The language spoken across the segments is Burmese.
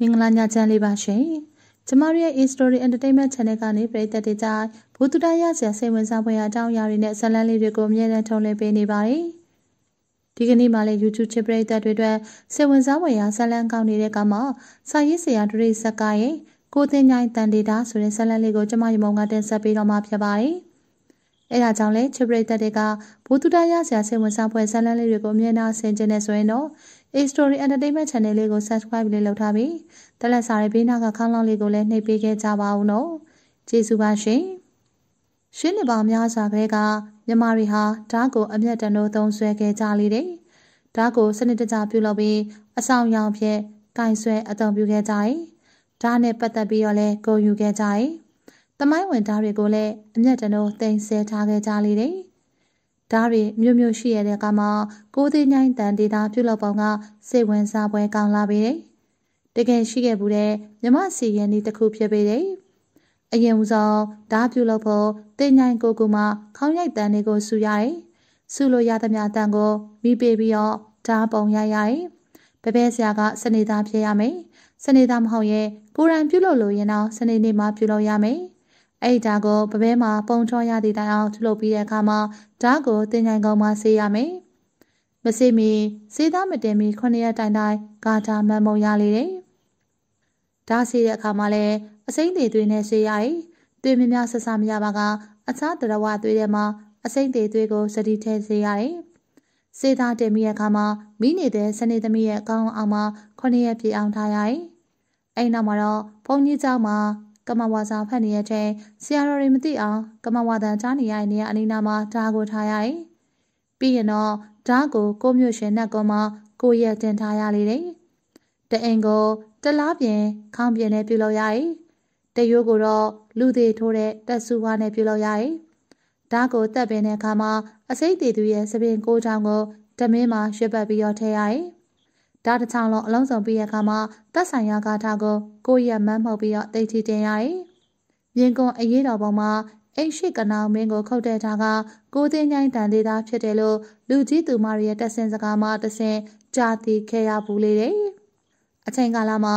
င်္ဂလာညချမ်းလေးပါရှင်။ကျမတို့ရဲ့ A-Story Entertainment Channel ကနေပရိသတ်တွေကြားဘုသူတရဆရာစိတ်ဝင်စားဖွယ်အကြောင်းအရာတွေနဲ့ဇာတ်လမ်းလေးတွေကိုအမြဲတမ်းထုတ်လွှင့်ပေးနေပါတယ်။ဒီကနေ့မှလည်း YouTube ချစ်ပရိသတ်တွေအတွက်စိတ်ဝင်စားဖွယ်ဇာတ်လမ်းကောင်းနေတဲ့ကမှာစာရေးဆရာဒရိဆက်ကရဲ့ကိုသိန်းញိုင်းတန်ဒေတာဆိုတဲ့ဇာတ်လမ်းလေးကိုကျမရမုံကတင်ဆက်ပေးတော့မှာဖြစ်ပါတယ်။အဲဒါကြောင့်လဲချစ်ပရိသတ်တွေကဘုသူတရဆရာစိတ်ဝင်စားဖွယ်ဇာတ်လမ်းလေးတွေကိုအမြဲတမ်းဆင်ခြင်နေဆိုရင်တော့A-Story Entertainment Channel လေးကို Subscribe လေးလုပ်ထားပြီးတက်လက်စာရဲ့ဘေးနားကခေါင်းလောင်းလေးကိုလည်းနှိပ်ပေးခဲ့ကြပါဦးနော်ကျေးဇူးပါရှင်ရှင်းနေပါများစွာကလေးကမြမတွေဟာဓာတ်ကိုအမျက်တန်တို့သုံးဆွဲခဲ့ကြလေတယ်ဓာတ်ကိုစနစ်တကျပြုလုပ်ပြီးအဆောင်ရောင်ဖြင့်ကင်ဆွဲအသုံးပြုခဲ့ကြတယ်ဓာတ်နဲ့ပတ်သက်ပြီးတော့လည်းဂုဏ်ယူခဲ့ကြတယ်သမိုင်းဝင်ဓာတ်တွေကိုလည်းအမျက်တန်တို့တင်ဆက်ထားခဲ့ကြလေတယ်ဓာတ်တွေမျိုးမျိုးရှိရတဲ့အခါမှာကိုသိန်းញိုင်းတန်ဒေတာပြုလုပ်ပုံကစိတ်ဝင်စားပွဲကောင်းလာပေတယ်တကယ်ရှိခဲ့ဘူးတဲ့မြမစီရင်ဒီတစ်ခုဖြစ်ပေတယ်အရင်ဦးဆုံးဓာတ်ပြုလုပ်ဖို့သိန်းញိုင်းကိုကူမှခေါင်းရိုက်တန်တွေကိုဆူရတယ်ဆူလို့ရသမျှတန်ကိုမိပေးပြီးတော့ဓာတ်ပုံရရတယ်ဘပဲဆရာကစနေသားဖြစ်ရမယ်စနေသားမဟုတ်ရဲ့ကိုရန်ပြုလုပ်လို့ရင်တော့စနေနေ့မှပြုလုပ်ရမယ်အဲ့ဒါကိုပပဲမှာပုံချောရသည့်တိုင်အောင်ထုလုပ်ပြီးတဲ့အခါမှာဓာတ်ကိုတင်ញိုင်ကောင်မှဆေးရမယ်မဆေးမီဆေးသားမတင်မီ9ရက်တိုင်တိုင်ဂါထာမန်မုံရလေတယ်ဓာတ်ဆေးတဲ့အခါမှာလည်းအစိမ့်သေးသွေးနဲ့ဆေးရတယ်သွေးများဆဆမရပါကအခြားတရဝသွေးထဲမှာအစိမ့်သေးသွေးကိုစတိထဲဆေးရတယ်ဆေးသားတင်ပြီးတဲ့အခါမှာမိနေတဲ့စနေသမီးရဲ့ကောင်းအောင်မှာ9ရက်ပြည့်အောင်ထားရတယ်အဲ့နောက်မှာတော့ဘုန်းကြီးเจ้าမှာကမဝါစာဖတ်နေရတဲ့ဆရာတော်တွေမသိအောင်ကမဝါဒန်ကြားနေရတဲ့နေရာအနီးနားမှာဓာတ်ကိုထားရတယ်။ပြီးရင်တော့ဓာတ်ကိုမျိုးရှင်နဲ့ကောမှာကိုရက်တင်ထားရလေတယ်။တအိမ်ကိုတလားပြင်ခေါင်းပြင်နဲ့ပြုလုပ်ရတယ်။တရိုးကိုတော့လူသေးထိုးတဲ့တက်ဆူဝါနဲ့ပြုလုပ်ရတယ်။ဓာတ်ကိုတက်ပင်တဲ့အခါမှာအစိမ့်သေးသူရဲ့သပင်ကိုချောင်းကိုတမင်းမှာရွှက်ပတ်ပြီးတော့ထည့်ရတယ်။ဓာတ်တစ်ချောင်းလုံးအလုံးစုံပြီးတဲ့အခါမှာတက်ဆိုင်ရာဂါထာကိုရက်မန်းမှုတ်ပြီးတော့တိတ်ထီတင်ရတယ်။မြင်းကွန်အရေးတော်ပုံမှာအိမ်ရှိကနောင်မင်းကိုခုတ်တဲ့ထားကကိုသိန်းញိုင်းတန်သေးတာဖြစ်တယ်လို့လူကြီးသူမတွေရဲ့တက်ဆင်စကားမှာတဆင်ကြားသိခဲ့ရဘူးလေတယ်။အချိန်ကာလမှာ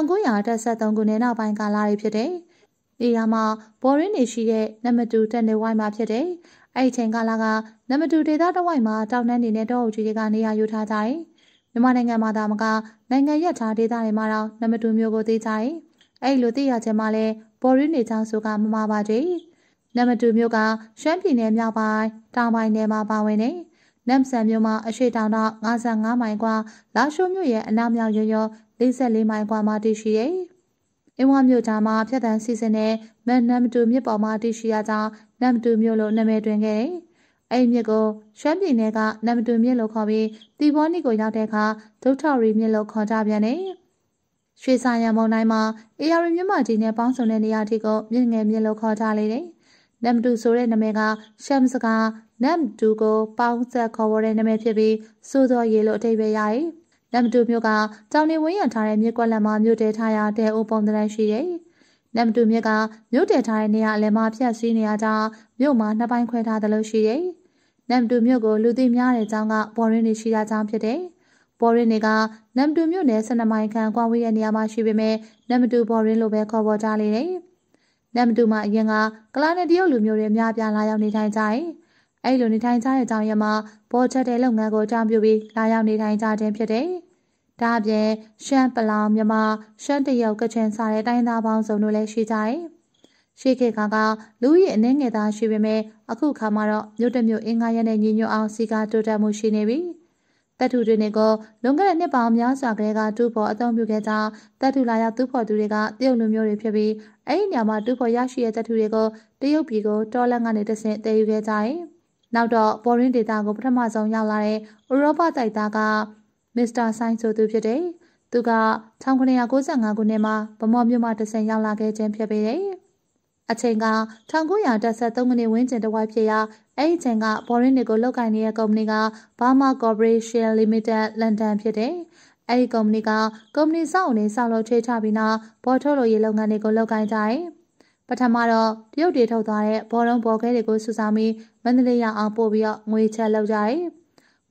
1913ခုနှစ်နောက်ပိုင်းကာလတွေဖြစ်တယ်။ဒီကမှာဘော်ရင်းနေရှိတဲ့နမတူတက်နေဝိုင်းမှာဖြစ်တယ်။အဲ့ဒီချိန်ကာလကနမတူဒေသတစ်ဝိုင်းမှာတောင်တန်းနေနဲ့တောအုပ်ကြီးတွေကနေရာယူထားကြတယ်။မြန်မာနိုင်ငံမှာဒါမကနိုင်ငံရပ်ခြားဒေသတွေမှာတော့နမတူမျိုးကိုသိကြတယ်။အဲ့လိုသိရခြင်းမှာလဲဘော်ရင်းနေချောင်းဆိုတာမမှားပါကြ။နမတူမျိုးကရှမ်းပြည်နယ်မြောက်ပိုင်းတောင်ပိုင်းနယ်မှာပါဝင်တယ်။နမ်ဆန်မျိုးမှာအရှေ့တောင်တော့55မိုင်ကွာလာရှိုးမြို့ရဲ့အနောက်မြောက်ရော44မိုင်ကွာမှာတည်ရှိတယ်။အင်းဝမြို့ကြားမှာဖြတ်တန်းစီစဉ်တဲ့မန်နမ်တူမြစ်ပေါ်မှာတည်ရှိရကြောင်းနမ်တူမြို့လို့နာမည်တွင်ခဲ့တယ်။အဲ့ဒီမြစ်ကိုရှမ်းပြည်နယ်ကနမ်တူမြစ်လို့ခေါ်ပြီးတီဘောနီကိုရောက်တဲ့အခါဒုတ်ထော်ရီမြစ်လို့ခေါ်ကြပြန်တယ်။ရွှေစာရံမုံတိုင်းမှာအေယာရီမြစ်မကြီးနဲ့ပေါင်းစုံတဲ့နေရာထိကိုမြစ်ငယ်မြစ်လို့ခေါ်ကြလေတယ်။နမ်တူဆိုတဲ့နာမည်ကရှမ်စကာနမ်တူကိုပေါင်းဆက်ခေါ်ဝေါ်တဲ့နာမည်ဖြစ်ပြီးစိုးသောရေလို့အဓိပ္ပာယ်ရတယ်။နမ်တူမြို့ကတောင်နေဝင်းရံထားတဲ့မြစ်ကွက်လက်မှာမြို့တည်ထားရာတဲအိုပုံတန်းရှိတယ်။နမ်တူမြစ်ကမြို့တည်ထားတဲ့နေရာအလယ်မှာဖြတ်စည်းနေရကြောင်းမြို့မှာနှစ်ပိုင်းခွဲထားသလိုရှိတယ်။နမ်တူမြို့ကိုလူသိများတဲ့ကြောင်းကဘော်ရင်းနေရှိတာကြောင့်ဖြစ်တယ်။ဘော်ရင်းတွေကနမ်တူမြို့နယ်12မိုင်ခန့်ကွာဝေးတဲ့နေရာမှာရှိပေမဲ့နမ်တူဘော်ရင်းလို့ပဲခေါ်ပေါ်ကြလေတယ်။နမ်တူမှာအရင်ကကလာနဲ့တရုတ်လူမျိုးတွေအများပြားလာရောက်နေထိုင်ကြတယ်။အဲ့လိုနေထိုင်ကြတဲ့အကြောင်းရမှာဘော်ချက်တဲ့လုပ်ငန်းကိုအကြောင်းပြုပြီးလာရောက်နေထိုင်ကြခြင်းဖြစ်တယ်။ဒါအပြင်ရှမ်းပလောင်မြန်မာရှမ်းတရုတ်ကချင်စတဲ့တိုင်းသားပေါင်းစုံတို့လည်းရှိကြတယ်။ရှေးခေတ်ကလူကြီးအနှဲငယ်သားရှိပေမဲ့အခုခါမှာတော့မြို့တစ်မြို့အင်္ဂါရက်နဲ့ညီညွတ်အောင်စီကာတိုးတက်မှုရှိနေပြီ။တပ်ထုတွေကိုလွန်ခဲ့တဲ့နှစ်ပေါင်းများစွာကလေးကတူဖို့အသုံးပြုခဲ့ကြောင်းတပ်ထုလာရောက်တူဖို့သူတွေကတရုတ်လူမျိုးတွေဖြစ်ပြီးအဲ့ဒီညမှာတူဖို့ရရှိတဲ့တပ်ထုတွေကိုတရုတ်ပြည်ကိုတော်လန့်ကနေတဆင့်တည်ယူခဲ့ကြတယ်။နောက်တော့ဘော်ရင်းဒေတာကိုပထမဆုံးရောက်လာတဲ့ဥရောပတိုက်သားကမစ္စတာဆိုင်ဆိုသူဖြစ်တယ်။သူက1995ခုနှစ်မှာဗမော်မြို့မှာတဆင့်ရောက်လာခဲ့ခြင်းဖြစ်ပေတယ်။အချိန်က1913ခုနှစ်ဝန်းကျင်တစ်ဝိုက်ဖြစ်ရာအဲ့ဒီချိန်ကဘော်ရင်းတွေကိုလုပ်ကိုင်နေတဲ့ကုမ္ပဏီက Burma Corporation Limited လန်ဒန်ဖြစ်တယ်။အဲ့ဒီကုမ္ပဏီကကုမ္ပဏီစောင့်နေစောင့်လို့ချေချပြီးနောက်ဘော်ထုတ်လို့ရေးလုပ်ငန်းတွေကိုလုပ်ကိုင်ကြတယ်။ပထမတော့တရုတ်တွေထုတ်သွားတဲ့ဘော်လုံးဘော်ခဲတွေကိုစုဆောင်းပြီးမန္တလေးရောက်အောင်ပို့ပြီးတော့ငွေချက်လုပ်ကြတယ်။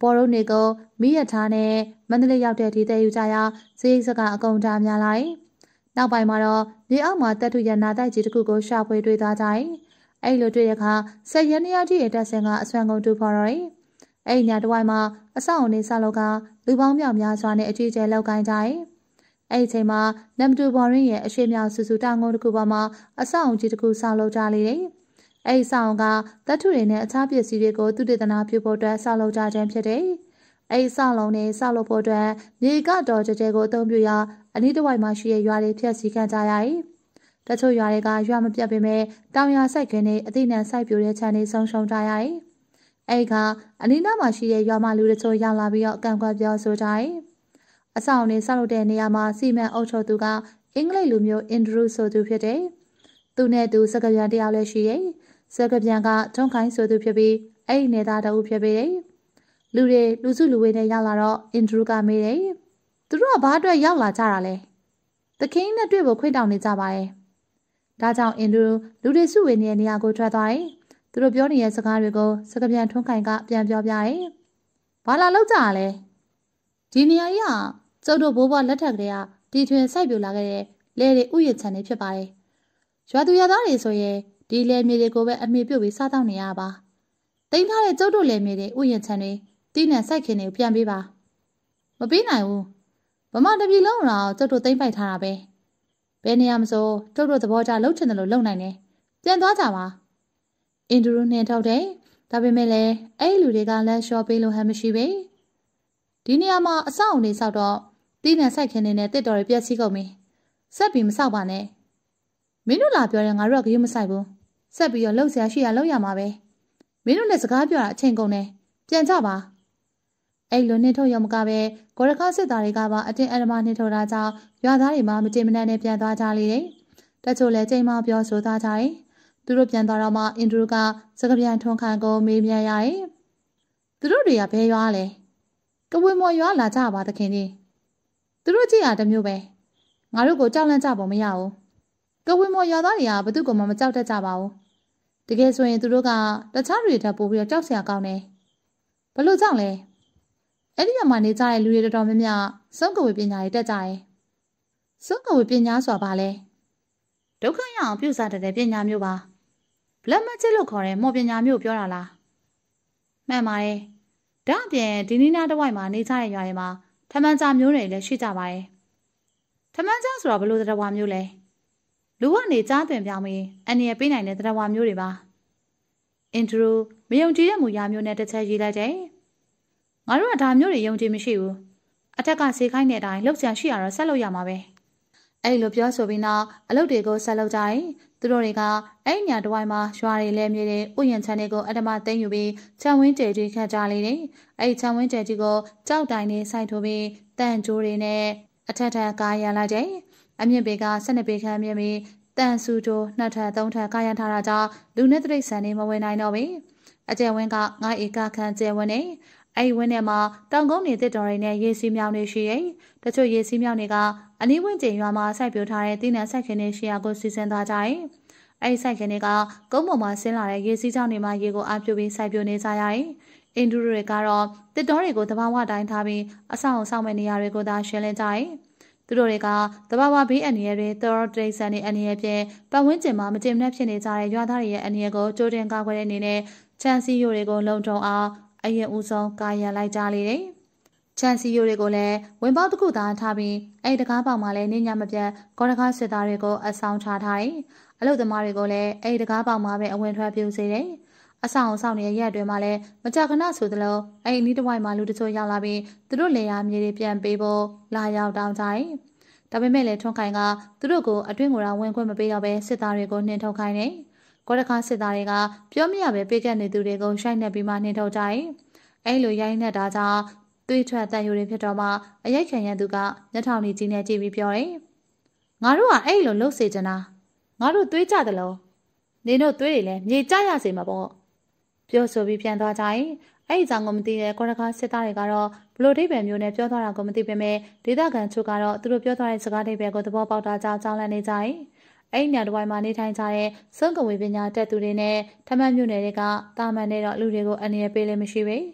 ပေါ်ရုံးတွေကိုမိရထားနဲ့မန္တလေးရောက်တဲ့ဒီတည်ယူကြရာစရိတ်စကအကုန်တာများလာတယ်။နောက်ပိုင်းမှာတော့မြေအောက်မှာတပ်ထုရနာတိုက်ကြီးတစ်ခုကိုရှာဖွေတွေ့သွားကြတယ်။အဲ့လိုတွေ့တဲ့အခါဆက်ရနေရကြီးရဲ့တပ်ဆင်ကအဆွမ်းကုန်တူဖော်တော့တယ်။အဲ့ညတဝိုင်းမှာအဆောက်အုံတွေဆောက်လောက်ကလူပေါင်းမြောက်များစွာနဲ့အကြီးအကျယ်လောက်ကိုင်းကြတယ်။အဲ့ဒီချိန်မှာနမ်တူဘော်ရင်းရဲ့အရှိမြောက်ဆူဆူတောင်ကုန်းတစ်ခုပေါ်မှာအဆောက်အုံကြီးတစ်ခုဆောက်လုပ်ကြလေတယ်။အဲ့ဒီဆောက်အုံကတပ်ထုတွေနဲ့အခြားပစ္စည်းတွေကိုသူတည်တနာပြုဖို့အတွက်ဆောက်လုပ်ကြခြင်းဖြစ်တယ်။အဲ့ဒီဆောက်လုံးနဲ့ဆောက်လုပ်ဖို့အတွက်မြေကတော့ကြဲကြဲကိုအသုံးပြုရာအနီးတစ်ဝိုက်မှာရှိတဲ့ရွာတွေဖျက်ဆီးခံကြရတယ်။တချို့ရွာတွေကရွာမပြတ်ပေမဲ့တောင်ယာစိုက်ခင်းတွေအသိဉာဏ်စိုက်ပျိုးတဲ့ခြံတွေဆုံးရှုံးကြရတယ်။အဲ့ဒီကအနီးနားမှာရှိတဲ့ရွာမလူတချို့ရောက်လာပြီးတော့ကံကွက်ပြောဆိုကြတယ်။အဆောင်တွေဆောက်လုပ်တဲ့နေရာမှာစီမံအုပ်ချုပ်သူကအင်္ဂလိပ်လူမျိုးအင်ဒရူဆိုသူဖြစ်တယ်။သူနဲ့သူစကားပြန်တယောက်လည်းရှိတယ်။စကားပြန်ကထုံးခိုင်းဆိုသူဖြစ်ပြီးအဲ့ဒီနေသားတအုပ်ဖြစ်ပေတယ်။လူတွေလူစုလူဝေးနဲ့ရောက်လာတော့အင်ဒရူကမေးတယ်။သူတို့ကဘာအတွက်ရောက်လာကြတာလဲ။သခင်နဲ့တွေ့ဖို့ခွင့်တောင်းနေကြပါရဲ့။ဒါကြောင့်အင်ဒရူလူတွေစုဝေးနေတဲ့နေရာကိုထွက်သွားတယ်။သူတို့ပြောနေတဲ့စကားတွေကိုစကားပြန်ထုံးခိုင်းကပြန်ပြောပြတယ်။ဘာလာလောက်ကြတာလဲ။ဒီနေရာကြီးကကျုပ်တို့ဘိုးဘွားလက်ထက်ကလေးကတီထွင်စိုက်ပြိုလာခဲ့တဲ့လယ်တွေဥယျာဉ်ခြံတွေဖြစ်ပါတယ်။ရွာသူရွာသားတွေဆိုရင်ဒီလယ်မြေတွေကိုပဲအမိပြုတ်ပြီးစားတောက်နေရပါ။တင်ထားတဲ့ကျုပ်တို့လယ်မြေတွေဥယျာဉ်ခြံတွေတီးနှံစိုက်ခင်တွေကိုပြန်ပေးပါ။မပေးနိုင်ဘူး။ဗမာတပြည်လုံးတော့ကျုပ်တို့သိမ့်ပိုက်ထားတာပဲ။ဘယ်နေရာမဆိုကျုပ်တို့သဘောကျလှုပ်ချင်တယ်လို့လုပ်နိုင်တယ်။ပြန်သွားကြပါ။အင်ဒရူနှင်ထုတ်တယ်။ဒါပေမဲ့လည်းအဲ့လူတွေကလမ်းလျှော်ပေးလို့ဟန်မရှိပဲ။ဒီနေရာမှာအဆောက်အုံတွေဆောက်တော့တီးနှံစိုက်ခင်တွေနဲ့တစ်တော်တွေပြက်စီးကုန်ပြီ။ဆက်ပြီးမဆောက်ပါနဲ့။မင်းတို့လာပြောရင်ငါတို့ကဂရုမစိုက်ဘူး။ဆက်ပြီးတော့လှုပ်ရှားရှိရလှုပ်ရမှာပဲ။မင်းတို့နဲ့စကားပြောတာအချိန်ကုန်တယ်။ပြန်ကြပါ။အဲ့လိုနှင်ထုတ်ရုံမကပဲဂေါ်ရခါစစ်သားတွေကပါအတင်းအဓမ္မနှင်ထုတ်တာကြောင့်ရွာသားတွေမှမတင်မနှံ့နဲ့ပြန်သွားကြလေတယ်။တချို့လည်းချိန်မှပြောဆိုသွားကြတယ်။သူတို့ပြန်သွားတော့မှအင်ဒရူကစကားပြန်ထုံခံကိုမေးမြန်းရတယ်။သူတို့တွေကဘယ်ရွာလဲ။ကဝေမော်ရွာလာကြပါသခင်ကြီး။သူတို့ကြည့်ရတမျိုးပဲ။ငါတို့ကိုကြောက်လန့်ကြပုံမရဘူး။ကဝေမော်ရွာသားတွေကဘသူ့ကိုမှမကြောက်တတ်ကြပါဘူး။တကယ်ဆိုရင်သူတို့ကတခြားတွေထပ်ပို့ပြီးတော့ကြောက်စရာကောင်းတယ်။ဘလို့ကြောက်လဲ။အဲ့ဒီမှာနေကြတဲ့လူတွေတော်တော်များများစုံကဝေပညာတွေတက်ကြတယ်။စုံကဝေပညာဆိုတာဘာလဲ။ဒုက္ခရအောင်ပြုစားတတ်တဲ့ပညာမျိုးပါ။ဘလက်မချစ်လို့ခေါ်တဲ့မော်ပညာမျိုးပြောတာလား။မှန်ပါတယ်။ဒါအပြင်ဒီနီနာတစ်ဝိုက်မှာနေကြတဲ့ရွာတွေမှာထမန်းကြားမျိုးတွေလည်းရှိကြပါတယ်။ထမန်းကြားဆိုတာဘလို့တရဝါမျိုးလဲ။လူကနေကြားသွင်ပြောင်းပြီးအန်ရယ်ပေးနိုင်တဲ့တရဝါမျိုးတွေပါ။အင်ဒရူမယုံကြည်တဲ့မူရာမျိုးနဲ့တစ်ချက်ရေးလိုက်တယ်။ငါတို့ကဒါမျိုးတွေယုံကြည်မရှိဘူးအထက်ကဆေးခိုင်းတဲ့အတိုင်းလှုပ်ရှားရှိရတော့ဆက်လုပ်ရမှာပဲအဲ့လိုပြောဆိုပြီးနောက်အလုပ်တွေကိုဆက်လုပ်ကြရင်သူတို့တွေကအဲ့ညတဝိုင်းမှာရွာတွေလဲမြေတွေဥယျာဉ်ခြံတွေကိုအတ္တမသိမ်းယူပြီးခြံဝင်းကျဲကြီးခတ်ကြလေတယ်အဲ့ခြံဝင်းကျဲကြီးကိုကြောက်တိုင်နဲ့စိုက်ထိုးပြီးတန်ကြိုးတွေနဲ့အထက်ထပ်ကာရလိုက်တယ်အမြင့်ပေက12ပေခန့်မြင့်ပြီးတန်ဆူကြို2ထပ်3ထပ်ကာရထားတာကြောင့်လူနဲ့တိရစ္ဆာန်တွေမဝင်နိုင်တော့ဘူးအကျယ်ဝင်းက9ဧကခန့်ကျယ်ဝန်းနေအဲ့ဒီဝင်းထဲမှာတောင်ကုန်းနေတဲ့တော်တွေနဲ့ရေစီးမြောင်းတွေရှိတယ်။တချို့ရေစီးမြောင်းတွေကအနီးဝန်းကျင်ရွာမှာစိုက်ပျိုးထားတဲ့သီးနှံစိုက်ခင်းတွေရှိရာကိုစီစဉ်သွားကြတယ်။အဲ့ဒီစိုက်ခင်းတွေကကုန်းပေါ်မှာဆင်းလာတဲ့ရေစီးကြောင်းတွေမှာရေကိုအားပြုပြီးစိုက်ပျိုးနေကြရတယ်။အင်ဒူတွေကတော့တစ်တော်တွေကိုတဘာဝတိုင်းထားပြီးအဆောင်အဆောင်မဲ့နေရာတွေကိုသာရှင်းလင်းကြတယ်။သူတို့တွေကတဘာဝဘေးအန္တရာယ်တွေတော်တိတ်ဆန်တဲ့အန္တရာယ်ဖြင့်ပတ်ဝန်းကျင်မှာမတင်မနှက်ဖြစ်နေကြတဲ့ရွာသားတွေရဲ့အန္တရာယ်ကိုကြိုးတင်ကာကွယ်တဲ့အနေနဲ့ချန်စီယိုတွေကိုလုံခြုံအောင်အရင်ဦးဆုံးကာရန်လိုက်ကြလေတယ်။ချန်စီယိုတွေကိုလည်းဝင်ပေါက်တစ်ခုသာထားပြီးအဲ့တကားပေါက်မှာလည်းနေညမပြတ်ဂေါ်ရခါစစ်သားတွေကိုအဆောင်ချထားတယ်။အလုပ်သမားတွေကိုလည်းအဲ့တကားပေါက်မှာပဲအဝင်ထွက်ပြုစေတယ်။အဆောင်နေတဲ့ရက်တွေမှာလည်းမကြာခဏဆိုသလိုအဲ့နီးတစ်ဝိုက်မှာလူတချို့ရောက်လာပြီးသူတို့လေယာမြေတွေပြန်ပေးဖို့လာရောက်တောင်းကြတယ်။ဒါပေမဲ့လည်းထွန်းခိုင်ကသူတို့ကိုအတွင်းကိုတော့ဝင်ခွင့်မပေးတော့ပဲစစ်သားတွေကိုနှင်ထုတ်ခိုင်းတယ်။ဂေါ်ရခါစစ်သားတွေကပြောမရပဲပေးကပ်နေသူတွေကိုရှိုက်နှက်ပြီးမှနှင်ထုတ်ကြတယ်။အဲ့လိုရိုင်းနှက်တာကြောင့်သွေးထွက်တန်ယူတွေဖြစ်တော့မှအရိုက်ခံရသူကမျက်ထောင်ကြီးနဲ့ကြည့်ပြီးပြောတယ်။ငါတို့ကအဲ့လိုလှုပ်စေချင်တာငါတို့သွေးကြတယ်လို့နေတို့သွေးတွေလည်းမြေကျရစေမှာပေါ့ပြောဆိုပြီးပြန်သွားကြရင်အဲ့ဒီကြောင့်ကိုမသိတဲ့ဂေါ်ရခါစစ်သားတွေကတော့ဘလို့ဒိဗယ်မျိုးနဲ့ပြောသွားတာကိုမသိပေမဲ့ဒေသခံချို့ကတော့သူတို့ပြောသွားတဲ့စကားဒိဗယ်ကိုသဘောပေါက်တာကြောင့်ကြောင်းလန့်နေကြရင်အဲ့ညတစ်ဝိုင်းမှာနေထိုင်ကြတဲ့စွန့်ကဝေပညာတက်သူတွေနဲ့ထမန်းမျိုးနယ်တွေကတာမန်နဲ့တော့လူတွေကိုအနေနဲ့ပေးလို့မရှိဘူးသူ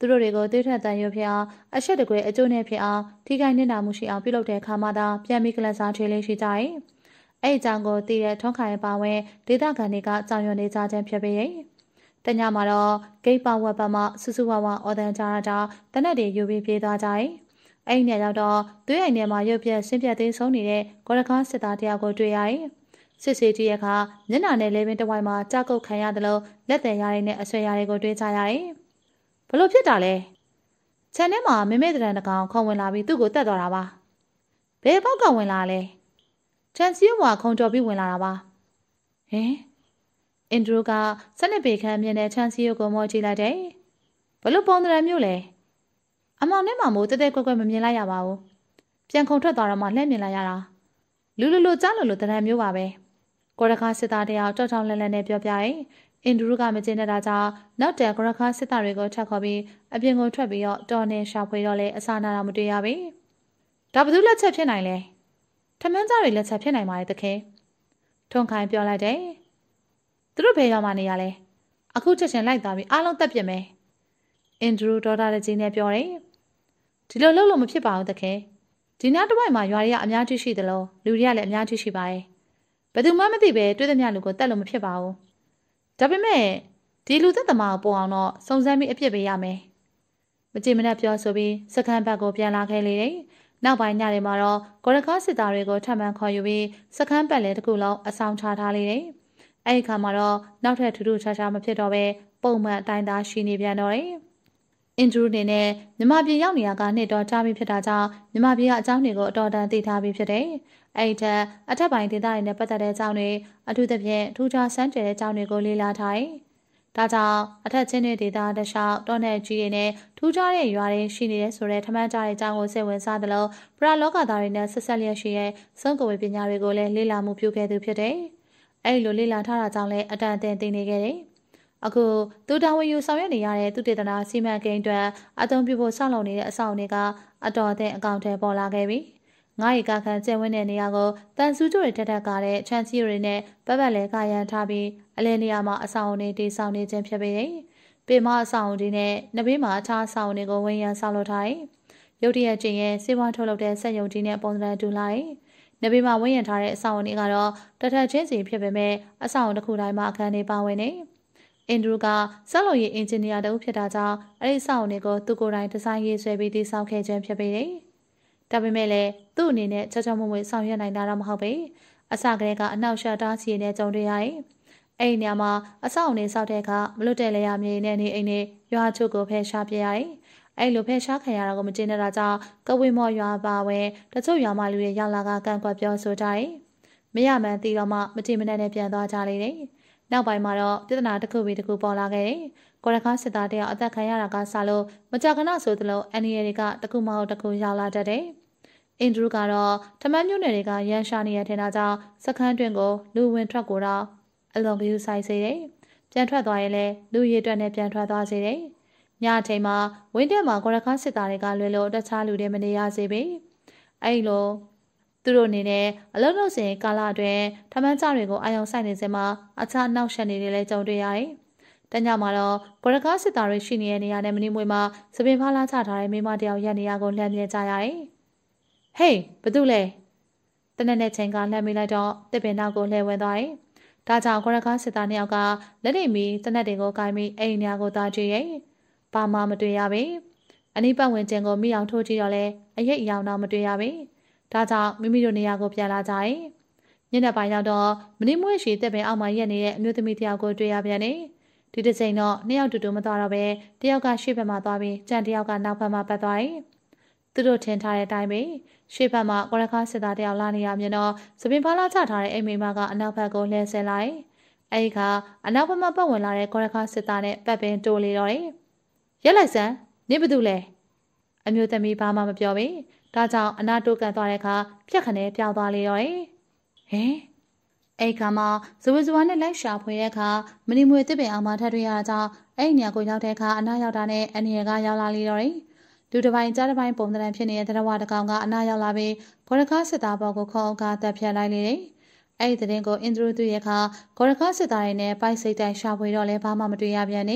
သူတို့တွေကိုသွေးထွက်တန်ရုပ်ဖြစ်အောင်အဆက်တကွဲအကျိုးနဲ့ဖြစ်အောင်ထိခိုက်နစ်နာမှုရှိအောင်ပြုလုပ်တဲ့အခါမှသာပြန်ပြီးကလပ်စားထွေးလေးရှိကြတယ်။အဲ့အကြောင်းကိုသိတဲ့ထွန်းခိုင်ပါဝင်ဒေသခံတွေကကြောင်ရွံနေကြခြင်းဖြစ်ပေရဲ့။တညမှာတော့ဂိတ်ပါဝက်ပတ်မှစူးစူးဝါဝါအော်တန်ကြတာကြောင့်တနက်တွေယူပြီးပြေးသွားကြတယ်။အဲ့ဒီနေ့ရောက်တော့သွေးအိမ်ထဲမှာရုပ်ပြက်ဆင်းပြက်သေးဆုံးနေတဲ့ကော်ရကားစစ်သားတယောက်ကိုတွေ့ရတယ်။စစ်စေးကြီးရဲ့အခါမျက်နှာနဲ့လဲပင်တစ်ဝိုင်းမှာကြောက်ကုတ်ခံရသလိုလက်သည်ရည်နဲ့အဆွဲရည်ကိုတွေ့ကြရတယ်။ဘလို့ဖြစ်တာလဲ။ခြံထဲမှာမမေတရန်တကောင်ခုံဝင်လာပြီးသူ့ကိုတတ်သွားတာပါ။ဘယ်ပေါက်ကဝင်လာလဲ။ခြံစည်းဝါခုံတော်ပြီးဝင်လာတာပါ။ဟင်အင်ဒရူကစနစ်ပေခန့်မြင်တဲ့ခြံစည်းကိုမောကြည့်လိုက်တယ်။ဘလို့ပုံတရံမျိုးလဲ။အမောင်နဲ့မှမို့တဲတဲကွက်ကွက်မမြင်လိုက်ရပါဘူး။ပြန်ခုံထွက်သွားတော့မှလှည့်မြင်လိုက်ရတာ။လူလူကြားလူတရံမျိုးပါပဲ။ကော်ရကားစစ်သားတယောက်ကြောက်ကြောက်လန့်လန့်နဲ့ပြောပြရင်အင်ဒရူကမကျင်တတ်တာကြောင့်နောက်တန်ကော်ရကားစစ်သားတွေကိုထပ်ခေါ်ပြီးအပြင်ကိုထွက်ပြီးတော့တော်နေရှာဖွေတော့လေအစာနာတာမတွေ့ရပြီ။ဒါဘသူလက်ချက်ဖြစ်နိုင်လဲ။ထမင်းသားတွေလက်ချက်ဖြစ်နိုင်ပါတယ်တခင်။ထွန်းခိုင်ပြောလိုက်တယ်။သူတို့ဘယ်ရောက်မှနေရလဲ။အခုချက်ချင်းလိုက်သွားပြီးအားလုံးတက်ပြစ်မယ်။အင်ဒရူဒေါ်တာကြီးနဲ့ပြောတယ်။ဒီလိုလုပ်လို့မဖြစ်ပါဘူးတခင်။ဒီနားတစ်ဝိုက်မှာရွာတွေကအများကြီးရှိသလိုလူတွေကလည်းအများကြီးရှိပါတယ်။ဘယ်သူမှမသိပဲတွေးသမျှလူကိုတက်လို့မဖြစ်ပါဘူး။ဒါပေမဲ့ဒီလူသက်သမားကိုပေါ်အောင်တော့စုံစမ်းပြီးအပြစ်ပေးရမယ်။မကြည်မနှက်ပြောဆိုပြီးစခန်းဘက်ကိုပြန်လာခဲ့လေတယ်။နောက်ပိုင်းညတွေမှာတော့ကော်ရကားစစ်သားတွေကိုထပ်မံခေါ်ယူပြီးစခန်းပတ်လည်တစ်ခုလုံးအဆောင်ချထားလေတယ်။အဲဒီခါမှာတော့နောက်ထပ်ထူးထူးခြားခြားမဖြစ်တော့ပဲပုံမှန်အတိုင်းသာရှိနေပြန်တော့တယ်။အင်ဒရူးနေနဲ့မြမပြည်ရောက်နေရကနှစ်တော်ကြာပြီးဖြစ်တာကြောင့်မြမပြည်ကအကြောင်းတွေကိုအတော်တန်သိထားပြီးဖြစ်တယ်။အဲ့ဒီအထက်ပိုင်းဒေသတွေနဲ့ပတ်သက်တဲ့အကြောင်းတွေအထူးသဖြင့်ထူးခြားဆန်းကျယ်တဲ့အကြောင်းတွေကိုလေ့လာထားတယ်။ဒါကြောင့်အထက်ချင်းတွေဒေသတခြားတောနယ်ကြီးတွေနဲ့ထူးခြားတဲ့ရွာတွေရှိနေတဲ့ဆိုတဲ့ထမှန်းကြတဲ့အကြောင်းကိုစိတ်ဝင်စားသလိုပရလောကသားတွေနဲ့ဆက်ဆက်လျက်ရှိတဲ့စွန့်ကဝေပညာတွေကိုလည်းလေ့လာမှုပြုခဲ့သူဖြစ်တယ်။အဲ့ဒီလိုလေ့လာထားတာကြောင့်လည်းအတန်အသင့်သိနေခဲ့တယ်။အခုသူတာဝန်ယူဆောင်ရွက်နေရတဲ့သူတေသနာစီမံကိန်းအတွက်အသုံးပြုဖို့ဆောက်လုပ်နေတဲ့အဆောက်အဦတွေကအတော်အသင့်အကောင့်ထဲပေါ်လာခဲ့ပြီ။ငါးရီကခန့်ကျဲဝင်းတဲ့နေရာကိုတန်ဆူးကြိုတွေတက်ကားတဲ့ချမ်းစီတွေနဲ့ပတ်ပတ်လဲကာရန်ထားပြီးအလဲနေရာမှာအဆောင်အုံတွေတိဆောက်နေခြင်းဖြစ်ပေတယ်။ပေမအဆောင်အုံတွေနဲ့နဘေးမှာအခြားအဆောင်အုံတွေကိုဝင်းရန်ဆောက်လုပ်ထားတယ်။ရုတ်တရက်ချင်းရဲ့စေဝါထုတ်လုပ်တဲ့စက်ရုံကြီးနဲ့ပုံစံတူလာတယ်။နဘေးမှာဝင်းရန်ထားတဲ့အဆောင်အုံတွေကတော့တထက်ချင်းစီဖြစ်ပေမဲ့အဆောင်အုံတစ်ခုတိုင်းမှာအခန်းတွေပါဝင်နေ။အင်ဒရူကဆောက်လုပ်ရေးအင်ဂျင်နီယာတဦးဖြစ်တာကြောင့်အဲဒီအဆောက်အုံတွေကိုသူကိုယ်တိုင်ဒီဇိုင်းရေးဆွဲပြီးတည်ဆောက်ခဲ့ခြင်းဖြစ်ပေတယ်။ဒါပေမဲ့လည်းသူ့အနေနဲ့ချောချောမွေ့မွေ့ဆောင်ရွက်နိုင်တာတော့မဟုတ်ပဲအစကတည်းကအနောက်ရှက်တားစီနဲ့ကြုံတွေ့ရတယ်။အဲ့ဒီနေရာမှာအဆောက်အုံတွေဆောက်တဲ့အခါမလွတ်တဲ့လေယာမြေနဲ့နေအိမ်တွေရွာချုပ်ကိုဖယ်ရှားပြရတယ်။အဲ့လိုဖယ်ရှားခံရတာကိုမကျေနပ်တာကြောင့်ကဝေမော်ရွာပါဝင်တချို့ရွာမှလူတွေရောက်လာကကန့်ကွက်ပြောဆိုကြတယ်။မရမှန်သိတော့မှမတိမနဲ့နဲ့ပြန်သွားကြလေတယ်။နောက်ပိုင်းမှာတော့ပြဿနာတစ်ခုပြီးတစ်ခုပေါ်လာခဲ့တယ်။ကော်ရကားစစ်သားတယောက်အသက်ခံရတာကစလို့မကြာခဏဆိုသလိုအန်နီရတွေကတစ်ခုမဟုတ်တစ်ခုရောက်လာတတ်တယ်။အင်ဒရူကတော့ထမန်းမျိုးနယ်တွေကရန်ရှာနေရတဲ့တာကြောင့်စခန်းတွင်ကိုလူဝင်ထွက်ကိုတော့အလွန်ကယူဆိုင်စေတယ်။ပြန်ထွက်သွားရင်လည်းလူရည်အတွက်နဲ့ပြန်ထွက်သွားစေတယ်။ညအချိန်မှာဝင်းထဲမှာကော်ရကားစစ်သားတွေကလွယ်လို့တခြားလူတွေမနေရစေပေ။အဲ့လိုသူတို့အနေနဲ့အလုံးလုံးစင်ကာလအတွင်းထမန်းကြတွေကိုအာရုံစိုက်နေစမှာအခြားနောက်ဆက်နေတွေလည်းကြုံတွေ့ရတယ်။တညမှာတော့ကော်ရကားစစ်သားတွေရှိနေတဲ့နေရာနဲ့မနီမွေမှာစပင်ဖားလာချထားတဲ့မိမတယောက်ရက်နေရာကိုလှမ်းမြင်ကြရတယ်။ဟေးဘာတူလဲတနက်နဲ့ချိန်ကလှမ်းမိလိုက်တော့တစ်ပင်နောက်ကိုလှည့်ဝင်သွားတယ်။ဒါကြောင့်ကော်ရကားစစ်သားနှစ်ယောက်ကလက်နေမီတနက်တွေကိုကိုင်းပြီးအိမ်နေရာကိုသားကြည့်ရဲ့ဘာမှမတွေ့ရပေ။အနီးပတ်ဝန်းကျင်ကိုမိအောင်ထိုးကြည့်တော့လဲအရိပ်အယောင်တော့မတွေ့ရပေ။ဒါကြောင့်မိမိတို့နေရာကိုပြန်လာကြတယ်။ညနေပိုင်းရောက်တော့မနီမွေးရှိတစ်ပင်အောက်မှာရက်နေတဲ့အမျိုးသမီးတယောက်ကိုတွေ့ရပြန်တယ်။ဒီတစ်ချိန်တော့နှစ်ယောက်တူတူမသွားတော့ပဲတယောက်ကရှေ့ဘက်မှာသွားပြီးကြံတယောက်ကနောက်ဘက်မှာပတ်သွားတယ်။သူတို့ထင်ထားတဲ့အတိုင်းပဲရှေ့ဘက်မှာကော်ရကားစစ်သားတယောက်လာနေရမြင်တော့စပင်ဖားလာချထားတဲ့အိမ်မိမကအနောက်ဘက်ကိုလှည့်ဆဲလိုက်။အဲဒီခါအနောက်ဘက်မှာပတ်ဝင်လာတဲ့ကော်ရကားစစ်သားနဲ့ပတ်ပင်တိုးလေတော့တယ်။ရက်လိုက်စမ်းနေဘသူလဲအမျိုးသမီးဘာမှမပြောပေ။ဒါကြောင့်အနာတိုးကန်သွားတဲ့အခါပြက်ခနဲပြောင်းသွားလေတော့တယ်။ဟင်အဲ့ခါမှာဇဝေဇဝါနဲ့လိုက်ရှာဖွေတဲ့အခါမနီမွေတစ်ပင်အောင်မှထပ်တွေ့ရတာကြောင့်အဲ့ဒီနေရာကိုရောက်တဲ့အခါအနာရောက်တာနဲ့အန်ရီကရောက်လာလေတော့တယ်။လူတစ်ပိုင်းကြားတစ်ပိုင်းပုံသဏ္ဍာန်ဖြစ်နေတဲ့သရဝတကောင်ကအနာရောက်လာပြီးကော်ရကားစစ်သားဘော်ကိုခေါင်းကတက်ဖြတ်လိုက်လေတယ်။အဲ့ဒီတဲ့ကိုအင်ဒရူသူရဲ့အခါကော်ရကားစစ်သားတွေနဲ့ပိုက်စိတ်တိုင်ရှာဖွေတော့လဲဘာမှမတွေ့ရပြန်နေ။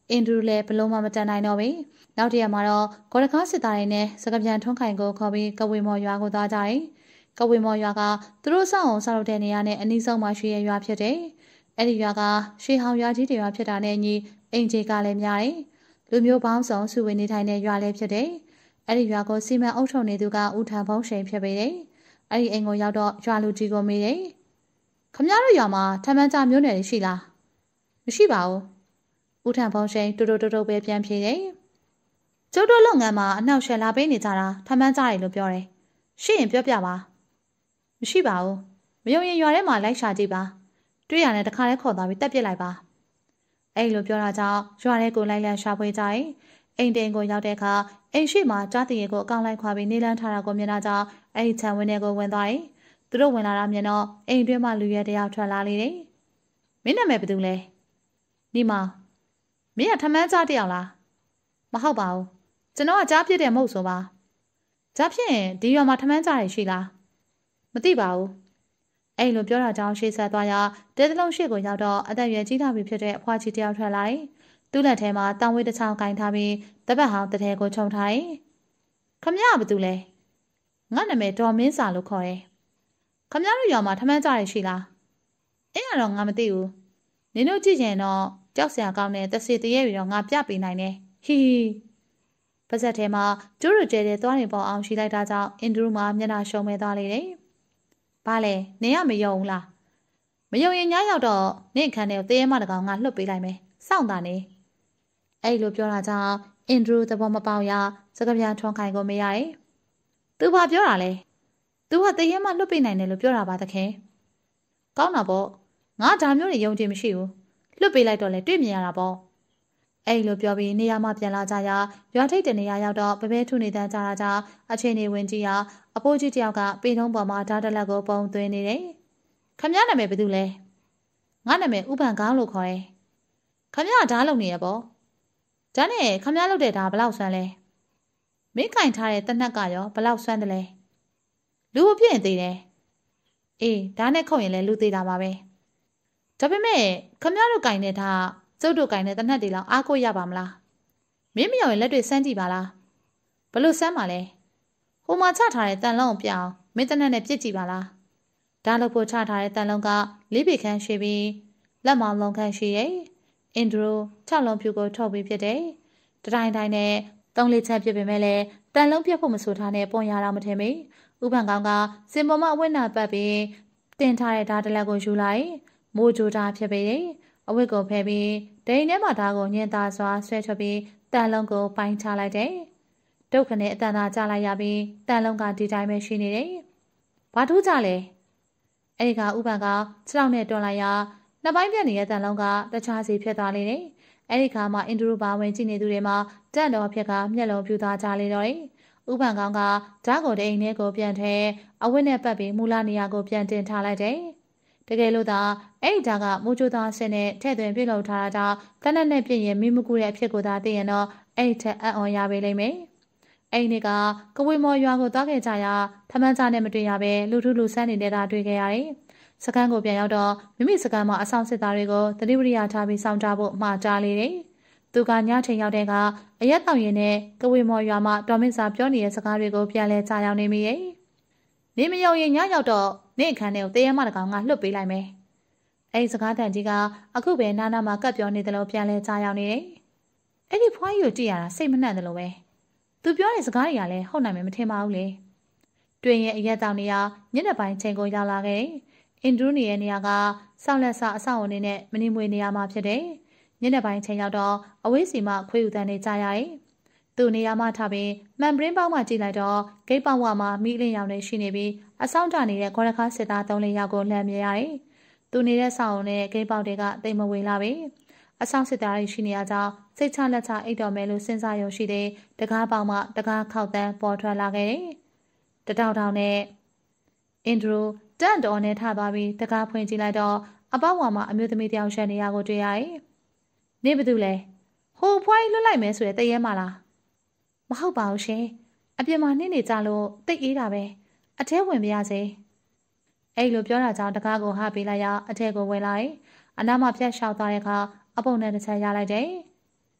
အင်ဒရူလည်းဘလုံးမတန်နိုင်တော့ပြီနောက်တရက်မှာတော့ဂေါ်ရကားစစ်သားတွေနဲ့စကပြန်ထွန်းခိုင်ကိုခေါ်ပြီးကဝေမော်ရွာကိုသွားကြတယ်ကဝေမော်ရွာကသူတို့စောင့်အောင်ဆောက်လုပ်တဲ့နေရာနဲ့အနီးဆုံးမှာရှိတဲ့ရွာဖြစ်တယ်အဲ့ဒီရွာကရှေးဟောင်းရွာကြီးတွေရွာဖြစ်တာနဲ့အညီအင်ဂျီကလည်းများတယ်လူမျိုးပေါင်းစုံစုဝေးနေထိုင်တဲ့ရွာလည်းဖြစ်တယ်အဲ့ဒီရွာကိုစီမံအုပ်ချုပ်နေသူကဦးထံဖုံးရှိန်ဖြစ်ပေတယ်အဲ့ဒီအိမ်ကိုရောက်တော့ရွာလူကြီးကိုမေးတယ်ခမရတို့ရွာမှာထမ်းမန်းကြမျိုးနယ်တွေရှိလားမရှိပါဘူးဦးထံဖုံးရှိန်တူတူပဲပြန်ဖြေတယ်ကျုပ်တို့လုပ်ငန်းမှာအနှောက်အယှက်လာပေးနေကြတာထမ်းမန်းကြတယ်လို့ပြောတယ်ရှိရင်ပြောပြပါမရှိပါဘူးမယုံရင်ရွာထဲမှာလိုက်ရှာကြည့်ပါတွေ့ရတဲ့တခါလဲခေါ်သွားပြီးတက်ပစ်လိုက်ပါအဲ့လိုပြောတာကြောင့်ရွာထဲကိုလိုက်လံရှာဖွေကြတယ်အိမ်တိန်ကိုရောက်တဲ့အခါအိမ်ရှိမှကြားတည်ရဲကိုအကောင့်လိုက်ခွာပြီးနေလန်းထားတာကိုမြင်တာကြောင့်အဲ့ဒီခြံဝင်းထဲကိုဝင်သွားတယ်သူတို့ဝင်လာတာမြင်တော့အိမ်တွင်းမှာလူရဲတယောက်ထွက်လာလေတယ်မင်းနာမည်ဘယ်သူလဲနီမောင်မင်းကထမန်းကြားတယောက်လားမဟုတ်ပါဘူးကျွန်တော်ကကြားဖြစ်တယ်မဟုတ်ဆိုပါကြားဖြစ်ရင်ဒီရွာမှာထမန်းကြားရရှိလားမသိပါဘူးအဲ့လိုပြောတာကြောင့်ရှေ့ဆက်သွားရတဲတလုံးရှေ့ကိုရောက်တော့အသက်ရွယ်ကြီးလာပြီဖြစ်တဲ့အဖွားကြီးတယောက်ထွက်လာတယ်သူ့လက်ထဲမှာတောင်ဝေးတစ်ချောင်းကင်ထားပြီးတပတ်ဟောင်းတထဲကိုခြုံထားတယ်ခမရဘာတူလဲငါနာမည်ဒေါ်မင်းစာလို့ခေါ်တယ်ခမရတို့ရွာမှာထမန်းကြားရရှိလားအဲ့ကတော့ငါမသိဘူးနင်တို့ကြည့်ရင်တော့ကြောက်စရာကောင်းတဲ့တစီတရေပြီးတော့ငါပြပေးနိုင်တယ်ဟီဟီပါဇက်ထဲမှာကျိုးရကျဲတဲ့သွားနေပေါ်အောင်ရှိလိုက်တာကြောင့်အင်ဒရူမှာမျက်နှာရှုံးမဲသွားလေတယ်ဘာလဲနင်ကမယုံဘူးလားမယုံရင်ညရောက်တော့နင့်ခန်းထဲကိုတရေမတကောင်ငါလှုပ်ပေးလိုက်မယ်စောင့်တာနေအဲ့လိုပြောတာကြောင့်အင်ဒရူသဘောမပေါက်ရစကားပြန်ထွန်းခိုင်ကိုမေးရတယ်သူဘာပြောတာလဲသူကတရေမလှုပ်ပေးနိုင်တယ်လို့ပြောတာပါသခင်ကောင်းတာပေါ့ငါဒါမျိုးတွေယုံကြည်မရှိဘူးလှုပ်ပေးလိုက်တော့လေတွေ့မြင်ရတာပေါ့အဲ့လိုပြောပြီးနေရာမှပြန်လာကြရရွာထိပ်တနေရာရောက်တော့ပပဲထုနေတန်းကြတာကြောင့်အချင်းနေဝင်ကြည့်ရအဖိုးကြီးတယောက်ကပေထုံးပေါ်မှာဓာတ်တလက်ကိုပုံသွင်းနေတယ်ခမရနာမည်ဘယ်သူလဲငါနာမည်ဥပန်ကောင်းလို့ခေါ်တယ်ခမရဓာတ်လုံနေရပေါ့ဓာတ်နဲ့ခမရလုပ်တဲ့ဓာတ်ဘလောက်ဆွမ်းလဲမင်းကင်ထားတဲ့တနက်ကရောဘလောက်ဆွမ်းတယ်လဲလူအပြည့်သေးတယ်အေးဓာတ်နဲ့ခုတ်ရင်လည်းလူသေးတာပါပဲဒါပေမဲ့ခမရတို့ကင်တဲ့ဓာတ်ကျုပ်တို့ကင်တဲ့တနက်တွေလောက်အားကိုရပါမလားမင်းမရောရင်လက်တွေစမ်းကြည့်ပါလားဘလို့စမ်းပါလဲဟိုမှာချထားတဲ့တန်လုံးကိုပြအောင်မင်းတနက်နဲ့ပြစ်ကြည့်ပါလားဓာတ်လို့ဖို့ချထားတဲ့တန်လုံးကလေးပေခန့်ရှိပြီးလက်မောင်းလုံးခန့်ရှိရဲ့အင်ဒရို6လုံးဖြူကိုထုတ်ပြီးဖြစ်တယ်တတိုင်းတိုင်းနဲ့3-4ချက်ဖြစ်ပေမဲ့လည်းတန်လုံးပြတ်ဖို့မဆိုထားနဲ့ပုံရတာမထင်မိဥပန်ကောင်ကစင်ပေါ်မှာအဝိနာပတ်ပြီးတင်ထားတဲ့ဓာတ်တလက်ကိုယူလိုက်မိုးကြိုးဓာတ်ဖြစ်ပေတယ်အဝတ်ကိုဖယ်ပြီးဒိန်ထဲမှာဓာတ်ကိုညင်သာစွာဆွဲထွက်ပြီးတန်လုံးကိုပိုင်းချလိုက်တယ်ဒုက္ခနဲ့အတန်သာကျလိုက်ရပြီးတန်လုံးကဒီတိုင်းပဲရှိနေတယ်ဘာထူးကြလဲအဲ့ဒီကဥပန်ကခြေထောက်နဲ့တွန်းလိုက်ရနှစ်ပိုင်းပြတ်နေတဲ့တန်လုံးကတခြားစီဖြစ်သွားလေတယ်အဲ့ဒီခါမှာအင်ဒရူဘာဝင်ကြည့်နေသူတွေမှာတန့်တော်ဖြစ်ကမျက်လုံးပြူသွားကြလေတော့တယ်ဥပန်ကောင်ကဓာတ်ကိုဒိန်ထဲကိုပြန်ထဲအဝတ်နဲ့ပတ်ပြီးမူလနေရာကိုပြန်တင်ထားလိုက်တယ်တကယ်လို့သာအဲ့ဒီဓာတ်ကမိုးချိုးသားဆင်းနဲ့ထဲ့သွင်းပြုတ်လောက်ထားတာကြောင့်တနက်နဲ့ပြင်ရင်မိမကူတဲ့အဖြစ်ကိုသာသိရင်တော့အဲ့ဒီထက်အံ့ဩရပေလိမ့်မယ်အဲ့ဒီကကဝေမော်ရွာကိုသွားခဲ့ကြရထမန်းကြားနဲ့မတွေ့ရပဲလူထုလူဆန်းနေတဲ့တာတွေ့ခဲ့ရတယ်စကန်းကိုပြန်ရောက်တော့မိမိစကန်းမှာအဆောင်စစ်သားတွေကိုတတိဝရိယထားပြီးစောင့်ကြဖို့မှာကြားလေတယ်သူကညချိန်ရောက်တဲ့ကအရက်တောင်ရင်နဲ့ကဝေမော်ရွာမှာတော်မင်းစာပြောနေတဲ့စကားတွေကိုပြန်လဲကြားရောက်နေမိရဲ့နေမယုံရင်ညရောက်တော့နေ့အခန်းထဲကိုတရေမတကောင်ကလှုပ်ပေးလိုက်မယ်အဲ့ဒီစကားတန်ကြီးကအခုပဲနာနာမှာကပ်ပြောနေတယ်လို့ပြန်လဲကြားရောက်နေတယ်အဲ့ဒီဖွားကြီးကိုကြည့်ရတာစိတ်မနှံ့တယ်လို့ပဲသူပြောတဲ့စကားတွေကလည်းဟုတ်နိုင်မယ်မထင်ပါဘူးလေတွေ့ရင်အရက်တောင်နေရညနေပိုင်းချိန်ကိုရောက်လာခဲ့အင်ဒရူနီရဲ့နေရာကစောက်လက်ဆအဆောက်အုံနေနဲ့မနီမွေနေရာမှာဖြစ်တယ်ညနေပိုင်းချိန်ရောက်တော့အဝေးစီမှခွေးဥတန်းနေကြရတယ်သူနေရာမှထားပြီးမှန်ပရင်းပေါက်မှကြည့်လိုက်တော့ဂိတ်ပေါက်ဝမှာမိလင်းရောင်နေရှိနေပြီးအဆောင်တနေတဲ့ခေါ်ရခါစစ်သား3-4ယောက်ကိုလှမ်းမြင်ရတယ်သူနေတဲ့ဆောင်းနဲ့ဂိတ်ပေါက်တွေကတိမ်မဝေလာပြီအဆောင်စစ်သားတွေရှိနေရကြောင်းစိတ်ချလက်ချအိတ်တော်မဲလို့စဉ်းစားရုံရှိတဲ့တကားပေါက်မှတကားခောက်တန်းပေါ်ထွက်လာခဲ့တယ်တတောင်တောင်နဲ့အင်ဒရိုတန့်တော်နဲ့ထသွားပြီးတကားဖွင့်ကြည့်လိုက်တော့အပေါက်ဝါမှာအမျိုးသမီးတယောက်ရှက်နေရကိုတွေ့ရတယ်နေဘသူလဲဟိုဖွားကြီးလွတ်လိုက်မယ်ဆိုတဲ့တရေမလားမဟုတ်ပါဘူးရှင်အပြင်မှာနေနေကြလို့တိတ်အေးတာပဲအထဲဝင်ပြရစေအဲ့လိုပြောတာကြောင့်တကားကိုဟပေးလိုက်ရအထဲကိုဝင်လာတယ်အနားမှာဖြတ်လျှောက်သွားတဲ့အခါအပုံနဲ့တစ်ချက်ရလိုက်တယ်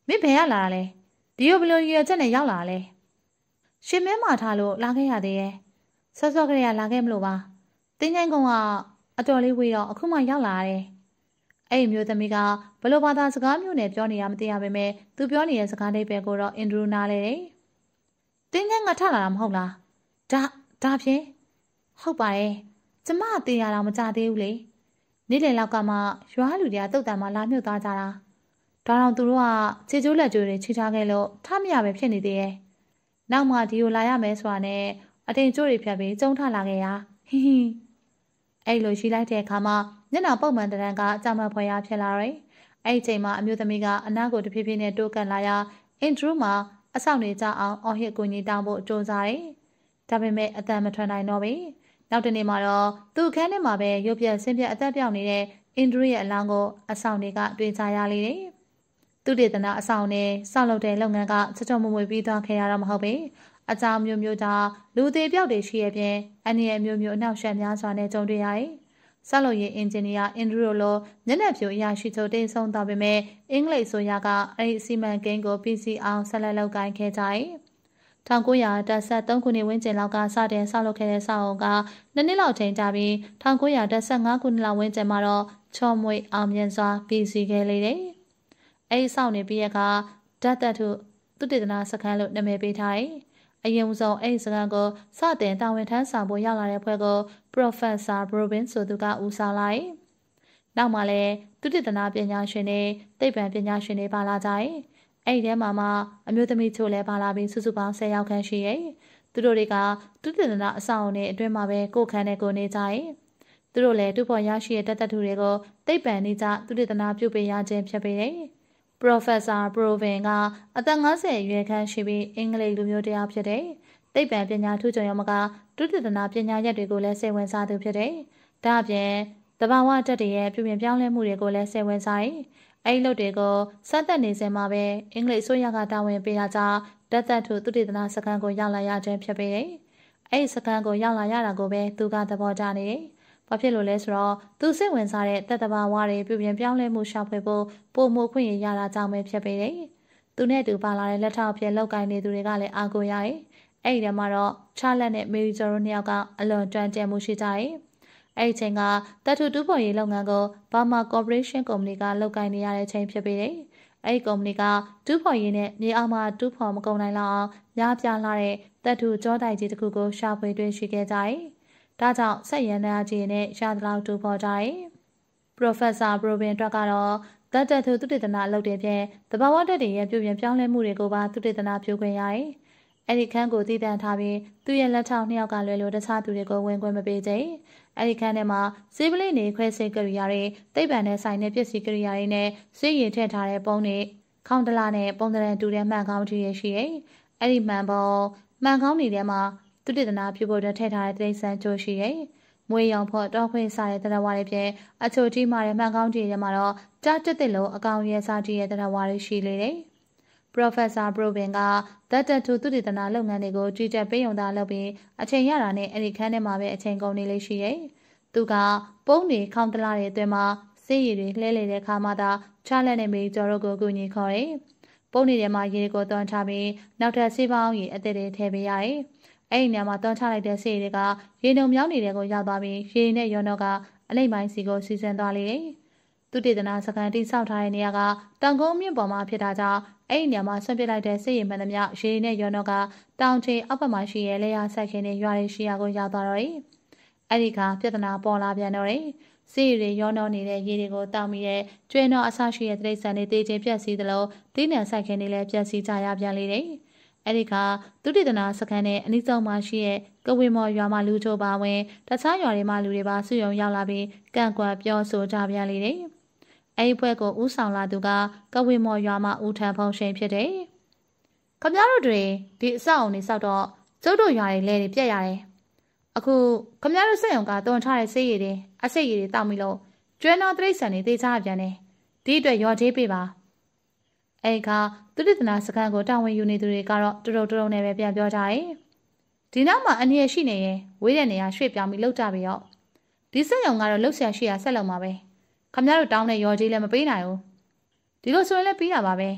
မင်းဘယ်ရလာတာလဲဒီလိုဘလို့ရွေချက်နဲ့ရောက်လာလဲရှင်မဲမှာထားလို့လာခဲ့ရသေးရဲ့ဆော့ဆော့ကလေးကလာခဲ့မလို့ပါတင်းချိုင်းကုန်းကအတော်လေးဝေးတော့အခုမှရောက်လာရတယ်အဲ့ဒီမျိုးသမီးကဘလို့ဘာသာစကားမျိုးနဲ့ပြောနေရမသိရပါပဲသူပြောနေတဲ့စကားလေးပဲကိုတော့အင်ဒရူနားလေတယ်တင်းချိုင်းကထလာတာမဟုတ်လားဒါဖြင့်ဟုတ်ပါတယ်ကျမအသေးရတော့မကြသေးဘူးလေနေ့လယ်လောက်ကမှရွာလူတွေကတုတ်တန်မှလာမြုပ်သွားကြတာဒါတော့သူတို့ကခြေကျိုးလက်ကျိုးတွေချိထားခဲ့လို့ထမရပဲဖြစ်နေသေးရဲ့နောက်မှဒီကိုလာရမယ်ဆိုတာနဲ့အတင်ကျိုးတွေဖြတ်ပြီးကျုံထလာခဲ့ရဟင်းအဲ့လိုရှိလိုက်တဲ့အခါမှာမျက်နှာပုံမှန်တရံကကြာမဖွယ်ရဖြစ်လာတယ်အဲ့ဒီချိန်မှာအမျိုးသမီးကအနားကိုတဖြည်းဖြည်းနဲ့တိုးကပ်လာရာအင်ဒရူမှာအဆောင်နေကြအောင်အော်ဟစ်ကိုကြီးတောင်းဖို့ကြိုးစားတယ်ဒါပေမဲ့အတန်မထွက်နိုင်တော့ဘူးနောက်တနေ့မှာတော့သူ့ခန်းထဲမှာပဲရုပ်ပြက်ဆင်းပြက်အသက်ပြောင်းနေတဲ့အင်ဒရူရဲ့အလောင်းကိုအဆောင်တွေကတွေ့ကြရလေတယ်သူတေသနာအဆောင်နဲ့ဆောက်လုပ်တဲ့လုပ်ငန်းကချောချောမွေ့မွေ့ပြီးသွားခဲ့ရတော့မဟုတ်ပေအကြောင်းမျိုးမျိုးကြောင့်လူသေးပြောက်တွေရှိရဲ့ဖြင့်အနည်းအမျိုးမျိုးအနောက်ရှက်များစွာနဲ့ကြုံတွေ့ရတယ်။ဆောက်လုပ်ရေးအင်ဂျင်နီယာအင်ဒရူလိုမျက်နှာဖြူအရာရှိချုပ်တိတ်ဆုံးသွားပေမဲ့အင်္ဂလိပ်ဆိုရကအဲ့ဒီစီမံကိန်းကိုပြီးစီအောင်ဆက်လက်လုပ်ကိုင်ခဲ့ကြတယ်။1913ခုနှစ်ဝန်းကျင်လောက်ကစတင်ဆောက်လုပ်ခဲ့တဲ့ဆောက်အုံက2နှစ်လောက်ချိန်ကြာပြီး1915ခုနှစ်လောက်ဝန်းကျင်မှာတော့ချော်မွေအောင်မြင်စွာပြီးစီခဲ့လေတယ်။အဲ့ဒီဆောက်နေပြီးရကဓာတ်သက်ထုသူတေသနာစခန်းလို့နာမည်ပေးထားတယ်။အရင်ဆုံးအဲ့ဒီစခန်းကိုစတင်တာဝန်ထမ်းဆောင်ဖို့ရောက်လာတဲ့ဖွဲ့ကို Professor Brobin ဆိုသူကဦးဆောင်လိုက်။နောက်မှလည်းသူတေသနာပညာရှင်တွေသိပ္ပံပညာရှင်တွေပါလာကြတယ်။အဲ့ဒီထဲမှာအမျိုးသမီးချို့လည်းပါလာပြီးစုစုပေါင်း10ယောက်ခန့်ရှိရဲ့။သူတို့တွေကသူတေသနာအဆောင်နဲ့အတွင်းမှာပဲကိုယ်ခန်းနဲ့ကိုနေကြတယ်။သူတို့လည်းသူ့ဖော်ရရှိတဲ့တတ်ထုတွေကိုသိပ္ပံနည်းကျသူတေသနာပြုပေးရခြင်းဖြစ်ပေတယ်။ Professor Brobin ကအသက်50အရွယ်ခန့်ရှိပြီးအင်္ဂလိပ်လူမျိုးတစ်ယောက်ဖြစ်တယ်။သိပ္ပံပညာထူးချွန်ရုံမကဒုတိယနာပညာရပ်တွေကိုလည်းစိတ်ဝင်စားသူဖြစ်တယ်။ဒါအပြင်သဘာဝဓာတ်တွေရဲ့ပြုပြင်ပြောင်းလဲမှုတွေကိုလည်းစိတ်ဝင်စားတယ်။အဲဒီလုပ်တွေကိုစသက်နေစဉ်မှာပဲအင်္ဂလိပ်အစိုးရကတာဝန်ပေးတာကြောင့်ဓာတ်သက်ထုသုတေသနစခန်းကိုရောက်လာရခြင်းဖြစ်ပေတယ်။အဲဒီစခန်းကိုရောက်လာရတာကိုပဲသူကသဘောကျနေတယ်။ဘာဖြစ်လို့လဲဆိုတော့သူစိတ်ဝင်စားတဲ့သက်သဘာဝတွေပြုပြင်ပြောင်းလဲမှုရှာဖွေဖို့ပုံမှုခွင့်ရတာကြောင့်ပဲဖြစ်ပေတယ်။သူနဲ့တူပါလာတဲ့လက်ထောက်ဖြစ်လောက်ကိုင်းနေသူတွေကလည်းအားကိုးရတယ်။အဲ့ဒီတည်းမှာတော့ချာလက်နဲ့မေရီဂျော်တို့နှစ်ယောက်ကအလွန်ကြမ်းကြဲမှုရှိကြတယ်။အဲ့ဒီချိန်ကတတ်ထုတူးဖော်ရေးလုပ်ငန်းကိုဘာမာကော်ပိုရေးရှင်းကုမ္ပဏီကလုပ်ကိုင်နေရတဲ့ချိန်ဖြစ်ပေတယ်။အဲ့ဒီကုမ္ပဏီကတူးဖော်ရေးနဲ့မြေအောက်မှာတူးဖော်မကုန်နိုင်လောက်အောင်များပြားလာတဲ့တတ်ထုကြောတိုက်ကြီးတစ်ခုကိုရှာဖွေတွေ့ရှိခဲ့ကြတယ်။ဒါကြောင့်ဆက်ရန်နာကြီးနဲ့ရှားတလောက်တူးဖော်ကြတယ်။ Professor Brobin အတွက်ကတော့တတ်ထုသုတေသနအလုပ်တွေဖြင့်သဘာဝဓာတ်တွေရဲ့ပြုပြင်ပြောင်းလဲမှုတွေကိုပါသုတေသနပြုခွင့်ရတယ်။အဲ့ဒီခန်းကိုတည်တံ့ထားပြီးသူ့ရဲ့လက်ထောက်နှစ်ယောက်ကလွယ်လို့တခြားသူတွေကိုဝင်ခွင့်မပေးကြ။အဲ့ဒီခန်းထဲမှာစေးပလိနေခွဲစိတ်ကရိယာတွေသိပ္ပံနဲ့ဆိုင်တဲ့ပစ္စည်းကရိယာတွေနဲ့စေးရည်ထည့်ထားတဲ့ပုံတွေခေါင်းတလားနဲ့ပုံတရံတူတဲ့မှန်ကောင်းတွေရှိရဲ့။အဲ့ဒီမှန်ကောင်းတွေထဲမှာသုတေသနပြုဖို့ထည့်ထားတဲ့တိရစ္ဆာန်ကြိုးရှိရဲ့။မွေးရောင်ဖို့တောခွင့်စားတဲ့တရားဝါတွေဖြင့်အချိုကြီးမာတဲ့မှန်ကောင်းတွေထဲမှာတော့ကြားတက်တဲ့လို့အကောင်ရဲစားကြီးရဲ့တရားဝါတွေရှိလေတယ်။ Professor Brobin ကတတ်ထုသုတေသနလုပ်ငန်းတွေကိုကြီးကြပ်ပေးုံသာလုပ်ပြီးအချိန်ရတာနဲ့အဲ့ဒီခန်းထဲမှာပဲအချိန်ကုန်နေလေးရှိရဲ့။သူကပုံးတွေခေါင်းတလားတွေအတွင်းမှာစေးရည်တွေလှဲလေတဲ့ခါမှသာချားလက်နဲ့မေကျော်တို့ကိုကူညီခေါ်တယ်။ပုံးတွေထဲမှာရေကိုသွန်းချပြီးနောက်ထပ်ဆေးပေါင်းရေအသစ်တွေထည့်ပေးရတယ်။အဲ့ဒီနေရာမှာသွန်းချလိုက်တဲ့ဆေးတွေကရေနုံမြောင်းနေတဲ့ကိုရောက်သွားပြီးရေနဲ့ရောတော့ကအလိမ့်ပိုင်းစီကိုစီစဉ်သွားလေတယ်။သူတေသနာစခန်းတိဆောက်ထားတဲ့နေရာကတောင်ကုန်းမြင့်ပေါ်မှာဖြစ်တာကြောင့်အဲ့ဒီနေရာမှာဆွန့်ပစ်လိုက်တဲ့ဆေးရည်မှန်သမျှရေနဲ့ရောတော့ကတောင်ချေအောက်ဘက်မှာရှိတဲ့လေယာဆက်ခင်းတွေရွာတွေရှိရာကိုရောက်သွားတော့တယ်။အဲ့ဒီကပြဿနာပေါ်လာပြန်တော့တယ်။ဆေးရည်ရောတော့နေတဲ့ရေတွေကိုတောက်မိတဲ့ကျွဲတော်အဆရှိတဲ့တိရစ္ဆာန်တွေတေးချင်းပြက်စီးသလိုဒိနံဆက်ခင်းတွေလည်းပြက်စီးကြရပြန်လေတယ်။အဲ့ဒီကသူတေသနာစခန်းနဲ့အနီးဆုံးမှာရှိတဲ့ကဝေမော်ရွာမှာလူချိုပါဝင်တခြားရွာတွေမှာလူတွေပါစုယုံရောက်လာပြီးကန့်ကွက်ပြောဆိုကြပြန်လေတယ်။အဲ့ဒီဘွဲကိုဦးဆောင်လာသူကကဝေမော်ရွာမှာဦးထံဖုံရှင်ဖြစ်တယ်။ခင်ဗျားတို့တွေဒီအဆောက်အုံတွေဆောက်တော့ကျုပ်တို့ရွာတွေလဲတွေပြက်ရတယ်။အခုခင်ဗျားတို့စက်ရုံကတွန်ထားတဲ့ဆေးရည်တွေအဆိပ်ရည်တွေတောက်ပြီးလို့ကျွဲတော်တိရစ္ဆာန်တွေတေးချပြန်တယ်။ဒီအတွက်ရော်သေးပေးပါ။အဲ့ခါသူတေသနာစခန်းကိုတာဝန်ယူနေသူတွေကတော့တုံနဲ့ပဲပြန်ပြောကြတယ်။ဒီနောက်မှာအနည်းရှိနေရင်ဝေးတဲ့နေရာရွှေ့ပြောင်းပြီးလောက်ကြပြီရော။ဒီစက်ရုံကတော့လှုပ်ရှားရှိရာဆက်လုံမှာပဲ။ခင်ဗျားတို့တောင်းတဲ့ရော်ကြီးလည်းမပေးနိုင်ဘူး။ဒီလိုဆိုရင်လည်းပြီးတာပါပဲ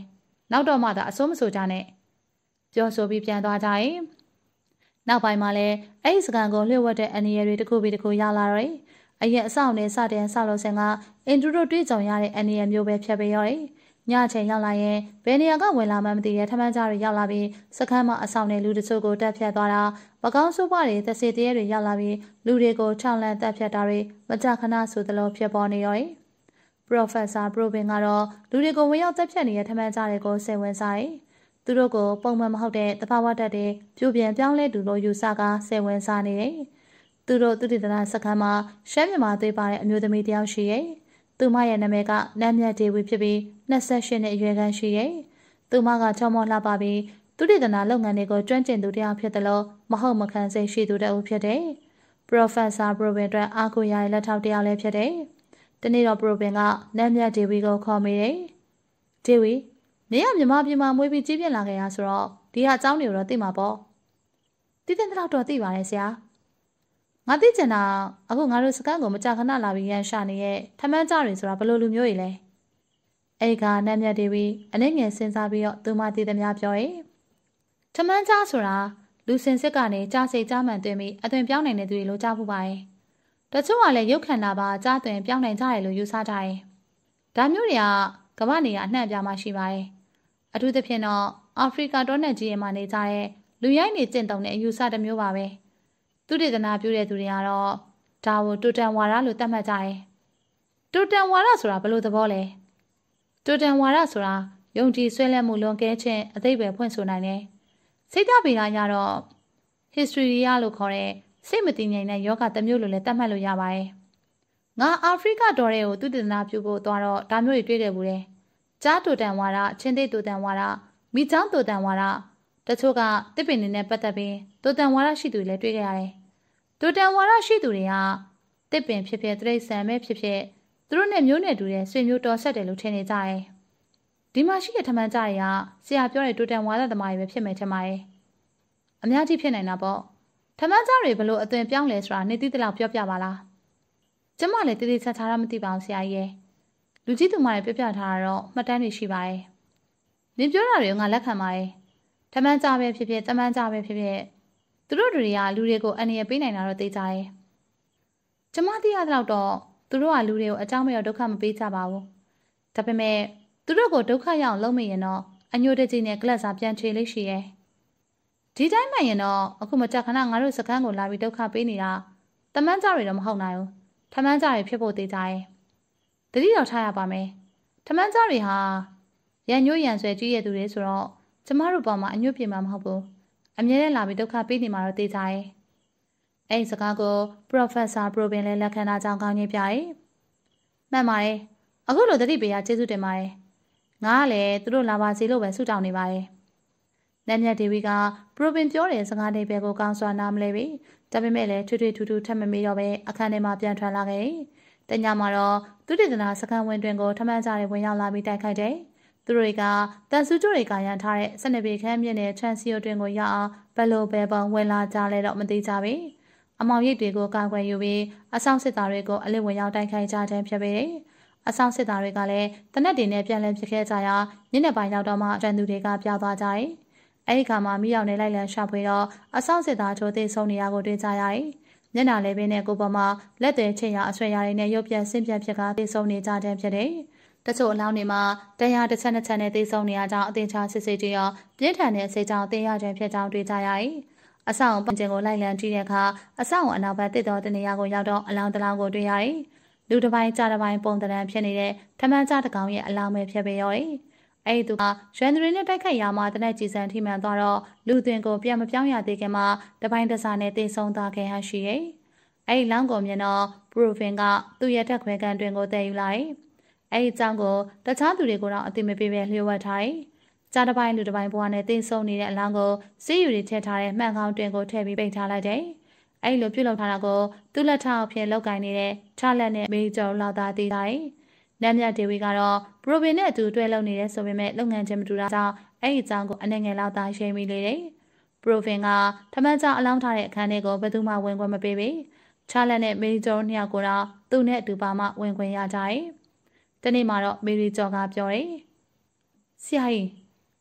နောက်တော့မှသာအစိုးမဆိုကြနဲ့ပြောဆိုပြီးပြန်သွားကြရင်နောက်ပိုင်းမှာလည်းအဲ့ဒီစကန်ကိုလျှို့ဝှက်တဲ့အန်ဒီရတွေတစ်ခုပြီးတစ်ခုရောက်လာတော့အရင်အဆောင်နဲ့စတင်ဆောက်လို့ဆင်ကအင်ဒူတို့တွေးကြုံရတဲ့အန်ဒီရမျိုးပဲဖြတ်ပေးရောညချိန်ရောက်လာရင်ဘယ်နေရာကဝင်လာမှမသိတဲ့ထမန်းကြားတွေရောက်လာပြီးစခန်းမှာအဆောင်နဲ့လူတချို့ကိုတက်ဖြတ်သွားတာမကောင်းဆိုးပွားတွေသက်စေတရေတွေရောက်လာပြီးလူတွေကိုထောက်လန့်တက်ဖြတ်တာတွေမကြခဏဆိုသလိုဖြစ်ပေါ်နေရောပရိုဖက်ဆာဘရိုဘင်ကတော့လူတွေကိုဝင်ရောက်တက်ဖြတ်နေတဲ့ထမန်းကြားတွေကိုစိတ်ဝင်စားတယ်သူတို့ကိုပုံမှန်မဟုတ်တဲ့တဘာဝတက်တွေပြူပြန်ပြောင်းလဲသူတို့ယူဆကားစိတ်ဝင်စားနေတယ်သူတို့သူတည်တနာစခန်းမှာရှမ်းမြန်မာသွေးပါတဲ့အမျိုးသမီးတယောက်ရှိရဲ့သူမရဲ့နာမည်ကနမ်းမြတ်ဒေဝီဖြစ်ပြီး28နှစ်အရွယ်ခန့်ရှိရဲ့သူမကချောမောလှပပြီးသူတည်တနာလုပ်ငန်းတွေကိုကျွမ်းကျင်သူတယောက်ဖြစ်တယ်လို့မဟုတ်မခံစိတ်ရှိသူတဦးဖြစ်တယ်ပရိုဖက်ဆာဘရိုဘင်အတွက်အားကိုးရတဲ့လက်ထောက်တယောက်လည်းဖြစ်တယ်တနေ့တော့ဘရိုဘင်ကနမ်းမြတ်ဒေဝီကိုခေါ်မိတယ်ဒေဝီနေရမြန်မာပြည်မှာမွေးပြီးကြီးပြင်းလာခဲ့ရဆိုတော့ဒီဟာအကြောင်းတွေကိုတော့သိမှာပေါ့တည်တဲ့တော့သိပါတယ်ဆရာငါသိချင်တာအခုငါတို့စကန်းကိုမကြခဏလာပြီးရန်ရှာနေရဲ့ထမန်းကြတွေဆိုတာဘယ်လိုလူမျိုးတွေလဲအဲ့ကနမ်းမြတ်ဒေဝီအနေငယ်စဉ်းစားပြီးတော့သူမတည်သည်များပြောရဲ့ထမန်းကြဆိုတာလူစင်စစ်ကနေကြားစိတ်ကြားမှန်သွင်းပြီးအသွင်ပြောင်းနိုင်တဲ့သူတွေလိုကြားဖို့ပါရဲ့တချို့ကလည်းရုပ်ခန္ဓာပါကြားသွင်းပြောင်းနိုင်ကြတယ်လို့ယူဆကြတယ်ဒါမျိုးတွေကကမ္ဘာနေရအနှံ့အပြားမှာရှိပါတယ်အထူးသဖြင့်တော့အာဖရိကတောနယ်ကြီးမှာနေကြတဲ့လူရိုက်နေကျင့်သုံးတဲ့အယူဆတစ်မျိုးပါပဲသူတည်တနာပြုတဲ့သူတွေကတော့ဒါကိုတူတန်ဝါဒလို့သတ်မှတ်ကြတယ်တူတန်ဝါဒဆိုတာဘယ်လိုသဘောလဲတူတန်ဝါဒဆိုတာယုံကြည်ဆွဲလန်းမှုလွန်ကဲခြင်းအသိပဲဖွင့်ဆိုနိုင်တယ်စိတ်ဓာတ်ဗေဒရတော့ hysteria လို့ခေါ်တဲ့စိတ်မတည်ငြိမ်တဲ့ယောဂတစ်မျိုးလို့လည်းသတ်မှတ်လို့ရပါတယ်ငါအာဖရိကတော်တွေကိုသူတည်တနာပြုဖို့သွားတော့ဒါမျိုးတွေတွေ့ခဲ့ဘူးတယ်ကြားတူတန်ဝါဒချင်းသိတူတန်ဝါဒမိချောင်းတူတန်ဝါဒတချို့ကတစ်ပင်နေနဲ့ပတ်သက်ပြီးတူတန်ဝါဒရှိသူတွေလည်းတွေ့ခဲ့ရတယ်တူတန်ဝါဒရှိသူတွေကတစ်ပင်ဖြစ်ဖြစ်တိရစ္ဆာန်ပဲဖြစ်ဖြစ်သူတို့နဲ့မျိုးနဲ့တူတဲ့ဆွေမျိုးတော်ဆက်တယ်လို့ထင်နေကြတယ်ဒီမှာရှိတဲ့ထမန်းကြတွေကဆရာပြောတဲ့တူတန်ဝါဒသမားတွေပဲဖြစ်မယ်ထင်ပါတယ်အများကြီးဖြစ်နိုင်တာပေါ့ထမန်းကြတွေဘလို့အသွင်ပြောင်းလဲဆိုတာနေသိတဲ့လောက်ပြောပြပါလားကျမလည်းတည်တည်ချာချာတော့မသိပါဘူးဆရာကြီးရဲ့လူကြီးသူမတွေပြပြထားတာတော့မှတ်တမ်းတွေရှိပါတယ်။နင်ပြောတာတွေကငါလက်ခံပါတယ်။ထမန်းကြပဲဖြစ်ဖြစ်တမန်းကြပဲဖြစ်ဖြစ်သူတို့တွေကလူတွေကိုအန္တရာယ်ပေးနိုင်တာတော့သိကြတယ်။ကျမသိရတဲ့တော့သူတို့ကလူတွေကိုအကြောင်းမဲ့ဒုက္ခမပေးကြပါဘူး။ဒါပေမဲ့သူတို့ကိုဒုက္ခရအောင်လုပ်မိရင်တော့အညိုတကြီးနဲ့ကလပ်စာပြန်ချေလေးရှိရဲ့။ဒီတိုင်းမှရင်တော့အခုမကြခဏငါတို့စကန်းကိုလာပြီးဒုက္ခပေးနေတာတမန်းကြတွေတော့မဟုတ်နိုင်ဘူး။ထမန်းကြတွေဖြစ်ဖို့သိကြရဲ့။တတိတော်ထားရပါမယ်။ထမန်းကြတွေဟာရန်ညိုးရန်ဆွဲကြီးရသူတွေဆိုတော့ကျမတို့ပေါ်မှာအညွတ်ပြေမှာမဟုတ်ဘူး။အမြဲတမ်းလာပြီးဒုက္ခပေးနေမှာတော့သိကြရဲ့။အဲ့ဒီစကားကိုပရိုဖက်ဆာဘရိုဘင်လည်းလက်ခံတာကြောင့်ကောင်းကြီးပြရဲ့။မှန်ပါတယ်။အခုလိုတတိပေးရကျေးဇူးတင်ပါတယ်။ငါကလည်းသူတို့လာပါစီလို့ပဲဆုတောင်းနေပါတယ်။နမ်းမြတ်ဒေဝီကဘရိုဘင်ပြောတဲ့စကားတွေပဲကိုကောင်းစွာနားမလဲပြီ။ဒါပေမဲ့လည်းထွေထွေထူးထူးထပ်မမေးတော့ပဲအခန်းထဲမှာပြန်ထွက်လာခဲ့တယ်။တညမှာတော့သူတည်တနာစခန်းဝင်တွင်ကိုထမန်းကြတွေဝင်ရောက်လာပြီးတိုက်ခိုက်တယ်။သူတွေကတန်ဆူကျိုတွေကရန်ထားတဲ့စနစ်ပေခန်းမြင့်တဲ့ချန်စီယိုတွင်ကိုရောက်အောင်ဘယ်လိုပဲပုံဝင်လာကြလဲတော့မသိကြပြီ။အမောင်ရိပ်တွေကိုကာကွယ်ယူပြီးအဆောင်စစ်သားတွေကိုအလစ်ဝင်ရောက်တိုက်ခိုက်ကြတဲ့ဖြစ်ပေတယ်။အဆောင်စစ်သားတွေကလည်းတနက်တွေနဲ့ပြန်လည်ဖြစ်ခဲ့ကြရာညနေပိုင်းရောက်တော့မှအတန်သူတွေကပြောင်းသွားကြတယ်။အဲဒီခါမှာမိရောက်နေလိုက်လံရှာဖွေတော့အဆောင်စစ်သားချိုးသိဆုံးနေရကိုတွေ့ကြရတယ်။မျက်နှာလေးပင်နဲ့ကိုပေါ်မှာလက်တွေချင်ရအဆွဲရတွေနဲ့ရုပ်ပြန်ဆင်းပြန်ဖြစ်ကာသိဆုံးနေကြတဲ့ဖြစ်တယ်။တချို့အလောင်းတွေမှာတရားတစ်ချက်နှစ်ချက်နဲ့သိဆုံးနေရကြောင်းအသင်ချစစ်စစ်ကြည့်ရောပြင်းထန်တဲ့အစိတ်ကြောင့်သိရခြင်းဖြစ်ကြောင်းတွေ့ကြရတယ်။အဆောင်ပုံကျင်ကိုလိုက်လံကြည့်တဲ့အခါအဆောင်အနောက်ဘက်တစ်တော်တနေရာကိုရောက်တော့အလောင်းတစ်လောင်းကိုတွေ့ရတယ်။လူတစ်ပိုင်းကြားတစ်ပိုင်းပုံတံဖြစ်နေတဲ့ထမန်းကြားတစ်ကောင်ရဲ့အလောင်းပဲဖြစ်ပေရောတယ်။အဲဒီသူကရွှန်သူတွေနဲ့တိုက်ခိုက်ရာမှာတနက်ကြီးစံထိမှန်သွားတော့လူသွင်းကိုပြန်မပြောင်းရသေးခင်မှာတပိုင်းတစားနဲ့သိဆုံးသွားခဲ့ရရှိရဲ့။အဲဒီလောင်းကိုမြင်တော့ပရိုဖင်ကသူ့ရဲ့တက်ခွဲကန်တွင်ကိုတည်ယူလိုက်။အဲဒီအကြောင်းကိုတခြားသူတွေကိုတော့အသိမပေးပဲလျှို့ဝှက်ထားတယ်။ကြားတစ်ပိုင်းလူတစ်ပိုင်းဘဝနဲ့သိဆုံးနေတဲ့အလောင်းကိုစီးယူတွေထည့်ထားတဲ့မှန်ကောင်တွင်ကိုထည့်ပြီးပိတ်ထားလိုက်တယ်။အဲဒီလိုပြုလုပ်ထားတာကိုသူ့လက်ထောက်အဖြစ်လောက်ကင်နေတဲ့ချလက်နဲ့မေဂျော်လောက်သားတည်ထားတယ်။နမ်းမြတ်ဒေဝီကတော့ပရိုဘင်နဲ့အတူတွဲလုပ်နေတယ်ဆိုပေမဲ့လုပ်ငန်းချင်းမတူတာကြောင့်အဲ့ဒီအကြောင်းကိုအနေငယ်လောက်သားရှိမိလေတယ်။ပရိုဘင်ကထမန်းကြအလောင်းထားတဲ့အခန်းထဲကိုဘယ်သူမှဝင်ခွင့်မပေးပေ။ချလက်နဲ့မေဂျော်နှစ်ယောက်ကတော့သူ့နဲ့အတူပါမှဝင်ခွင့်ရကြတယ်။တနေ့မှာတော့မေရီဂျော်ကပြောတယ်။ဆရာကြီး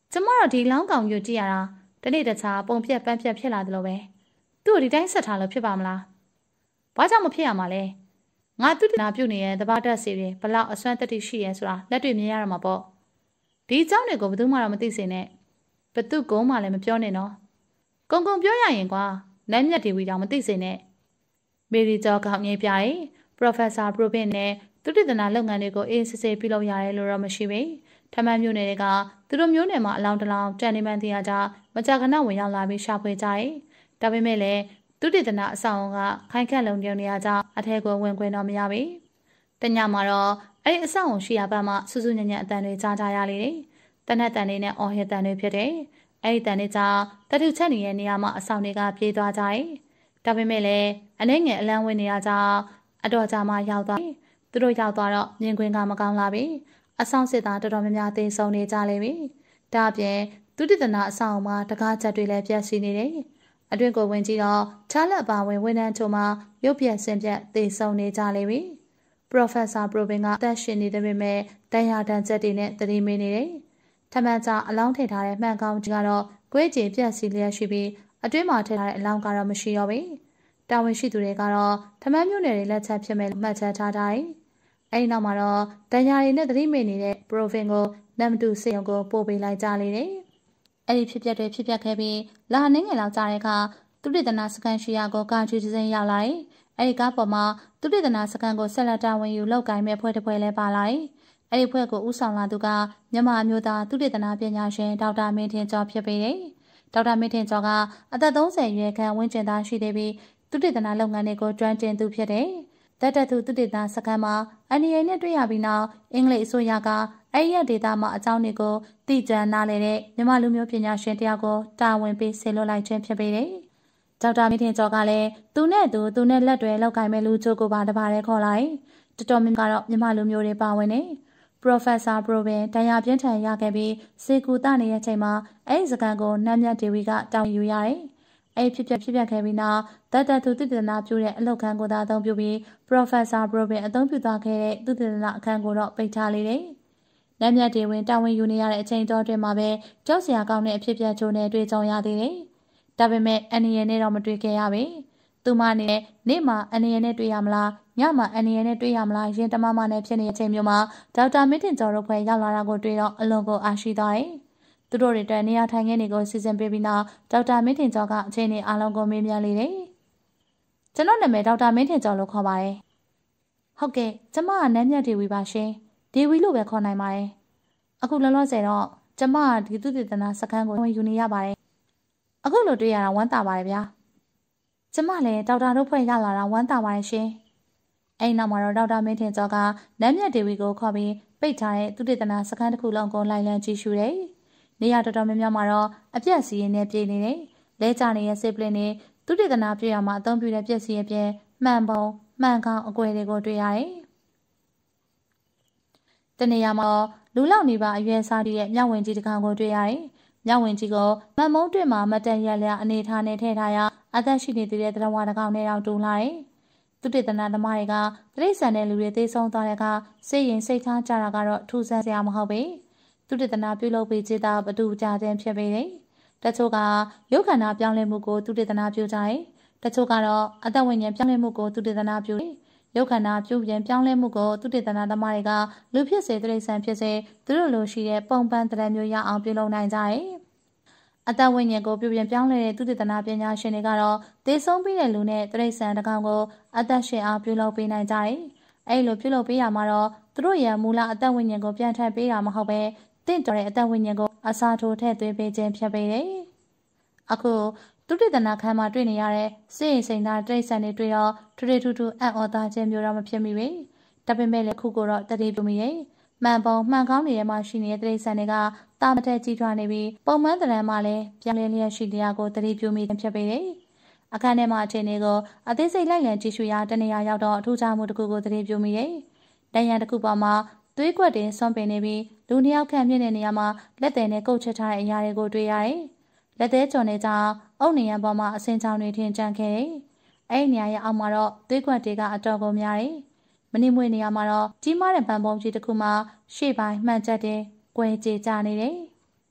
ကျမတို့ဒီလောင်းကောင်ယူကြည့်ရတာတနေ့တခြားပုံပြက်ပန်းပြက်ဖြစ်လာတယ်လို့ပဲသူ့ကိုဒီတိုင်းဆက်ထားလို့ဖြစ်ပါမလားဘာကြောင့်မဖြစ်ရမှာလဲငါသူတနာပြုတ်နေတဲ့တဘာတက်စီတွေဘလောက်အစွမ်းတက်တိရှိရဲဆိုတာလက်တွေ့မြင်ရမှာပေါ့ဒီအကြောင်းတွေကိုဘယ်သူမှတော့မသိစေနဲ့ဘသူကုန်းမှလည်းမပြောနဲ့နော်ကုံပြောရရင်ကွာနန်းမြတ်ဒီဝီတောင်မသိစေနဲ့မေရီကျော်ကောင်းငယ်ပြတယ်ပရိုဖက်ဆာပရိုဗင်နဲ့သူတနာလုပ်ငန်းတွေကိုအေးစစ်စစ်ပြုလုပ်ရတယ်လို့တော့မရှိပေထမန်းမျိုးနယ်တွေကသူတို့မျိုးနယ်မှာအလောင်းတလောင်းတန်နေမှန်တရားကြမကြခဏဝင်ရောက်လာပြီးရှာဖွေကြတယ်ဒါပေမဲ့လည်းသူတနာအဆောင်ကခိုင်ခန့်လုံပြုံနေရကြအထက်ကိုဝင်ခွင့်တော့မရပေတညမှာတော့အဲ့ဒီအဆောင်ရှိရပါမှစူးစူးညံ့ညံ့အတန်တွေကြားကြရလေတယ်တနက်တန်တွေနဲ့အော်ဟစ်တန်တွေဖြစ်တယ်အဲ့ဒီတန်တွေကြောင့်တထုချက်နေတဲ့နေရာမှာအဆောင်တွေကပြေးသွားကြတယ်ဒါပေမဲ့လည်းအနှဲငယ်အလန်းဝင်နေရကြအတော်ကြာမှရောက်သွားသူတို့ရောက်သွားတော့မြင်ကွင်းကမကောင်းလာပြီအဆောင်စစ်သားတော်တော်များများသေဆုံးနေကြလေပြီဒါအပြင်သူတနာအဆောင်မှာတကားချက်တွေလည်းပြက်စီနေတယ်အတွင်ကိုဝင်ကြည့်တော့ချားလက်ပါဝင်နှန်းချိုမှာရုပ်ပြက်ဆင်းပြက်သေဆုံးနေကြလေပြီပရိုဖက်ဆာပရိုဗင်ကအသက်ရှင်နေတဲ့ပေမဲ့တန်ရာတန်ချက်တွေနဲ့တတိမေးနေတယ်ထမန်ကြအလောင်းထည့်ထားတဲ့မှန်ကောင်းကြီးကတော့ကွေးကြေပြက်စီလျက်ရှိပြီးအတွင်းမှာထည့်ထားတဲ့အလောင်းကတော့မရှိတော့ဘူးတာဝန်ရှိသူတွေကတော့ထမန်မျိုးနယ်တွေလက်ချက်ဖြစ်မဲ့မှတ်ချက်ထားတယ်အဲဒီနောက်မှာတော့တန်ရာတွေနဲ့တတိမေးနေတဲ့ပရိုဗင်ကိုနမ်တူစေုံကိုပို့ပေးလိုက်ကြလေတယ်အဲ့ဒီဖြစ်ပျက်တွေဖြစ်ပျက်ခဲ့ပြီးလာနှင်းငယ်လောက်ကြာတဲ့အခါသူတနာစကန်ရှိရာကိုကာချီတစ်စိမ်းရောက်လာတယ်။အဲ့ဒီကားပေါ်မှာသူတနာစကန်ကိုဆက်လက်တာဝန်ယူလောက်ကိုင်းမဲ့ဖွဲ့တစ်ဖွဲ့လဲပါလာတယ်။အဲ့ဒီဖွဲ့ကိုဦးဆောင်လာသူကမြန်မာအမျိုးသားသူတနာပညာရှင်ဒေါက်တာမင်းထင်ကျော်ဖြစ်ပေတယ်။ဒေါက်တာမင်းထင်ကျော်ကအသက်30ရွယ်ခန့်ဝန်းကျင်သားရှိသေးပြီးသူတနာလုပ်ငန်းတွေကိုကျွမ်းကျင်သူဖြစ်တယ်။တက်သူတနာစကန်မှာအန်နီအိနဲ့တွေ့ရပြီးနောက်အင်္ဂလိပ်အစိုးရကအဲ့ဒီဒေတာမှာအကြောင်းတွေကိုသိကြနားလေတဲ့မြန်မာလူမျိုးပညာရှင်တယောက်ကိုတာဝန်ပေးဆေလွတ်လိုက်ခြင်းဖြစ်ပေတယ်။ဒေါက်တာမင်းထင်ကျော်ကလည်းသူနဲ့လက်တွဲလောက်ကိုင်းမဲ့လူချို့ကိုပါတပါးရဲခေါ်လိုက်။တော်တော်များကတော့မြန်မာလူမျိုးတွေပါဝင်နေ။ ပရိုဖက်ဆာပရိုဗင်တန်ရာပြင်းထန်ရခဲ့ပြီးစေကူတနေတဲ့အချိန်မှာအဲ့ဒီစကန်ကိုနမ်းမြတ်ဒေဝီကတောင်းယူရတယ်။အဲ့ဖြစ်ပျက်ခဲ့ပြီးနောက်သူတနာပြုတဲ့အလုပ်ခန်းကိုသာအသုံးပြုပြီးပရိုဖက်ဆာပရိုဗင်အသုံးပြုသွားခဲ့တဲ့သူတနာအခန်းကိုတော့ပိတ်ထားလေတယ်။နမ်းမြတ်ဒေဝင်းတာဝန်ယူနေရတဲ့အချိန်တော်တွင်မှာပဲကြောက်စရာကောင်းတဲ့အဖြစ်ပြချိုးနဲ့တွေ့ကြုံရသေးတယ်။ဒါပေမဲ့အန်နီယနဲ့တော့မတွေ့ခဲ့ရပါဘူး။သူမနဲ့နေ့မှာအန်နီယနဲ့တွေ့ရမလားညမှာအန်နီယနဲ့တွေ့ရမလားရင်တမမနဲ့ဖြစ်နေတဲ့အချိန်မျိုးမှာဒေါက်တာမင်းထင်ကျော်တို့ဖွဲ့ရောက်လာတာကိုတွေ့တော့အလွန်ကိုအားရှိသွားတယ်။သူတို့တွေအတွက်နေရာထိုင်ခင်းတွေကိုစီစဉ်ပေးပြီးနောက်ဒေါက်တာမင်းထင်ကျော်ကအချိန်နဲ့အားလုံးကိုမေးမြန်းလေတယ်။ကျွန်တော်နာမည်ဒေါက်တာမင်းထင်ကျော်လို့ခေါ်ပါတယ်။ဟုတ်ကဲ့ကျမကနမ်းမြတ်ဒေဝီပါရှင်။ဒေဝီလို့ပဲခေါ်နိုင်ပါတယ်။အခုလောလောဆယ်တော့ကျမကဒီသူတနာစခန်းကိုဝင်ယူနေရပါတယ်။အခုလိုတွေ့ရတာဝမ်းသာပါတယ်ဗျာ။ကျမလည်းဒေါက်တာတို့ဖွဲ့ရလာတာဝမ်းသာပါတယ်ရှင်။အဲ့နောက်မှာတော့ဒေါက်တာမင်းထင်ကျော်ကနမ်းမြတ်ဒေဝီကိုခေါ်ပြီးပိတ်ထားတဲ့သူတနာစခန်းတစ်ခုလုံးကိုလိုက်လံကြည့်ရှုတယ်။နေရာတော်တော်များများမှာတော့အပြက်စီရင်နဲ့ပြေးနေတယ်။လဲကျနေတဲ့စစ်ပလင်းတွေသူတနာပြေးရမှာအသုံးပြုတဲ့ပြက်စီရဲ့ပြင်မှန်ပုံမှန်ကောင်းအကွယ်တွေကိုတွေ့ရတယ်။တနေရာမှာလူလောက်နေပါအရွယ်စားတည်းရဲ့မြဝင်ကြီးတစ်ကောင်ကိုတွေ့ရတယ်။မြဝင်ကြီးကိုမတ်မုံးတွင်မှာမတန်ရက်လျအနေထားနဲ့ထည့်ထားရအသက်ရှိနေတဲ့တရဝါတစ်ကောင်နဲ့တော့တူလာတယ်။သူတနာသမားတွေကတိရစ္ဆာန်တဲ့လူတွေသေဆုံးသွားတဲ့အခါစိတ်ရင်စိတ်ထားကြတာကတော့ထူဆန်းစရာမဟုတ်ပေ။သူတနာပြုလုပ်ပြီးခြေသားဘသူကြတဲ့ဖြစ်ပေတယ်။တချို့ကရုပ်ခန္ဓာပြောင်းလဲမှုကိုသူတနာပြုကြတယ်။တချို့ကတော့အသက်ဝိညာဉ်ပြောင်းလဲမှုကိုသူတနာပြုတယ်။ရုပ်ခန္ဓာပြုပြင်ပြောင်းလဲမှုကိုသူတနာသမားတွေကလူဖြစ်စေတိရစ္ဆာန်ဖြစ်စေသူတို့လိုရှိတဲ့ပုံပန်းတရံမျိုးရအောင်ပြုလုပ်နိုင်ကြတယ်။အသက်ဝိညာဉ်ကိုပြုပြင်ပြောင်းလဲတဲ့သူတနာပညာရှင်တွေကတော့သေဆုံးပြီးတဲ့လူနဲ့တိရစ္ဆာန်တစ်ကောင်ကိုအသက်ရှင်အောင်ပြုလုပ်ပေးနိုင်ကြတယ်။အဲ့လိုပြုလုပ်ပေးရမှာတော့သူတို့ရဲ့မူလအသက်ဝိညာဉ်ကိုပြန်ထည့်ပေးတာမဟုတ်ပဲတင့်တော်တဲ့အသက်ဝိညာဉ်ကိုအစာထိုးထည့်သွင်းပေးခြင်းဖြစ်ပေတယ်။အခုသူတနာခန်းမှာတွေ့နေရတဲ့စိတ်စိမ်သားတိရစ္ဆာန်တွေတွေ့တော့ထူထူအံ့ဩသားခြင်းမျိုးတော့မဖြစ်မိပဲ။ဒါပေမဲ့လည်းခုကိုတော့တတိပြုမိတယ်။မှန်ပုံမှန်ကောင်းနေတဲ့မှာရှိနေတဲ့တိရစ္ဆာန်တွေကတာမထက်ကြီးထွားနေပြီးပုံမှန်တရံမှာလည်းပြောင်းလဲလျက်ရှိတရားကိုတတိပြုမိဖြစ်ပေတယ်။အခန်းထဲမှာအခြေအနေကိုအသေးစိတ်လိုက်လံကြည့်ရှုရာတနေရာရောက်တော့အထူးခြားမှုတစ်ခုကိုတတိပြုမိတယ်။တန်ရန်တစ်ခုပေါ်မှာသွေးကွက်တင်ဆွန့်ပင်နေပြီးလူနှစ်ယောက်ခန့်မြင့်တဲ့နေရာမှာလက်သည်နဲ့ကုတ်ချထားတဲ့အရာတွေကိုတွေ့ရတယ်။လက်သေးကျော်နေကြအုတ်နေရန်ပေါ်မှာအစင်ချောင်းတွေထင်ကျန်ခဲ့တယ်။အဲ့ဒီနေရာရဲ့အောက်မှာတော့သွေးကွက်တွေကအတော်ကိုများတယ်။မနိမွေနေရာမှာတော့ကြီးမားတဲ့ပန်းပုံးကြီးတစ်ခုမှာရှေ့ပိုင်းမှန်ချက်တဲ့ကွဲကြေကြနေတယ်။ဒီ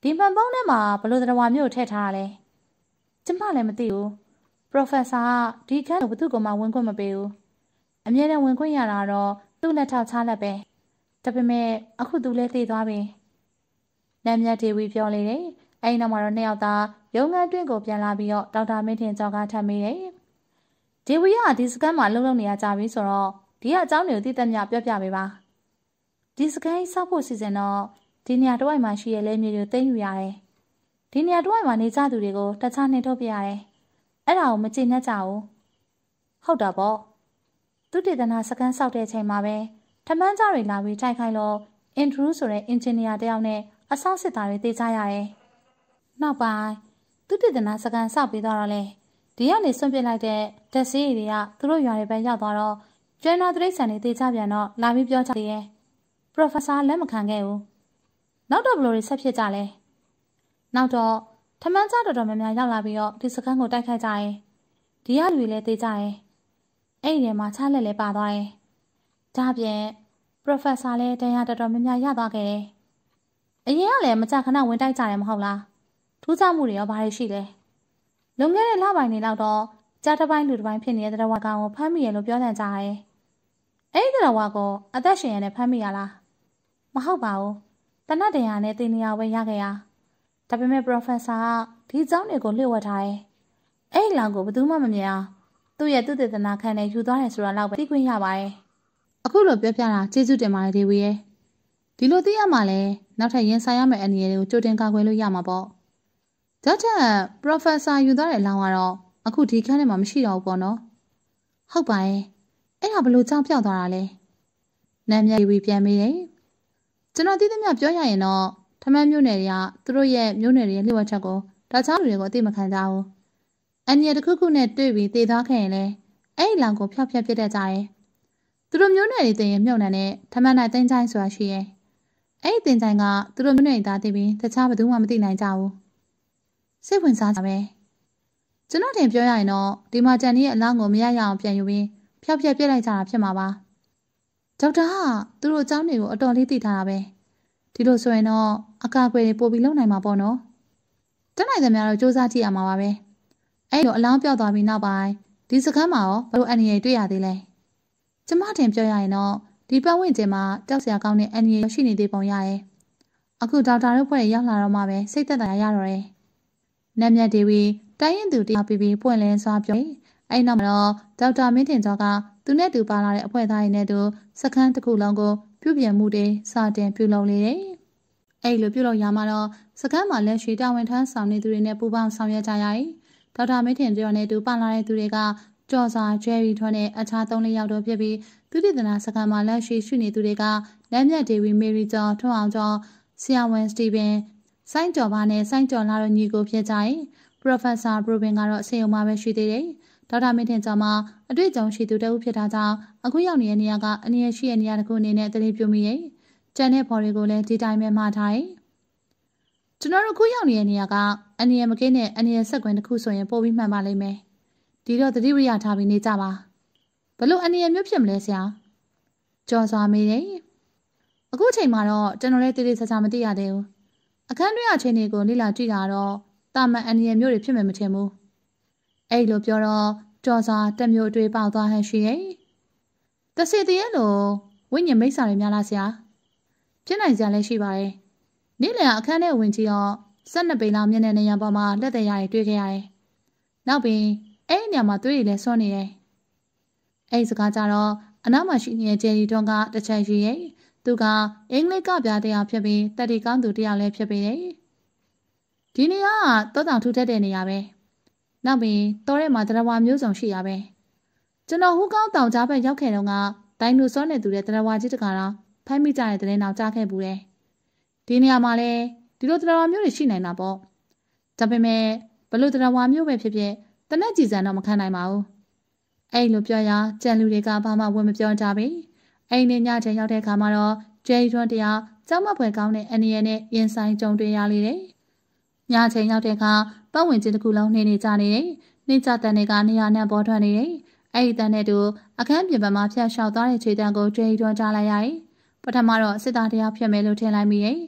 ဒီမှန်ပုံးထဲမှာဘလို့တရားမျိုးထည့်ထားတာလဲကျမလည်းမသိဘူးပရိုဖက်ဆာကဒီခန်းကိုဘသူ့ကိုမှဝင်ခွင့်မပေးဘူးအမြဲတမ်းဝင်ခွင့်ရတာတော့သူ့လက်ထောက်ချလက်ပဲဒါပေမဲ့အခုသူလည်းသိသွားပြီနမ်မြတ်ဒေဝီပြောလေတယ်အဲ့နောက်မှာတော့နှစ်ယောက်သားရုံးခန်းတွင်းကိုပြန်လာပြီးတော့ဒေါက်တာမင်းထင်ကျော်ကထပ်မိတယ်ဒေဝီကဒီစကန်မှာလှုပ်လှုပ်နေရကြပြီဆိုတော့ဒီကအကြောင်းတွေကိုသိသက်မြပြောပြပေးပါဒီစကန်စောက်ဖို့စီစဉ်တော့ဒီနေရာတစ်ဝိုက်မှာရှိတဲ့လဲမြေတွေသိမ်းယူရတယ်ဒီနေရာတစ်ဝိုက်မှာနေကြသူတွေကိုတခြားနှင်ထုတ်ပြရတယ်အဲ့ဒါကိုမကြည့်နဲ့ကြဘူးဟုတ်တာပေါ့သူတေသနာစကန်စောက်တဲ့အချိန်မှာပဲထမန်းကြားတွေလာပြီးတိုက်ခိုက်လို့အင်ဒရူးဆိုတဲ့အင်ဂျင်နီယာတယောက်နဲ့အဆောက်စစ်သားတွေတေးကြရတယ်နောက်ပိုင်းသူတေသနာစကန်စောက်ပြီးတော့လေဒီကနေဆွန့်ပစ်လိုက်တဲ့ဓာတ်ဆေးတွေကသူတို့ရွာတွေပဲရောက်သွားတော့ကျွမ်းတော်တိရစ္ဆာန်တွေတေးကြပြန်တော့လာပြီးပြောကြတယ်ရဲ့ပရိုဖက်ဆာလက်မခံခဲ့ဘူးနောက်တော့ဘလို့တွေဆက်ဖြစ်ကြလဲနောက်တော့ထမန်းကြားတော်တော်များများရောက်လာပြီးတော့ဒီစကန်ကိုတိုက်ခိုက်ကြတယ်ဒီရလူတွေလည်းတေးကြတယ်အဲ့ဒီထဲမှာချလက်လည်းပါသွားတယ်ဒါပြင်ပရိုဖက်ဆာလည်းတရားတော်တော်များများရသွားခဲ့တယ်အရင်ကလည်းမကြခဏဝင်တိုက်ကြတယ်မဟုတ်လားထူးခြားမှုတွေရောဘာတွေရှိလဲလွန်ခဲ့တဲ့လပိုင်းတွေလောက်တော့ကြားတစ်ပိုင်းလူတစ်ပိုင်းဖြစ်နေတဲ့တရားဝါကောင်ကိုဖမ်းမိရလို့ပြောကြတယ်အဲ့ဒီတရားဝါကိုအသက်ရှင်ရနဲ့ဖမ်းမိရလားမဟုတ်ပါဘူးတနတ်တရားနဲ့တင်နေရဝဲရခဲ့ရဒါပေမဲ့ပရိုဖက်ဆာကဒီကျောင်းတွေကိုလျှို့ဝှက်ထားတယ်အဲ့ဒီလောက်ကိုဘယ်သူမှမမြင်အောင်သူ့ရဲ့သူတေသနာခံနဲ့ယူသွားတယ်ဆိုတာလောက်ပဲသိခွင့်ရပါတယ်အခုလိုပြောပြတာကျေးဇူးတင်ပါတယ်ဒေဝီရဲ့ဒီလိုသိရမှလည်းနောက်ထပ်ရင်ဆိုင်ရမယ့်အနေအထားတွေကိုကြိုတင်ကာကွယ်လို့ရမှာပေါ့ဒါထက်ပရိုဖက်ဆာယူသွားတဲ့အလောင်းကတော့အခုဒီခန်းထဲမှာမရှိတော့ဘူးပေါ့နော်ဟုတ်ပါရဲ့အဲ့ဒါဘလို့ကြောင်းပြောက်သွားတာလဲနာမည်ဒေဝီပြန်မေးတယ်ကျွန်တော်သိသမျှပြောရရင်တော့ထမန်းမျိုးနယ်တွေကသူတို့ရဲ့မျိုးနယ်တွေရဲ့လျှို့ဝှက်ချက်ကိုဒါချောင်းလူတွေကိုအသိမခံကြဘူးအန်ရတစ်ခုခုနဲ့တွေ့ပြီးတည်သွားခဲ့ရင်လည်းအဲ့ဒီလောင်ကိုဖျောက်ဖျက်ပြစ်တတ်ကြတယ်သူတို့မျိုးနယ်တွေတင်ရင်မြုပ်နှံတဲ့ထမန်းနိုင်တင်းချိုင်းဆိုတာရှိရဲ့အဲ့ဒီတင်းချိုင်းကသူတို့မျိုးနယ်သားသိပြီးတခြားဘယ်သူမှမသိနိုင်ကြဘူးစိတ်ဝင်စားကြပဲကျွန်တော်တင်ပြောရရင်တော့ဒီမှာကြံရဲ့အလောင်းကိုမရရအောင်ပြန်ယူပြီးဖျောက်ဖျက်ပြစ်လိုက်ကြတာဖြစ်မှာပါဒေါက်တာကသူတို့အကြောင်းတွေကိုအတော်လေးသိထားတာပဲဒီလိုဆိုရင်တော့အကာအကွယ်တွေပို့ပြီးလုပ်နိုင်မှာပေါ့နော်တက်နိုင်သမျှတော့စူးစမ်းကြည့်ရမှာပါပဲအဲ့လိုအလောင်းပြောက်သွားပြီးနောက်ပိုင်းဒီစခန်းမှာရောဘလို့အန်ရီတွေ့ရသေးလဲကျမတင်ပြောရရင်တော့ဒီပတ်ဝန်းကျင်မှာတောက်စရာကောင်းတဲ့အန်ရီရှိနေသေးပုံရရဲ့အခုဒေါက်တာတို့ဖွဲ့ရောက်လာတော့မှပဲစိတ်သက်သာရတော့တယ်နတ်မြတ်ဒေဝီတိုင်းရင်သူတရားပြီးပွင့်လင်းစွာပြောအဲ့နောက်မှာတော့ဒေါက်တာမင်းထင်ကျော်ကသူနဲ့တူပါလာတဲ့အဖွဲ့သားတွေနဲ့တူစခန်းတစ်ခုလုံးကိုပြုပြင်မှုတွေစတင်ပြုလုပ်လေတယ်အဲ့လိုပြုလုပ်ရမှာတော့စခန်းမှာလက်ရှိတာဝန်ထမ်းဆောင်နေသူတွေနဲ့ပူးပေါင်းဆောင်ရွက်ကြရတယ်ဒေါက်တာမင်းထင်ကျော်နဲ့တူပါလာတဲ့သူတွေကကြော်စာဂျယ်ရီထွန်းနဲ့အခြား3-4ယောက်တို့ဖြစ်ပြီးသူတည်တနာစခန်းမှာလက်ရှိနေသူတွေကလက်မြတ်ဒေဝီမေရီကျော်ထွန်းအောင်ကျော်ဆရာဝန်စတီဗင်စိုင်းကျော်ပါနဲ့စိုင်းကျော်လာတို့ညီကိုဖြစ်ကြရင်ပရိုဖက်ဆာဘရူဘင်ကတော့ဆေးရုံမှာပဲရှိသေးတယ်ဒေါက်တာမင်းထင်ကျော်မှာအတွေ့အကြုံရှိသူတဦးဖြစ်တာကြောင့်အခုရောက်နေတဲ့နေရာကအနည်းရှိတဲ့နေရာတစ်ခုအနေနဲ့တတိပြုမိရဲ့ကျန်တဲ့ဖော်တွေကိုလည်းဒီတိုင်းပဲမှားထားတယ်ကျွန်တော်တို့ခုရောက်နေတဲ့နေရာကအနည်းမကင်းတဲ့အနည်းဆက်ကွင်းတစ်ခုဆိုရင်ပို့ပြီးမှန်ပါလိမ့်မယ်ဒီတော့တတိဝိရထားပြီးနေကြပါဘလို့အနည်းမျိုးဖြစ်မလဲဆရာကြော်စွာမေးတယ်အခုချိန်မှာတော့ကျွန်တော်လည်းတိတိကျကျမသိရသေးဘူးအခန်းတွင်းအချိန်တွေကိုလေ့လာကြည့်တာတော့တာမန်အနည်းမျိုးတွေဖြစ်မယ်မထင်ဘူးအဲ့လိုပြောတော့ကြော်စွာတက်မျိုးအတွေ့ပေါက်သွားဟန်ရှိရဲ့တစီတည်းရဲ့လို့ဝိညာဉ်မိတ်ဆာတွေများလားဆရာဖြစ်နိုင်စရာလည်းရှိပါတယ်နေ့လည်အခန်းထဲဝင်ကြည့်တော့12ပေလောက်မျက်နှာနေရံပေါ်မှာလက်သေးရတွေတွေ့ခဲ့ရတယ်နောက်ပြီးအဲ့ဒီနေရာမှာသွေးတွေလည်းစွန့်နေတယ်အဲ့ဒီစကားကြတော့အနောက်မှာရှိနေတဲ့ဂျယ်ရီတွန်းကတစ်ချက်ရှိရဲ့သူကအင်္ဂလိပ်ကပြတရားဖြစ်ပြီးတက်တီကောင်းသူတရားလည်းဖြစ်ပေတယ်ဒီနေရာကတောတောင်ထူထပ်တဲ့နေရာပဲနောက်ပြီးတောထဲမှာတရဝါမျိုးစုံရှိရပဲကျွန်တော်ဟူးကောင်းတောင်ကြားဘက်ရောက်ခဲ့တော့ကဒိုင်နိုဆောနဲ့တူတဲ့တရဝါကြီးတကတော့ဖမ်းမိကြတဲ့တဲ့နောက်ကြားခဲ့ဘူးတယ်ဒီနေရာမှာလည်းဒီလိုတရဝါမျိုးတွေရှိနိုင်တာပေါ့ဒါပေမဲ့ဘလို့တရဝါမျိုးပဲဖြစ်ဖြစ်တနက်ကြည်စံတော့မခံနိုင်ပါဘူးအဲ့လိုပြောရကြံလူတွေကဘာမှဝင်မပြောကြဘူးအဲ့ဒီညချင်ရောက်တဲ့ခါမှာတော့ဂျယ်ရီထွန်းတရားကြောက်မဖွယ်ကောင်းတဲ့အန်ရီနဲ့ရင်ဆိုင်ကြုံတွေ့ရလေတယ်ညချင်ရောက်တဲ့အခါပတ်ဝန်းကျင်တစ်ခုလုံးနှင်းနေကြနေတယ်နှင်းကြတဲ့နေကနေရာနဲ့ပေါ်ထွက်နေတယ်အဲ့ဒီတန်းနဲ့တူအခန်းပြင်ပမှာဖျက်လျှောက်သွားတဲ့ခြေတန်းကိုဂျယ်ရီထွန်းကြားလိုက်ရတယ်ပထမတော့စစ်သားတရားဖြစ်မယ်လို့ထင်လိုက်မိရဲ့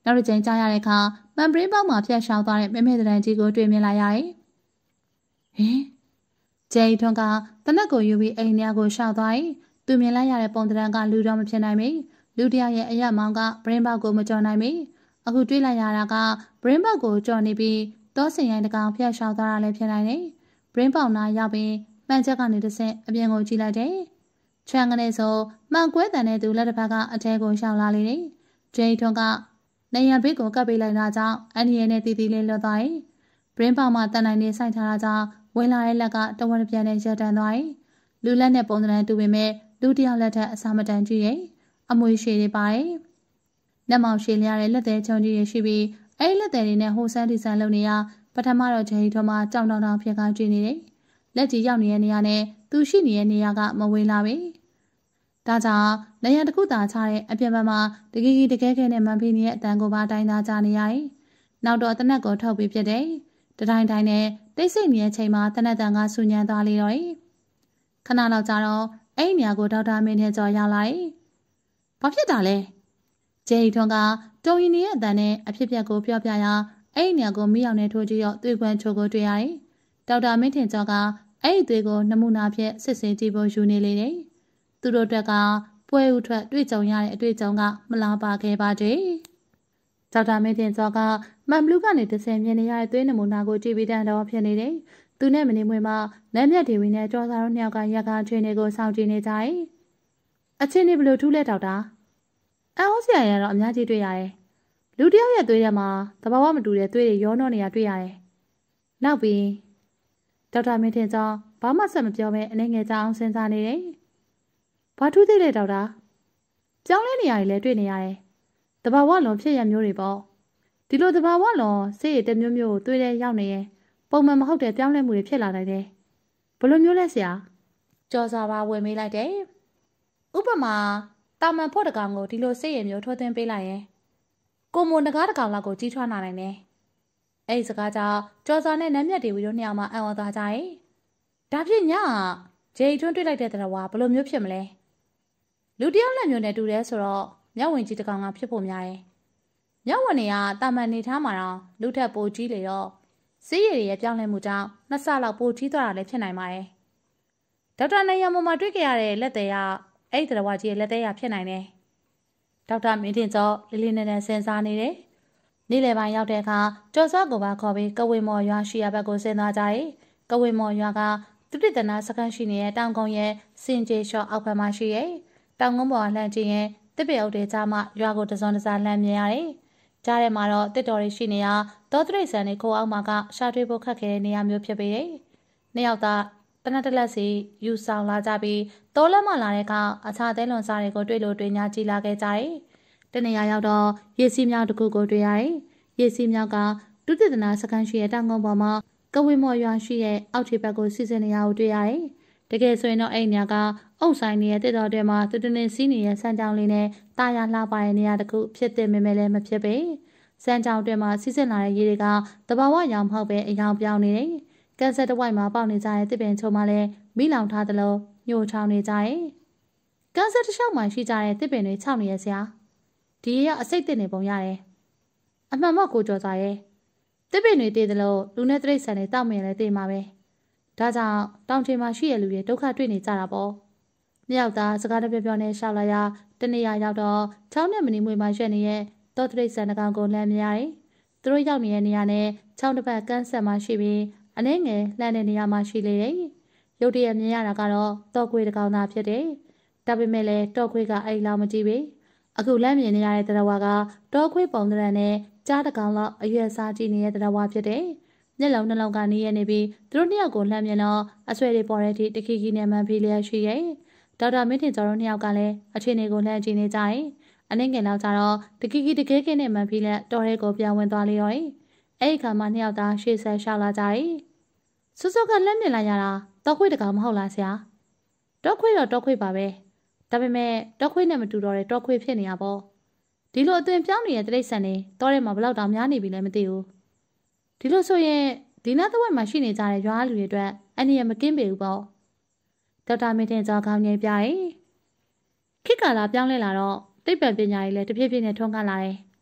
နောက်တစ်ချိန်ကြားရတဲ့အခါမှန်ပရင်းပေါက်မှာဖျက်ရှောင်သွားတဲ့မဲမဲတရံကြီးကိုတွေ့မြင်လိုက်ရတယ်။ဟင်ဂျေထွန်းကတနက်ကိုယူပြီးအိမ်ထဲကိုရှောက်သွားရင်သူမြင်လိုက်ရတဲ့ပုံတရံကလူတော့မဖြစ်နိုင်မီလူတယောက်ရဲ့အရက်မောင်းကပရင်းပေါက်ကိုမကြော်နိုင်မီအခုတွေးလိုက်ရတာကပရင်းပေါက်ကိုကြော်နေပြီးတောစင်ရိုင်းတကောင်ဖျက်ရှောက်သွားတာလည်းဖြစ်နိုင်တယ်။ပရင်းပေါက်နာရောက်ပြီးမှန်ချက်ကနေတစ်ဆင့်အပြင်ကိုကြည့်လိုက်တယ်။ချွမ်ကနေဆိုမှန်ကွဲတန်တဲ့သူလက်တစ်ဖက်ကအထဲကိုရှောက်လာလေတယ်။ဂျေထွန်းကနေရံဘေးကိုကပ်ပေးလိုက်တာကြောင့်အန်ဒီရဲ့နဲ့တီတီလေးလွတ်သွားရင်ပရင်းပေါက်မှာတန်နိုင်နေဆိုင်ထားတာကြောင့်ဝင်လာတဲ့လက်ကတဝက်ပြန်နဲ့ရပ်တန့်သွားရင်လူလက်နဲ့ပုံစံတူပေမဲ့လူတယောက်လက်ထက်အစာမတန်ကြည့်ရင်အမွေရှည်တွေပါတယ်။လက်မောင်ရှည်လျတဲ့လက်သေးချုံကြီးရရှိပြီးအဲ့လက်သေးတွေနဲ့ဟိုဆန်းဒီဆန်လုပ်နေရပထမတော့ဂျေထွန်းမှာကြောင်တောင်တောင်ဖြစ်ကောင်းကြည့်နေတယ်။လက်ကြီးရောက်နေတဲ့နေရာနဲ့သူရှိနေတဲ့နေရာကမဝေးလာပြီ။ဒါကြောင့်နေရာတစ်ခုသာချတဲ့အပြင်ဘက်မှာတကယ်ကြီးတကယ်ခဲနဲ့မှန်ဖိနေတဲ့အတန်ကိုပါတိုင်းသားကြနေရရင်နောက်တော့တနက်ကိုထုတ်ပြီးဖြစ်တယ်။တတိုင်းတိုင်းနဲ့တိတ်ဆိတ်နေတဲ့ချိန်မှာတနက်တန်ကဆူညံသွားလေတော့ခဏလောက်ကြာတော့အဲ့နေရာကိုဒေါက်တာမင်းနဲ့ကြော်ရောက်လာရင်ဘာဖြစ်တာလဲဂျေရီထွန်းကတုံရင်နေတဲ့အတန်နဲ့အဖြစ်ပြက်ကိုပြောပြရအဲ့နေရာကိုမိအောင်နဲ့ထိုးကြည့်တော့သွေးခွန်းချိုကိုတွေ့ရတယ်။ဒေါက်တာမင်းထင်ကျော်ကအဲ့ဒီသွေးကိုနမူနာဖြင့်စစ်ဆေးကြည့်ဖို့ယူနေလေတယ်။သူတို့အတွက်ကပွဲဥထွက်တွေ့ကြုံရတဲ့အတွေ့အကြုံကမလားပါခဲ့ပါသေး။ဒေါက်တာမင်းထင်ကျော်ကမန်ဘလူးကနေတစ်ဆင့်မြင်နေရတဲ့သွေးနမူနာကိုကြည့်ပြီးတန်တော့ဖြစ်နေတယ်။သူနဲ့မနေမွေမှာလက်မြတ်ဒေဝီနဲ့ကျော်စာတို့နှစ်ယောက်ကရက်ကားချင်းတွေကိုစောင့်ကြည့်နေကြတယ်။အချင်းတွေဘလို့ထူးလဲဒေါက်တာ။အော်ဆရာရတော့အများကြီးတွေ့ရတယ်။လူတယောက်ရဲ့သွေးထဲမှာသဘာဝမတူတဲ့သွေးတွေရောနှောနေတာတွေ့ရတယ်။နောက်ပြီးဒေါက်တာမင်းထင်ကျော်ဘာမှဆက်မပြောဘဲအနေငယ်ကြအောင်စဉ်းစားနေတယ်။ဘာထူးသေးလဲဒေါက်တာ။ကြောင်းလဲနေရာတွေလည်းတွေ့နေရတယ်။တဘာဝလွန်ဖြစ်ရမျိုးတွေပေါ့။ဒီလိုတဘာဝလွန်စိတ်ရတဲ့မျိုးမျိုးကိုတွေ့တဲ့ရောက်နေရင်ပုံမှန်မဟုတ်တဲ့ပြောင်းလဲမှုတွေဖြစ်လာနိုင်တယ်။ဘယ်လိုမျိုးလဲဆရာ။ကြော်စာပါဝင်မေးလိုက်တယ်။ဥပမာတာမန်ဖို့တကောင်ကိုဒီလိုစိတ်ရမျိုးထိုးသွင်းပေးလိုက်ရင်ကိုမိုနဂါးတကောင်လောက်ကိုကြီးထွားနိုင်တယ်။အဲ့ဒီစကားကြောင့်ကြော်စာနဲ့နမ်းမြတ်တွေဝီတို့နှစ်ယောက်မှအံ့ဩသွားကြရဲ့။ဒါဖြစ်ညဂျေထွန်းတွေ့လိုက်တဲ့တရားဘယ်လိုမျိုးဖြစ်မလဲ။လူတယောက်လက်မျိုးနဲ့တူတယ်ဆိုတော့မျက်ဝင်ကြီးတကောင်ကဖြစ်ဖို့များတယ်။မျက်ဝင်တွေကတာမန်နေထားမှာတော့လူထက်ပိုကြီးလေတော့စိတ်ရည်ရဲ့ပြောင်းလဲမှုကြောင့်နှစ်ဆလောက်ပိုကြီးသွားတာလည်းဖြစ်နိုင်ပါတယ်။ဒေါက်တာနိုင်ရမမှာတွေ့ကြရတဲ့လက်သေးကအဲ့ဒီတရားကြီးရဲ့လက်သေးရဖြစ်နိုင်တယ်။ဒေါက်တာမင်းတင်ကျော်လေးလေးနက်နက်စဉ်းစားနေတယ်။နေ့လယ်ပိုင်းရောက်တဲ့အခါကျော်စောကိုပါခေါ်ပြီးကဝေမော်ရွာရှိရဘက်ကိုဆင်းသွားကြတယ်။ကဝေမော်ရွာကသူတိတနာစခန်းရှိနေတဲ့တောင်ကုန်းရဲ့စင်ကြေရှော့အောက်ဘက်မှာရှိရဲ့တောင်ကုန်းပေါ်လှမ်းကြည့်ရင်တစ်ပေအုပ်တွေကြားမှာရွာကိုတစုံတစားလှမ်းမြင်ရတယ်။ကြားထဲမှာတော့တစ်တော်တွေရှိနေရတောတရိတ်ဆန်တွေခိုးအောင်မှာကရှာတွေ့ဖို့ခက်ခဲတဲ့နေရာမျိုးဖြစ်ပေတယ်။နှစ်ယောက်သားတနက်တလက်စီယူဆောင်လာကြပြီးတောလက်မလာတဲ့အခါအခြားသဲလွန်စားတွေကိုတွေ့လို့တွေ့ညာကြည့်လာခဲ့ကြတယ်။တနေရာရောက်တော့ရေစီးမြောက်တစ်ခုကိုတွေ့ရတယ်။ရေစီးမြောက်ကဒုတိယနာစခန်းရှိတဲ့တောင်ကုန်းပေါ်မှာကဝေမော်ရွာရှိတဲ့အောက်ခြေဘက်ကိုစီစဉ်နေရကိုတွေ့ရတယ်။တကယ်ဆိုရင်တော့အဲ့ညကအုပ်ဆိုင်နေတဲ့တစ်တော်တွေမှာတူတူနေစီးနေတဲ့စမ်းကြောင်းလေးနဲ့တာယာလှပတဲ့နေရာတစ်ခုဖြစ်တဲ့မဲမဲလည်းမဖြစ်ပေ။စမ်းကြောင်းတွေမှာစီစဉ်လာတဲ့ရေတွေကတဘာဝရောင်မဟုတ်ပဲအယောင်ပြောင်းနေတယ်။ကန်ဆယ်တစ်ဝိုက်မှာပေါက်နေကြတဲ့တစ်ပင်ချုံမှာလည်းမိလောင်ထားသလိုညှို့ချောင်းနေကြတယ်။ကန်ဆယ်တစ်လျှောက်မှာရှိကြတဲ့တစ်ပင်တွေခြောက်နေရစရာဒီရအစိတ်တင်နေပုံရတယ်။အမှန်မှကိုကြော်စားရဲ့တစ်ပင်တွေတည်သလိုလူနဲ့တိရစ္ဆာန်တွေတောက်မြင်လဲတည်မှာပဲဒါကြောင့်တောင်ထင်မှာရှိရလူတွေဒုက္ခတွေ့နေကြတာပေါ့မြောက်သားစကားတပြောပြောနဲ့ရှောက်လာရတနေ့ရောက်တော့ချောင်းနဲ့မနီမွေမှာရွက်နေရဲ့တောတိရစ္ဆာန်တကောင်ကိုလှမ်းမြင်ရတယ်သူတို့ရောက်နေတဲ့နေရာနဲ့ချောင်းတစ်ပတ်ကန်းဆက်မှရှိပြီးအနှဲငယ်လှမ်းတဲ့နေရာမှာရှိလေတယ်ရုတ်တရက်မြင်ရတာကတော့တောခွေးတကောင်သာဖြစ်တယ်ဒါပေမဲ့လည်းတောခွေးကအဲ့လောက်မကြည့်ပေအခုလမ်းမြင်နေရတဲ့တရဝါကတောခွေးပုံသဏ္ဍာန်နဲ့ကြားတကောင်လောက်အရွယ်စားကြည့်နေတဲ့တရဝါဖြစ်တယ်။မျက်လုံးနှလုံးကနေရနေပြီးသူတို့နှစ်ယောက်ကိုလှမ်းမြင်တော့အဆွဲတွေပေါ်တဲ့အထိတခိခိနဲ့မှန်ပြီးလျက်ရှိရဲ့။ဒေါက်တာမင်းထင်ကျော်တို့နှစ်ယောက်ကလည်းအခြေအနေကိုလှမ်းကြည့်နေကြတယ်။အနည်းငယ်လောက်ကျတော့တခိခိတကဲကဲနဲ့မှန်ပြီးလက်တော်ရဲကိုပြောင်းဝင်သွားလေတော့။အဲ့ဒီခါမှနှစ်ယောက်သားရှေ့ဆက်ရှောက်လာကြတယ်။စွစွကလှမ်းမြင်လိုက်ရတာတော့ခွေးတကောင်မဟုတ်လားဆရာ။တော့ခွေးတော့တော့ခွေးပါပဲ။ဒါပေမဲ့တော့ခွေးနဲ့မတူတော့တဲ့တော့ခွေးဖြစ်နေရပေါ့။ဒီလိုအသွင်ပြောင်းနေတဲ့တိရစ္ဆာန်တွေတောထဲမှာဘလောက်တောင်များနေပြီလဲမသိဘူးဒီလိုဆိုရင်ဒီနားတစ်ဝက်မှာရှိနေကြတဲ့ရွာလူတွေအတွက်အန္တရာယ်မကင်းပေဘူးပေါ့ဒေါက်တာမင်းတင်ကျော်ခေါင်းငယ်ပြရင်ခေတ်ကာလပြောင်းလဲလာတော့သိပ္ပံပညာရေးလည်းတဖြည်းဖြည်းနဲ့ထွန်းကားလာတယ်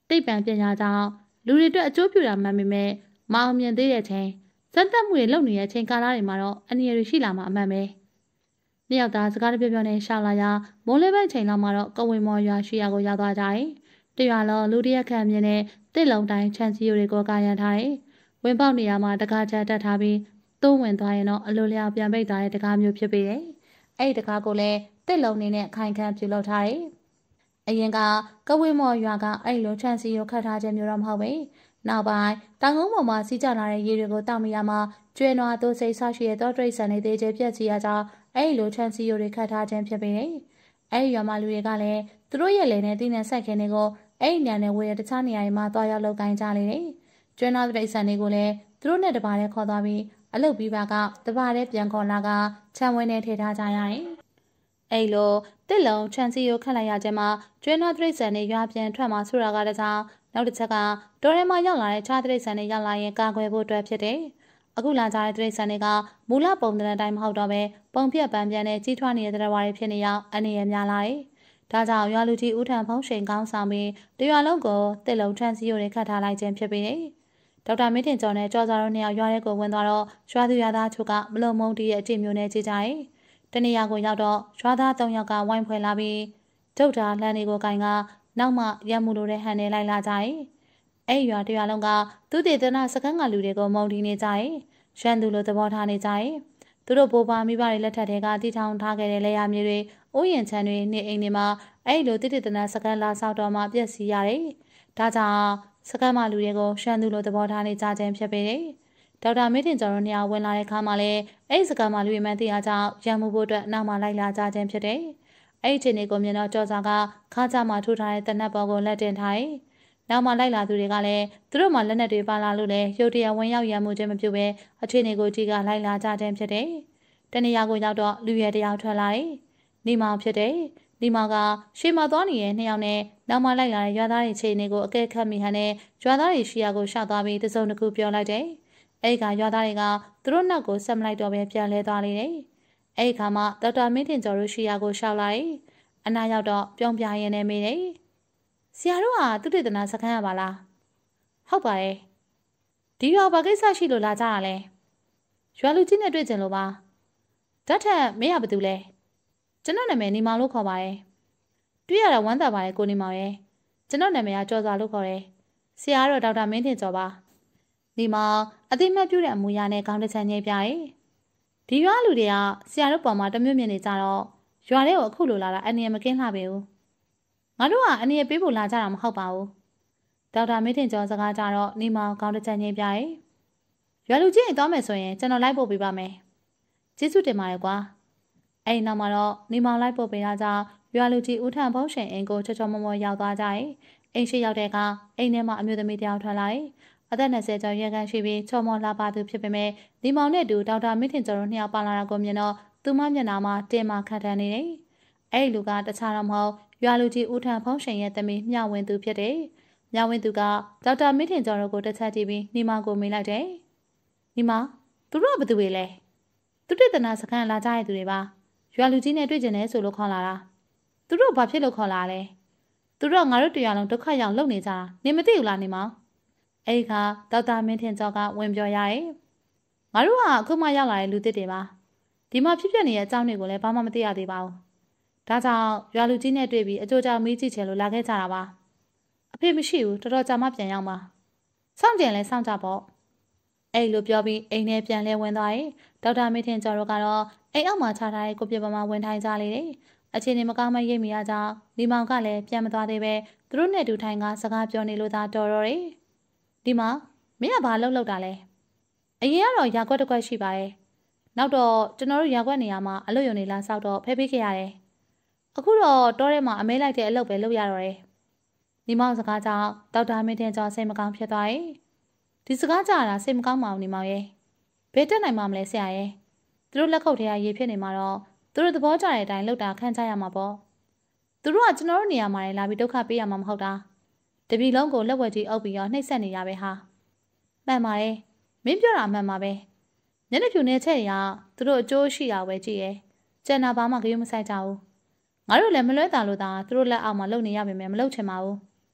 တိတ်ပံပညာကြောင့်လူတွေအတွက်အကျိုးပြုတာမှန်ပေမဲ့မအောင်မြင်သေးတဲ့ချိန်စက်တက်မှုတွေလုပ်နေတဲ့အချိန်ကာလတွေမှာတော့အနည်းရရှိလာမှာအမှန်ပဲ။နှစ်ယောက်သားစကားတပြောပြောနဲ့ရှောက်လာရာမိုးလေးပိုက်ချိန်လောက်မှာတော့ကဝေမော်ရွာရှိရာကိုရောက်သွားကြတယ်။တရွာလုံးလူတရက်ခန့်မြင်တဲ့တစ်လုံးတိုင်းခြံစည်းရိုးတွေကိုကာရံထားတယ်။ဝင်ပေါက်နေရာမှာတကားချတက်ထားပြီးသုံးဝင်သွားရင်တော့အလိုလျောက်ပြန်ပိတ်သွားတဲ့တကားမျိုးဖြစ်ပေတယ်။အဲ့ဒီတကားကိုလည်းတစ်လုံးနေနဲ့ခိုင်ခန့်ပြုလုပ်ထားတယ်။အရင်ကကဝေမော်ရွာကအဲ့လိုခြံစည်းရိုးခတ်ထားခြင်းမျိုးတော့မဟုတ်ပဲ။နောက်ပိုင်းတောင်ကုန်းပေါ်မှာစီးကျလာတဲ့ရေတွေကိုတောက်မိရမှာကျွဲနွားသိုးစိတ်ဆောက်ရှိတဲ့တောတရိတ်ဆန်တွေသေးချေပြက်စီရကြောင်းအဲ့လိုခြံစည်းရိုးတွေခတ်ထားခြင်းဖြစ်ပေတယ်။အဲ့ဒီရွာမှာလူတွေကလည်းသူတို့ရဲ့လယ်နဲ့တင်းနဲ့ဆက်ခင်းတွေကိုအဲ့ဒီညနေဝေးတဲ့တခြားနေရာတွေမှာတွားရောက်လုပ်ကိုင်းကြလေတယ်။ကျွဲနွားတရိတ်ဆန်တွေကိုလည်းသူတို့နဲ့တပါးတည်းခေါ်သွားပြီးအလုပ်ပြီးပါကတပါးတည်းပြန်ခေါ်လာကခြံဝင်းထဲထည့်ထားကြရတယ်။အဲ့လိုတစ်လုံးခြံစည်းရိုးခတ်လိုက်ရခြင်းမှာကျွဲနွားတရိတ်ဆန်တွေရွာပြန်ထွက်မှာဆိုတာကတည်းကနောက်တစ်ချက်ကတော်ရဲမှာရောက်လာတဲ့ခြားတရိတ်ဆန်တွေရောက်လာရင်ကာကွယ်ဖို့အတွက်ဖြစ်တယ်။အခုလာကြတဲ့တရိတ်ဆန်တွေကမူလပုံသဏ္ဍာန်တိုင်းမဟုတ်တော့ပဲပုံပြက်ပန်းပြန်နဲ့ကြီးထွားနေတဲ့တရားဝါတွေဖြစ်နေရောက်အနေရများလာတယ်။ဒါကြောင့်ရွာလူကြီးဦးထံဖုံးရှိန်ကောင်းဆောင်ပြီးတရွာလုံးကိုတစ်လုံးခြံစည်းရိုးတွေခတ်ထားလိုက်ခြင်းဖြစ်ပေတယ်။ဒေါက်တာမင်းတင်ကျော်နဲ့ကျော်စာတို့နှစ်ယောက်ရွာထဲကိုဝင်သွားတော့ရွာသူရွာသားချုပ်ကမလုံမုံတီးရဲ့အကြည့်မျိုးနဲ့ကြည့်ကြတယ်။တနေရာကိုရောက်တော့ရွာသား၃ယောက်ကဝိုင်းဖွဲ့လာပြီးဒုတ်တာလှမ်းတွေကိုကင်ကနောက်မှရက်မှုလိုတဲ့ဟန်နဲ့လိုက်လာကြတယ်။အဲ့ရွာတရွာလုံးကသူတည်တနာစကန်းကလူတွေကိုမုံတီးနေကြတယ်။ရွှမ်းသူလိုသဘောထားနေကြတယ်။သူတို့ဘိုးဘွားမိဘတွေလက်ထက်တွေကတီထောင်ထားခဲ့တဲ့လေယာမြေတွေဥယျာဉ်ခြံတွေနေအိမ်တွေမှာအဲ့လိုတည်တနာစကန်းလာဆောက်တော့မှပြည့်စည်ရတယ်။ဒါကြောင့်စကန်းမလူတွေကိုရွှမ်းသူလိုသဘောထားနေကြခြင်းဖြစ်ပေတယ်။ဒေါက်တာမင်းတင်ကျော်တို့နှစ်ယောက်ဝင်လာတဲ့အခါမှာလည်းအဲ့စကန်းမလူတွေမှန်တရားကြောင့်ရံမှုဖို့အတွက်နောက်မှလိုက်လာကြခြင်းဖြစ်တယ်။အဲ့ဒီချိန်ကိုမြင်တော့ကြော်စာကခါးကြမှာထိုးထားတဲ့တနက်ပေါ်ကိုလက်တင်ထားတယ်။နောက်မှလိုက်လာသူတွေကလည်းသူတို့မှလက်နက်တွေပါလာလို့လည်းရုတ်တရက်ဝင်ရောက်ရံမှုခြင်းမပြုဘဲအခြေအနေကိုကြည့်ကလိုက်လာကြခြင်းဖြစ်တယ်။တနေရာကိုရောက်တော့လူရဲတယောက်ထွက်လာတယ်။နေမောင်ဖြစ်တယ်။နေမောင်ကရှေ့မှာသွားနေတဲ့နှစ်ယောက်နဲ့နောက်မှလိုက်လာတဲ့ရွာသားတွေခြေအနေကိုအကဲခတ်မိဟန်နဲ့ရွာသားတွေရှီယာကိုရှောက်သွားပြီးတစုံတစ်ခုပြောလိုက်တယ်။အဲ့ဒီကရွာသားတွေကသူတို့နောက်ကိုဆက်မလိုက်တော့ပဲပြန်လဲသွားလေတယ်။အဲ့ဒီခါမှဒေါက်တာမင်းတင်ကျော်တို့ရှီယာကိုရှောက်လာတယ်။အနာရောက်တော့ပြုံးပြရင်းနဲ့မေးတယ်။ဆရာတို့ဟာသူတေသနာစခန်းရပါလား။ဟုတ်ပါတယ်။ဒီရွာဘာကိစ္စရှိလို့လာကြတာလဲ။ရွာလူကြီးနဲ့တွေ့ကြလို့ပါ။ဓာတ်ထက်မင်းရဘာတူလဲ။ကျွန်တော်နာမည်နေမောင်လို့ခေါ်ပါတယ်။တွေ့ရတာဝမ်းသာပါတယ်ကိုနေမောင်ရဲ့။ကျွန်တော်နာမည်ကကျော်စွာလို့ခေါ်တယ်။ဆရာကတော့ဒေါက်တာမင်းတင်ကျော်ပါ။နေမောင်အသိမှတ်ပြုတဲ့အမူအရာနဲ့ခေါင်းတစ်ချမ်းငိမ့်ပြရဲ့။ဒီရွာလူတွေကဆရာတို့ပေါ်မှာတမျိုးမြင်နေကြတော့ရွာထဲကိုအခုလိုလာတာအနေနဲ့မကင်းလှပေဘူး။ငါတို့ကအနေနဲ့ပေးဖို့လာကြတာမဟုတ်ပါဘူး။ဒေါက်တာမင်းတင်ကျော်စကားကြတော့နေမောင်ခေါင်းတစ်ချမ်းငိမ့်ပြရဲ့။ရွာလူကြီးရင်သွားမယ်ဆိုရင်ကျွန်တော်လိုက်ပို့ပေးပါမယ်။ကျေးဇူးတင်ပါတယ်ကွာ။အဲ့နောက်မှာတော့နေမောင်လိုက်ပို့ပေးတာကြောင့်ရွာလူကြီးဦးထံဖုံးရှင်အိမ်ကိုချောချောမောမောရောက်သွားကြရဲ့။အိမ်ရှိရောက်တဲ့အခါအိမ်ထဲမှာအမျိုးသမီးတယောက်ထွက်လာတယ်။အသက်20ကျော်ရွယ်ခန့်ရှိပြီးချောမောလှပသူဖြစ်ပေမဲ့နေမောင်နဲ့တူဒေါက်တာမင်းတင်ကျော်တို့နှစ်ယောက်ပါလာတာကိုမြင်တော့သူမမျက်နှာမှာတင်မှခတ်ထန်နေတယ်။အဲ့လူကတခြားတော့မဟုတ်ရွာလူကြီးဦးထံဖုံးရှင်ရဲ့သမီးမြဝင်းသူဖြစ်တယ်။မြဝင်းသူကဒေါက်တာမင်းတင်ကျော်တို့ကိုတစ်ချက်ကြည့်ပြီးနေမောင်ကိုမေးလိုက်တယ်။နေမောင်သူတို့ကဘယ်သူတွေလဲ။သူတေသနာစခန်းလာကြတဲ့သူတွေပါ။ရွာလူကြီးနဲ့တွေ့ကျင်တယ်ဆိုလို့ခေါ်လာတာ။သူတို့ဘာဖြစ်လို့ခေါ်လာလဲ။သူတို့ငါတို့တရားလုံးဒုက္ခရောက်လုံနေကြတာနေမသိဘူးလားနေမောင်။အဲ့ဒီခါဒေါက်တာမင်းတင်ကျော်ကဝင်ပြောရရဲ့။ငါတို့ကအခုမှရောက်လာတဲ့လူသစ်တွေပါ။ဒီမှာဖြစ်ပျက်နေတဲ့အကြောင်းတွေကိုလည်းဘာမှမသိရသေးပါဘူး။ဒါကြောင့်ရွာလူကြီးနဲ့တွေ့ပြီးအကြိုကြောင့်မေးကြည့်ချင်လို့လာခဲ့ကြတာပါ။အဖေမရှိဘူးတော်တော်ကြာမှပြန်ရောက်မှာ။စောင့်ကြင်လဲစောင့်ကြပေါ့။အဲ့လိုပြောပြီးအိမ်ထဲပြန်လဲဝင်သွားရင်ဒေါက်တာမင်းတင်ကျော်တို့ကတော့အိမ်အောက်မှာချထားတဲ့ကိုပြပမာဝင်ထိုင်ကြလေတယ်။အခြေအနေမကောင်းမရိပ်မိရကြောင်းဒီမောင်ကလည်းပြန်မသွားသေးပဲသူတို့နဲ့တူထိုင်ကစကားပြောနေလို့သာတော်တော့တယ်။ဒီမှာမင်းကဘာလှုပ်တာလဲ။အရင်ကတော့ရာခွက်တစ်ခွက်ရှိပါရဲ့။နောက်တော့ကျွန်တော်တို့ရာခွက်နေရာမှာအလုပ်ရုံနေလာဆောက်တော့ဖဲပေးခဲ့ရတယ်။အခုတော့တောထဲမှာအမဲလိုက်တဲ့အလုပ်ပဲလုပ်ရတော့တယ်။ဒီမောင်စကားကြောင့်ဒေါက်တာမင်းတင်ကျော်စိတ်မကောင်းဖြစ်သွားရဲ့။ဒီစကားကြားတာစိတ်မကောင်းပါဘူးဒီမောင်ရဲ့။ဘယ်တက်နိုင်မှမလဲဆရာရဲ့။သူတို့လက်ခုပ်ထဲကရေဖြစ်နေမှာတော့သူတို့သဘောကျတဲ့အတိုင်းလုပ်တာခံကြရမှာပေါ့။သူတို့ကကျွန်တော်တို့နေရာမှာလာပြီးဒုက္ခပေးရမှာမဟုတ်တာ။တပီလုံးကိုလက်ဝက်ကြီးအုပ်ပြီးတော့နှိပ်စက်နေရပဲဟာ။မှန်ပါရဲ့။မင်းပြောတာမှန်ပါပဲ။ညနေဖြူနေချက်ရသူတို့အကျိုးရှိတာပဲကြည့်ရဲ့။ကျန်တာဘာမှကြုံမဆိုင်ကြဘူး။ငါတို့လည်းမလွဲတာလို့သာသူတို့လက်အောက်မှာလုပ်နေရပေမဲ့မလုပ်ချင်ပါဘူး။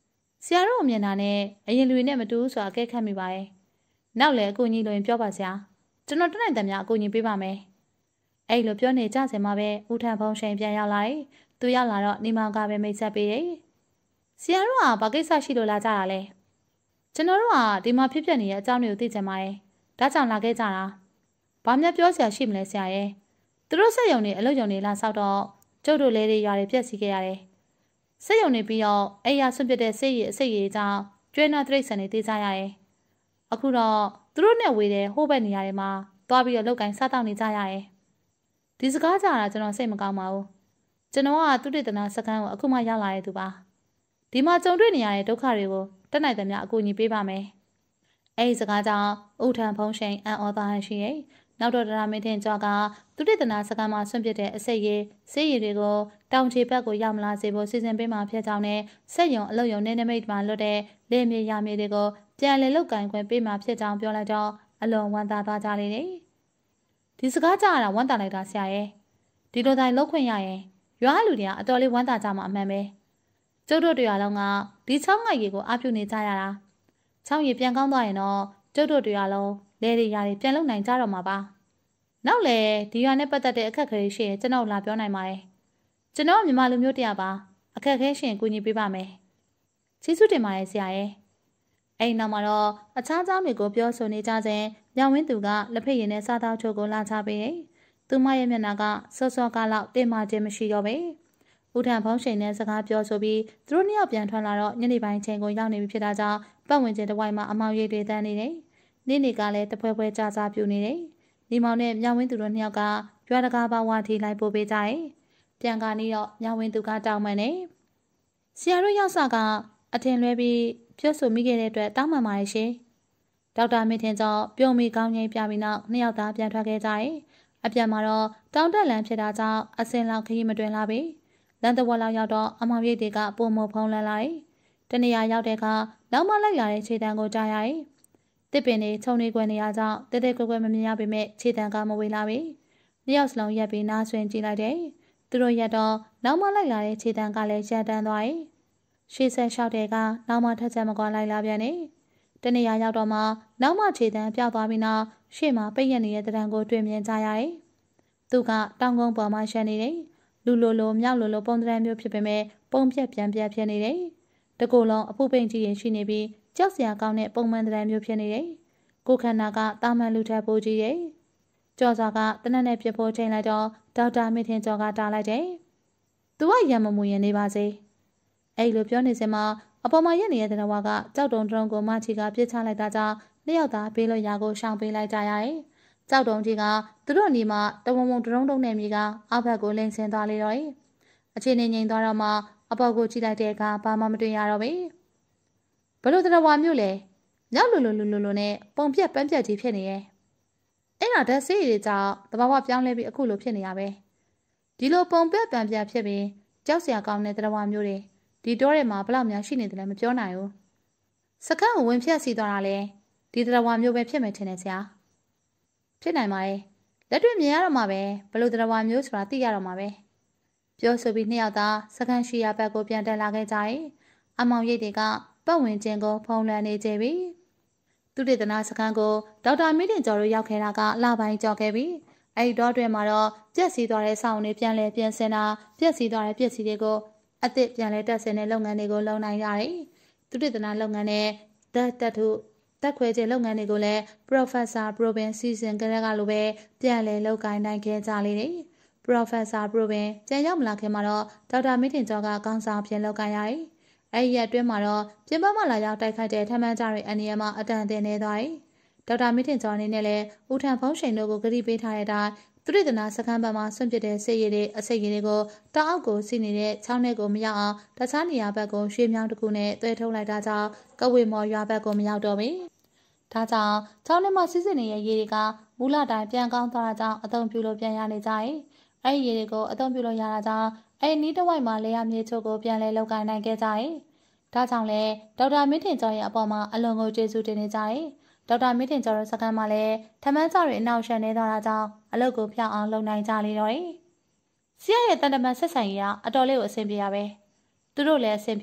ဆရာတို့အမြင်တာနဲ့အရင်လူတွေနဲ့မတူဘူးဆိုတာအကဲခတ်မိပါရဲ့နောက်လည်းအကူကြီးလိုရင်ပြောပါဆရာကျွန်တော်တက်နိုင်တဲ့များအကူကြီးပေးပါမယ်အဲ့လိုပြောနေကြစင်မှာပဲဦးထန်ဖုံးရှိန်ပြန်ရောက်လာတယ်သူရောက်လာတော့နေမောင်ကပဲမိတ်ဆက်ပေးတယ်ဆရာတို့ကဘာကိစ္စရှိလို့လာကြတာလဲကျွန်တော်တို့ကဒီမှာဖြစ်ပျက်နေတဲ့အကြောင်းတွေကိုသိချင်ပါတယ်ဒါကြောင့်လာခဲ့ကြတာဘာမှပြောစရာရှိမလဲဆရာရဲ့သူတို့စက်ရုံတွေအလုပ်ရုံတွေလာဆောက်တော့ကျုပ်တို့လဲတွေရွာတွေပြက်စီခဲ့ရတယ်စက်ရုံတွေပြီးတော့အဲ့ရဆွန့်ပစ်တဲ့စိတ်ရည်အစိတ်ရည်ကြောင့်ကျွဲနာတိရစ္ဆာန်တွေတေးကြရတယ်အခုတော့သူတို့နဲ့ဝေတဲ့ဟိုးဘက်နေရာတွေမှာသွားပြီးတော့လောက်ကင်စားတောက်နေကြရတယ်ဒီစကားကြားတာကျွန်တော်စိတ်မကောင်းပါဘူးကျွန်တော်ကသူတေသနာစကန်ကိုအခုမှရောက်လာတဲ့သူပါဒီမှာကြုံတွေ့နေရတဲ့ဒုက္ခတွေကိုတက်နိုင်တဲ့များအကူအညီပေးပါမယ်အဲ့ဒီစကားကြောင့်ဦးထံဖုံးရှိန်အန်အော်သားရှိရဲ့နောက်တော့ဒရာမင်းထင်ကြွားကသူတေသနာစကန်မှာဆွန့်ပစ်တဲ့အစိတ်ရည်ဆေးရည်တွေကိုတောင်ချေဘက်ကိုရောက်မလာစေဖို့စီစဉ်ပေးမှဖြစ်ကြောင်းနဲ့စက်ရုံအလုပ်ရုံနေနမိတ်မှာလွတ်တဲ့လေမြေရမြေတွေကိုပြန်လည်လောက်ကင်ခွင့်ပေးမှဖြစ်ကြောင်းပြောလိုက်တော့အလွန်ဝမ်းသာသွားကြလေတယ်ဒီစကားကြားရတာဝမ်းသာလိုက်တာဆရာရဲ့ဒီလိုတိုင်းလောက်ခွင့်ရရင်ရွာလူတွေကအတော်လေးဝမ်းသာကြမှာအမှန်ပဲကျုပ်တို့တရားလုံးကဒီချောင်းငိုက်ရီကိုအပြုနေကြရတာချောင်းရီပြန်ကောင်းသွားရင်တော့ကျုပ်တို့တရားလုံးလဲတွေရာတွေပြန်လုံနိုင်ကြတော့မှာပါနောက်လေဒီရွာနဲ့ပတ်သက်တဲ့အခက်အခဲရှိရင်ကျွန်တော်လာပြောနိုင်ပါတယ်ကျွန်တော်မြန်မာလူမျိုးတရားပါအခက်အခဲရှိရင်ကူညီပေးပါမယ်ကျေးဇူးတင်ပါတယ်ဆရာရဲ့အဲ့နောက်မှာတော့အခြားเจ้าတွေကိုပြောဆိုနေကြစဉ်ညောင်ဝင်းသူကလက်ဖက်ရည်နဲ့စားသောက်ချို့ကိုလာချပေးတယ်သူမရဲ့မျက်နှာကစောစောကားလောက်တင်မာခြင်းမရှိတော့ပဲဦးထံဖုံးရှိန်နဲ့စကားပြောဆိုပြီးသူတို့နှစ်ယောက်ပြန်ထွက်လာတော့ညနေပိုင်းချိန်ကိုရောက်နေပြီဖြစ်တာကြောင့်ပတ်ဝန်းကျင်တစ်ဝိုက်မှာအမောင်ရိပ်တွေတန်းနေတယ်နေ့နေ့ကလည်းတပွဲပွဲကြာကြာပြူနေတယ်ဒီမောင်နဲ့ညောင်ဝင်းသူတို့နှစ်ယောက်ကရွာတကားပါဝါထီလိုက်ပို့ပေးကြတယ်ပြန်ကနေတော့ညောင်ဝင်းသူကတောင်းပန်တယ်ဆရာတို့ရောက်စကအထင်လွဲပြီးပြောဆိုမိခဲ့တဲ့အတွက်တောင်းပန်ပါတယ်ရှင်ဒေါက်တာမင်းထင်ကျော်ပြုံးမိကောင်းငိမ့်ပြပြီးနောက်နှစ်ယောက်သားပြန်ထွက်ခဲ့ကြတယ်အပြန်မှာတော့တောင်တက်လန်ဖြစ်တာကြောင့်အစင်လောက်ခရီးမတွင်လာပြီလန်တဝက်လောက်ရောက်တော့အမောင်ရိပ်တွေကပုံမဖုံးလန်းလာတယ်တနေရာရောက်တဲ့အခါနောက်မှလိုက်လာတဲ့ခြေတံကိုကြားရတယ်တစ်ပင်တွေခြုံနေကွယ်နေရကြောင်းတဲတဲကွယ်ကွယ်မမြင်ရပေမဲ့ခြေတံကမဝေးလာပြီနှစ်ယောက်စလုံးရက်ပြီးနားဆွင်ကြည့်လိုက်တယ်သူတို့ရက်တော့နောက်မှလိုက်လာတဲ့ခြေတံကလည်းရပ်တန်းသွားတယ်ရှေ့ဆက်လျှောက်တဲ့ကနောက်မှထက်ချက်မကွာလိုက်လာပြန်တယ်တနေရာရောက်တော့မှနောက်မှခြေတံပြောက်သွားပြီးနောက်ရှေ့မှာပိတ်ရနေတဲ့တံကိုတွေ့မြင်ကြရတယ်သူကတောင်ကုန်းပေါ်မှာရှက်နေတယ်လူလိုလိုမြောက်လိုလိုပုံတံမျိုးဖြစ်ပေမဲ့ပုံပြက်ပြန်ပြက်ဖြစ်နေတယ်တကူလုံးအဖုပိန်ကြီးရင်ရှိနေပြီးကြောက်စရာကောင်းတဲ့ပုံမှန်တံမျိုးဖြစ်နေတယ်ကိုခန္ဓာကတာမန်လူထက်ပိုကြီးတယ်ကြော်စွာကတနက်နဲ့ပြဖို့ချိန်လိုက်တော့ဒေါက်တာမင်းထင်ကျော်ကတားလိုက်တယ်သူကရံမမူရင်နေပါစေအဲ့လိုပြောနေစမှာအပေါ်မှာရက်နေတဲ့တရဝါကကြောက်တုံတုံကိုမချီကပြစ်ချလိုက်တာကြောင့်နှစ်ယောက်သားဘေးလွတ်ရာကိုရှောင်ပေးလိုက်ကြရတယ်ကြောက်တုံကြီးကသူတို့ညီမတဝုံဝုံတုံတုံနဲ့မြေကအောက်ဘက်ကိုလိမ့်ဆင်းသွားလေတော့တယ်အခြေအနေငြိမ်သွားတော့မှအပေါ်ကိုကြည့်လိုက်တဲ့အခါဘာမှမတွေ့ရတော့ဘူးဘလို့တရဝါမျိုးလဲမြောက်လူနဲ့ပုံပြက်ပန်းပြက်ကြီးဖြစ်နေရဲ့အဲ့ဒါဓာတ်ဆေးတွေကြောင့်တဘာဝပြောင်းလဲပြီးအခုလိုဖြစ်နေရပဲဒီလိုပုံပြက်ပန်းပြက်ဖြစ်ပြီးကြောက်စရာကောင်းတဲ့တရဝါမျိုးတွေဒီတော့ထဲမှာဘလောက်များရှိနေတယ်လဲမပြောနိုင်ဘူးစကန်းကိုဝင်ဖြတ်စီသွားတာလဲဒီတရဝါမျိုးပဲဖြစ်မယ်ထင်တယ်ဆရာဖြစ်နိုင်ပါတယ်လက်တွေ့မြင်ရတော့မှာပဲဘလို့တရဝါမျိုးဆိုတာသိရတော့မှာပဲပြောဆိုပြီးနှစ်ယောက်သားစကန်းရှိရာဘက်ကိုပြန်တက်လာခဲ့ကြတယ်အမောင်ရိပ်တွေကပတ်ဝန်းကျင်ကိုဖုံးလွှမ်းနေကြပြီသူတေသနာစကန်းကိုဒေါက်တာမင်းတင်ကျော်တို့ရောက်ခဲ့တာကလပိုင်းကြော်ခဲ့ပြီအဲ့ဒီတော့အတွင်းမှာတော့ပြက်စီးသွားတဲ့ဆောင်းတွေပြန်လဲပြင်ဆင်တာပြက်စီးသွားတဲ့ပြက်စီးတွေကိုအသစ်ပြန်လဲတက်ဆင်တဲ့လုပ်ငန်းတွေကိုလုပ်နိုင်ရတယ်သူတေသနာလုပ်ငန်းနဲ့တက်ခွဲခြင်းလုပ်ငန်းတွေကိုလည်း Professor Probin စီစဉ်ကြတဲ့ကလိုပဲပြန်လဲလုပ်ကိုင်းနိုင်ခဲ့ကြလေတယ် Professor Probin ပြန်ရောက်မလာခင်မှာတော့ဒေါက်တာမင်းတင်ကျော်ကကောင်းဆောင်ပြင်လုပ်ကိုင်းရတယ်အဲ့ဒီအတွင်းမှာတော့ပြင်ပမှလာရောက်တိုက်ခိုက်တဲ့ထမှန်းကြတွေအနေနဲ့မှအတန်တင်နေသွားတယ်ဒေါက်တာမင်းတင်ကျော်အနေနဲ့လည်းဦးထံဖုံးရှိန်တို့ကိုဂရုပေးထားတဲ့အတိုင်းသူရိဒနာစခန်းဘက်မှာဆွန့်ပစ်တဲ့ဆေးရည်တွေအစိတ်ရည်တွေကိုတောင်အောက်ကိုစီးနေတဲ့ချောင်းထဲကိုမရောက်အောင်တခြားနေရာဘက်ကိုရွှေမြောင်းတစ်ခုနဲ့တွဲထုတ်လိုက်တာကြောင့်ကဝေမော်ရွာဘက်ကိုမရောက်တော့ဘူး။ဒါကြောင့်ချောင်းထဲမှာစီးစစ်နေတဲ့ရည်တွေကမူလတိုင်းပြန်ကောင်းသွားတာကြောင့်အသုံးပြုလို့ပြန်ရနေကြတယ်။အဲဒီရည်တွေကိုအသုံးပြုလို့ရတာကြောင့်အဲဒီနီးတစ်ဝိုက်မှာလေယာဉ်မြေချို့ကိုပြန်လဲလောက်ကိုင်းနိုင်ခဲ့ကြတယ်။ဒါကြောင့်လဲဒေါက်တာမင်းထင်ကျော်ရဲ့အပေါ်မှာအလွန်ကိုကျေးဇူးတင်နေကြတယ်။ဒေါက်တာမင်းထင်ကျော်ရဲ့စခန်းမှာလည်းထမန်းကြတွေအနောက်ရှန်နေသွားတာကြောင့်အလုပ်ကိုပြောင်းအောင်လုပ်နိုင်ကြလေတော့တယ်။ဆရာရဲ့တန်တမန်ဆက်ဆံရေးကအတော်လေးကိုအဆင်ပြေရပဲ။သူတို့လည်းအဆင်ပြေ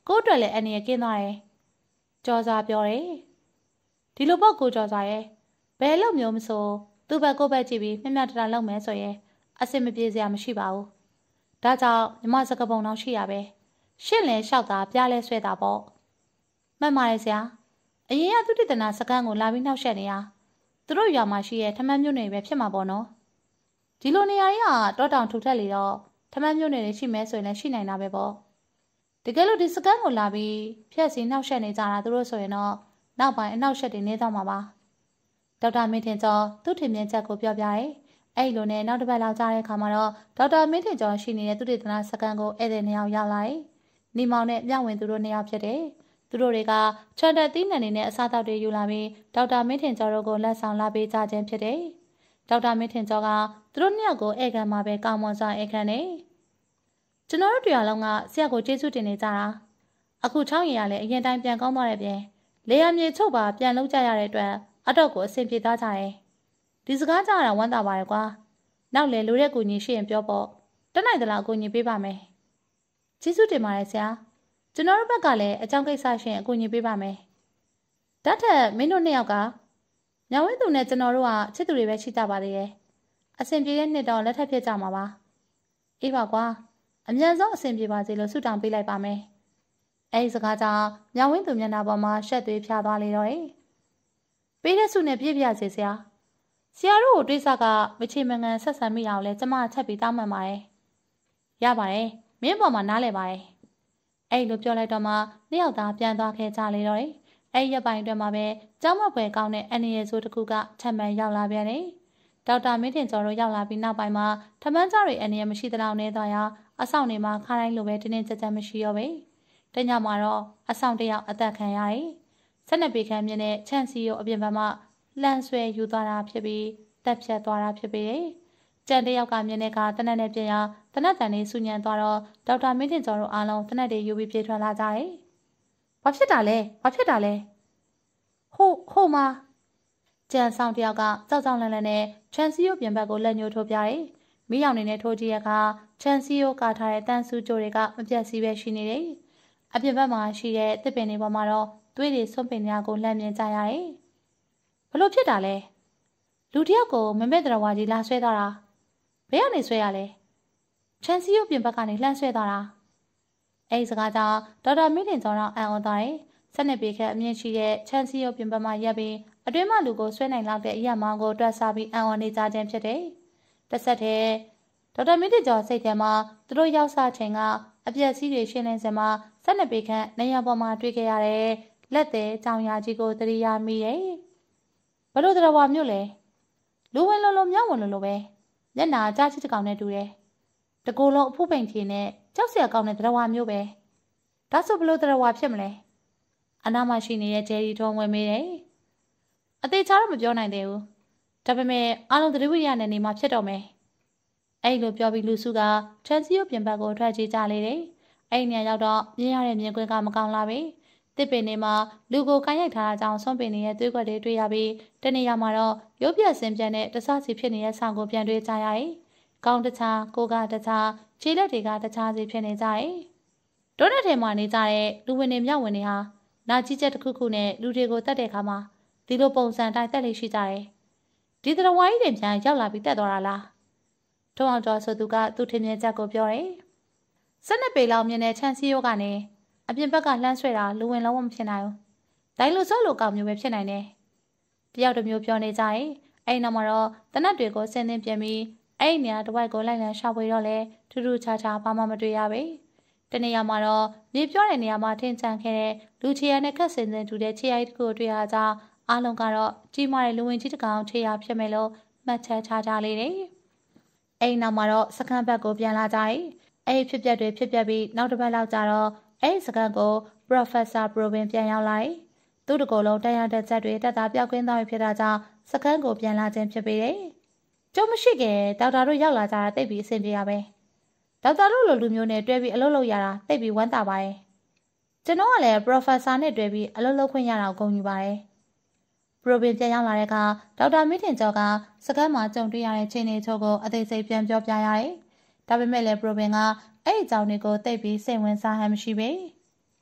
ကိုအတွက်လည်းအနေရကင်းသွားတယ်ကြော်စွာပြောတယ်ဒီလိုပေါ့ကိုကြော်စွာရဲ့ဘယ်လို့မျိုးမဆိုသူ့ဘက်ကိုဘက်ကြည့်ပြီးမျက်မျက်တတာလုပ်မယ်ဆိုရင်အဆင်မပြေစရာမရှိပါဘူးဒါကြောင့်ညီမစကားပုံတော့ရှိရပဲရှင့်လဲလျှောက်တာပြားလဲဆွဲတာပေါ့မှတ်ပါတယ်ဆရာအရင်ကသူတိတနာစကန်းကိုလာပြီးနှောက်ယှက်နေတာသူတို့ရွာမှာရှိရဲ့ထမန်းမျိုးတွေပဲဖြစ်မှာပေါ့နော်ဒီလိုနေရာကြီးကတောတောင်ထူထက်လေတော့ထမန်းမျိုးတွေရှိမဲဆိုရင်လည်းရှိနိုင်တာပဲပေါ့တကယ်လို့ဒီစကန်းကိုလာပြီးဖျက်စီနှောက်ယှက်နေကြတာသူတို့ဆိုရင်တော့နောက်ပိုင်းအနှောက်ယှက်တွေနေသွားမှာပါဒေါက်တာမင်းထင်ကျော်သူ့ထင်မြင်ချက်ကိုပြောပြရဲအဲ့လိုနဲ့နောက်တစ်ပတ်လောက်ကြာတဲ့အခါမှာတော့ဒေါက်တာမင်းထင်ကျော်ရှိနေတဲ့သူတေသနာစကန်ကိုဧည့်သည်နှစ်ယောက်ရောက်လာတယ်။နီမောင်နဲ့မြဝင်သူတို့နှစ်ယောက်ဖြစ်တယ်။သူတို့တွေကချွန်တက်သီးနှံနေတဲ့အစားအသောက်တွေယူလာပြီးဒေါက်တာမင်းထင်ကျော်တို့ကိုလက်ဆောင်လာပေးကြခြင်းဖြစ်တယ်။ဒေါက်တာမင်းထင်ကျော်ကသူတို့နှစ်ယောက်ကိုဧည့်ခံမှာပဲကောင်းမွန်စွာဧည့်ခံတယ်။ကျွန်တော်တို့တရားလုံးကဆရာကိုကျေးဇူးတင်နေကြတာ။အခုချောင်းရည်ရလည်းအရင်တိုင်းပြန်ကောင်းသွားတဲ့ပြင်လေယာမြေချုပ်ပါပြန်လုပ်ကြရတဲ့အတွက်အတော့ကိုအဆင်ပြေသားကြတယ်။ဒီစကားကြားတာဝမ်းသာပါရဲ့ကွာနောက်လေလူတဲ့ကူညီရှိရင်ပြောပေါ့တက်နိုင်သလားအကူညီပေးပါမယ်ကျေးဇူးတင်ပါတယ်ဆရာကျွန်တော်တို့ဘက်ကလည်းအကြောင်းကိစ္စရှိရင်အကူညီပေးပါမယ်တတ်ထက်မင်းတို့နှစ်ယောက်ကညဝင်းသူနဲ့ကျွန်တော်တို့ကချစ်သူတွေပဲရှိကြပါသေးတယ်အဆင်ပြေတဲ့နှစ်တော့လက်ထပ်ဖြစ်ကြမှာပါအေးပါကွာအမြန်ဆုံးအဆင်ပြေပါစေလို့ဆုတောင်းပေးလိုက်ပါမယ်အဲဒီစကားကြောင့်ညဝင်းသူမျက်နှာပေါ်မှာရှက်သွေးဖြာသွားလေတော့တယ်ပေးတဲ့ဆုနဲ့ပြည့်ပြစေဆရာဆရာတို့ကိုတွေးဆကမချေမငန်ဆက်ဆံမိအောင်လဲကျမချက်ပြီးတောင်းပန်ပါတယ်ရပါတယ်မင်းပေါ်မှာနားလဲပါတယ်အဲ့လိုပြောလိုက်တော့မှနှစ်ယောက်သားပြန်သွားခဲ့ကြလေတော့တယ်အဲ့ရပိုင်းအတွင်းမှာပဲကျောင်းမပွဲကောင်းတဲ့အန်ရီရဲ့ဆိုတစ်ခုကထပ်မံရောက်လာပြန်တယ်ဒေါက်တာမင်းထင်ကျော်တို့ရောက်လာပြီးနောက်ပိုင်းမှာထမန်းကြားတွေအန်ရီမရှိသလောက်နေသွားရာအဆောင်တွေမှာခါတိုင်းလိုပဲတင်းတင်းကြပ်ကြပ်မရှိရောပဲတညမှာတော့အဆောင်တယောက်အသက်ခံရတယ်12ပေခန့်မြင့်တဲ့ချန့်စီကိုအပြင်ဘက်မှာလှန်ဆွဲယူသွားတာဖြစ်ပြီးတက်ဖြတ်သွားတာဖြစ်ပြီးကြံတယောက်ကမြင်တဲ့အခါတနက်နဲ့ပြင်ရတနက်တန်လေးဆူညံသွားတော့ဒေါက်တာမင်းထင်ကျော်တို့အားလုံးတနက်တွေယူပြီးပြေးထွက်လာကြတယ်။ဘာဖြစ်တာလဲ။ဘာဖြစ်တာလဲ။ဟိုမှာကြံဆောင်တယောက်ကကြောက်ကြောက်လန့်လန့်နဲ့ချန်စီယိုပြင်ဘက်ကိုလက်ညှိုးထိုးပြတယ်။မိအောင်နေတဲ့ထိုးကြီးရဲ့အခါချန်စီယိုကထားတဲ့တန်ဆူကြိုတွေကမပြတ်စီပဲရှိနေတယ်။အပြင်ဘက်မှာရှိတဲ့တစ်ပင်တွေပေါ်မှာတော့သွေးတွေဆွန့်ပင်များကိုလှမ်းမြင်ကြရတယ်။ဘလို့ဖြစ်တာလဲလူတယောက်ကိုမမဲ့တရဝါကြီးလာဆွဲသွားတာဘယ်ကနေဆွဲရလဲချန်စီယိုပြင်ဘက်ကနေလှမ်းဆွဲသွားတာအဲဒီစကားကြောင့်ဒေါက်တာမင်းထင်ကျော်တော့အံ့ဩသွားတယ်12ပေခန့်အမြင့်ရှိတဲ့ချန်စီယိုပြင်ဘက်မှာရပ်ပြီးအတွင်းမှလူကိုဆွဲနိုင်လောက်တဲ့အရာမောင်းကိုတွက်စားပြီးအံ့ဩနေကြခြင်းဖြစ်တယ်တစ်ဆက်တည်းဒေါက်တာမင်းထင်ကျော်စိတ်ထဲမှာသူတို့ရောက်စားချိန်ကအပြက်စီးတွေရှင်းလင်းစင်မှာ12ပေခန့်နေရာပေါ်မှာတွေ့ခဲ့ရတဲ့လက်သေးကြောင်ရာကြီးကိုသတိရမိတယ်ဘလို့တော်ဝါမြို့လဲလူဝင်လုံးလုံးမြောက်ဝင်လုံးလုံးပဲမျက်နာကြားချစ်တကောင်နဲ့တူတယ်တကူလုံးအဖူးပိန်ဖြေနဲ့ကြောက်စရာကောင်းတဲ့တော်ဝါမျိုးပဲဒါဆိုဘလို့တော်ဝါဖြစ်မလဲအနာမရှိနေတဲ့ဂျယ်ရီထုံးဝင်မေးတယ်အသေးချာတော့မပြောနိုင်သေးဘူးဒါပေမဲ့အားလုံးသတိဝိရိယနဲ့နေမှာဖြစ်တော့မယ်အဲ့လိုပြောပြီးလူစုကချန်စီယိုပြင်ဘက်ကိုထွက်ကြည့်ကြလေတယ်အဲ့နေရာရောက်တော့မြင်ရတဲ့မြင်ကွင်းကမကောင်းလာပြီတစ်ပင်တွေမှာလူကိုကိုင်းရိုက်ထားတာကြောင့်ဆွန့်ပင်နေတဲ့သွေးကွက်တွေတွေ့ရပြီးတနေရာမှာတော့ရုပ်ပြက်စင်ပြန်တဲ့တဆစီဖြစ်နေတဲ့ဆောင်းကိုပြန်တွေ့ကြရတယ်။ကောင်းတခြားကိုကတခြားခြေလက်တွေကတခြားစီဖြစ်နေကြတယ်။တောနဲ့ထဲမှာနေကြတဲ့လူဝင်တွေမြောက်ဝင်တွေဟာနာကြီးချက်တစ်ခုခုနဲ့လူတွေကိုတတ်တဲ့အခါမှာဒီလိုပုံစံတိုင်းတက်လေရှိကြတယ်။ဒီတရဝါကြီးတွေပြန်ရောက်လာပြီးတက်သွားတာလား။ထုံအောင်ကျော်ဆိုသူကသူ့ထင်မြင်ချက်ကိုပြောတယ်။12ပေလောက်မြင်တဲ့ချန်စီယိုကနေအပြင်ဘက်ကလှမ်းဆွဲတာလူဝင်လုံးဝမဖြစ်နိုင်ဘူး။ဒိုင်လိုဆော့လိုကောင်မျိုးပဲဖြစ်နိုင်တယ်။တယောက်တစ်မျိုးပြောနေကြရင်အဲ့နောက်မှာတော့တနတ်တွေကိုဆင်းသင်းပြန်ပြီးအဲ့နေရာတစ်ဝိုက်ကိုလိုက်လံရှာဖွေတော့လဲထူးထူးခြားခြားဘာမှမတွေ့ရပဲ။တနေရာမှာတော့မြေပြောတဲ့နေရာမှာထင်းချန်ခဲ့တဲ့လူချေရနဲ့ခက်ဆင်ဆင်တူတဲ့ခြေရိုက်တစ်ခုတွေ့ရကြအားလုံးကတော့ကြီးမားတဲ့လူဝင်ကြီးတစ်ကောင်ခြေရဖြစ်မယ်လို့မှတ်ချက်ချကြလေတယ်။အဲ့နောက်မှာတော့စခန်းဘက်ကိုပြန်လာကြရင်အဲ့ဖြစ်ပျက်တွေဖြစ်ပျက်ပြီးနောက်တစ်ပတ်လောက်ကြာတော့အဲ့စကားကို Professor Probin ပြန်ရောက်လာတယ်။သူ့တကောလုံးတရားတက်ချက်တွေတက်တာပြောက်ကွင်းသွားပြီဖြစ်တာကြောင့်စခန်းကိုပြန်လာခြင်းဖြစ်ပေတယ်။ကျုံမရှိခင်ဒေါက်တာတို့ရောက်လာကြတာတိတ်ပြီးအဆင်ပြေရပဲ။ဒေါက်တာတို့လိုလူမျိုးနဲ့တွဲပြီးအလုပ်လုပ်ရတာတိတ်ပြီးဝမ်းသာပါတယ်။ကျွန်တော်ကလည်း Professor နဲ့တွဲပြီးအလုပ်လုပ်ခွင့်ရတာကိုဂုဏ်ယူပါတယ်။ Probin ပြန်ရောက်လာတဲ့အခါဒေါက်တာမင်းထင်ကျော်ကစခန်းမှာကြုံတွေ့ရတဲ့ခြေနေချို့ကိုအသေးစိတ်ပြန်ပြောပြရတယ်။ဒါပေမဲ့လည်း Probin ကအဲ့ဒီအကြောင်းတွေကိုသိပြီးစိတ်ဝင်စားဟန်မရှိပဲ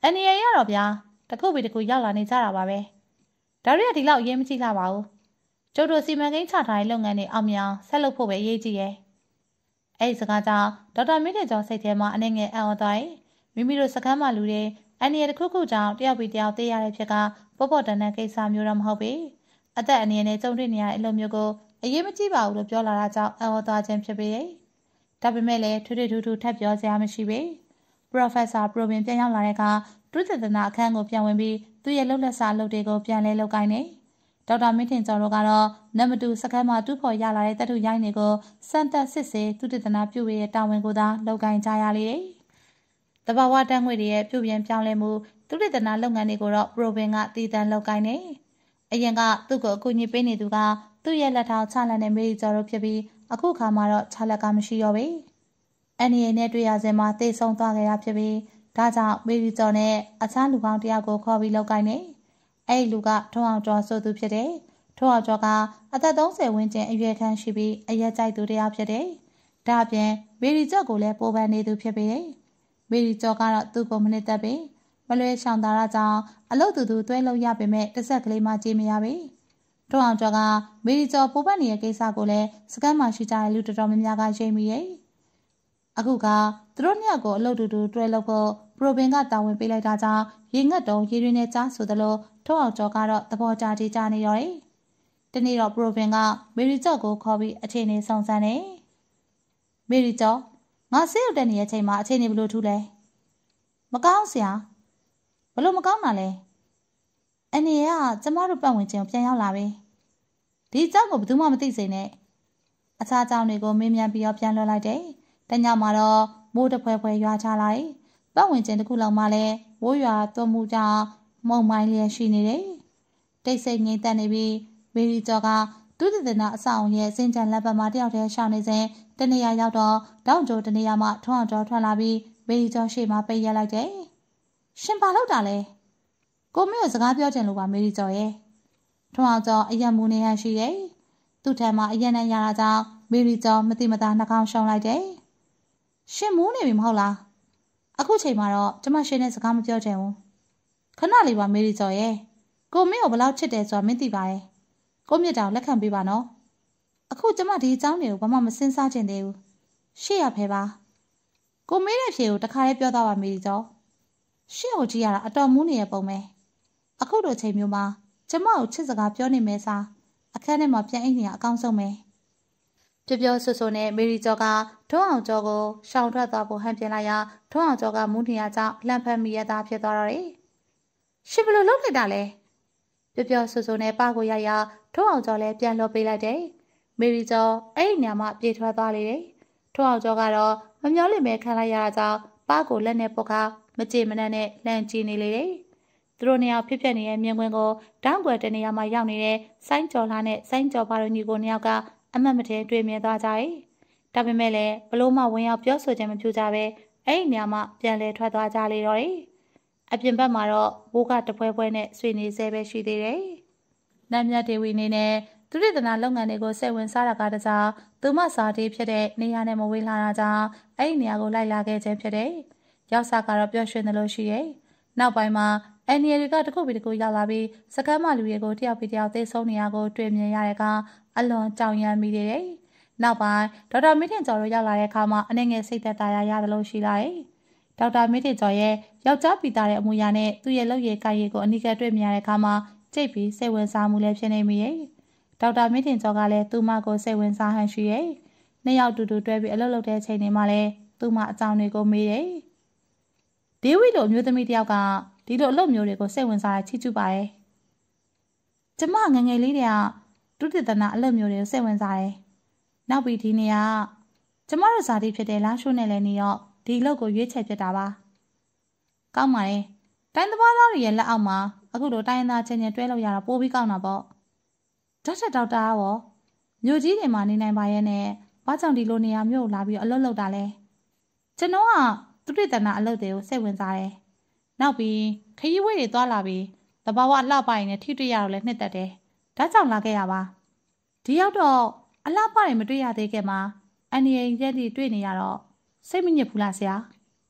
အန်နီရရတော့ဗျာတခုပြီးတခုရောက်လာနေကြတာပါပဲဒါရီကဒီလောက်အရေးမကြီးလာပါဘူးကျုပ်တို့စီမံကိန်းချထားတဲ့လုပ်ငန်းတွေအောင်မြင်အောင်ဆက်လုပ်ဖို့ပဲအရေးကြီးရဲ့အဲ့ဒီစကားကြောင့်ဒေါက်တာမင်းတင်ကျော်စိတ်ထဲမှာအနေငယ်အံ့ဩသွားတယ်မိမိတို့စခန်းမှာလူတွေအန်နီရတခုခုကြောင့်တယောက်ပြီးတယောက်သိရတဲ့ဖြစ်ကပေါ့ပေါ့တန်တန်ကိစ္စမျိုးတော့မဟုတ်ပေအသက်အန္တရာယ်နဲ့ကြုံတွေ့နေရတဲ့အလုပ်မျိုးကိုအရေးမကြီးပါဘူးလို့ပြောလာတာကြောင့်အံ့ဩသွားခြင်းဖြစ်ပေရဲ့ဒါပေမဲ့လည်းထွေထွေထူးထူးထပ်ပြောစရာမရှိပေပရိုဖက်ဆာပရိုဘင်ပြန်ရောက်လာတဲ့အခါဒုသဒနာအခန်းကိုပြန်ဝင်ပြီးသူ့ရဲ့လှုပ်လက်စာအလုပ်တွေကိုပြန်လဲလုပ်ကိုင်းနေဒေါက်တာမင်းထင်ကျော်တို့ကတော့နံပါတ်2စခန်းမှာတူးဖော်ရလာတဲ့တပ်ထုရိုင်းတွေကိုစမ်းသပ်စစ်ဆေးသူတဒနာပြုရဲ့တာဝန်ကိုသာလုပ်ကိုင်းကြရလေတယ်။တဘာဝတန်းငွေတွေရဲ့ပြုပြင်ပြောင်းလဲမှုသူတဒနာလုပ်ငန်းတွေကိုတော့ပရိုဘင်ကတည်တံလုပ်ကိုင်းနေအရင်ကသူ့ကိုအကူအညီပေးနေသူကသူ့ရဲ့လက်ထောက်ချလက်နဲ့မေရီကျော်တို့ဖြစ်ပြီးအခုခါမှာတော့ချလက်ကမရှိတော့ပေ။အန်နီရဲ့နဲ့တွေ့ရစဉ်မှာတေဆုံးသွားခဲ့တာဖြစ်ပြီးဒါကြောင့်မေရီကျော်နဲ့အခြားလူကောင်းတယောက်ကိုခေါ်ပြီးလုပ်ကိုင်းနေအဲ့ဒီလူကထုံအောင်ကျော်ဆိုသူဖြစ်တယ်ထုံအောင်ကျော်ကအသက်30ဝန်းကျင်အရွယ်ခန့်ရှိပြီးအရက်ကြိုက်သူတယောက်ဖြစ်တယ်ဒါအပြင်မေရီကျော်ကိုလည်းပိုးပန်းနေသူဖြစ်ပြီးမေရီကျော်ကတော့သူ့ကိုမနစ်သက်ပြီးမလွဲရှောင်တာကြောင့်အလုတ်တူတွဲလို့ရပေမဲ့တစ်ဆက်ကလေးမှကြည့်မရပြီထုံအောင်ကျော်ကမေရီကျော်ပိုးပန်းနေတဲ့ကိစ္စကိုလည်းစကမ်းမှာရှိကြတဲ့လူတော်တော်များများကရိပ်မိရဲ့အခုကသူတို့နှစ်ယောက်ကိုအလုတ်တူတွဲလို့ဖို့ပရိုဘင်ကတာဝန်ပေးလိုက်တာကြောင့်ရေငတ်တုံးရေရင်းနဲ့ကြားဆိုသလိုထုံအောင်ကျော်ကတော့သဘောကျကြနေရောတယ်။ဒီနေ့တော့ပရိုဘင်ကမေရီကျော်ကိုခေါ်ပြီးအခြေအနေဆောင်စမ်းတယ်။မေရီကျော်ငါဆေးရုံတက်နေတဲ့အချိန်မှာအခြေအနေဘလို့ထူးလဲ။မကောင်းဆရာဘလို့မကောင်းတာလဲ။အနေကကျမတို့ပတ်ဝန်းကျင်ကိုပြန်ရောက်လာပြီ။ဒီအကြောင်းကိုဘယ်သူမှမသိစေနဲ့။အခြားအကြောင်းတွေကိုမေးမြန်းပြီးတော့ပြန်လွှတ်လိုက်တယ်။တညမှာတော့မိုးတဖွဲဖွဲရွာချလာတယ်။ပတ်ဝန်းကျင်တစ်ခုလုံးမှလည်းဝိုးရွာသွန်းမှုကြောင့်မုံမိုင်းလျက်ရှိနေတယ်။တိတ်ဆိတ်ငြိမ်သက်နေပြီးမေရီကျော်ကဒုသဒနာအဆောင်ရဲ့စင်ကြံလက်ပတ်မှာတယောက်တည်းရှောင်နေစဉ်တနေရာရောက်တော့တောင်ကျိုတနေရာမှထွန်းအောင်ကျော်ထွက်လာပြီးမေရီကျော်ရှေ့မှာပိတ်ရက်လိုက်တယ်။ရှင်ပါလောက်တာလဲ။ကိုမင်းကိုစကားပြောချင်လို့ပါမေရီကျော်ရဲ့။ထွန်းအောင်ကျော်အယံမူနေဟန်ရှိတယ်။သူ့ထံမှာအယံနဲ့ရတာကြောင့်မေရီကျော်မတိမတာနှာခေါင်းရှုံလိုက်တယ်။ရှင်မူးနေပြီမဟုတ်လား။အခုချိန်မှာတော့ကျမရှင်နဲ့စကားမပြောချင်ဘူးခဏလေးပါမေရီကျော်ရဲ့ကိုမင်းကိုဘလောက်ချစ်တယ်ဆိုတာမင်းသိပါတယ်ကိုမြတ်တောင်လက်ခံပေးပါနော်အခုကျမဒီအကြောင်းတွေကိုဘာမှမစင်စားချင်သေးဘူးရှေ့ရဖဲပါကိုမေးတဲ့ဖြေကိုတခါလေးပြောသားပါမေရီကျော်ရှေ့ကိုကြည့်ရတာအတော်မူးနေရပုံပဲအခုတို့ချိန်မျိုးမှာကျမကိုချစ်စကားပြောနေမယ်စားအခန်းထဲမှာပြန်အိတ်နေရအကောင်းဆုံးပဲပြောဆူဆူနဲ့မေရီကျော်ကထုံးအောင်ကျော်ကိုရှောင်ထွက်သွားဖို့ဟန်ပြင်လိုက်ရာထုံးအောင်ကျော်ကမူးနေရကြောင်းလန့်ဖက်မိရတာဖြစ်သွားတော့တယ်ရှင်ဘလို့လုပ်လိုက်တာလဲပြောဆူဆူနဲ့ပါကိုရိုက်ရာထုံးအောင်ကျော်လည်းပြန်လွှတ်ပေးလိုက်တယ်မေရီကျော်အဲ့ဒီညမှာပြေးထွက်သွားလေတယ်ထုံးအောင်ကျော်ကတော့မမျောလိမ့်မဲခံလိုက်ရတာကြောင့်ပါကိုလက်နဲ့ပုတ်ခါမကြေမနက်နဲ့လှမ်းကြည့်နေလေတယ်သူတို့နှစ်ယောက်ဖြစ်ဖြစ်နေတဲ့မြင်ကွင်းကိုတောင်းကွယ်တနေရာမှာရောက်နေတဲ့ဆိုင်းကျော်လာနဲ့ဆိုင်းကျော်ပါတို့ညီကိုနှစ်ယောက်ကအမှတ်မထင်တွေ့မြင်သွားကြတယ်ဒါပေမဲ့လည်းဘလို့မှဝင်ရောက်ပြောဆိုခြင်းမပြုကြပဲအဲ့ဒီညမှာပြန်လဲထွက်သွားကြလေတော့တယ်အပြင်ဘက်မှာတော့ဘိုးကတပွဲပွဲနဲ့ဆွေနေဆဲပဲရှိသေးတယ်။နတ်မြတ်ဒေဝီနေနဲ့သူရတနာလုပ်ငန်းတွေကိုစိတ်ဝင်စားတာကတစားသူမစာတီးဖြစ်တဲ့နေရာနဲ့မဝေးလာတာကြောင့်အဲ့ဒီနေရာကိုလိုက်လာခဲ့ခြင်းဖြစ်တယ်။ရောက်စားကတော့ပျော်ရွှင်တယ်လို့ရှိရဲ့။နောက်ပိုင်းမှာအန်နီရီကတခုပြီးတခုရောက်လာပြီးစကမ်းမလူတွေကိုတယောက်ပြီးတယောက်သိဆုံးနေရကိုတွေ့မြင်ရတဲ့ကအလွန်ကြောင်ရမ်းမိတယ်။နောက်ပိုင်းဒေါက်တာမင်းထင်ကျော်တို့ရောက်လာတဲ့အခါမှာအနေငယ်စိတ်သက်သာရရတယ်လို့ရှိလာတယ်။ဒေါက်တာမင်းထင်ကျော်ရဲ့ယောက်ျားပီတာတဲ့အမူအရာနဲ့သူ့ရဲ့လုပ်ရည်ကိုင်ရည်ကိုအနိကတွေ့မြင်ရတဲ့အခါမှာကြိတ်ပြီးစိတ်ဝင်စားမှုလည်းဖြစ်နေမိရဲ့ဒေါက်တာမင်းထင်ကျော်ကလည်းသူ့မကိုစိတ်ဝင်စားဟန်ရှိရဲ့နှစ်ယောက်တူတူတွဲပြီးအလုပ်လုပ်တဲ့အချိန်တွေမှာလည်းသူ့မအကြောင်းတွေကိုမေးတယ်ဒေဝီလိုမျိုးသမီးတယောက်ကဒီလိုအလုပ်မျိုးတွေကိုစိတ်ဝင်စားတာချီးကျူးပါတယ်ကျမငငယ်လေးတွေကဒုတိယနာအလုပ်မျိုးတွေကိုစိတ်ဝင်စားတယ်နောက်ပြီးဒီနေ့ကကျမတို့ဇာတိဖြစ်တဲ့လာရှိုးနဲ့လည်းနေတော့ဒီအလုပ်ကိုရွေးချယ်ဖြစ်တာပါကောင်းပါတယ်တိုင်းသမားသားတွေရဲ့လက်အောက်မှာအခုလိုတိုင်းသားချင်းချင်းတွဲလို့ရတာပိုပြီးကောင်းတာပေါ့ဒေါက်တာရောမြို့ကြီးတွေမှာနေနိုင်ပါရဲ့နဲ့ဘာကြောင့်ဒီလိုနေရာမျိုးလာပြီးအလုပ်လုပ်တာလဲကျွန်တော်ကသူတိတနာအလုပ်တွေကိုစိတ်ဝင်စားတယ်နောက်ပြီးခရီးဝေးတွေသွားလာပြီးတဘာဝလှပရင်နဲ့ထိတွေ့ရတော့လည်းနှစ်သက်တယ်ဒါကြောင့်လာခဲ့ရပါဒီရောက်တော့အလှပတွေမတွေ့ရသေးခင်မှာအန်နီရင်ရက်တီတွေ့နေရတော့စိတ်မညစ်ဘူးလားဆရာ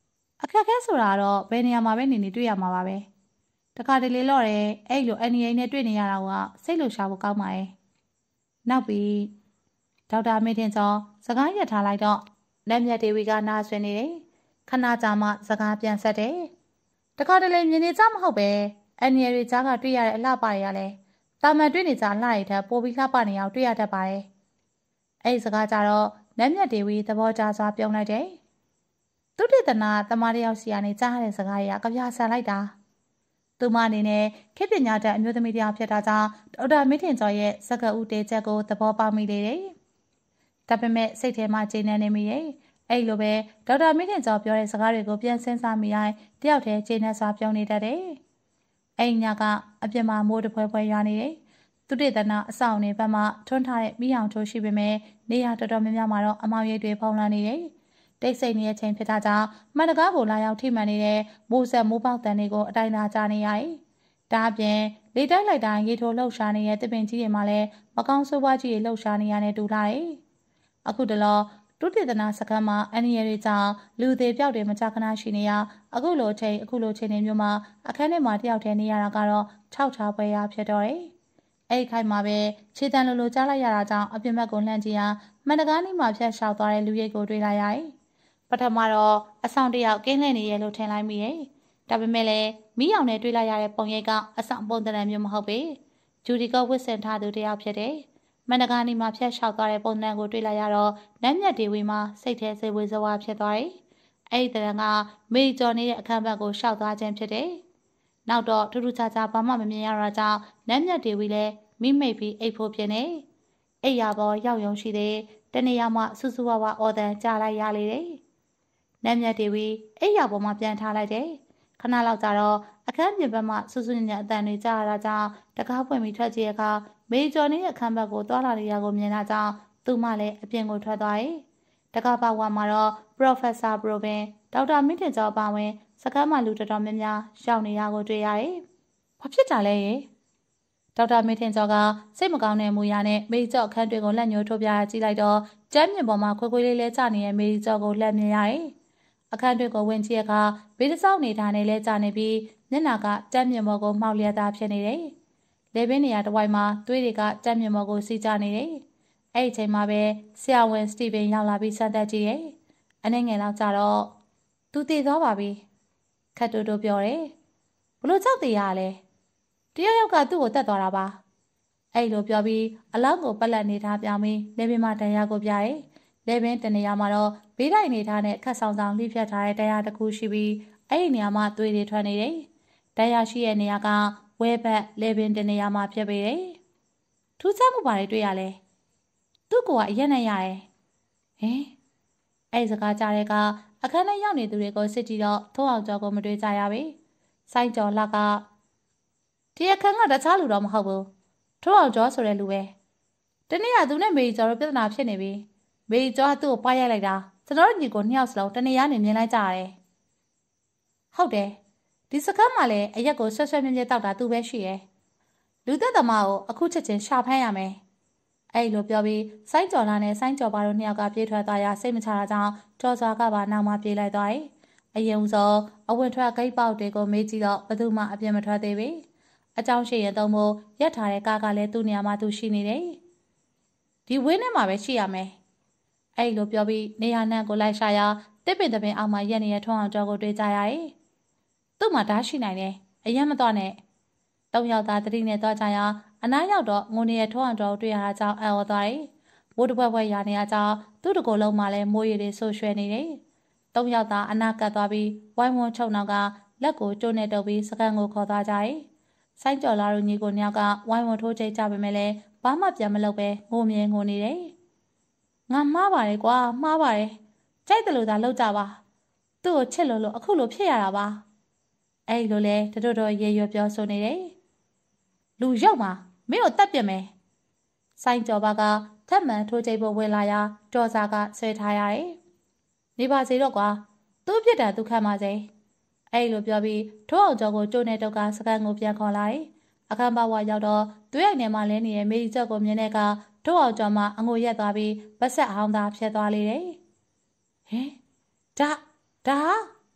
အခက်ခဲဆိုတာတော့ဘယ်နေရာမှာပဲနေနေတွေ့ရမှာပါပဲတခါတလေတော့တယ်အဲ့လိုအန်နီအိမ်နဲ့တွေ့နေရတာကစိတ်လှရှာဖို့ကောင်းပါရဲ့နောက်ပြီးဒေါက်တာမင်းထင်ကျော်စကားရထားလိုက်တော့လက်မြတ်ဒေဝီကနားဆွနေတယ်ခဏကြာမှစကားပြန်ဆက်တယ်တခါတလေမြင်နေကြမဟုတ်ပဲအန်နီရီကြားကတွေ့ရတဲ့အလှပရလဲတာမန်တွေ့နေကြအလှရတဲ့ပိုပြီးလှပနေအောင်တွေ့ရတတ်ပါတယ်အဲ့ဒီစကားကြတော့လက်မြတ်ဒေဝီသဘောကျစွာပြုံးလိုက်တယ်သူတေသနာတမတယောက်စီကနေကြားရတဲ့စကားတွေကကြပြဆန်လိုက်တာသူမအနေနဲ့ခေတ်ပညာတတ်အမျိုးသမီးတယောက်ဖြစ်တာကြောင့်ဒေါက်တာမင်းထင်ကျော်ရဲ့စကားဦးတေချက်ကိုသဘောပေါက်မိလေတယ်ဒါပေမဲ့စိတ်ထဲမှာကျေနပ်နေမိရဲ့အဲ့လိုပဲဒေါက်တာမင်းထင်ကျော်ပြောတဲ့စကားတွေကိုပြန်စဉ်းစားမိတိုင်းတယောက်တည်းကျေနပ်စွာပြုံးနေတတ်တယ်အဲ့ညကအပြစ်မှာမိုးတဖွဲဖွဲရွာနေတယ်သူတေသနာအဆောင်နေဘက်မှာထွန်းထားတဲ့မိအောင်ချိုးရှိပေမဲ့နေရာတော်တော်များများမှာတော့အမောင်ရိပ်တွေဖုံးလွှမ်းနေတယ်တိတ်ဆိတ်နေတဲ့အချိန်ဖြစ်တာကြောင့်မှန်တကားကိုလာရောက်ထိမှန်နေတဲ့မိုးဆက်မိုးပေါက်တန်တွေကိုအတိုင်းသာကြားနေရတယ်။ဒါအပြင်လေတိုက်လိုက်တိုင်းရေထိုးလှုပ်ရှားနေတဲ့တပင်ကြီးတွေမှာလည်းမကောင်းဆိုးပွားကြီးတွေလှုပ်ရှားနေရတဲ့တူလာတယ်။အခုတလောတုတေသနာစခန်းမှာအန်ရီတွေကြောင့်လူသေးပြောက်တွေမကြခဏရှိနေရအခုလိုအချိန်နေမျိုးမှာအခန်းထဲမှာတယောက်တည်းနေရတာကတော့ထောက်ထားပွဲရဖြစ်တော့တယ်။အဲ့ဒီခိုင်မှာပဲခြေတံလိုကြားလိုက်ရတာကြောင့်အပြင်ဘက်ကိုလှမ်းကြည့်ရမှန်တကားနီးမှာဖြတ်လျှောက်သွားတဲ့လူရိတ်ကိုတွေ့လိုက်ရတယ်။ပထမတော့အဆောင်တယောက်ကင်းလှည့်နေရလို့ထင်လိုက်မိရဲ့ဒါပေမဲ့လည်းမိအောင်နဲ့တွေ့လိုက်ရတဲ့ပုံရိပ်ကအဆောင်ပုံသဏ္ဍာန်မျိုးမဟုတ်ပေဂျူဒီကဝစ်ဆင်ထားသူတယောက်ဖြစ်တယ်မန္တကာနီမှာဖြတ်လျှောက်သွားတဲ့ပုံသဏ္ဍာန်ကိုတွေ့လိုက်ရတော့နတ်မြတ်ဒေဝီမှာစိတ်ထဲစိတ်ဝေစဝါဖြစ်သွားတယ်အဲ့ဒီသဏ္ဍာန်ကမေကျော်နေတဲ့အခန်းဘက်ကိုရှောက်သွားခြင်းဖြစ်တယ်နောက်တော့ထူးထူးခြားခြားဘာမှမမြင်ရတော့ကြောင့်နတ်မြတ်ဒေဝီလည်းမိမိတ်ပြီးအိတ်ဖို့ဖြစ်နေအိတ်ရပေါ်ရောက်ယုံရှိတဲ့တနေရာမှာစူးစူးဝါဝါအော်တန်ကြားလိုက်ရလေတယ်နတ်မြတ်ဒေဝီအိတ်ရပေါ်မှာပြန်ထားလိုက်တယ်ခဏလောက်ကြာတော့အခန်းပြင်ဘက်မှစူးစူးညံ့ညံ့အတန်တွေကြားရတာကြောင့်တကားပွင့်ပြီးထွက်ကြည့်ရခါမေကျော်နေတဲ့အခန်းဘက်ကိုတွာလာနေရကိုမြင်တာကြောင့်သူမှလည်းအပြင်ကိုထွက်သွားတယ်တကားပါဝါမှာတော့ Professor Provin ဒေါက်တာမင်းတင်ကျော်ပါဝင်စကားမှလူတော်တော်များများရောက်နေရကိုတွေ့ရတယ်။ဘာဖြစ်တာလဲရေဒေါက်တာမင်းတင်ကျော်ကစိတ်မကောင်းတဲ့မူရနဲ့မေကျော်အခန်းတွေကိုလက်ညှိုးထိုးပြကြည့်လိုက်တော့ကျမ်းမြင့်ပေါ်မှာခွေးခွေးလေးလဲကျနေတဲ့မေကျော်ကိုလက်မြင်ရတယ်။အခန်းတွေကိုဝင်ကြည့်ရခါဘေးတစောင်းနေတာနဲ့လဲကျနေပြီးမျက်နှာကကျမ်းမြင့်ပေါ်ကိုမှောက်လျက်သားဖြစ်နေတယ်။လေပင်နေရာတစ်ဝိုက်မှာသွေးတွေကကျမ်းမြင့်ပေါ်ကိုစီးကျနေတယ်။အဲ့ဒီအချိန်မှာပဲဆရာဝန်စတီဗင်ရောက်လာပြီးစမ်းသပ်ကြည့်တယ်။အနေငယ်လောက်ကြတော့သူတည်သွားပါပြီ။ခတ်တိုးတိုးပြောတယ်။ဘလို့ကြောက်တည်ရလဲ။တယောက်ယောက်ကသူ့ကိုတတ်သွားတာပါ။အဲ့လိုပြောပြီးအလောင်းကိုပက်လက်နေထားပြောင်းပြီးလေပင်မှာတရားကိုပြတယ်။လေပင်တနေရာမှာတော့ဘေးတိုင်းနေထားတဲ့ခတ်ဆောင်ဆောင်လှိဖြတ်ထားတဲ့တရားတစ်ခုရှိပြီးအဲ့ဒီနေရာမှာသွေးတွေထွက်နေတယ်။တရားရှိတဲ့နေရာကဝဲဘက်လေပင်တနေရာမှာဖြစ်ပေတယ်။ထူးခြားမှုပါတွေတွေ့ရလဲ။သူ့ကိုကအရက်နဲ့ရတယ်။ဟင်အဲ့စကားကြားတဲ့ကအခန်းထဲရောက်နေသူတွေကိုစစ်ကြည့်တော့ထိုးအောင်ကျော်ကိုမတွေ့ကြရပြီ။စိုင်းကျော်လက်ကဒီအခန်းကတခြားလူတော့မဟုတ်ဘူး။ထိုးအောင်ကျော်ဆိုတဲ့လူပဲ။တနေ့ကသူနဲ့မေကျော်တို့ပြဿနာဖြစ်နေပြီ။မေကျော်ကသူ့ကိုပါရိုက်လိုက်တာ။ကျွန်တော်တို့ညီကိုနှစ်ယောက်စလုံးတနေ့ကနေမြင်လိုက်ကြရတယ်။ဟုတ်တယ်။ဒီစကားမှလည်းအရက်ကိုဆွဆွမြဲမြဲတောက်တာသူပဲရှိရဲ့။လူသက်သမားကိုအခုချက်ချင်းရှာဖမ်းရမယ်။အဲ့လိုပြောပြီးစိုင်းကျော်လာနဲ့စိုင်းကျော်ပါတို့နှစ်ယောက်ကပြေးထွက်သွားရစိတ်မချတာကြောင့်ကျော်စွာကပါနောက်မှပြေးလိုက်သွားတယ်။အရင်ဆုံးအဝင်ထွက်ဂိတ်ပေါက်တွေကိုမေးကြည့်တော့ဘယ်သူမှအပြစ်မထွက်သေးဘူး။အကြောင်းရှိရင်သုံးဖို့ရက်ထားတဲ့ကားကလည်းသူ့နေရာမှာသူရှိနေတယ်။ဒီဝင်းထဲမှာပဲရှိရမယ်။အဲ့လိုပြောပြီးနေရာနှံ့ကိုလိုက်ရှာရတစ်ပင်တစ်ပင်အောက်မှာရက်နေတဲ့ထွန်းအောင်ကျော်ကိုတွေ့ကြရတယ်။သူ့မှာဓာတ်ရှိနိုင်တယ်။အရင်မတော့နဲ့၃ယောက်သားတတိနဲ့တော့ကြရအနားရောက်တော့ငိုနေရထွန်းအောင်ကျော်တွေ့ရတာကြောင့်အော်သွားတယ်။မိုးတစ်ပွဲပွဲရနေရကြောင်းသူ့တကိုယ်လုံးမှာလည်းမိုးရည်တွေဆိုးရွှဲနေတယ်။၃ယောက်သားအနာကတ်သွားပြီးဝိုင်းဝန်းချုံနောက်ကလက်ကိုကျိုးနဲ့တုပ်ပြီးစကန်ကိုခေါ်သွားကြတယ်။စိုင်းကျော်လာတို့ညီကိုနှစ်ယောက်ကဝိုင်းဝန်းထိုးချိတ်ကြပေမဲ့လည်းဘာမှပြန်မလုပ်ပဲငိုမြင်ငိုနေတယ်။ငါမှားပါတယ်ကွာမှားပါတယ်။ကြိုက်တယ်လို့သာလုပ်ကြပါ။သူ့ကိုချစ်လို့အခုလိုဖြစ်ရတာပါ။အဲ့လိုလဲတတော်ရေရွပြောဆိုနေတယ်။လူရောက်မှာမင်းတို့တတ်ပြမယ်။စိုင်းကျော်ဘကထက်မှန်ထိုးချိတ်ဖို့ဝင်လာရာတော်စာကဆွဲထားရတယ်။နေပါစေတော့ကွာ။သူ့ပြစ်တာသူခံပါစေ။အဲ့လိုပြောပြီးထိုးအောင်ကျော်ကိုကျိုးနဲ့တုတ်ကစကန်ကိုပြန်ခေါ်လာတယ်။အခန်းပါဝါရောက်တော့သွေးရိုက်ထဲမှာလဲနေတဲ့မေရီကျော်ကိုမြင်တဲ့ကထိုးအောင်ကျော်မှအငိုရက်သွားပြီးပတ်ဆက်အောင်သာဖြတ်သွားလေတယ်။ဟင်ဒါ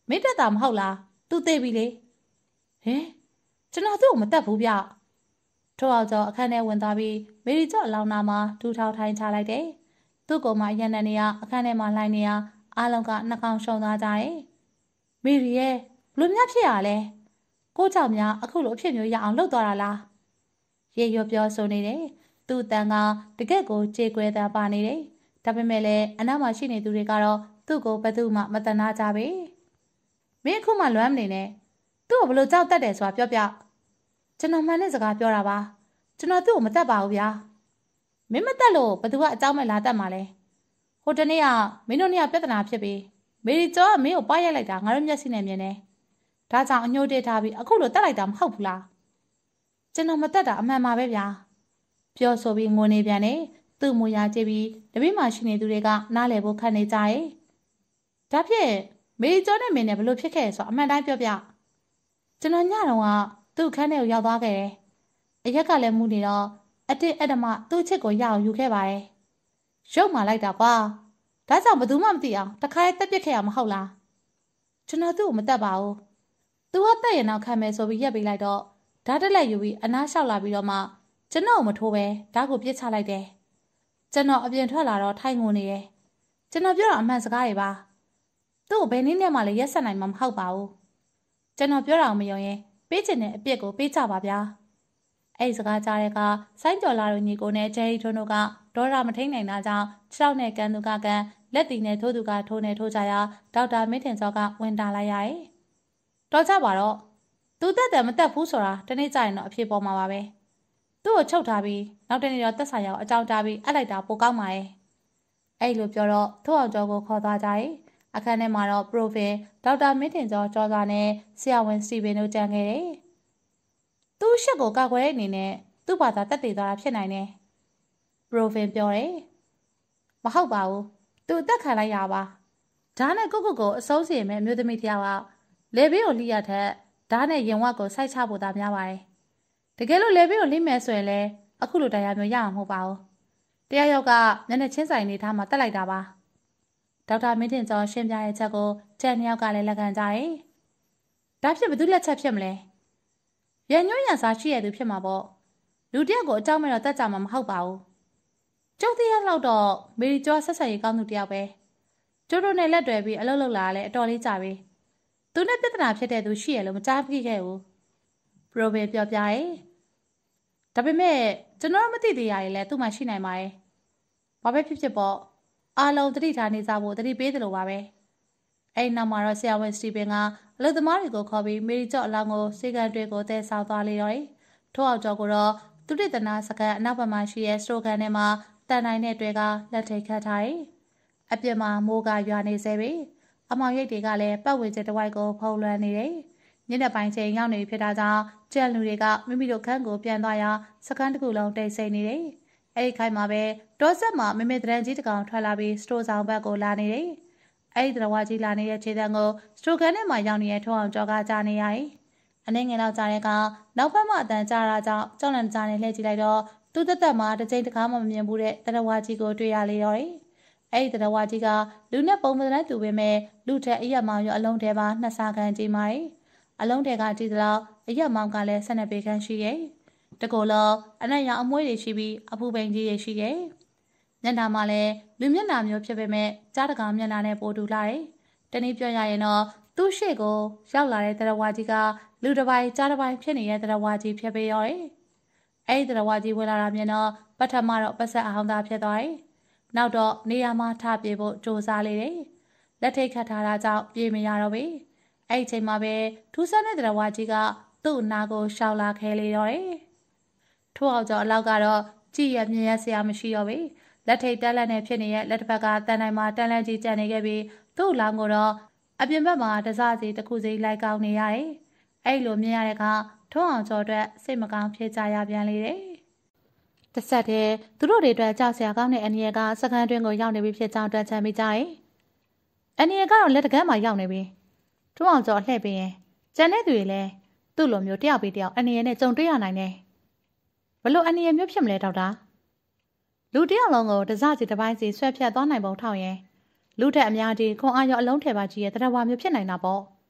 မင်းတက်တာမဟုတ်လားသူသေးပြီလေဟင်ကျွန်တော်သူ့ကိုမတက်ဘူးဗျထို့အောင်ကျော်အခန်းထဲဝင်သွားပြီးမေရီကျော်အလောင်းနာမှာဒူးထောက်ထိုင်းချလိုက်တယ်သူ့ကိုမှရန်နေရအခန်းထဲမှာလှိုင်းနေရအားလုံးကနှာခေါင်းရှုံသွားကြတယ်မေရီရဲ့ဘလို့များဖြစ်ရလဲကိုကြောင့်များအခုလိုအဖြစ်မျိုးရအောင်လုပ်သွားတာလားရေရွပြောဆိုနေတယ်သူ့တန်ကတကက်ကိုကြေကွဲတာပါနေတယ်ဒါပေမဲ့လည်းအနောက်မှာရှိနေသူတွေကတော့သူ့ကိုဘယ်သူမှမတနာကြပဲမင်းအခုမှလွမ်းမနေနဲ့သူ့ကိုဘလို့ကြောက်တတ်တယ်ဆိုတာပြောပြကျွန်တော်မှန်တဲ့စကားပြောတာပါကျွန်တော်သူ့ကိုမတတ်ပါဘူးဗျာမင်းမတတ်လို့ဘသူကအကြောင်းမဲ့လာတတ်မှာလဲဟိုတနေ့ကမင်းတို့နှစ်ယောက်ပြဿနာဖြစ်ပြီးမေရီကျော်ကမင်းကိုပါရိုက်လိုက်တာငါတို့မျက်စိနဲ့မြင်တယ်ဒါကြောင့်အညှို့တေးထားပြီးအခုလိုတတ်လိုက်တာမဟုတ်ဘူးလားကျွန်တော်မတတ်တာအမှန်ပါပဲဗျာပြောဆိုပြီးငိုနေပြန်တယ်သူ့မူရကြည့်ပြီးတပည့်မှရှိနေသူတွေကနားလည်ဖို့ခက်နေကြရဲ့ဒါဖြင့်မေရီကျော်နဲ့မင်းနဲ့ဘလို့ဖြစ်ခဲ့ဆိုအမှန်တိုင်းပြောပြကျွန်တော်ညတော့ကသူ့ခန်းထဲကိုရောက်သွားခဲ့တယ်အရက်ကလည်းမူနေတော့အတင်းအဓမ္မသူ့ချစ်ကိုရအောင်ယူခဲ့ပါတယ်ရုပ်မှလိုက်တာကွာဒါကြောင့်ဘယ်သူမှမသိအောင်တခါရဲတက်ပစ်ခဲ့ရမဟုတ်လားကျွန်တော်သူ့ကိုမတတ်ပါဘူးသူကတက်ရင်တော့ခံမယ်ဆိုပြီးရက်ပေးလိုက်တော့ဓာတ်တက်လက်ယူပြီးအနားလျှောက်လာပြီးတော့မှကျွန်တော်မထိုးပဲဓာတ်ကိုပြစ်ချလိုက်တယ်ကျွန်တော်အပြင်ထွက်လာတော့ထိုင်ငုံနေတယ်ကျွန်တော်ပြောတာအမှန်စကားတွေပါသူ့ကိုဘယ်နည်းနဲ့မှလည်းရက်ဆက်နိုင်မှာမဟုတ်ပါဘူးကျွန်တော်ပြောတာမယုံရင်ပေးချင်တဲ့အပြစ်ကိုပေးကြပါဗျာအဲ့ဒီစကားကြားတဲ့ကဆိုင်းကျော်လာတို့ညီကိုနဲ့ဂျယ်ရီထွန်းတို့ကဒေါ်ရာမထိန်နိုင်တာကြောင့်ခြေထောက်နဲ့ကန်သူကကန်လက်တီနဲ့ထိုးသူကထိုးနဲ့ထိုးကြရာဒေါက်တာမင်းထင်စောကဝင်တာလိုက်ရတယ်တော်ကြပါတော့သူတက်တယ်မတက်ဘူးဆိုတာတနေ့ကျရင်တော့အဖြစ်ပေါ်မှာပါပဲသူ့ကိုချုပ်ထားပြီးနောက်တနေ့တော့တက်ဆိုင်ရောက်အကြောင်းကြားပြီးအပ်လိုက်တာပိုကောင်းပါရဲ့အဲ့လိုပြောတော့ထို့အောင်ကျော်ကိုခေါ်သွားကြရဲ့အခန်းထဲမှာတော့ပရိုဖင်ဒေါက်တာမင်းထင်စောကျော်စွာနဲ့ဆရာဝန်စတီဗင်တို့ကြံခဲ့တယ်သူ့ရှက်ကိုကောက်ွယ်တဲ့အနေနဲ့သူ့ဘာသာတက်တည်သွားတာဖြစ်နိုင်တယ်ပရိုဖင်ပြောတယ်မဟုတ်ပါဘူးသူအသက်ခံလိုက်ရပါဓာတ်နဲ့ကိုအစိုးစီမဲ့အမျိုးသမီးတယောက်ကလေဘေးကိုလိရထက်ဓာတ်နဲ့ရင်ဝက်ကိုစိုက်ချဖို့သာများပါတယ်တကယ်လို့လေဘေးကိုလိမယ်ဆိုရင်လည်းအခုလိုတရားမျိုးရအောင်မဟုတ်ပါဘူးတရားရောက်ကမျက်နှာချင်းဆိုင်နေထားမှတက်လိုက်တာပါဒေါက်တာမင်းတင်ကျော်ရှင်းပြတဲ့ချက်ကိုကျန်နှစ်ယောက်ကလည်းလက်ခံကြတယ်ဒါဖြစ်ဘယ်သူလက်ချက်ဖြစ်မလဲရန်ညွှန်းရန်စားရှိရသူဖြစ်မှာပေါ့လူတယောက်ကိုအကြောင်းမဲ့တော့တက်ကြမှာမဟုတ်ပါဘူးကျုပ်တရားလောက်တော့မေရီကျော်ဆက်ဆက်ရေးကောင်းသူတယောက်ပဲကျိုးတို့နဲ့လက်တွဲပြီးအလုပ်လုပ်လာလဲအတော်လေးကြာပြီသူနဲ့ပြဿနာဖြစ်တဲ့သူရှိရလို့မကြားပြခဲ့ဘူးပရိုဘယ်ပြောပြရဲဒါပေမဲ့ကျွန်တော်မသိသေးရရင်လည်းသူ့မှာရှိနိုင်ပါတယ်ဘာပဲဖြစ်ဖြစ်ပေါ့အားလုံးတတိထားနေကြဖို့တတိပေးတယ်လို့ပါပဲအဲ့နောက်မှာတော့ဆရာဝန်စတီဗင်ကအလုပ်သမားတွေကိုခေါ်ပြီးမေရီကျော်အလောင်းကိုစေကန်တွေကိုတဲဆောက်သွားလေတော့တယ်ထို့အောင်ကျော်ကိုတော့သူတိတနာစကန်အနောက်ဘက်မှာရှိတဲ့စတိုကန်ထဲမှာတန်နိုင်တဲ့တွေကလက်ထိတ်ခတ်ထားတယ်အပြစ်မှာမိုးကရွာနေစေပြီအမောင်ရိတ်တွေကလည်းပတ်ဝန်းကျင်တစ်ဝိုက်ကိုဖုံးလွှမ်းနေတယ်ညနေပိုင်းချိန်ရောက်နေဖြစ်တာကြောင့်ကျန်လူတွေကမိမိတို့ခန်းကိုပြန်သွားရာစကန်တစ်ခုလုံးတိတ်ဆိတ်နေတယ်အဲ့ဒီခိုင်မှာပဲတောဆက်မှာမမေတရန်ကြီးတကောင်ထွက်လာပြီးစတိုဆောင်ဘက်ကိုလာနေတယ်အဲ့ဒီတရဝါကြီးလာနေတဲ့ခြေတန်းကိုစတိုကန်ထဲမှာရောက်နေတဲ့ထုံးအောင်ကျော်ကကြားနေရတယ်အနေငယ်လောက်ကြားတဲ့ကနောက်ဘက်မှအတန်ကြားတာကြောင့်ကြောက်လန့်ကြားနေလှည့်ကြည့်လိုက်တော့သူ့သက်မှာတစ်ချိန်တစ်ခါမှမမြင်ဘူးတဲ့တရဝါကြီးကိုတွေ့ရလေတော့တယ်အဲ့ဒီတရဝါကြီးကလူနဲ့ပုံမတဲ့တူပေမဲ့လူထက်အရက်မောင်ရောအလုံးထဲပါနှစ်ဆခန်းကြီးမာတယ်အလုံးထဲကကြည့်သလောက်အရက်မောင်ကလည်း12ပေခန့်ရှိရဲ့တကူလုံးအနက်ရောင်အမွှေးတွေရှိပြီးအပူပိန်ကြီးတွေရှိရဲ့မျက်နှာမှာလည်းလူမျက်နှာမျိုးဖြစ်ပေမဲ့ကြားတကောင်မျက်နှာနဲ့ပိုတူလာတယ်တနည်းပြောရရင်တော့သူ့ရှေ့ကိုရောက်လာတဲ့တရဝါကြီးကလူတစ်ပိုင်းကြားတစ်ပိုင်းဖြစ်နေတဲ့တရဝါကြီးဖြစ်ပေရောတယ်အဲ့ဒီတရဝါကြီးဝင်လာတာမြင်တော့ပထမတော့ပတ်ဆက်အောင်သာဖြစ်သွားတယ်နောက်တော့နေရာမှာထပြေဖို့စူးစမ်းလေတယ်လက်ထိတ်ခတ်ထားတာကြောင့်ပြေးမရတော့ဘူးအဲ့ဒီချိန်မှာပဲထူးဆန်းတဲ့တရဝါကြီးကသူ့နာကိုရှောက်လာခဲလေတော့တယ်ထို့အောင်ကျော်အလောက်ကတော့ကြည်ရမြင်ရစရာမရှိတော့ဘူးလက်ထိတ်တက်လက်နဲ့ဖြစ်နေတဲ့လက်တစ်ဖက်ကတန်တိုင်းမှာတန်လန့်ကြီးကျန်နေခဲ့ပြီးသူ့လောင်းကိုတော့အပြင်ဘက်မှာတစားစီတစ်ခုစီလိုက်ကောင်းနေရတယ်အဲ့လိုမြင်ရတဲ့အခါထုံးအောင်ကျော်အတွက်စိတ်မကောင်းဖြစ်ကြရပြန်လေတယ်တဆက်တည်းသူတို့တွေအတွက်ကြောက်စရာကောင်းတဲ့အန်ရီကစကန်တွင်းကိုရောက်နေပြီဖြစ်ကြောင်းတွက်ချမိကြတယ်အန်ရီကတော့လက်တကမ်းမှာရောက်နေပြီထုံးအောင်ကျော်လှည့်ပြီးရင်ကျန်တဲ့သူတွေလည်းသူ့လိုမျိုးတယောက်ပြီးတယောက်အန်ရီနဲ့ကြုံတွေ့ရနိုင်တယ်ဘလို့အန်ရီမျိုးဖြစ်မလဲဒေါက်တာလူတယောက်လုံးကိုတစားစီတစ်ပိုင်းစီဆွဲဖြတ်သွားနိုင်ပုံထောက်ရင်လူထက်အများကြီးခွန်အားရောအလုံးထဲပါကြီးရဲ့တရဝါမျိုးဖြစ်နိုင်တာပေါ့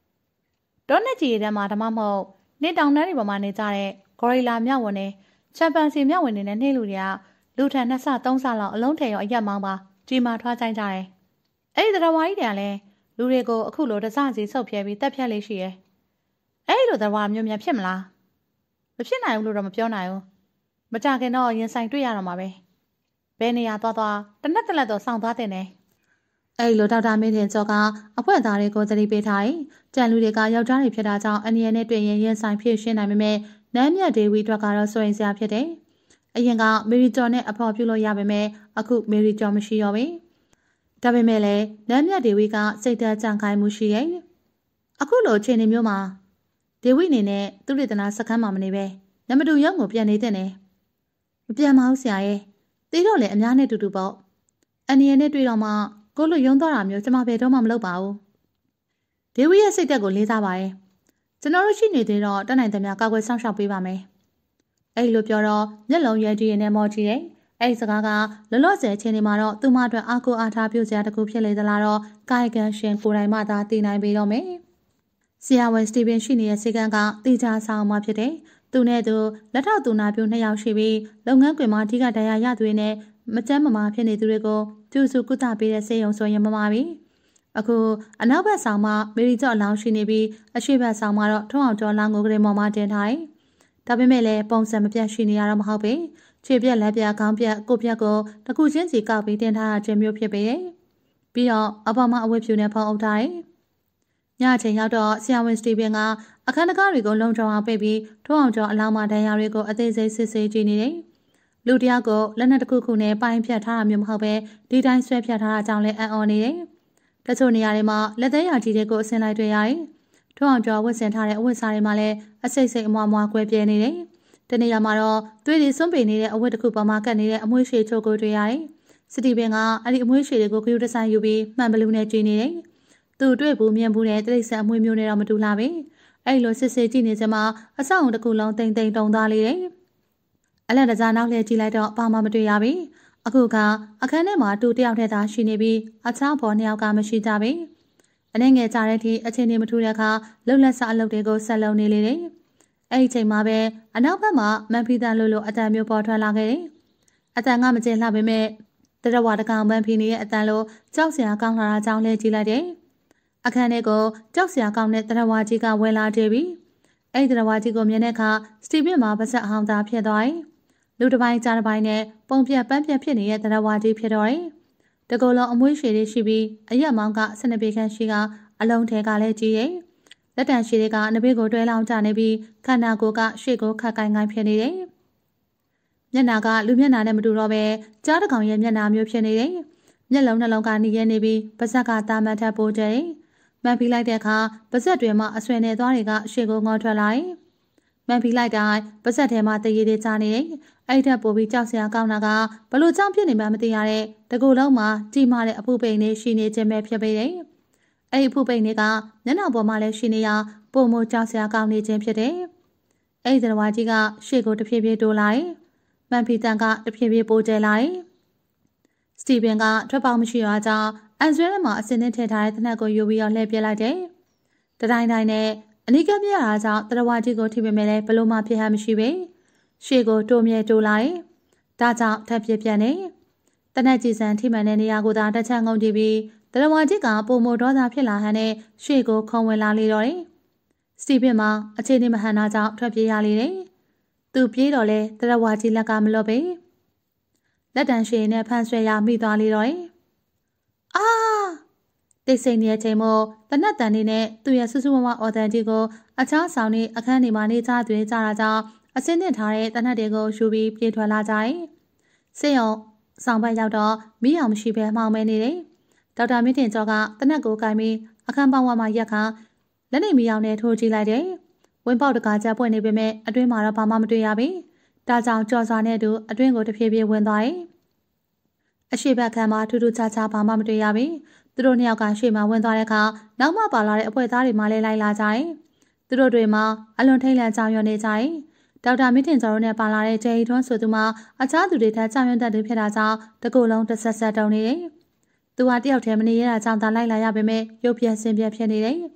ဒေါနဲ့ကြီးတဲ့မှာဓမ္မမဟုတ်နေတောင်တန်းတွေပေါ်မှာနေကြတဲ့ဂေါ်ရီလာမြောက်ဝင်နေချမ်ပန်စီမြောက်ဝင်နေတဲ့နှင်းလူတွေကလူထန်2ဆ3ဆလောက်အလုံးထဲရောအရက်မောင်းပါကြီးမာထွားကြိုင်းကြတယ်။အဲ့ဒီသရဝါကြီးတွေကလည်းလူတွေကိုအခုလိုတစစီဆုပ်ဖြဲပြီးတက်ဖြတ်လေးရှိရဲ။အဲ့ဒီလိုသရဝါမျိုးများဖြစ်မလား။မဖြစ်နိုင်ဘူးလို့တော့မပြောနိုင်ဘူး။မကြခင်တော့ရင်ဆိုင်တွေ့ရတော့မှာပဲ။ဘယ်နေရာသွားတနက်တလက်တော့စောင့်သွားတဲ့နဲ့အဲ့လိုဒေါက်တာမင်းထင်ကျော်ကအဖွဲသားတွေကိုသတိပေးထားတယ်။ကြံလူတွေကယောက်ျားတွေဖြစ်တာကြောင့်အနည်းနဲ့တွေ့ရင်ဆိုင်ဖြစ်ရှင်းနိုင်ပေမဲ့နမ်းမြတ်ဒေဝီအတွက်ကတော့စိုးရင်စရာဖြစ်တယ်။အရင်ကမေရီကျော်နဲ့အဖော်ပြုလို့ရပေမဲ့အခုမေရီကျော်မရှိတော့ဘူး။ဒါပေမဲ့လည်းနမ်းမြတ်ဒေဝီကစိတ်သက်ကြံခိုင်းမှုရှိရဲ့။အခုလိုအခြေအနေမျိုးမှာဒေဝီအနေနဲ့သူ့ဒေသနာစခန်းမှာမနေပဲနမတူရုံကိုပြန်နေတဲ့နဲ့မပြန်မအောင်ဆရာရဲ့တီးတော့လေအများနဲ့တူတူပေါ့။အနည်းနဲ့တွေ့တော့မှကိုလိုယုံတော့တာမျိုးကျမဘယ်တော့မှမလုပ်ပါဘူး။ဒေဝီရဲ့စိတ်သက်ကိုလေးစားပါရဲ့။ကျွန်တော်တို့ရှိနေသေးတော့တတ်နိုင်သမျှကာကွယ်ဆောင်ရှောက်ပေးပါမယ်။အဲ့လိုပြောတော့မျက်လုံးရဲကြီးနဲ့မော်ကြည့်တယ်။အဲ့ဒီစကားကလောလောဆယ်အချိန်ဒီမှာတော့သူမအတွက်အားကိုအားထားပြုစရာတခုဖြစ်လေသလားတော့ကာယကံရှင်ကိုယ်တိုင်မှသာသိနိုင်ပေတော့မယ်။ဆရာဝန်စတီဗင်ရှိနေတဲ့စေကန်းကတေချာဆောင်မှဖြစ်တယ်။သူနဲ့သူလက်ထောက်သူနာပြု2ယောက်ရှိပြီးလုပ်ငန်းခွင်မှာအဓိကတရားရသူတွေနဲ့မကျန်းမမာဖြစ်နေသူတွေကိုကျူစုကုသပေးတဲ့စေယုံဆိုရင်မမာပြီအခုအနောက်ဘက်ဆောင်မှာမေရီကျော်အလောင်းရှိနေပြီးအရှေ့ဘက်ဆောင်မှာတော့ထုံးအောင်ကျော်လောင်းကိုကလေးမော်မှာတင်ထားတယ်ဒါပေမဲ့လည်းပုံစံမပြတ်ရှိနေရတော့မဟုတ်ပဲခြေပြက်လက်ပြက်ခေါင်းပြက်ကိုပြက်ကိုတခုချင်းစီကောက်ပြီးတင်ထားတာခြင်းမျိုးဖြစ်ပေတယ်ပြီးတော့အပေါ်မှာအဝတ်ဖြူနဲ့ဖုံးအုပ်ထားတယ်ညအချိန်ရောက်တော့ဆရာဝန်စတီဗင်ကအခန်းတကားတွေကိုလုံခြုံအောင်ပိတ်ပြီးထုံးအောင်ကျော်အလောင်းမှာဒဏ်ရာတွေကိုအသေးစိတ်စစ်ဆေးကြည့်နေတယ်လူတယောက်ကိုလက်နက်တစ်ခုခုနဲ့ပိုင်းဖြတ်ထားတာမျိုးမဟုတ်ပဲဒီတိုင်းဆွဲဖြတ်ထားတာကြောင့်လည်းအံ့ဩနေတယ်။တချို့နေရာတွေမှာလက်သေးရာကြီးတွေကိုအစင်လိုက်တွေ့ရတယ်။ထုံအောင်ကျော်ဝတ်ဆင်ထားတဲ့အဝတ်စားတွေမှာလည်းအစိတ်စိတ်အမွားမွားကွဲပြဲနေတယ်။တနေရာမှာတော့သွေးတွေစွန့်ပင်နေတဲ့အဝတ်တစ်ခုပေါ်မှာကပ်နေတဲ့အမွှေးရှည်ချိုးကိုတွေ့ရတယ်။စတီဗင်ကအဲ့ဒီအမွှေးရှည်တွေကိုဂရုတစိုက်ယူပြီးမှန်ဘလူးနဲ့ကြည့်နေတယ်။သူတွေ့ဘူးမြင်ဘူးတဲ့တိရစ္ဆာန်အမွှေးမျိုးနဲ့တော့မတူလာပဲ။အဲ့လိုစစ်စစ်ကြည့်နေစမှာအဆောက်အုံတစ်ခုလုံးတိမ်တိမ်တုံသားလေးတယ်။အလန့်တကြားနောက်လှည့်ကြည့်လိုက်တော့ဘာမှမတွေ့ရပြီအခုကအခန်းထဲမှာတူတယောက်တည်းသာရှိနေပြီးအခြားဘော်2ယောက်ကမရှိကြပြီအနေငယ်ကြတဲ့အထိအချိန်တွေမထူတဲ့အခါလှုပ်လက်စအလုပ်တွေကိုဆက်လုပ်နေလေတယ်အဲ့ဒီချိန်မှာပဲအနောက်ဘက်မှာမန်ဖီတန်လို့အတန်မျိုးပေါ်ထွက်လာခဲ့တယ်အတန်ကမကျင်လှပေမဲ့တရဝတကောင်မန်ဖီနေရဲ့အတန်လို့ကြောက်စရာကောင်းလာတာကြောင့်လဲကြည့်လိုက်တယ်အခန်းထဲကိုကြောက်စရာကောင်းတဲ့တရဝကြီးကဝင်လာတယ်ပြီအဲ့ဒီတရဝကြီးကိုမြင်တဲ့အခါစတီဗင်မှာပါဆက်အဟောင်းသားဖြစ်သွားတယ်လူတစ်ပိုင်းကြားတစ်ပိုင်းနဲ့ပုံပြက်ပန်းပြက်ဖြစ်နေတဲ့သရဝါကြီးဖြစ်တော့တယ်။တကူလုံးအမွှေးရှည်လေးရှိပြီးအရက်မောင်းက12ပေခန့်ရှိကအလုံးထဲကလည်းကြီးရဲ့။လက်တံရှည်တွေကနဘေးကိုတွဲလောင်းကျနေပြီးခန္ဓာကိုယ်ကရှေ့ကိုခတ်ကိုင်းကိုင်းဖြစ်နေတယ်။မျက်နှာကလူမျက်နှာနဲ့မတူတော့ပဲကြားတစ်ကောင်ရဲ့မျက်နှာမျိုးဖြစ်နေတယ်။မျက်လုံးနှလုံးကနီးရဲနေပြီးပါးစပ်ကတာမန်ထပ်ပိုးကျတယ်။မှန်ပြီးလိုက်တဲ့အခါပါးစပ်တွေမှာအဆွေနဲ့သွားတွေကရှေ့ကိုငေါထွက်လာတယ်။မှန်ပြီးလိုက်တိုင်းပါးစပ်ထဲမှာတရေတွေကျနေတယ်။အဲ့ထက်ပိုပြီးကြောက်စရာကောင်းတာကဘလို့ကြောင့်ဖြစ်နေမှမသိရတဲ့တကူလုံးမှာကြီးမားတဲ့အဖူပိန်လေးရှိနေခြင်းပဲဖြစ်ပေတယ်။အဲ့ဒီအဖူပိန်လေးကမျက်နှာပေါ်မှာလည်းရှိနေရပုံမကြောက်စရာကောင်းနေခြင်းဖြစ်တယ်။အဲ့ဒီသရဝါကြီးကရှေ့ကိုတဖြည်းဖြည်းတိုးလာတယ်။မန်ဖီတန်ကတဖြည်းဖြည်းပိုကျလာတယ်။စတီဗင်ကထွက်ပေါက်မရှိရကြောင်းအန်ဆွဲထဲမှာအစင်းနဲ့ထည့်ထားတဲ့တနက်ကိုယူပြီးတော့လှည့်ပြလိုက်တယ်။တတိုင်းတိုင်းနဲ့အနီးကပ်ပြရတာကြောင့်သရဝါကြီးကိုထိပေမဲ့လည်းဘလို့မှဖြစ်ဟန်မရှိပဲရှေ့ကိုတိုးမြဲတိုးလာတယ်။ဒါကြောင့်ထပ်ပြပြန်နေတနက်ကြီးစံထိမှန်တဲ့နေရာကိုသာတစ်ချမ်းငုံကြည့်ပြီးသရဝါကြီးကပုံမဒေါသဖြစ်လာဟန်နဲ့ရှေ့ကိုခုံဝင်လာလေတော့တယ်။စတီဗင်မှာအခြေအနေမဟန်တာကြောင့်ထွက်ပြေးရလေတယ်။သူပြေးတော့လဲသရဝါကြီးလက်ကမလွတ်ပဲလက်တံရှည်နဲ့ဖန်ဆွဲရမိသွားလေတော့တယ်။အာတိတ်ဆိတ်နေတဲ့အချိန်မို့တနက်တန်နေနဲ့သူ့ရဲ့ဆူဆူမမအော်တန်ကြီးကိုအခြားဆောင်နေအခန်းနေမှာနေကြသွေးကြတာကြောင့်အစင်းတင်ထားတဲ့တနက်တွေကိုယူပြီးပြေးထွက်လာကြတယ်။စေယုံဆောင်ဘက်ရောက်တော့မီးအောင်မရှိဘဲမှောင်မဲနေတယ်။ဒေါက်တာမင်းတင်ကျော်ကတနက်ကိုကိုင်ပြီးအခန်းပေါင်းဝမှာရက်ခါလက်နေမီးအောင်နဲ့ထိုးကြည့်လိုက်တယ်။ဝင်းပေါက်တကားချက်ပွင့်နေပေမဲ့အတွင်းမှာတော့ဘာမှမတွေ့ရဘူး။ဒါကြောင့်ကြော်စွာနဲ့တူအတွင်းကိုတဖြည်းဖြည်းဝင်သွားတယ်။အရှိဘက်ခန်းမှာထူးထူးခြားခြားဘာမှမတွေ့ရဘူး။သူတို့နှစ်ယောက်ကရှေ့မှာဝင်သွားတဲ့အခါနောက်မှပါလာတဲ့အဖွဲသားတွေမှလည်းလိုက်လာကြတယ်။သူတို့တွေမှာအလွန်ထိတ်လန့်ကြောင်ရွံ့နေကြတယ်။ဒေါက်တာမင်းတင်ကျော်တို့နဲ့ပါလာတဲ့ဂျယ်ရီထွန်းဆိုသူမှအခြားသူတွေထက်ကြောင်ရွံ့တတ်သူဖြစ်တာကြောင့်တကူလုံးတစ်ဆက်ဆက်တုံနေတယ်။သူဟာတယောက်တည်းမနေရတာကြောင့်သာလိုက်လာရပေမဲ့ရုပ်ပြက်ဆင်းပြက်ဖြစ်နေတယ်။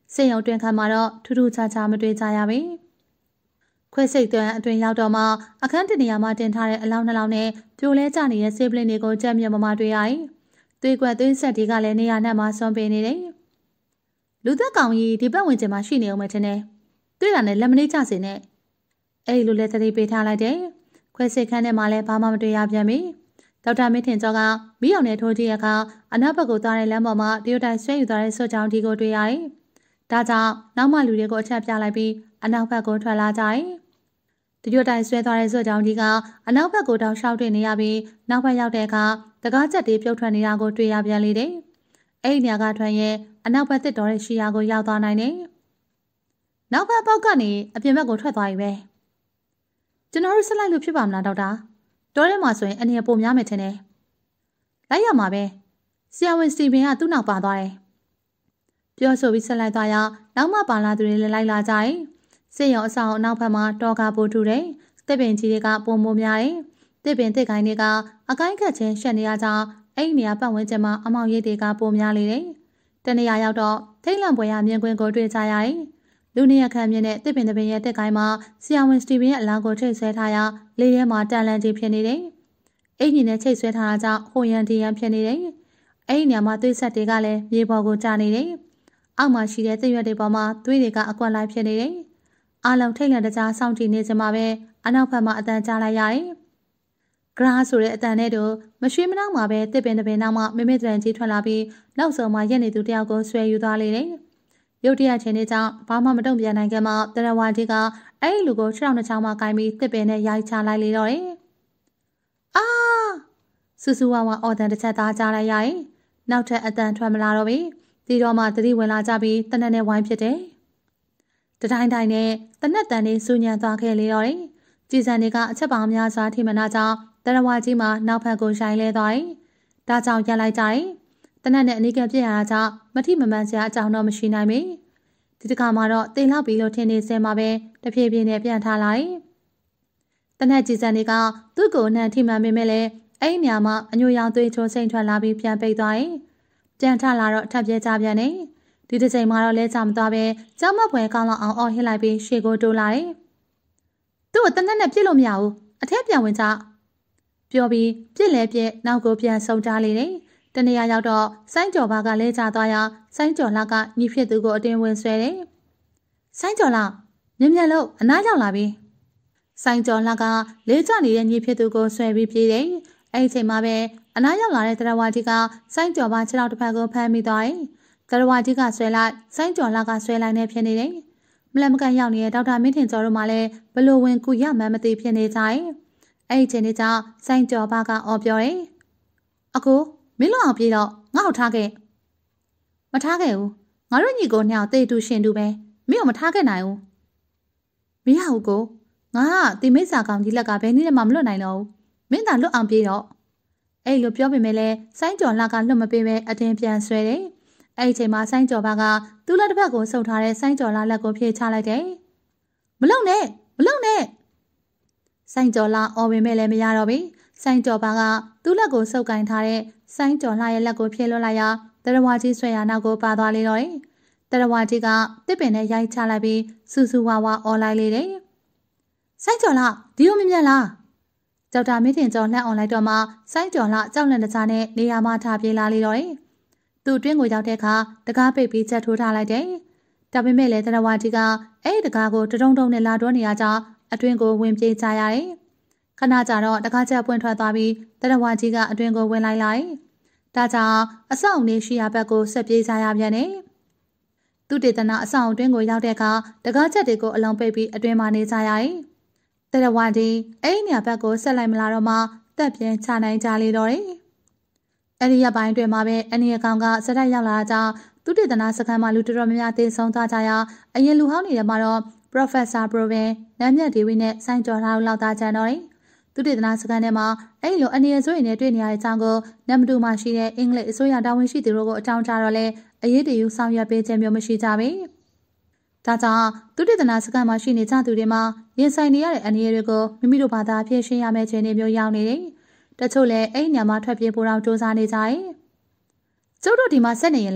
စိတ်ရုံတွင်ခါမှာတော့ထူးထူးခြားခြားမတွေ့ကြရပါဘူးခွဲစိတ်သွမ်းအတွင်ရောက်တော့မှအခန်းတနေရာမှာတင်ထားတဲ့အလောင်းနှလောင်းနဲ့ပြိုလဲကျနေတဲ့ဆေးပလင်းတွေကိုကြက်မြမမတွေ့ရတယ်။သွေးကွက်သွေးဆက်တွေကလည်းနေရာနဲ့မှဆွန့်ပေးနေတယ်။လူသက်ကောင်ကြီးဒီပတ်ဝန်းကျင်မှာရှိနေအောင်မထင်နဲ့။တွေ့တာနဲ့လက်မနှိပ်ကြစေနဲ့။အဲ့လိုလဲသတိပေးထားလိုက်တယ်။ခွဲစိတ်ခန်းထဲမှာလည်းဘာမှမတွေ့ရပြန်ပြီ။ဒေါက်တာမင်းထင်ကျော်ကမိအောင်နဲ့ထိုးကြည့်ရကအနောက်ဘက်ကိုသွားတဲ့လမ်းပေါ်မှာတရုတ်တိုင်းဆွဲယူသွားတဲ့ဆွတ်ကြောင်ဒီကိုတွေ့ရတယ်။ဒါကြောင့်နောက်မှလူတွေကိုအချက်ပြလိုက်ပြီးအနောက်ဘက်ကိုထွက်လာကြတယ်။တရွတ်တိုင်ဆွဲသွားတဲ့ဆွကြောင်ကြီးကအနောက်ဘက်ကိုတောက်လျှောက်တင်နေရပြီးနောက်ဘက်ရောက်တဲ့အခါတကားချက်တွေပြုတ်ထွက်နေတာကိုတွေ့ရပြန်လေတယ်။အဲ့ဒီနေရာကထွက်ရင်အနောက်ဘက်တစ်တော်ရဲ့ရှီယာကိုရောက်သွားနိုင်တယ်။နောက်ဘက်ပေါက်ကနေအပြင်ဘက်ကိုထွက်သွားပြီပဲ။ကျွန်တော်တို့ဆက်လိုက်လို့ဖြစ်ပါမလားဒေါက်တာ။တော်ထဲမှာဆိုရင်အနေနဲ့ပုံများမယ်ထင်တယ်။လိုက်ရမှာပဲ။ဆရာဝန်စတီဗင်ကသူ့နောက်ပါသွားတယ်။ပြောဆိုပြီးဆက်လိုက်သွားရနောက်မှပါလာသူတွေလည်းလိုက်လာကြတယ်။စေရုံအဆောင်အနောက်ဘက်မှာတောကပိုထူတယ်။တစ်ပင်ကြီးတွေကပုံမိုးများတယ်။တစ်ပင်တစ်ကိုင်းတွေကအကိုင်းခတ်ချင်းရှက်နေရကြောင်းအဲ့ဒီနေရာပတ်ဝန်းကျင်မှာအမောင်ရိပ်တွေကပုံများလေတယ်။တနေရာရောက်တော့ထိတ်လန့်ပွဲရမြင်ကွင်းကိုတွေ့ကြရတယ်။လူနေရခန့်မြင်တဲ့တစ်ပင်တစ်ပင်ရဲ့တစ်ကိုင်းမှာဆရာဝန်စတီဗင်ရဲ့အလောင်းကိုထိတ်ဆွဲထားရလေထဲမှာတန်လန့်ကြီးဖြစ်နေတယ်။အဲ့ဒီနဲ့ချိတ်ဆွဲထားတာကြောင့်ဟိုရန်ဒီရန်ဖြစ်နေတယ်။အဲ့ဒီနေရာမှာသွေးဆက်တွေကလည်းမြေပေါ်ကိုကျနေတယ်။အောက်မှာရှိတဲ့သစ်ရွက်တွေပေါ်မှာသွေးတွေကအကွက်လိုက်ဖြစ်နေတယ်။အားလုံးထိတ်လန့်တကြားစောင့်ကြည့်နေစမှာပဲအနောက်ဘက်မှာအတန်ကြားလိုက်ရတယ်။ဂရာဆိုတဲ့အတန်နဲ့တော့မရွှေမနှောင်းမှာပဲတစ်ပင်တစ်ပင်နောက်မှမမေ့တန်ကြီးထွက်လာပြီးနောက်ဆုံးမှရက်နေသူတယောက်ကိုဆွဲယူသွားလေတယ်။ရုတ်တရက်ချင်းလေးကြောင့်ဘာမှမတုံ့ပြန်နိုင်ခင်မှာတရဝါကြီးကအဲ့ဒီလူကိုခြေထောက်နှချောင်းမှကိုင်းပြီးတစ်ပင်နဲ့ရိုက်ချလိုက်လေတော့တယ်။အာဆူဆူဝါဝါအော်တန်တစ်ချက်သားကြားလိုက်ရတယ်။နောက်ထပ်အတန်ထွက်မလာတော့ပြီ။ဒီတော့မှသတိဝင်လာကြပြီးတနက်နဲ့ဝိုင်းဖြစ်တယ်။တတိုင်းတိုင်းနဲ့တနက်တန်လေးစူညံသွားခဲ့လေတော့တယ်။ကြည်စံတွေကအချက်ပေါင်းများစွာထိမနာကြောင့်တရဝါကြီးမှာနောက်ဘက်ကိုရှိုင်းလဲသွားတယ်။ဒါကြောင့်ရက်လိုက်ကြတယ်။တနက်နဲ့အနီးကပ်ပြစ်ရတာကြောင့်မထိမမှန်စရာအကြောင်းတော့မရှိနိုင်ပေ။ဒီတစ်ခါမှာတော့တိမ်လောက်ပြီးလို့ထင်နေစဲမှာပဲတဖြည်းဖြည်းနဲ့ပြန်ထားလိုက်။တနက်ကြည်စံတွေကသူ့ကိုနှံထိမှန်ပေမဲ့လည်းအဲ့ဒီနေရာမှာအညိုရောင်သွေးချိုးစိမ့်ထွက်လာပြီးပြန်ပိတ်သွားတယ်။ပြန်ထလာတော့ထပ်ပြဲကြပြန်တယ်။ဒီတစ်ချိန်မှာတော့လဲကြမသွားပဲကြောက်မပွဲကောင်းလောက်အောင်အော်ဟစ်လိုက်ပြီးရှေ့ကိုတိုးလာတယ်။သူ့ကိုတနက်နဲ့ပြစ်လို့မရဘူး။အထက်ပြန်ဝင်ကြ။ပြောပြီးပြစ်လဲပြစ်နောက်ကိုပြန်ဆုံကြလေတယ်။တနေရာရောက်တော့ဆိုင်းကျော်ဘာကလဲကြသွားရဆိုင်းကျော်လာကညီဖြစ်သူကိုအတင်းဝင်ဆွဲတယ်။ဆိုင်းကျော်လာမြင်မြင်လို့အနားရောက်လာပြီ။ဆိုင်းကျော်လာကလဲကြနေတဲ့ညီဖြစ်သူကိုဆွဲပြီးပြေးတယ်။အဲ့ဒီချိန်မှာပဲအနားရောက်လာတဲ့တရဝါကြီးကဆိုင်းကျော်ဘာခြေထောက်တစ်ဖက်ကိုဖမ်းမိသွားတယ်။တရဝါကြီးကဆွဲလိုက်ဆိုင်းကျော်လာကဆွဲလိုက်နေဖြစ်နေတယ်။မလမကန်ရောက်နေတဲ့ဒေါက်တာမင်းထင်ကျော်တို့မှလည်းဘလို့ဝင်ကူရမှန်းမသိဖြစ်နေကြတယ်။အဲ့ဒီချိန်လေးကြောင့်ဆိုင်းကျော်ဘာကအော်ပြောတယ်။အကိုမင်းတို့အောင်ပြေးတော့ငါ့ကိုထားခဲ့။မထားခဲ့ဘူး။ငါတို့ညီကိုနှစ်ယောက်တေးတူရှင်တူပဲမင်းကိုမထားခဲ့နိုင်ဘူး။မရဘူးကိုငါကဒီမိစ္ဆာကောင်ကြီးလက်ကဘယ်နည်းနဲ့မှမလွတ်နိုင်တော့ဘူး။မင်းသာလွတ်အောင်ပြေးတော့အဲ့လိုပြောပေမဲ့လည်းဆိုင်းကျော်လက်ကလွတ်မပေးပဲအတင်းပြန်ဆွဲတယ်။အဲ့ဒီချိန်မှာဆိုင်းကျော်ဘာကသူ့လက်တစ်ဖက်ကိုဆုပ်ထားတဲ့ဆိုင်းကျော်လာလက်ကိုဖြေချလိုက်တယ်။မလုံနဲ့မလုံနဲ့ဆိုင်းကျော်လာအော်ပေမဲ့လည်းမရတော့ဘူး။ဆိုင်းကျော်ဘာကသူ့လက်ကိုဆုပ်ကင်ထားတဲ့ဆိုင်းကျော်လာရဲ့လက်ကိုဖြေလွှတ်လိုက်ရာတရဝါကြီးဆွဲရနောက်ကိုပါသွားလေတော့တယ်။တရဝါကြီးကတစ်ပင်နဲ့ရိုက်ချလိုက်ပြီးစူစူဝါဝါအော်လိုက်လေတယ်။ဆိုင်းကျော်လာဒီလိုမမြင်လား။ဒေါက်တာမင်းထင်ကျော်လှမ်းအောင်လိုက်တော့မှဆိုင်းကျော်လာကြောက်လန့်တကြားနဲ့နေရာမှာထားပြေးလာလေတော့တယ်။သူ့တွင်းကိုရောက်တဲ့အခါတကားပိတ်ပြီးချက်ထိုးထားလိုက်တယ်။ဒါပေမဲ့လည်းတရဝါကြီးကအဲ့ဒီတကားကိုတုံတုံနဲ့လာတွန်းနေရကြောင်းအတွင်းကိုဝင်ပြေးကြရတယ်။ခဏကြာတော့တကားချက်ပွင့်ထွက်သွားပြီးတရဝါကြီးကအတွင်းကိုဝင်လိုက်လိုက်။ဒါကြောင့်အဆောင်နေရှိရာဘက်ကိုဆက်ပြေးကြရပြန်တယ်။သူတေသနာအဆောင်အတွင်းကိုရောက်တဲ့အခါတကားချက်တွေကိုအလုံးပိတ်ပြီးအတွင်းမှာနေကြရတယ်။တရဝါကြီးအဲ့ဒီနေရာဘက်ကိုဆက်လိုက်မလာတော့မှတက်ပြင်းချနိုင်ကြလေတော့တယ်။အဲ့ဒီရပိုင်းအတွင်းမှာပဲအနီရကောင်ကစတက်ရောက်လာတာကြောင့်သူတေသနာစခန်းမှာလူတော်တော်များများသေဆုံးသွားကြရာအရင်လူဟောင်းနေတဲ့မှာတော့ Professor Proven နမ်းမြတ်ဒေဝီနဲ့ဆိုင်းကျော်လာလောက်သားကြတော့တယ်။သူတေသနာစခန်းထဲမှာအဲ့လိုအနေရဆိုရင်နဲ့တွေ့နေရတဲ့အကြောင်းကိုနမ်မတူမှရှိတဲ့အင်္ဂလိပ်အစိုးရတာဝန်ရှိသူတို့ကိုအကြောင်းကြားတော့လဲအရေးတယူဆောင်ရွက်ပေးခြင်းမျိုးမရှိကြဘူး။ဒါကြောင့်သူတေသနာစခန်းမှာရှိနေကြသူတွေမှာရင်ဆိုင်နေရတဲ့အနေရတွေကိုမိမိတို့ဘာသာဖြည့်ရှင်းရမယ့်ခြေအနေမျိုးရောက်နေတယ်။တချို့လည်းအဲ့ညမှာထွက်ပြေးဖို့တော့စူးစမ်းနေကြတယ်။ကျုပ်တို့ဒီမှာဆက်နေရင်လဲ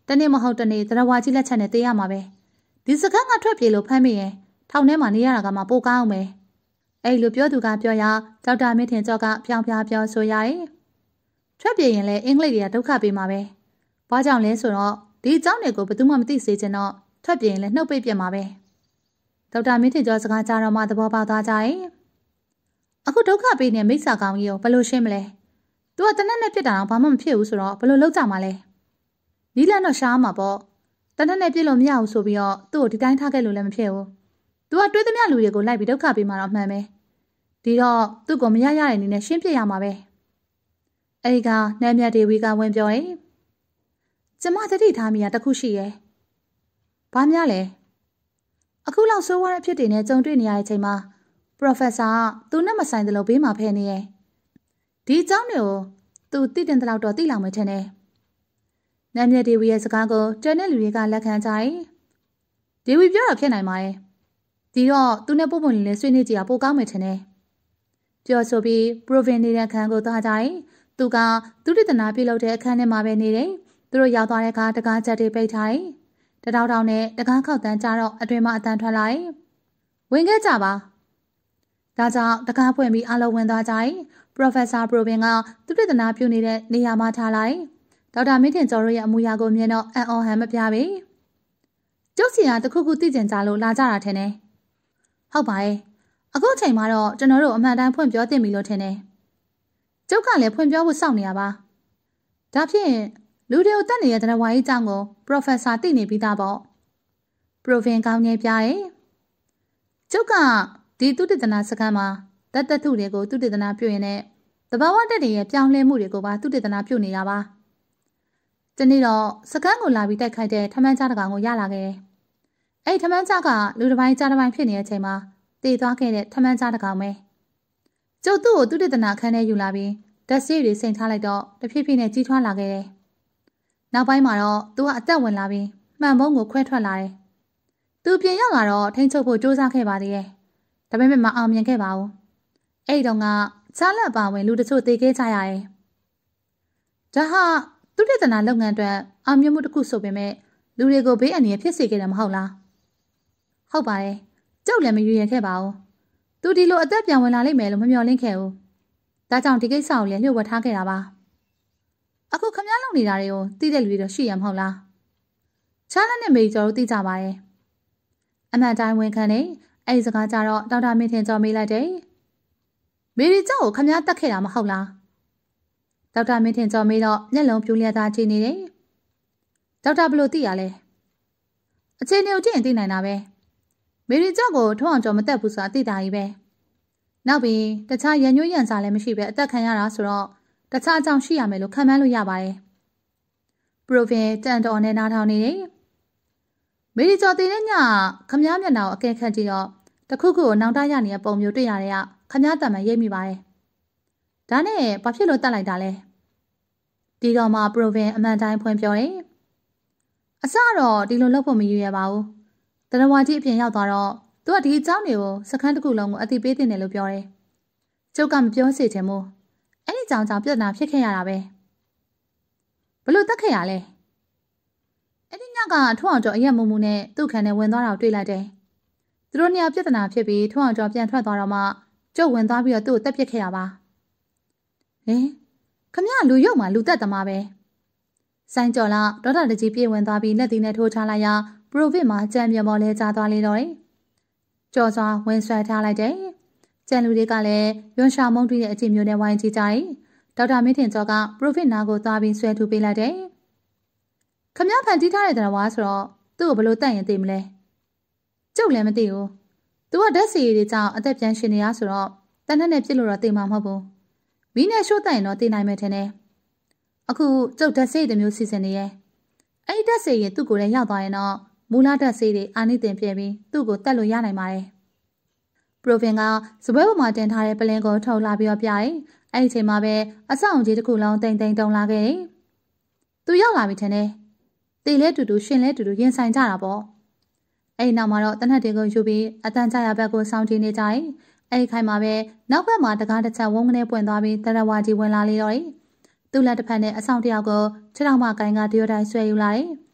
တနေ့မဟုတ်တနေ့သရဝါကြီးလက်ချက်နဲ့တေးရမှာပဲဒီစကားကထွက်ပြေလို့ဖမ်းမိရင်ထောင်ထဲမှာနေရတာကမှပိုကောင်းအောင်ပဲအဲ့လိုပြောသူကပြောရဒေါက်တာမင်းထင်ကျော်ကပြောင်းပြပြောဆိုရရင်ထွက်ပြေရင်လည်းအင်္ဂလိပ်တွေကဒုက္ခပေးမှာပဲဘာကြောင့်လဲဆိုတော့ဒီအကြောင်းတွေကိုဘယ်သူမှမသိစေချင်တော့ထွက်ပြေရင်လည်းနှုတ်ပိတ်ပြမှာပဲဒေါက်တာမင်းထင်ကျော်စကားကြားတော့မှသဘောပေါက်သွားကြရင်အခုဒုက္ခပေးနေမိစ္ဆာကောင်ကြီးကိုဘယ်လိုရှင်းမလဲသူကတနက်နဲ့ပြစ်တာတော့ဘာမှမဖြစ်ဘူးဆိုတော့ဘယ်လိုလုပ်ကြမှာလဲနီးလန်းတော့ရှားမှာပေါ့တနက်နဲ့ပြစ်လို့မရဘူးဆိုပြီးတော့သူ့ကိုဒီတိုင်းထားခဲ့လို့လည်းမဖြစ်ဘူးသူကတွေးသမျှလူတွေကိုလိုက်ပြီးဒုက္ခပေးမှာတော့မှန်ပဲဒီတော့သူ့ကိုမရရတဲ့အနေနဲ့ရှင်းပြရမှာပဲအဲဒီကနန်းမြတ်ဒေဝီကဝင်ပြောရင်ကျမသတိထားမိတာတခုရှိရဲ့ဘာများလဲအခုလောက်ဆိုးဝါးတဲ့အဖြစ်တွေနဲ့ကြုံတွေ့နေရတဲ့အချိန်မှာပရိုဖက်ဆာကသူနဲ့မဆိုင်သလိုဘေးမှာဖဲနေရဲ့ဒီအကြောင်းတွေကိုသူသိတင်တဲ့လောက်တော့သိလောက်မယ်ထင်တယ်နန်းမြတ်ဒေဝီရဲ့စကားကိုကျန်တဲ့လူတွေကလက်ခံကြရင်ဒေဝီပြောတာဖြစ်နိုင်ပါရဲ့ဒီတော့သူနဲ့ပုံပုံလေးလေးဆွေးနွေးကြည့်တာပိုကောင်းမယ်ထင်တယ်ပြောဆိုပြီးပရိုဗင်နေတဲ့အခန်းကိုသွားကြရင်သူကသူတနာပြုလုပ်တဲ့အခန်းထဲမှာပဲနေတယ်သူတို့ရောက်သွားတဲ့အခါတကားချက်တွေပိတ်ထားရင်တတောက်တောင်နဲ့တကားခောက်တန်းကြတော့အတွင်မှာအတန်ထွက်လာရင်ဝင်ခဲ့ကြပါဒါကြောင့်တကားဖွင့်ပြီးအားလုံးဝင်သွားကြရင်ပရိုဖက်ဆာပရိုဗင်ကသူတနာပြုနေတဲ့နေရာမှာထားလိုက်ဒေါက်တာမင်းထင်ကျော်တို့ရဲ့အမူအရာကိုမြင်တော့အံ့ဩဟန်မပြပဲကျုပ်စီကတခုခုသိကျင်ကြလို့လာကြတာထင်တယ်ဟုတ်ပါရဲ့အခုအချိန်မှာတော့ကျွန်တော်တို့အမှန်တမ်းဖွင့်ပြောသင့်ပြီလို့ထင်တယ်ကျုပ်ကလည်းဖွင့်ပြောဖို့စောင့်နေရပါဒါဖြင့်လူတွေကိုတတ်နေတဲ့တရဝါကြီးအကြောင်းကိုပရိုဖက်ဆာသိနေပြီးသားပေါ့ပရိုဗင်ကောင်းငယ်ပြရဲ့ကျုပ်ကဒီသူတည်တနာစခန်းမှာတတ်ထုတွေကိုသူတည်တနာပြုရင်နဲ့တဘာဝတက်တွေရဲ့ပြောင်းလဲမှုတွေကိုပါသူတည်တနာပြုနေတာပါဒီနေ့တော့စကန်းကိုလာပြီးတိုက်ခိုက်တဲ့ထမန်းကြားတကောင်ကိုရလာခဲ့တယ်။အဲ့ထမန်းကြားကလူတစ်ပိုင်းကြားတစ်ပိုင်းဖြစ်နေတဲ့အချိန်မှာတည်သွားခဲ့တဲ့ထမန်းကြားတကောင်ပဲ။ကျုပ်သူ့ကိုသူတည်တနာခန်းထဲယူလာပြီးဓာတ်ဆေးတွေစိန်ထားလိုက်တော့တဖြည်းဖြည်းနဲ့ကြီးထွားလာခဲ့တယ်။နောက်ပိုင်းမှာတော့သူကအသက်ဝင်လာပြီးမှန်ပုံးကိုခွဲထွက်လာတယ်။သူပြင်ရောက်လာတော့ထိန်းချုပ်ဖို့ကြိုးစားခဲ့ပါသေးတယ်။ဒါပေမဲ့မအောင်မြင်ခဲ့ပါဘူး။အဲ့ဒီတော့ကချားလက်ပါဝင်လူတချို့တေခဲ့ကြရတယ်။ဒါဟာသူတည်တနာလုပ်ငန်းအတွက်အောင်မြင်မှုတစ်ခုဆိုပေမဲ့လူတွေကိုဘေးအန္တရာယ်ဖြစ်စေခဲ့တယ်မဟုတ်လားဟုတ်ပါတယ်ကျုပ်လည်းမရွေရခဲ့ပါဘူးသူဒီလိုအသက်ပြန်ဝင်လာလိမ့်မယ်လို့မမျှော်လင့်ခဲ့ဘူးဒါကြောင့်ဒီကိစ္စကိုလည်းလျှို့ဝှက်ထားခဲ့တာပါအခုခမည်းလုပ်နေတာတွေကိုသိတဲ့လူတွေတော့ရှိရမဟုတ်လားချားလက်နဲ့မေကျော်တို့သိကြပါရဲ့အမှန်တိုင်းဝန်ခံနေအဲ့ဒီစကားကြတော့ဒေါက်တာမင်းထင်ကျော်မေးလိုက်တယ်မေရီကျော်ကိုခမည်းတတ်ခဲ့တာမဟုတ်လားဒေါက်တာမင်းထင်ကျော်မေးတော့မျက်လုံးပြူလျက်သားကြည့်နေတယ်။ဒေါက်တာဘလို့သိရလဲ။အခြေအနေကိုကြည့်ရင်သိနိုင်တာပဲ။မေရီကျော်ကိုထုံးအောင်ကျော်မတက်ဘူးဆိုတာသိတာကြီးပဲ။နောက်ပြီးတခြားရန်ညွှန်းရန်စာလည်းမရှိပဲအသက်ခံရတာဆိုတော့တခြားအကြောင်းရှိရမယ်လို့ခံမှန်းလို့ရပါတယ်။ပရိုဗင်တန်တော်နဲ့နားထောင်နေတယ်။မေရီကျော်တင်တဲ့ညခမားမျက်နှာကိုအကဲခတ်ကြည့်တော့တခုခုကိုနောင်တရနေတဲ့ပုံမျိုးတွေ့ရတဲ့ကခမားတံမှန်ရိပ်မိပါတယ်။ဒါနဲ့ဘာဖြစ်လို့တတ်လိုက်တာလဲဒီတော့မှပရိုဗင်အမှန်တိုင်းဖွင့်ပြောတယ်အစတော့ဒီလိုလုပ်ဖို့မရရပါဘူးတရဝါကြီးအပြင်ရောက်သွားတော့သူကဒီအကြောင်းတွေကိုစခန်းတစ်ခုလုံးကိုအသိပေးတင်တယ်လို့ပြောတယ်ကျုပ်ကမပြောစေချင်ဘူးအဲ့ဒီကြောင့်ပြဿနာဖြစ်ခဲ့ရတာပဲဘလို့တက်ခဲ့ရလဲအဲ့ဒီညကထွန်းအောင်ကျော်အရက်မူမူနဲ့သူ့ခန်းထဲဝင်သွားတာကိုတွေ့လိုက်တယ်သူတို့နှစ်ယောက်ပြဿနာဖြစ်ပြီးထွန်းအောင်ကျော်ပြန်ထွက်သွားတော့မှကျုပ်ဝင်သွားပြီးတော့သူ့ကိုတက်ပစ်ခဲ့တာပါဟင်ခမရလူရုပ်မှာလူသက်သမားပဲဆိုင်းကျော်လာဒေါက်တာတကြီးပြေးဝင်သွားပြီးလက်သီးနဲ့ထိုးချလိုက်ရာပရိုဗစ်မှာကြံပြမော်လဲကြားသွားလေတော့တယ်ကြော်စွာဝင်ဆွဲထားလိုက်တယ်ကျန်လူတွေကလည်းရွှန်ရှာမုံတွေ့တဲ့အကြည့်မျိုးနဲ့ဝိုင်းကြည့်ကြတယ်ဒေါက်တာမင်းထင်ကျော်ကပရိုဗစ်နာကိုသွားပြီးဆွဲထူပေးလိုက်တယ်ခမရဖန်တီးထားတဲ့တရားဝါဆိုတော့သူ့ကိုဘလို့တတ်ရင်သိမလဲကျုပ်လည်းမသိဘူးသူကဓာတ်စီတွေကြောင့်အသက်ပြန်ရှင်နေရဆိုတော့တန်းနဲ့ပြစ်လို့တော့သိမှာမဟုတ်ဘူးမီးနဲ့ရှို့တိုင်တော့သိနိုင်မယ်ထင်တယ်အခုကျုပ်ဓာတ်ဆေးတစ်မျိုးစီစဉ်နေရဲ့အဲ့ဒီဓာတ်ဆေးရင်သူ့ကိုယ်လည်းရောက်သွားရင်တော့မူလဓာတ်ဆေးတွေအာနိသင်ပြပြီးသူ့ကိုတက်လို့ရနိုင်ပါတယ်ပရိုဗင်ကစပွဲပေါ်မှာတင်ထားတဲ့ပလင်ကိုထုတ်လာပြီးတော့ပြရင်အဲ့ဒီချိန်မှာပဲအဆောင်ကြီးတစ်ခုလုံးတိမ်တိမ်တုံလာခဲ့တယ်သူရောက်လာပြီထင်တယ်တေလဲတူတူရှင်လဲတူတူရင်ဆိုင်ကြတာပေါ့အဲ့ဒီနောက်မှာတော့တနက်တွေကိုယူပြီးအတန်ကြရဘက်ကိုစောင့်ကြည့်နေကြရင်အဲ့ဒီခိုင်မှာပဲနောက်ဘက်မှာတကားတစ်ချက်ဝုန်းကနေပွင့်သွားပြီးတရဝါကြီးဝင်လာလေတော့တယ်သူ့လက်တစ်ဖက်နဲ့အဆောင်တယောက်ကိုခြေထောက်မှကိုင်းကဒီယိုတိုင်းဆွဲယူလာတယ်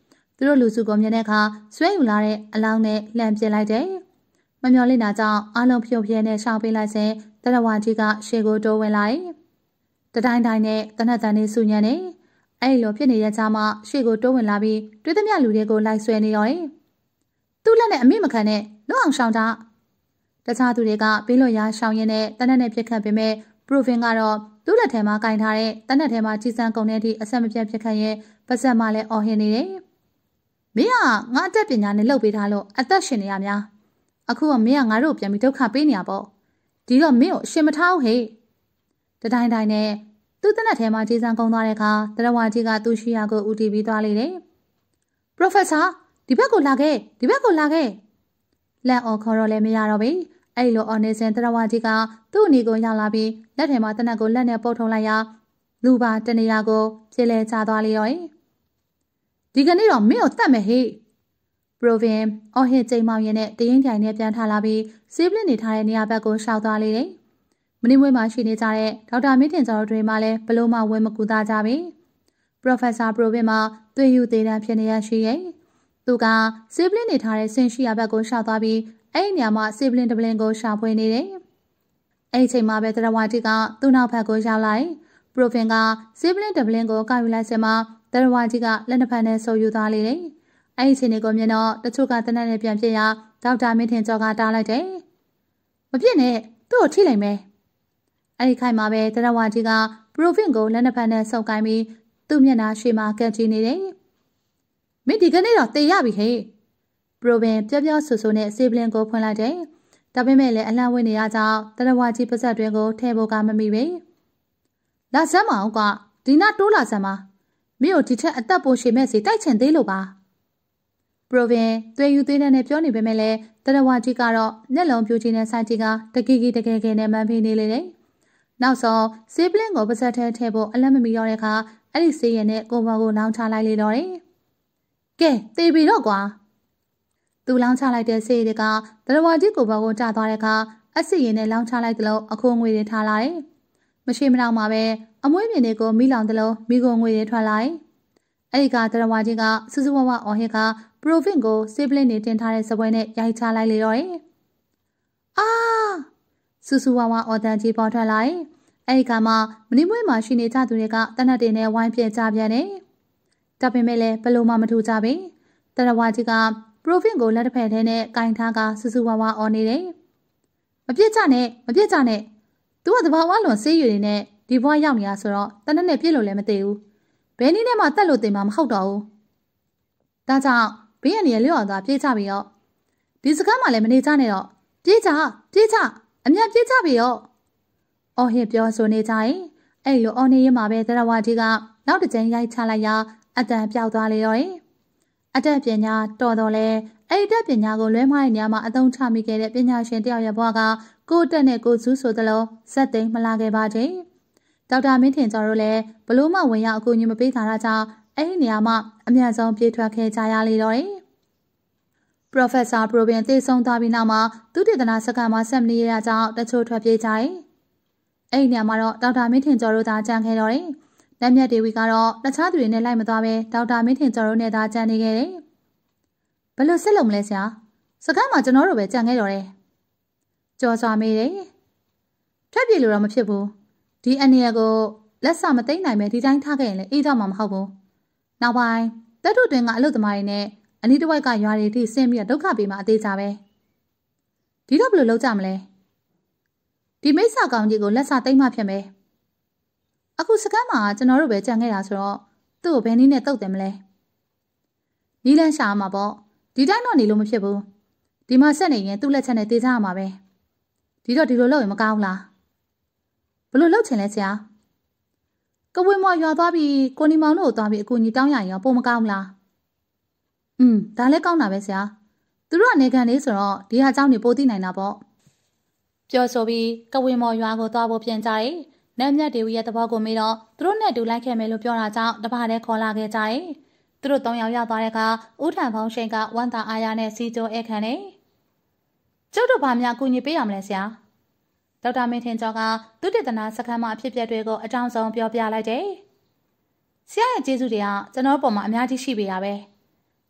သူတို့လူစုကိုမြင်တဲ့အခါဆွဲယူလာတဲ့အလောင်းနဲ့လှမ်းပစ်လိုက်တယ်။မမျှော်လင့်တာကြောင့်အားလုံးဖြိုပြဲနဲ့ရှောင်ပေးလိုက်စဉ်တရဝါကြီးကရှေ့ကိုတိုးဝင်လာတယ်။တတိုင်းတိုင်းနဲ့တနက်တန်နေဆူညံနေအဲ့လိုဖြစ်နေတဲ့ကြားမှာရှေ့ကိုတိုးဝင်လာပြီးတွေ့သမျှလူတွေကိုလိုက်ဆွဲနေတော့တယ်။သူ့လက်နဲ့အမိမခံနဲ့လွတ်အောင်ရှောင်တာတခြားသူတွေကဘေးလွတ်ရာရှောင်ရင်းနဲ့တနက်နဲ့ပြစ်ခတ်ပေမဲ့ပရိုဖင်ကတော့သူ့လက်ထဲမှာကင်ထားတဲ့တနက်ထဲမှာကြီးစံကုန်တဲ့အထိအဆက်မပြတ်ပြစ်ခတ်ရင်ပါဇက်မှလည်းအော်ဟစ်နေတယ်။မင်းကငါအသက်ပညာနဲ့လှုပ်ပေးထားလို့အသက်ရှင်နေရများအခုကမင်းကငါတို့ပြန်ပြီးဒုက္ခပေးနေရပေါ့ဒီတော့မင်းကိုအရှင်မထားဘူးဟဲ့တတိုင်းတိုင်းနဲ့သူ့တနက်ထဲမှာကြီးစံကုန်သွားတဲ့အခါတရဝါကြီးကသူ့ရှိရာကိုဦးတည်ပြီးသွားလေတယ်။ပရိုဖက်ဆာဒီဘက်ကိုလာခဲ့ဒီဘက်ကိုလာခဲ့လက်အော်ခေါ်တော့လည်းမရတော့ဘူးအဲ့လိုအော်နေစဉ်တရဝါကြီးကသူ့အနီကိုရောက်လာပြီးလက်ထဲမှာတနက်ကိုလက်နဲ့ပုတ်ထုံလိုက်ရာလူပါတနေရာကိုပြေလဲချသွားလေရောဒီကနေ့တော့မင်းကိုတတ်မယ်ဟေ့ပရိုဗင်အော်ဟစ်ချိန်မောင်ရင်နဲ့တရင်ထိုင်နဲ့ပြန်ထားလာပြီးဆေးပလစ်နေထားတဲ့နေရာဘက်ကိုရှောက်သွားလေတယ်မင်းမွေးမှာရှိနေကြတဲ့ဒေါက်တာမင်းတင်ကျော်တို့တွေမှလည်းဘလို့မှဝင်းမကူသားကြပြီပရိုဖက်ဆာပရိုဗင်မှာသွေးယူသေးတမ်းဖြစ်နေရရှိရဲ့သူကဆေးပလစ်နေထားတဲ့ဆင်ရှိရာဘက်ကိုရှောက်သွားပြီးအဲ့ဒီနေရာမှာဆေးပလင်တပလင်ကိုရှာဖွေနေတယ်အဲ့ဒီချိန်မှာပဲတရဝါကြီးကသူ့နောက်ဘက်ကိုရောက်လာတယ်ပရိုဖင်ကဆေးပလင်တပလင်ကိုကောက်ယူလိုက်စမှာတရဝါကြီးကလက်နှစ်ဖက်နဲ့ဆုပ်ယူသွားလေတယ်အဲ့ဒီချိန်ကိုမြင်တော့တချို့ကတနက်နဲ့ပြန်ပြစ်ရာဒေါက်တာမင်းထင်ကျော်ကတားလိုက်တယ်မပြစ်နဲ့သူ့ကိုထိလိုက်မယ်အဲ့ဒီခိုင်မှာပဲတရဝါကြီးကပရိုဖင်ကိုလက်နှစ်ဖက်နဲ့ဆုပ်ကိုင်းပြီးသူ့မျက်နှာရှေ့မှာကပ်ကြည့်နေတယ်မင်းဒီကနေ့တော့တေရပြီဟဲ့ပရိုဗင်ပြောပြောဆူဆူနဲ့ဆေးပလင်ကိုဖွင့်လိုက်တယ်။ဒါပေမဲ့လည်းအလန့်ဝင်နေရကြောင်းတရဝါကြီးပါဇက်တွင်ကိုထဲဖို့ကမမိပဲ။လာစမ်းမအောင်ကဒီနာတိုးလာစမ်းပါ။မင်းတို့ဒီထက်အသက်ပိုရှည်မဲ့စီတိုက်ချင်သေးလို့ပါ။ပရိုဗင်သွေးယူသွေးနဲ့ပြောနေပေမဲ့လည်းတရဝါကြီးကတော့မျက်လုံးပြူကြီးနဲ့ဆိုင်ကြီးကတကီကီတကယ်ကယ်နဲ့မှန်ဖိနေလေတယ်။နောက်ဆုံးဆေးပလင်ကိုပါဇက်ထဲဖို့အလန့်မမီတော့တဲ့အခါအဲ့ဒီဆေးရည်နဲ့ကိုဘော်ကိုလောင်းချလိုက်လေတော့တယ်။ကဲတေးပြီတော့ကွာသူလောင်းချလိုက်တဲ့ဆေးတွေကတရဝါကြီးကိုဘော်ကိုကျသွားတဲ့အခါအက်ဆစ်ရည်နဲ့လောင်းချလိုက်သလိုအခိုးငွေတွေထားလာတယ်။မရှိမတော့မှပဲအမွှေးမြင်တွေကိုမိလောင်သလိုမိကိုငွေတွေထွက်လာတယ်။အဲ့ဒီကတရဝါကြီးကစူးစူးဝဝအော်ဟစ်ကပရိုဗင်ကိုဆေးပလင်းနေတင်ထားတဲ့စပွဲနဲ့ရိုက်ချလိုက်လေတော့တယ်။အာစူးစူးဝဝအော်တန်ကြီးပေါ်ထွက်လာတယ်။အဲ့ဒီကမှမင်းမွေးမှာရှိနေကြသူတွေကတနက်တင်နဲ့ဝိုင်းပြဲကြပြန်တယ်။ဒါပေမဲ့လည်းဘလို့မှမထူကြဘူး။တရဝါကြီးကပရိုဖင်ကိုလက်တစ်ဖက်ထဲနဲ့ကင်ထားကစူးစူးဝါဝါအော်နေတယ်။မပြစ်ကြနဲ့မပြစ်ကြနဲ့။ तू ကတဘာဝလွန်ဆေးရည်တွေနဲ့ဒီဘွားရောက်နေတာဆိုတော့တနက်နဲ့ပြစ်လို့လည်းမသိဘူး။ဘယ်နည်းနဲ့မှတက်လို့တင်မှာမဟုတ်တော့ဘူး။ဒါကြောင့်ဘေးရန်ရလျော့သွားပြေးကြပြီရော။ဒီစကားမှလည်းမနေကြနဲ့တော့ပြေးကြအမြန်ပြေးကြပြီရော။အော်ဟစ်ပြောဆိုနေကြရင်အဲ့လိုအော်နေရမှာပဲတရဝါကြီးကနောက်တစ်ကြိမ်ရိုက်ချလိုက်ရာအတန်ပြောက်သွားလေတော့တယ်။အတတ်ပညာတော်တော်လဲအဲ့ဒီအတတ်ပညာကိုလွဲမှားတဲ့နေရာမှာအသုံးချမိခဲ့တဲ့ပညာရှင်တယောက်ရဲ့ဘဝကကိုယ်တက်နဲ့ကိုစူးဆိုသလိုဇက်သိမ်းမလာခဲ့ပါချင်းဒေါက်တာမင်းထင်ကျော်တို့လည်းဘလို့မှဝင်ရောက်အကူအညီမပေးတာကြောင့်အဲ့ဒီနေရာမှာအများဆုံးပြေးထွက်ခဲ့ကြရလေတော့တယ်ပရိုဖက်ဆာပရိုဗင်သေဆုံးသွားပြီးနောက်မှာသူတည်တနာစကန်မှာဆက်မနေရကြောင်းတချို့ထွက်ပြေးကြတယ်အဲ့ဒီနေရာမှာတော့ဒေါက်တာမင်းထင်ကျော်တို့သာကြံခဲ့တော့တယ်လက်မြတ်ဒေဝီကတော့တခြားသူတွေနဲ့လိုက်မသွားပဲဒေါက်တာမင်းထင်ကျော်တို့နဲ့သာကြံနေခဲ့တယ်။ဘယ်လိုဆက်လုပ်မလဲဆရာ။စကားမှာကျွန်တော်တို့ပဲကြံခဲ့တော့တယ်။ကြော်စွာမေးတယ်။ထပ်ပြေလို့တော့မဖြစ်ဘူး။ဒီအနေရကိုလက်စမသိမ့်နိုင်ပဲဒီတိုင်းထားခဲ့ရင်လည်းအေးတော့မှာမဟုတ်ဘူး။နောက်ပိုင်းတက်ထုတွင်ကအလုပ်သမားတွေနဲ့အနီးတစ်ဝိုက်ကရွာတွေထိဆင်းပြီးဒုက္ခပေးမှအသေးစားပဲ။ဒီတော့ဘယ်လိုလုပ်ကြမလဲ။ဒီမိစ္ဆာကောင်ကြီးကိုလက်စသိမ့်မှဖြစ်မယ်။အခုစကမ်းမှာကျွန်တော်တို့ပဲကြံခဲ့တာဆိုတော့သူ့ကိုဘယ်နည်းနဲ့တုတ်တယ်မလဲနီးလန်းရှာမှာပေါ့ဒီတိုင်းတော့နေလို့မဖြစ်ဘူးဒီမှာဆက်နေရင်သူ့လက်ချက်နဲ့တေးကြရမှာပဲဒီတော့ဒီလိုလုပ်ရင်မကောင်းလားဘလို့လုပ်ချင်လဲဆရာကဝေမော်ရွာသွားပြီးကိုနီမောင်တို့ကိုသွားပြီးအကူကြီးတောင်းရရင်ရောပုံမကောင်းလားဒါလည်းကောင်းတာပဲဆရာသူတို့ကနေခံနေဆိုတော့ဒီဟာเจ้าနေပိုသိနိုင်တာပေါ့ပြောဆိုပြီးကဝေမော်ရွာကိုသွားဖို့ပြန်ကြတယ်နတ်မြတ်ဒေဝီရဲ့သဘောကိုမေးတော့သူတို့နဲ့တူလိုက်ခဲ့မယ်လို့ပြောတာကြောင့်တပါးတည်းခေါ်လာခဲ့ကြတယ်။သူတို့၃ယောက်ရောက်သွားတဲ့အခါဦးထံဖောင်းရှိန်ကဝမ်းသာအားရနဲ့စီကြိုဧည့်ခံတယ်။ကျုပ်တို့ဘာများကူညီပေးရမလဲဆရာ။ဒေါက်တာမင်းထင်ကျော်ကသူတည်တနာစခန်းမှာအဖြစ်အပျက်တွေကိုအကြောင်းဆုံးပြောပြလိုက်တယ်။ဆရာရဲ့ကျေးဇူးတွေကကျွန်တော်ပေါ်မှာအများကြီးရှိပေရပဲ။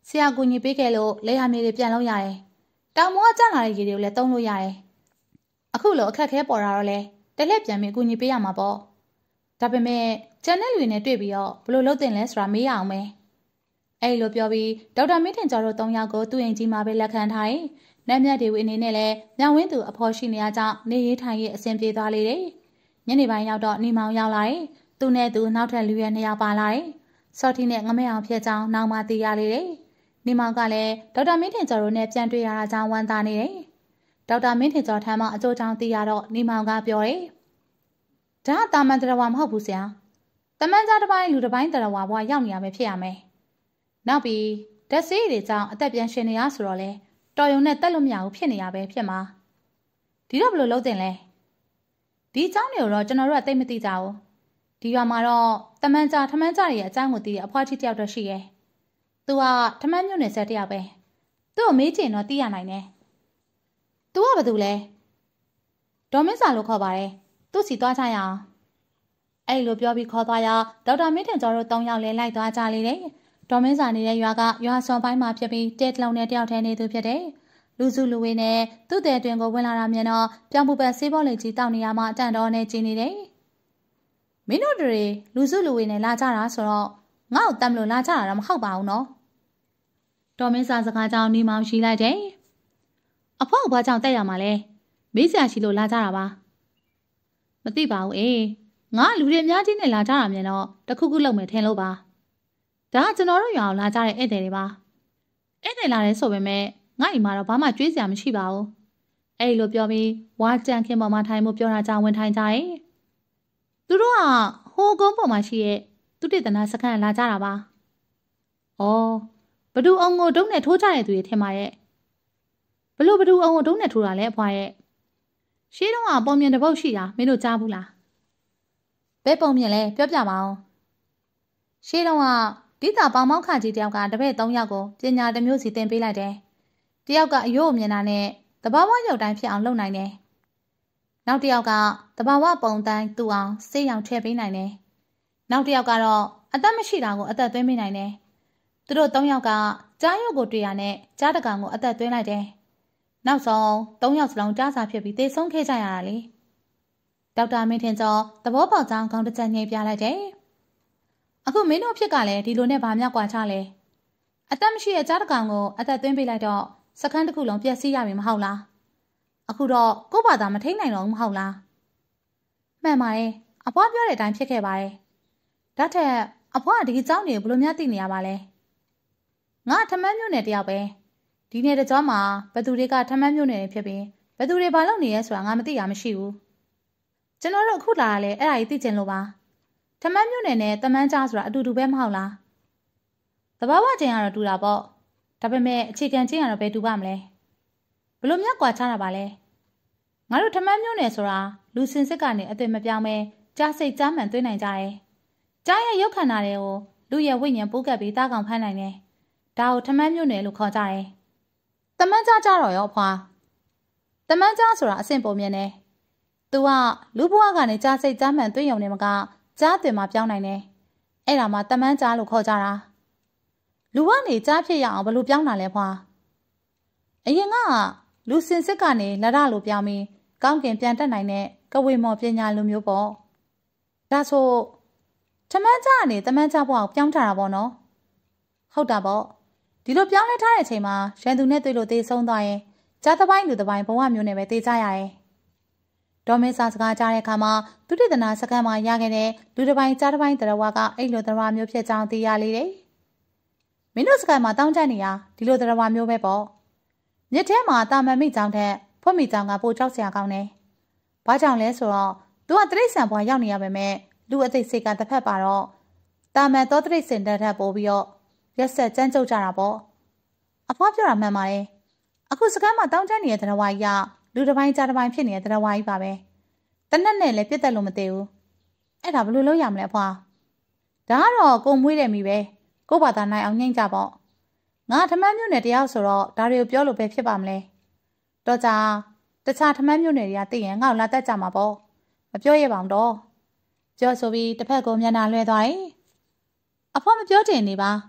ဆရာကူညီပေးခဲ့လို့လေယာမြေတွေပြန်လို့ရတယ်တောင်မောကကျလာတဲ့ရေတွေကိုလည်းသုံးလို့ရတယ်အခုလိုအခက်ခဲပေါ်တာတော့လေတလက်ပြန်ပြီးကူညီပေးရမှာပေါ့ဒါပေမဲ့ကျန်တဲ့လူတွေနဲ့တွေ့ပြီးတော့ဘလို့လုပ်တင်လဲဆိုတာမေးရအောင်ပဲအဲ့လိုပြောပြီးဒေါက်တာမင်းထင်ကျော်တို့၃ယောက်ကိုသူ့အိမ်ကြီးမှာပဲလက်ခံထားတယ်နတ်မြတ်တွေဝအနေနဲ့လည်းညဝင်းသူအဖော်ရှိနေရကြောင်းနေရေးထိုင်ရေးအဆင်ပြေသွားလေတယ်ညနေပိုင်းရောက်တော့နေမောင်ရောက်လာတယ်သူနဲ့သူနောက်ထပ်လူရဲ2ယောက်ပါလာတယ်စော်တီနဲ့ငမဲအောင်ဖြစ်ကြောင်းနောက်မှသိရလေတယ်နေမောင်ကလည်းဒေါက်တာမင်းထင်ကျော်တို့နဲ့ပြန်တွေ့ရတာကြောင့်ဝမ်းသာနေတယ်ဒေါက်တာမင်းထင်ကျော်ထမ်းမှအကျိုးကြောင့်သိရတော့နေမောင်ကပြောတယ်ဒါကတာမန်တရဝါမဟုတ်ဘူးဆရာတမန်ကြားတစ်ပိုင်းလူတစ်ပိုင်းတရဝါဘွားရောက်နေရမယ်ဖြစ်ရမယ်နောက်ပြီးဓာတ်ဆေးတွေကြောင့်အသက်ပြန်ရှင်နေရဆိုတော့လေတော်ရုံနဲ့တက်လို့မရဘူးဖြစ်နေရပဲဖြစ်မှာဒီတော့ဘယ်လိုလုပ်တင်လဲဒီအကြောင်းတွေကိုတော့ကျွန်တော်တို့ကသိမသိကြဘူးဒီရွာမှာတော့တမန်ကြားထမန်းကြားရဲ့အကြောင်းကိုသိတဲ့အဖွားကြီးတယောက်တော့ရှိရဲ့သူကထမန်းမြို့နယ်ဆက်တယောက်ပဲသူ့ကိုမေးချင်တော့သိရနိုင်တယ်သူကဘာတူလဲဒေါ်မင်းစာလို့ခေါ်ပါတယ်သူ့စီသွားကြရအောင်အဲ့လိုပြောပြီးခေါ်သွားရဒေါက်တာမင်းထင်ကျော်တို့၃ယောက်လဲလိုက်သွားကြလေတယ်ဒေါ်မင်းစာနေတဲ့ရွာကရွာစွန်ပိုင်းမှာဖြစ်ပြီးတဲတလုံးနဲ့တယောက်ထဲနေသူဖြစ်တယ်လူစုလူဝေးနဲ့သူ့တဲ့တွင်ကိုဝင်လာတာမြင်တော့ပြောင်ပူပတ်ဆေးဘောလေးကြီးတောက်နေရမှအတန်တော်နဲ့ကျင်းနေတယ်မင်းတို့တွေလူစုလူဝေးနဲ့လာကြတာဆိုတော့ငါ့ကိုတမ်းလို့လာကြတာတော့မဟုတ်ပါဘူးနော်ဒေါ်မင်းစာစကားကြောင့်နေမောင်ရှိလိုက်တယ်အဖေကဘာကြောင့်တက်ရမှာလဲမေးစရာရှိလို့လာကြတာပါမသိပါဘူးအေးငါလူတွေအများကြီးနဲ့လာကြတာမြင်တော့တခုခုလုပ်မယ်ထင်လို့ပါဒါကကျွန်တော်တို့ရွာကိုလာကြတဲ့ဧည့်သည်တွေပါဧည့်သည်လာတယ်ဆိုပေမဲ့ငါ့အိမ်မှာတော့ဘာမှကြွေးစရာမရှိပါဘူးအဲ့လိုပြောပြီးဝါကြံခင်းပေါ်မှာထိုင်မှုပြောတာကြောင့်ဝင်ထိုင်ကြတယ်သူတို့ကဟိုကုန်းပေါ်မှာရှိရဲ့သူတေသနာစခန်းလာကြတာပါဩဘဒူအောင်ကိုဒုံးနဲ့ထိုးကြတဲ့သူတွေထင်ပါရဲ့ဘလို့ဘဒူအောင်ကိုဒုံးနဲ့ထိုးတာလဲအဖွာရဲ့ရှေးတုန်းကပုံမြင်တစ်ပုတ်ရှိတာမင်းတို့ကြားဘူးလားဘယ်ပုံမြင်လဲပြောပြပါအောင်ရှေးတုန်းကဒီတာပေါင်မောက်ခကြီးတယောက်ကတပည့်3ယောက်ကိုပညာတစ်မျိုးစီသင်ပေးလိုက်တယ်တယောက်ကအယိုးကိုမြင်တာနဲ့တဘာဝရုပ်တိုင်းဖြစ်အောင်လုပ်နိုင်တယ်နောက်တစ်ယောက်ကတဘာဝပုံတိုင်းသူ့အောင်စေးရောင်ထည့်ပေးနိုင်တယ်နောက်တစ်ယောက်ကတော့အသက်မရှိတာကိုအသက်သွင်းပေးနိုင်တယ်သူတို့3ယောက်ကကြားရုပ်ကိုတွေ့ရနဲ့ကြားတကောင်ကိုအသက်သွင်းလိုက်တယ်နောက်ဆုံး3ယောက်စလုံးကြားစာဖြစ်ပြီးသေဆုံးခဲ့ကြရတာလေဒေါက်တာမင်းထင်ကျော်သဘောပေါက်ကြောင်းခေါင်းတစ်ချက်ညှိပြလိုက်တယ်အခုမင်းတို့ဖြစ်ကလည်းဒီလိုနဲ့ဗာမြောက်ကွာချလဲအသက်မရှိတဲ့ကြားတကောင်ကိုအသက်သွင်းပေးလိုက်တော့စခန်းတစ်ခုလုံးပျက်စီးရပြီမဟုတ်လားအခုတော့ကို့ဘာသာမထိန်နိုင်တော့ဘူးမဟုတ်လားမှန်ပါတယ်အဖွားပြောတဲ့အတိုင်းဖြစ်ခဲ့ပါတယ်ဒါထက်အဖွားကဒီအကြောင်းတွေကိုဘယ်လိုများသိနေရပါလဲငါထမန်းမျိုးနယ်တယောက်ပဲဒီနေ့တကြောမှာဘသူတွေကထမန်းမျိုးနယ်တွေဖြစ်ပြီးဘသူတွေဘာလုပ်နေရဲဆိုတာငါမသိတာမရှိဘူးကျွန်တော်တို့အခုလာတာလေအဲ့ဒါကြီးသိချင်လို့ပါထမန်းမျိုးနယ်နဲ့တမန်းကြားဆိုတာအတူတူပဲမဟုတ်လားတဘာဝချင်းကတော့တူတာပေါ့ဒါပေမဲ့အခြေခံချင်းကတော့ဘယ်တူပါမလဲဘလို့မြတ်ကွာချတာပါလဲငါတို့ထမန်းမျိုးနယ်ဆိုတာလူစင်စစ်ကနေအသွင်မပြောင်းပဲကြားစိတ်ကြားမှန်သွင်းနိုင်ကြတယ်ကြားရဲ့ရုပ်ခန္ဓာတွေကိုလူရဲ့ဝိညာဉ်ပိုးကပ်ပြီးတားကောင်ဖမ်းနိုင်တယ်ဒါကိုထမန်းမျိုးနယ်လို့ခေါ်ကြတယ်တမန်းကြားကြတော့ရောအဖွာတမန်းကြားဆိုတာအဆင့်ပုံမြင်တယ်သူကလူဘဝကနေကြားစိတ်ကြားမှန်သွင်းရုံနဲ့မကကြားသွင်းမှာပြောင်းနိုင်တယ်အဲ့ဒါမှတမန်းကြားလို့ခေါ်ကြတာလူကနေကြားဖြစ်ရအောင်ဘယ်လိုပြောင်းတာလဲဖွာအရင်ကလူစင်စစ်ကနေလက်ရလို့ပြောင်းပြီးကောင်းကင်ပြန်တက်နိုင်တဲ့ကဝေမော်ပညာလိုမျိုးပေါ့ဒါဆိုထမန်းကြားကနေတမန်းကြားဘဝကိုပြောင်းထားတာပေါ့နော်ဟုတ်တာပေါ့ဒီလိုပြောင်းလဲထားတဲ့အချိန်မှာရန်သူနဲ့တွေ့လို့သေဆုံးသွားရင်ကြားတစ်ပိုင်းလူတစ်ပိုင်းဘဝမျိုးနဲ့ပဲသေကြရရဲ့ဒေါ်မင်းစာစကားကြားတဲ့အခါမှာသူတိတနာစခန်းမှာရခဲ့တဲ့လူတစ်ပိုင်းကြားတစ်ပိုင်းတရဝါကအဲ့လိုတရဝါမျိုးဖြစ်ကြောင်းသိရလေတယ်မင်းတို့စခန်းမှာတောင်းကျနေရဒီလိုတရဝါမျိုးပဲပေါ့မြစ်ထဲမှာတာမန်မိကြောင်ထက်ဖွက်မိကြောင်ကပိုကြောက်စရာကောင်းတယ်ဘာကြောင့်လဲဆိုတော့သူကတရိတ်ဆန်ဘွားရောက်နေရပါမယ်လူအသိစိတ်ကတစ်ဖက်ပါတော့တာမန်သောတရိတ်စင်တက်ထပ်ပို့ပြီးတော့ရက်ဆက်ကြမ်းကြုတ်ကြတာပေါ့အဖွားပြောတာမှန်ပါတယ်အခုစကမ်းမှာတောင်းကျနေတဲ့တရဝါကြီးကလူတစ်ပိုင်းကြားတစ်ပိုင်းဖြစ်နေတဲ့တရဝါကြီးပါပဲတနက်နဲ့လည်းပြစ်တက်လို့မသေးဘူးအဲ့ဒါဘယ်လိုလုပ်ရမလဲအဖွားဒါကတော့ကိုမွေးတယ်မိပဲကို့ဘာသာနိုင်အောင်ညှိကြပေါ့ငါထမန်းမျိုးနယ်တယောက်ဆိုတော့ဒါတွေကိုပြောလို့ပဲဖြစ်ပါမလဲတော့ကြတခြားထမန်းမျိုးနယ်တွေကသိရင်ငါ့ကိုလာတက်ကြမှာပေါ့မပြောရပါဘူးတော့ပြောဆိုပြီးတစ်ဖက်ကိုမျက်နှာလွှဲသွားတယ်အဖွားမပြောချင်နေပါ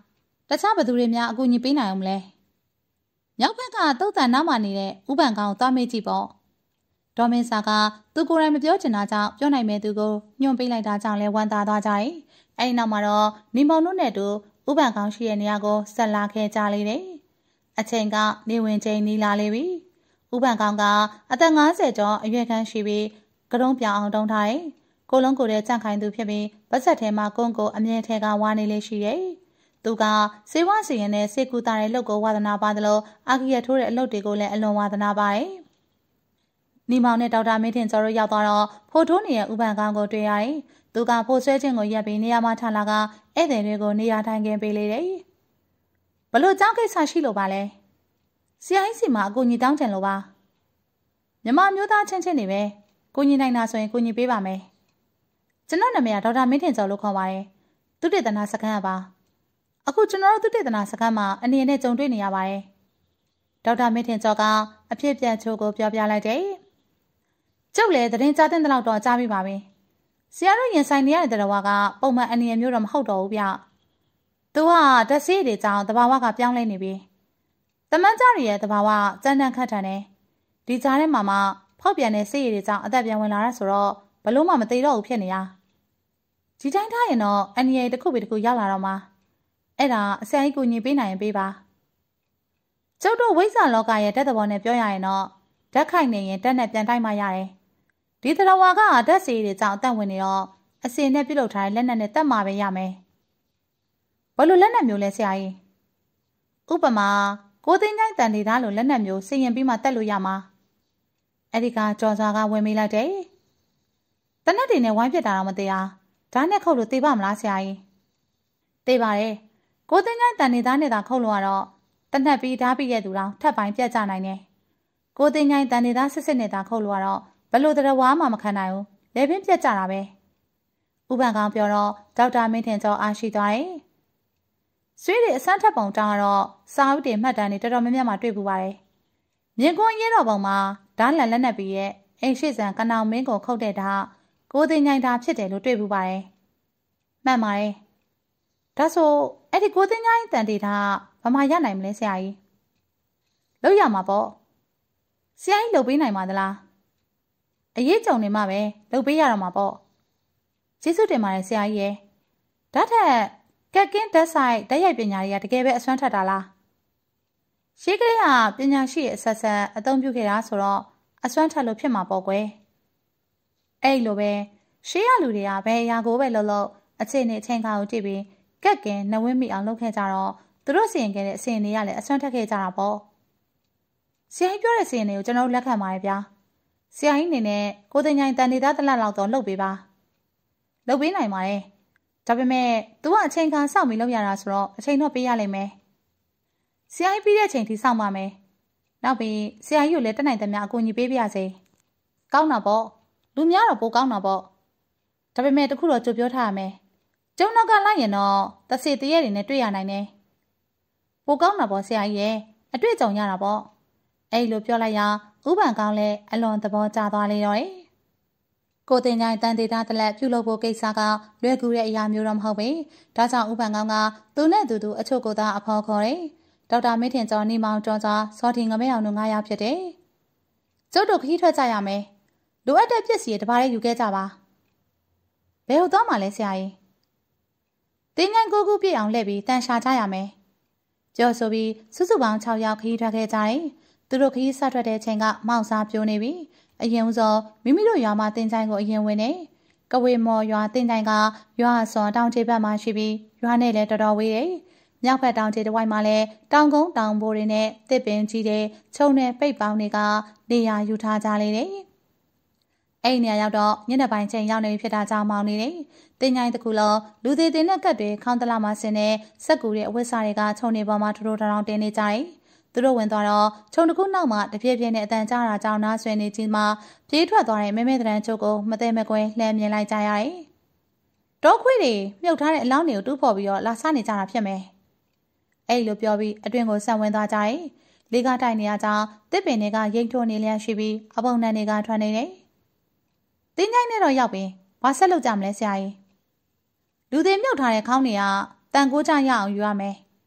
တခြားဘသူတွေများအကူအညီပေးနိုင်အောင်မလဲမြောက်ဘက်ကတုတ်တန်နားမှာနေတဲ့ဥပန်ကောင်ကိုသွားမေးကြည့်ပေါ့ဒေါ်မင်းစာကသူကိုယ်တိုင်မပြောချင်တာကြောင့်ပြောနိုင်မဲ့သူကိုညွှန်ပေးလိုက်တာကြောင့်လဲဝမ်းသာသွားကြတယ်အဲဒီနောက်မှာတော့နေမောင်တို့နဲ့တူဥပန်ကောင်ရှိတဲ့နေရာကိုဆက်လာခဲ့ကြလေတယ်အချိန်ကနေဝင်ချိန်နီးလာလေပြီဥပန်ကောင်ကအသက်50ကျော်အရွယ်ခန့်ရှိပြီးကတုံးပြောင်အောင်တုံးထားတယ်ကိုလုံးကိုယ်တဲ့ကြန့်ခိုင်သူဖြစ်ပြီးဗတ်ဆက်ထဲမှာကုန်းကိုအမြဲထဲကဝါနေလေးရှိတယ်သူကစေဝစီရင်နဲ့စေကူတာတဲ့လုပ်ကိုဝါသနာပါသလိုအာဂီရထိုးတဲ့အလုပ်တွေကိုလည်းအလွန်ဝါသနာပါတယ်။နီမောင်နဲ့ဒေါက်တာမင်းထင်ကျော်တို့ရောက်သွားတော့ဖိုးထိုးနေတဲ့ဥပန်ကောင်ကိုတွေ့ရတယ်။သူကဖိုးဆွဲခြင်းကိုရပ်ပြီးနေရာမှာထားလာကဧည့်သည်တွေကိုနေရာထိုင်ခင်းပေးလေတယ်။ဘလို့ကြောင်းကိစ္စရှိလို့ပါလဲ။ဆရာကြီးစီမှာအကူညီတောင်းချင်လို့ပါ။မြမမျိုးသားချင်းချင်းနေပဲ။ကိုညီနိုင်တာဆိုရင်ကိုညီပေးပါမယ်။ကျွန်တော်နာမည်ကဒေါက်တာမင်းထင်ကျော်လို့ခေါ်ပါတယ်။သူတေသနာစခန်းကပါ။အခုကျွန်တော်တို့သူတေသနာစခန်းမှာအနေနဲ့ကြုံတွေ့နေရပါတယ်။ဒေါက်တာမင်းထင်ကျော်ကအဖြစ်ပြတ်ချိုးကိုပြောပြလိုက်တယ်။ကျုပ်လည်းသတင်းကြားတဲ့လောက်တော့ကြားပြီးပါပြီ။ဆရာတို့ရင်ဆိုင်နေရတဲ့တော်ကပုံမှန်အနေနဲ့မျိုးတော့မဟုတ်တော့ဘူးဗျ။သူကဓာတ်ဆေးတွေကြောင့်တဘာဝကပြောင်းလဲနေပြီ။တမန်ကြရရဲ့တဘာဝစမ်းတန်းခတ်ထန်တယ်။ဒီကြားထဲမှာမှဖောက်ပြန်တဲ့ဆေးရည်တွေကြောင့်အသက်ပြန်ဝင်လာတာဆိုတော့ဘလို့မှမသေးတော့ဘူးဖြစ်နေတာ။ဒီတိုင်းထားရင်တော့အန်ရီတစ်ခုပြီးတစ်ခုရောက်လာတော့မှအဲ့ဒါအဆရာကြီးကိုညီပေးနိုင်ရင်ပေးပါကျုပ်တို့ဝိဇ္ဇာလောကရဲ့ဓာတ်သဘောနဲ့ပြောရရင်တော့ဓာတ်ခိုက်နေရင်ဓာတ်နဲ့ပြန်တိုက်မှရတယ်ဒီတရဝါကဓာတ်စီတွေကြောင့်အသက်ဝင်နေတော့အစင်နဲ့ပြုတ်လုပ်ထားတဲ့လက်နက်နဲ့တတ်မှာပဲရမယ်ဘလို့လက်နက်မျိုးလဲဆရာကြီးဥပမာကိုသိန်းတိုင်းတန်ဒေသားလိုလက်နက်မျိုးစင်ရင်ပြီးမှတက်လို့ရမှာအဲ့ဒီကကြော်စွာကဝင်မေးလိုက်တယ်တနက်တွေနဲ့ဝိုင်းပြစ်တာတော့မသေးအောင်ဓာတ်နဲ့ခုတ်လို့သေပါမလားဆရာကြီးသေပါတယ်ကိုသိန်းတိုင်းတန်ဒေသားနဲ့သာခုတ်လို့ရတော့တနက်ပြီးဓာတ်ပြီးရဲ့သူတောင်ထပ်ပိုင်းပြတ်ကြနိုင်တယ်ကိုသိန်းတိုင်းတန်ဒေသားစစ်စစ်နဲ့သာခုတ်လို့ရတော့ဘလို့တရဝါမှမခံနိုင်ဘူးလေပင်ပြတ်ကြတာပဲဥပန်ကောင်ပြောတော့ဒေါက်တာမင်းထင်ကျော်အားရှိသွားတယ်ဆွေးတွေအစမ်းထပ်ပုံတောင်းတော့စာအုပ်တွေမှတ်တမ်းတွေတော်တော်များများမှတွေ့ပူပါတယ်မြင်ကွန်းရဲတော်ပုံမှာဓာတ်လက်နက်ပြီးရဲ့အိမ်ရှိစံကနောင်မင်းကိုခုတ်တဲ့ဓာတ်ကိုသိန်းတိုင်းဓာတ်ဖြစ်တယ်လို့တွေ့ပူပါတယ်မှန်ပါတယ်ဒါဆိုအဲ့ဒီကိုသိန်းတိုင်းတန်ဒေတာဘာမှရနိုင်မလဲဆရာကြီးလောက်ရမှာပေါ့ဆရာကြီးလုပ်ပေးနိုင်ပါသလားအရေးကြုံနေမှပဲလုပ်ပေးရတော့မှာပေါ့ကျေးဇူးတင်ပါတယ်ဆရာကြီးရဲ့ဓာတ်ထက်ကက်ကင်းဓာတ်ဆိုင်ဓာတ်ရိုက်ပညာတွေကတကယ်ပဲအစွမ်းထက်တာလားရှေးကလေးကပညာရှိရဲ့အဆက်ဆက်အသုံးပြုခဲ့တာဆိုတော့အစွမ်းထက်လို့ဖြစ်မှာပေါ့ကွယ်အဲ့လိုပဲရှေးရလူတွေကဘယ်အရာကိုပဲလုပ်လို့အခြေအနေအချိန်ခါကိုကြည့်ပြီးကက်ကင်နဝင်းမိအောင်လုပ်ခဲ့ကြတော့သူတို့စီရင်ခဲ့တဲ့အစီရင်တွေကလည်းအစွမ်းထက်ခဲ့ကြတာပေါ့ဆရာကြီးပြောတဲ့စီရင်တွေကိုကျွန်တော်လက်ခံပါတယ်ဗျာဆရာကြီးအနေနဲ့ကိုသိန်းချိုင်တန်ဒေသားတစ်လက်လောက်တော့လုပ်ပေးပါလုပ်ပေးနိုင်ပါတယ်ဒါပေမဲ့သူကအချိန်ခါစောင့်ပြီးလုပ်ရတာဆိုတော့အချိန်တော့ပေးရလိမ့်မယ်ဆရာကြီးပြီးတဲ့အချိန်ထိစောင့်ပါမယ်နောက်ပြီးဆရာကြီးကိုလည်းတက်နိုင်သမျှအကူအညီပေးပြရစေကောင်းတာပေါ့လူများတော့ပိုကောင်းတာပေါ့ဒါပေမဲ့တခုတော့ကြိုပြောထားရမယ်ကျုံနောက်ကလိုက်ရင်တော့တစေတရေတွေနဲ့တွေ့ရနိုင်တယ်ပိုကောင်းတာပေါ့ဆရာကြီးရဲ့အတွေ့အကြုံရတာပေါ့အဲ့လိုပြောလိုက်ရဥပန်ကောင်းလဲအလွန်သဘောကျသွားလေတော့ကိုတင်ချိုင်တန်ဒေတာတလက်ပြုလုပ်ဖို့ကိစ္စကလွယ်ကူတဲ့အရာမျိုးတော့မဟုတ်ပဲဒါကြောင့်ဥပန်ကောင်းကသူနဲ့သူအချို့ကိုသာအဖော်ခေါ်တယ်ဒေါက်တာမင်းထင်ကျော်နေမောင်ကျော်စွာစော်ထင်ငမဲအောင်တို့9ယောက်ဖြစ်တယ်ကျုပ်တို့ခရီးထွက်ကြရမယ်လိုအပ်တဲ့ပစ္စည်းတွေတပါးလေးယူခဲ့ကြပါဘယ်ဟုတ်သွားမှလဲဆရာကြီးတင်းငန်းကိုကူပြည့်အောင်လှည့်ပြီးတန်ရှာကြရမယ်ကြော်ဆိုပြီးစုစုပေါင်း6ယောက်ခရီးထွက်ခဲ့ကြတယ်သူတို့ခရီးဆက်ထွက်တဲ့ချိန်ကမောက်စားပြိုးနေပြီအရင်ဦးဆုံးမိမိတို့ရွာမှာတင်ချိုင်ကိုအရင်ဝင်နေကဝေမော်ရွာတင်ချိုင်ကရွာစော်တောင်ခြေဘက်မှာရှိပြီးရွာနဲ့လည်းတော်တော်ဝေးတယ်မြောက်ဘက်တောင်ခြေတစ်ဝိုက်မှာလည်းတောင်ကုန်းတောင်ပိုးတွေနဲ့တစ်ပင်ကြီးတွေခြုံနဲ့ပိတ်ပေါင်းတွေကနေရာယူထားကြလေတယ်အဲ့နေရာရောက်တော့ညနေပိုင်းချိန်ရောက်နေဖြစ်တာကြောင့်မောင်းနေတယ်တင်ချိုင်တစ်ခုလုံးလူသေးသေးနဲ့ကတ်တွေခေါင်းတလာမှာဆင်းနေစက်ကူတဲ့အဝတ်စားတွေကခြုံနေပေါ်မှာထိုးထိုးထောင်တင်နေကြတယ်သူတို့ဝင်သွားတော့ခြုံတစ်ခုနောက်မှာတပြည့်ပြည့်နဲ့အတန်ကြားတာကြောင့်နားဆွေနေကြီးမှာပြေးထွက်သွားတဲ့မဲမဲတရန်ချုပ်ကိုမသိမကွဲလှမ်းမြင်လိုက်ကြရတယ်။တောခွေးတွေမြုပ်ထားတဲ့အလောင်းတွေကိုတူးဖော်ပြီးတော့လာစားနေကြတာဖြစ်မယ်။အဲ့လိုပြောပြီးအတွင်ကိုဆက်ဝင်သွားကြတယ်။လေကားတိုက်နေရကြောင်းတစ်ပင်တွေကရိတ်ထိုးနေလျက်ရှိပြီးအပုံနှံတွေကထွက်နေတယ်။တင်းချိုင်းနဲ့တော့ရောက်ပြီးဘာဆက်လုပ်ကြမလဲဆရာကြီး။လူတွေမြုပ်ထားတဲ့ခေါင်းတွေကတန်ကိုးကြရအောင်ယူရမယ်။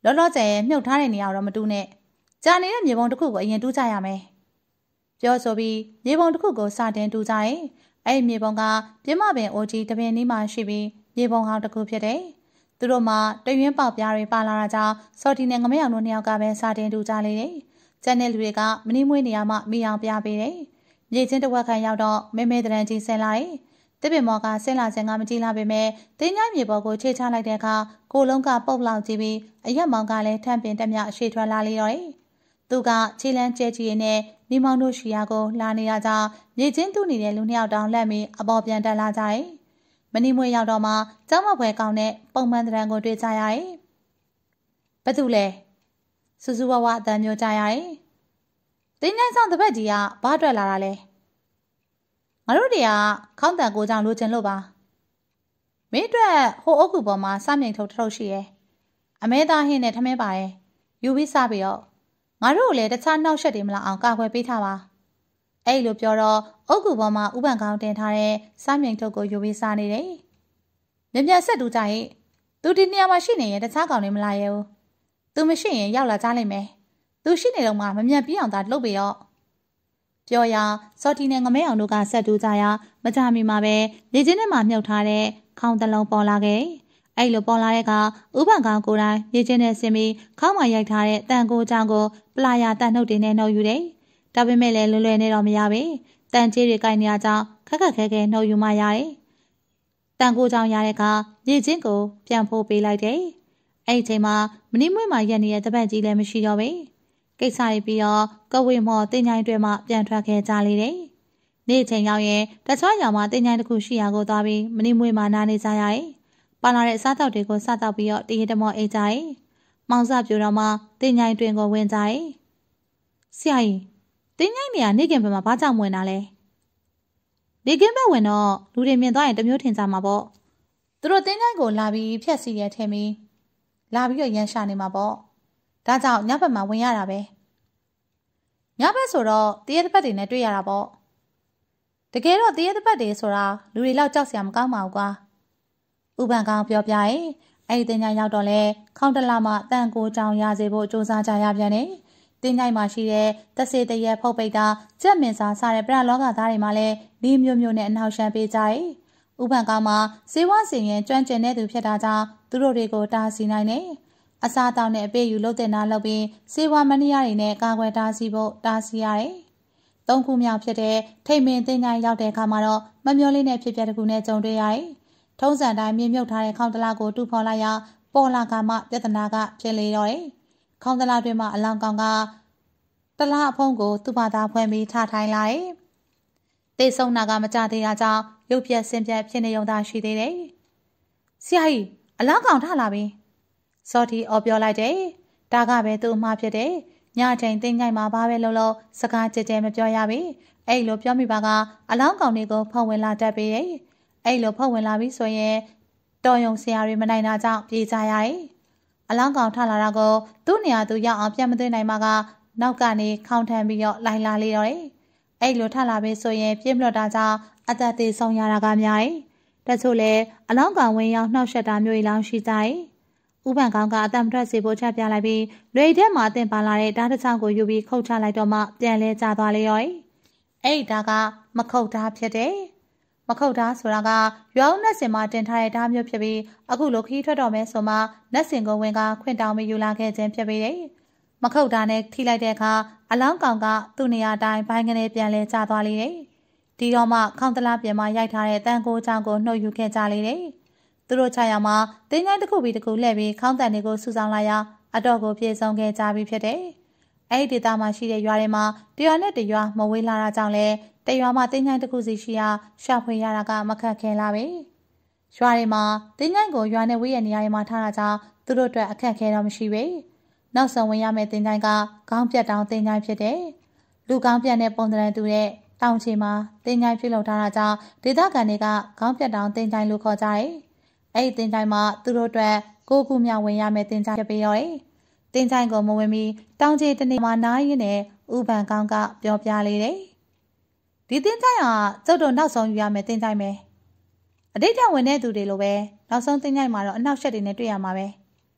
လောလောဆယ်မြုပ်ထားတဲ့နေရာတော့မတူးနဲ့ကြာနေတဲ့မြေပုံတစ်ခုကိုအရင်တူးကြရမယ်ပြောဆိုပြီးမြေပုံတစ်ခုကိုစတင်တူးကြရင်အဲ့ဒီမြေပုံကပြမပင်အိုကြီးတပင်နီးမှရှိပြီးမြေပုံဟောင်းတစ်ခုဖြစ်တယ်သူတို့မှတရွင်းပေါက်ပြားတွေပါလာတာကြောင့်စော်တီနဲ့ငမအောင်တို့နှစ်ယောက်ကပဲစတင်တူးကြလေတယ်ကျန်တဲ့လူတွေကမနီးမွေးနေရာမှမိအောင်ပြပေးတယ်မြေချင်းတစ်ဝက်ခန့်ရောက်တော့မဲမဲတရန်ကြီးဆင်းလာတယ်တစ်ပင်မော်ကဆင်းလာခြင်းကမကြည့်လာပေမဲ့တင်းញိုင်းမြေပေါ်ကိုခြေချလိုက်တဲ့အခါကိုလုံးကပုတ်လောက်ကြည့်ပြီးအရက်မောင်ကလည်းထန့်ပင်တက်မြအရှိထွက်လာလေတော့တယ်သူကခြေလန်းကျဲကြီးနဲ့မိမောင်တို့ရှိရာကိုလာနေရကြောင်းမြေချင်းတူးနေတဲ့လူနှစ်ယောက်တောင်လက်ပြီးအပေါ်ပြန်တက်လာကြတယ်မနီးမွေးရောက်တော့မှကျောင်းမပွဲကောင်းတဲ့ပုံမှန်တရံကိုတွေ့ကြရတယ်။ဘာတူလဲစူးစူးဝါးဝါအတန်မျိုးကြရတယ်။တင်းញိုင်းဆောင်တပတ်ကြီးကဘားတွေ့လာတာလဲ။ငါတို့တွေကခေါင်းတန်ကိုကြောင့်လိုချင်လို့ပါ။မင်းအတွက်ဟိုအုပ်ကူပေါ်မှာစမြိုင်ထုတ်ထုတ်ရှိရဲ့။အမဲသားဟင်းနဲ့ထမင်းပါရဲ့။ယူပြီးစားပြီးတော့ငါတို့ကိုလည်းတခြားနှောက်ယှက်တွေမလာအောင်ကာကွယ်ပေးထားပါ။အဲ့လိုပြောတော့အုပ်ကူပေါ်မှာဥပန်ကောင်းတင်ထားတဲ့စမြိုင်ထုတ်ကိုယူပြီးစားနေတယ်။မြပြန်ဆက်တူကြရဲ့သူဒီနေရာမှာရှိနေရင်တခြားကောင်တွေမလာရဲဘူးသူမရှိရင်ရောက်လာကြလိမ့်မယ်သူရှိနေတော့မှမမြန်ပြီးအောင်သာလှုပ်ပြီးတော့ပြောရစော်တီနဲ့ငမဲအောင်တို့ကဆက်တူကြရမကြမီမှာပဲလေချင်းထဲမှာမြုပ်ထားတဲ့ခေါင်းတစ်လုံးပေါ်လာခဲ့အဲ့လိုပေါ်လာတဲ့ကဥပန်ကောင်ကိုယ်တိုင်လေချင်းနဲ့ဆင်းပြီးခေါင်းမှာရိုက်ထားတဲ့တန်ကိုချောင်းကိုပလာယာတန်နှုတ်တွေနဲ့နှုတ်ယူတယ်ဒါပေမဲ့လည်းလွယ်လွယ်နဲ့တော့မရပါဘူးတန်ကြီးတွေကိုင်နေရကြောင်းခက်ခက်ခဲခဲနှုတ်ယူမှရတယ်တန်ကိုချောင်းရတဲ့ကရေချင်းကိုပြန်ဖို့ပေးလိုက်တယ်။အဲ့ဒီချိန်မှာမနီးမွေးမှာရက်နေတဲ့တပတ်ကြီးလည်းမရှိတော့ဘူး။ကိစ္စတွေပြီးတော့ကဝေမော်တင်ញိုင်းတွေမှပြန်ထွက်ခဲ့ကြလေတယ်။နေ့ချိန်ရောက်ရင်တခြားရောင်မှာတင်ញိုင်းတစ်ခုရှိရာကိုသွားပြီးမနီးမွေးမှာနားနေကြရတယ်။ပါလာတဲ့အစားတောက်တွေကိုစားတောက်ပြီးတော့တရေတမောအိတ်ကြတယ်။မောင်စပြူတော့မှတင်ញိုင်းတွင်ကိုဝင်ကြတယ်။ဆရာကြီးတင်ញိုင်းနေရနေခင်ဘက်မှာဘာကြောင့်ဝင်တာလဲ။နေခင်ဘက်ဝင်တော့လူတွေမြင်သွားရင်တမျိုးထင်ကြမှာပေါ့။သူတို့တင်းញိုင်းကိုလာပြီးဖြက်စီရဲထင်ပြီးလာပြီးတော့ရန်ရှာနေမှာပေါ့ဒါကြောင့်ညဘက်မှာဝင်ရတာပဲညဘက်ဆိုတော့တရေတစ်ပတ်တွေနဲ့တွေ့ရတာပေါ့တကယ်တော့တရေတစ်ပတ်တွေဆိုတာလူတွေလောက်ကြောက်စရာမကောင်းပါဘူးကွာဥပန်ကောင်ပြောပြရင်အဲ့ဒီတင်းញိုင်းရောက်တော့လဲခေါင်းတလမှတန်ကိုကြောင်ရစေဖို့စူးစမ်းကြရပြန်တယ်တင်းញိုင်းမှာရှိတဲ့သက်စေတရေဖုတ်ပိတ်တာကြက်မင်စာစတဲ့ပရလောကသားတွေမှာလဲဒီမျိုးမျိုးနဲ့အနှောက်ယှက်ပေးကြတယ်ဥပန်ကောင်မှာစေဝါစင်ရင်ကျွမ်းကျင်တဲ့သူဖြစ်တာကြောင့်သူတို့တွေကိုတားဆီးနိုင်တယ်။အစားတောက်နဲ့အပေးယူလုပ်တဲ့နာလုပ်ပြီးစေဝါမဏိယတွေနဲ့ကာကွယ်တားဆီးဖို့တားဆီးရတယ်။၃ခုမြောက်ဖြစ်တဲ့ထိတ်မင်းတင်ញိုင်းရောက်တဲ့အခါမှာတော့မမျောလေးနဲ့ဖြစ်ပျက်တစ်ခုနဲ့ကြုံတွေ့ရတယ်။ထုံးစံတိုင်းမြေမြုပ်ထားတဲ့ခေါင်းတလားကိုတူဖော်လိုက်ရပေါ်လာကမှပြဿနာကဖြစ်လေတော့တယ်။ခေါင်းတလားတွင်မှအလောင်းကောင်ကတလားအဖုံးကိုသူ့ဘာသာဖွင့်ပြီးထားထိုင်လာတယ်။တေဆုံနာကမကြသေးတာကြောင့်ရုပ်ပြက်ဆင်းပြက်ဖြစ်နေုံသာရှိသေးတယ်။ဆရာကြီးအလောင်းကောင်ထလာပြီ။စော်တီအော်ပြောလိုက်တယ်။ဒါကပဲသူ့အမှားဖြစ်တယ်။ညချိန်တင်းញိုင်းမှာဘာပဲလုပ်လို့စကားကြဲကြဲမပြောရပြီ။အဲ့လိုပြောမိပါကအလောင်းကောင်တွေကိုဖုံဝင်လာတတ်ပြီ။အဲ့လိုဖုံဝင်လာပြီဆိုရင်တော်ယုံဆရာတွေမနိုင်တာကြောင့်ပြေးကြရတယ်။အလောင်းကောင်ထလာတာကိုသူ့နေရာသူရောက်အောင်ပြန်မသွင်းနိုင်မှာကနောက်ကနေခေါင်းထမ်းပြီးတော့လိုက်လာလေတော့တယ်။အဲ့လိုထလာပြီဆိုရင်ပြင်းမလို့တာကြောင့်အသက်သေးဆုံးရတာကများတယ်။တချို့လည်းအလောင်းကောင်ဝင်ရောက်နှောက်ယှက်တာမျိုးကြီးလောင်းရှိကြတယ်။ဥပန်ကောင်ကအသက်မထွက်စေဖို့ချက်ပြလိုက်ပြီးလွေထဲမှာတင်ပါလာတဲ့ဓာတ်တစ်ချောင်းကိုယူပြီးခုတ်ချလိုက်တော့မှပြန်လဲကျသွားလေရော။အဲ့ဒီဓာတ်ကမခုတ်ဓာတ်ဖြစ်တယ်။မခုတ်ဓာတ်ဆိုတာကရွာဦးနတ်စင်မှာတင်ထားတဲ့ဓာတ်မျိုးဖြစ်ပြီးအခုလိုခီးထွက်တော့မဲဆိုမှနတ်စင်ကိုဝင်ကခွင့်တောင်းပြီးယူလာခဲ့ခြင်းဖြစ်ပြီးတယ်။မခုတ်ဓာတ်နဲ့ထိလိုက်တဲ့အခါအလောင်းကောင်ကသူ့နေရာတိုင်းဘိုင်းကနေပြန်လဲကျသွားလေတယ်။ဒီတော့မှခေါင်းတလားပြင်မှာရိုက်ထားတဲ့တန်ကိုချောင်းကိုနှုတ်ယူခဲ့ကြလေတယ်။သူတို့ချရမှာတင်းញိုင်းတစ်ခုပြီးတစ်ခုလှည့်ပြီးခေါင်းတန်တွေကိုစုဆောင်လိုက်ရအတော့ကိုပြေဆုံးခဲ့ကြပြီဖြစ်တယ်။အဲ့ဒီဒေသမှာရှိတဲ့ရွာတွေမှာတရွာနဲ့တရွာမဝေးလာတာကြောင့်လဲတရွာမှာတင်းញိုင်းတစ်ခုစီရှိရာရှာဖွေရတာကမခက်ခဲလာပဲ။ရွာတွေမှာတင်းញိုင်းကိုရွာနဲ့ဝေးရဲ့နေရာတွေမှာထားတာကြောင့်သူတို့အတွက်အခက်ခဲတော့မရှိပဲ။နောက်ဆုံးဝင်ရမယ့်တင်းញိုင်းကခေါင်းပြတ်တောင်တင်းញိုင်းဖြစ်တယ်။လူခေါင်းပြတ်တဲ့ပုံစံတူတဲ့တောင်ချီမှာတင်းញိုင်းပြုလုပ်ထားတာကြောင့်ဒေသခံတွေကခေါင်းပြတ်တောင်တင်းញိုင်းလို့ခေါ်ကြတယ်။အဲ့ဒီတင်းញိုင်းမှာသူတို့အတွက်ကိုခုမြောက်ဝင်ရမယ့်တင်းញိုင်းဖြစ်ပြီးတော့တင်းញိုင်းကိုမဝင်မီတောင်ချီတနေ့မှာနားရင်းနဲ့ဥပန်ကောင်းကပြောပြလေတယ်။ဒီတင်းញိုင်းကကျုပ်တို့နောက်ဆုံးယူရမယ့်တင်းញိုင်းပဲ။အတိတ်ကဝင်တဲ့သူတွေလိုပဲနောက်ဆုံးတင်းញိုင်းမှာတော့အနောက်ရှက်တွေနဲ့တွေ့ရမှာပဲ။ဒီ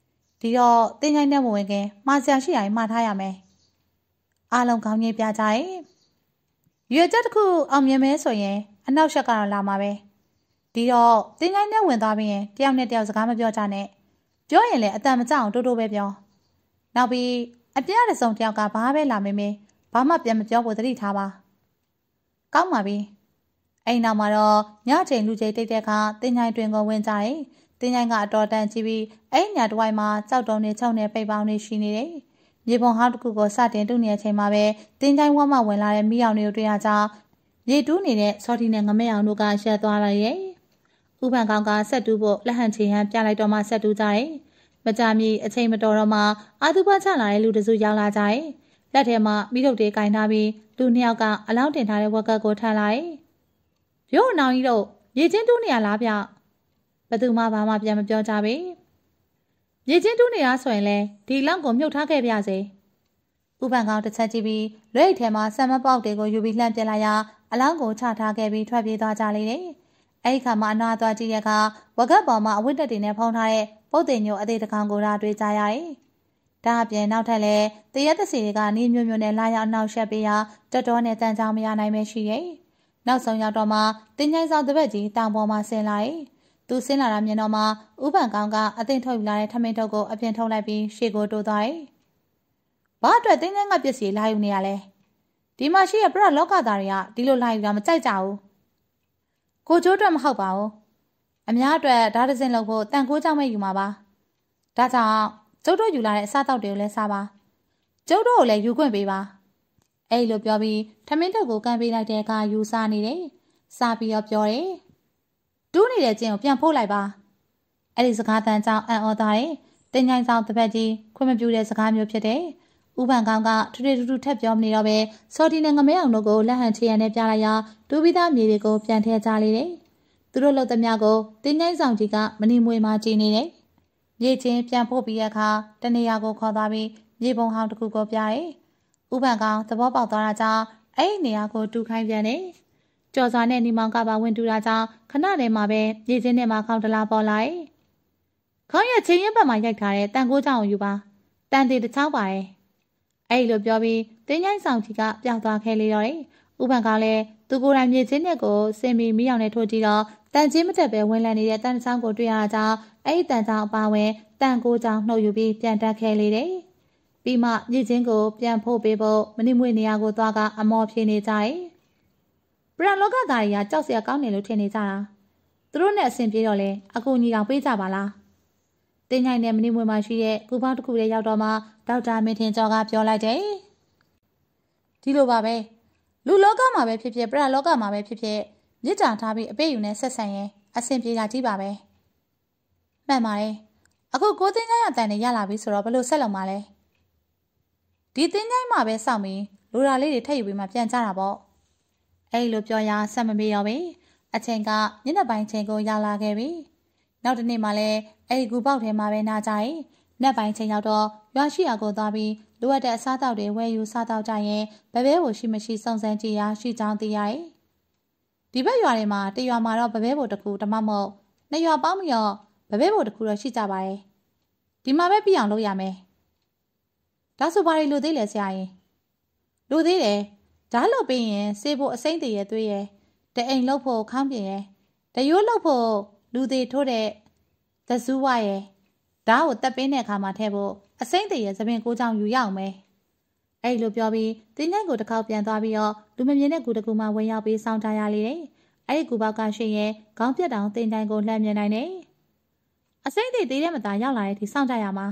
ဒီတော့တင်းချိုင်းနဲ့မဝင်ခင်မှားစရာရှိရင်မှားထားရမယ်အားလုံးကောင်းကြီးပြကြရဲ့ရွေချက်တစ်ခုအောင်မြင်မဲဆိုရင်အနောက်ရှက်ကတော့လာမှာပဲဒီတော့တင်းချိုင်းနဲ့ဝင်သွားပြီးရင်တယောက်နဲ့တယောက်စကားမပြောကြနဲ့ပြောရင်လည်းအတန်မကြအောင်တိုးတိုးပဲပြောနောက်ပြီးအပြည့်အစုံတယောက်ကဘာပဲလာမေးမေးဘာမှပြန်မပြောဖို့သတိထားပါကောင်းပါပြီအိမ်နောက်မှာတော့ညချိန်လူချိန်တိတ်တဲ့အခါတင်းချိုင်းတွင်ကိုဝင်ကြတယ်တင်းချိုင်းကအတော်တန်ကြည့်ပြီးအဲ့ညာတစ်ဝိုက်မှာကြောက်တုံနဲ့ချုံနဲ့ပိတ်ပေါင်းနေရှိနေတယ်မြေပုံဟောင်းတစ်ခုကိုစတင်တူနေတဲ့အချိန်မှာပဲတင်းချိုင်းဝမ်းမှဝင်လာတဲ့မိအောင်တွေကိုတွေ့ရကြရေတူးနေတဲ့စော်တီနဲ့ငမဲအောင်တို့ကရက်သွားလိုက်ရဲ့ဥပန်ကောင်ကဆက်တူးဖို့လက်ဟန်ချီဟန်ပြလိုက်တော့မှဆက်တူးကြတယ်မကြမီအချိန်မတော်တော့မှအာသူပချလာတဲ့လူတစုရောက်လာကြတယ်လက်ထဲမှာမိထုတ်တွေကင်ထားပြီးလူနှစ်ယောက်ကအလောင်းတင်ထားတဲ့ဝက်ကတ်ကိုထမ်းလာတယ်ရို့နောင်ကြီးတို့ရေချင်းတူးနေရလားဗျဘသူမှဘာမှပြန်မပြောကြပေရေချင်းတူးနေရဆိုရင်လေဒီလောက်ကိုမြုပ်ထားခဲ့ပြစေဥပန်ကောင်တစ်ချက်ကြည့်ပြီးလွဲ့ထဲမှာဆံမပေါက်တွေကိုယူပြီးလှမ်းပြလိုက်ရာအလောင်းကိုချထားခဲ့ပြီးထွက်ပြေးသွားကြလေတယ်အဲ့ဒီခါမှအနာသွားကြည့်တဲ့အခါဝက်ကတ်ပေါ်မှာအဝတ်တက်တွေနဲ့ဖုံးထားတဲ့ပုတ်တင်ညိုအသေးတကောင်ကိုဒါတွေ့ကြရတယ်ဒါအပြင်နောက်ထပ်လည်းတရက်တစီတွေကနီးမျိုးမျိုးနဲ့လာရောက်အနောက်ရှက်ပေးရာတော်တော်နဲ့တန်ကြောင်မရနိုင်ပဲရှိရဲ့နောက်ဆုံးရောက်တော့မှတင်းချိုင်းဆောင်တပည့်ကြီးတောင်ပေါ်မှာဆင်းလာတယ်သူဆင်းလာတာမြင်တော့မှဥပန်ကောင်ကအသိထုတ်ယူလာတဲ့ထမင်းထုတ်ကိုအပြင်ထုတ်လိုက်ပြီးရှေ့ကိုတိုးသွားတယ်ဘာအတွက်တင်းချိုင်းကပစ္စည်းလာယူနေရလဲဒီမှာရှိရပြလောကသားတွေကဒီလိုလာယူတာမကြိုက်ကြဘူးကိုကျိုးအတွက်မဟုတ်ပါဘူးအများအတွက်ဓာတ်စင်လုပ်ဖို့တန်ခိုးကြောင့်မဲ့ယူမှာပါဒါကြောင့်ကျုပ်တို့ယူလာတဲ့အစားအသောက်တွေကိုလည်းစားပါကျုပ်တို့ကိုလည်းယူခွင့်ပေးပါအဲ့လိုပြောပြီးထမင်းတုပ်ကိုကန်ပေးလိုက်တဲ့အခါယူစားနေတယ်စားပြီးတော့ပြောတယ်တူးနေတဲ့ကျင်းကိုပြန်ဖို့လိုက်ပါအဲ့ဒီစကားတန်ကြောင့်အံ့ဩသွားတယ်တင်းချိုင်းဆောင်တပတ်ကြီးခွင့်မပြုတဲ့စကားမျိုးဖြစ်တယ်ဥပန်ကောင်ကထူထူထူထက်ပြောမနေတော့ပဲစော်တီနဲ့ငမဲအောင်တို့ကိုလက်ဟန်ချရံနဲ့ပြလိုက်ရာတူပြီးသားမြေတွေကိုပြန်ထည့်ကြလေတယ်သူတို့လှုပ်သမျှကိုတင်းချိုင်းဆောင်ကြီးကမနီမွေမှကြည့်နေတယ်မြေချင်းပြန်ဖို့ပြီးတဲ့အခါတနေရာကိုခေါ်သွားပြီးမြေပုံဟောင်းတစ်ခုကိုပြတယ်ဥပန်ကောင်သဘောပေါက်သွားတာကြောင့်အဲ့ဒီနေရာကိုတူခိုင်းပြန်တယ်ကြော်စွာနဲ့နီမောင်ကပါဝင်တူတာကြောင့်ခဏတည်းမှာပဲမြေချင်းထဲမှာခေါင်းတလားပေါ်လာတယ်ခေါင်းရဲ့ချင်းရင်ဘက်မှာရိုက်ထားတဲ့တန်ကိုးကြောင်ကိုယူပါတန်တီတစ်ချောင်းပါတယ်အဲ့လိုပြောပြီးတင်းချိုင်းဆောင်ကြီးကပျောက်သွားခဲ့လေတော့တယ်ဥပန်ကလည်းသူကိုယ်တိုင်မြေချင်းနဲ့ကိုစင်ပြီးမိအောင်နဲ့ထိုးကြည့်တော့တန်ချင်းမတက်ပဲဝင်လည်နေတဲ့တန်ချောင်းကိုတွေ့ရတာကြောင့်အဲ့ဒီတန်ချောင်းအပါဝင်တန်ကိုးကြောင်နှုတ်ယူပြီးပြန်တက်ခဲ့လေတယ်ပြီးမှမြေချင်းကိုပြန်ဖို့ပေးဖို့မနိမွေနေရာကိုသွားကအမော်ဖြေနေကြတယ်ပရလောကသားတွေကကြောက်စရာကောင်းတယ်လို့ထင်နေကြတာသူတို့နဲ့အဆင်ပြေတော့လဲအကူညီတော်ပေးကြပါလားတင်းချိုင်နဲ့မနိမွေမှာရှိတဲ့ကူပေါင်းတစ်ခုလေးရောက်တော့မှဒေါက်တာမင်းထင်ကျော်ကပြောလိုက်တယ်ဒီလိုပါပဲလူလောကမှာပဲဖြစ်ဖြစ်ပရလောကမှာပဲဖြစ်ဖြစ်မြစ်တာထားပြီးအပေးယူနဲ့ဆက်ဆံရင်အဆင်ပြေတာကြီးပါပဲမှန်ပါတယ်အခုကိုတင်းချိုင်ရတန်နဲ့ရလာပြီဆိုတော့ဘယ်လိုဆက်လုပ်မှာလဲဒီတင်းချိုင်မှာပဲစောင့်ပြီးလူရာလေးတွေထည့်ယူပြီးမှပြန်ကြတာပေါ့အဲ့လိုပြောရဆက်မမေးတော့ပဲအချိန်ကညနေပိုင်းချိန်ကိုရောက်လာခဲ့ပြီနောက်တစ်နေ့မှလည်းအဲ့ဒီကူပေါက်ထဲမှာပဲနာကြရင်နက်ပိုင်းချိန်ရောက်တော့ရွာရှိရာကိုသွားပြီးလိုအပ်တဲ့အစားအသောက်တွေဝယ်ယူစားသောက်ကြရင်ဘဘဲကိုရှိမရှိစုံစမ်းကြည့်ရရှိကြောင်းသိရတယ်ဒီဘက်ရွာတွေမှာတရွာမှာတော့ဘဘဲဘိုတစ်ခုတမမဟုတ်နှစ်ရွာပေါင်းပြီးတော့ဘဘဲဘိုတစ်ခုတော့ရှိကြပါတယ်ဒီမှာပဲပြအောင်လုပ်ရမယ်ဒါဆိုဘာတွေလိုသေးလဲဆရာရင်လိုသေးတယ်ဓာတ်လုပ်ပြီးရင်စေးဖို့အစိမ့်တရသွေးရတအိမ်လုပ်ဖို့ခေါင်းပြင်ရတရိုးလုပ်ဖို့လူသေးထိုးတဲ့သဇူးဝရဓာတ်ကိုတက်ပင်းတဲ့အခါမှာထည့်ဖို့အစိမ့်တရသပင်ကိုးချောင်းယူရအောင်မယ်အဲ့လိုပြောပြီးတင်းချိုင်ကိုတစ်ခေါက်ပြန်သွားပြီးတော့လူမမြင်တဲ့ကူတကူမှဝင်ရောက်ပြီးစောင့်ကြရလေတယ်အဲ့ဒီကူပေါက်ကရှိရင်ခေါင်းပြတ်တောင်တင်းချိုင်ကိုလှမ်းမြင်နိုင်တယ်အစိမ့်တသေးတဲ့မသားရောက်လာတဲ့အထိစောင့်ကြရမှာ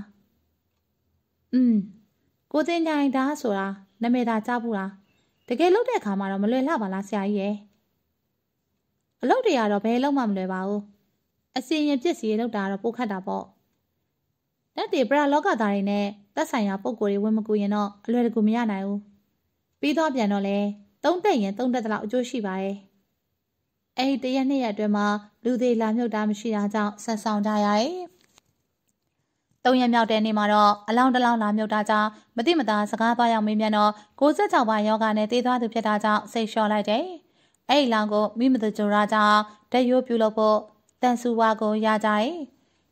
ကိုတင်းချိုင်ဓာတ်ဆိုတာနာမည်သာကြားဘူးလားတကယ်လုပ်တဲ့အခါမှာတော့မလွယ်လှပါလားဆရာကြီးရဲ့အလုပ်တွေကတော့ဘယ်လုံးမှမလွယ်ပါဘူးအစီရင်ပြစ်စီလောက်တာတော့ပိုခတ်တာပေါ့လက်တွေပရလောကသားတွေနဲ့သက်ဆိုင်ရာပုံကိုယ်တွေဝင်မကူရင်တော့အလွယ်တကူမရနိုင်ဘူးပြီးတော့ပြန်တော့လဲသုံးတက်ရင်သုံးတက်လောက်အကျိုးရှိပါတယ်အဲ့ဒီတရက်နှစ်ရက်အတွင်းမှာလူသေးလာမြုပ်တာမရှိတာကြောင့်ဆက်ဆောင်ကြရရဲ့3ရက်မြောက်တဲ့နေ့မှာတော့အလောင်းတလောင်းလာမြုပ်တာကြောင့်မတိမတာစကားသွားရောက်မေးမြန်းတော့96ပါးယောဂနဲ့တေးသွားသူဖြစ်တာကြောင့်စိတ်လျှော့လိုက်တယ်။အဲ့ဒီလောင်းကိုမိမသူကြိုရာကြောင့်တက်ရိုးပြုလုပ်ဖို့တန်ဆူဝါကိုရကြတယ်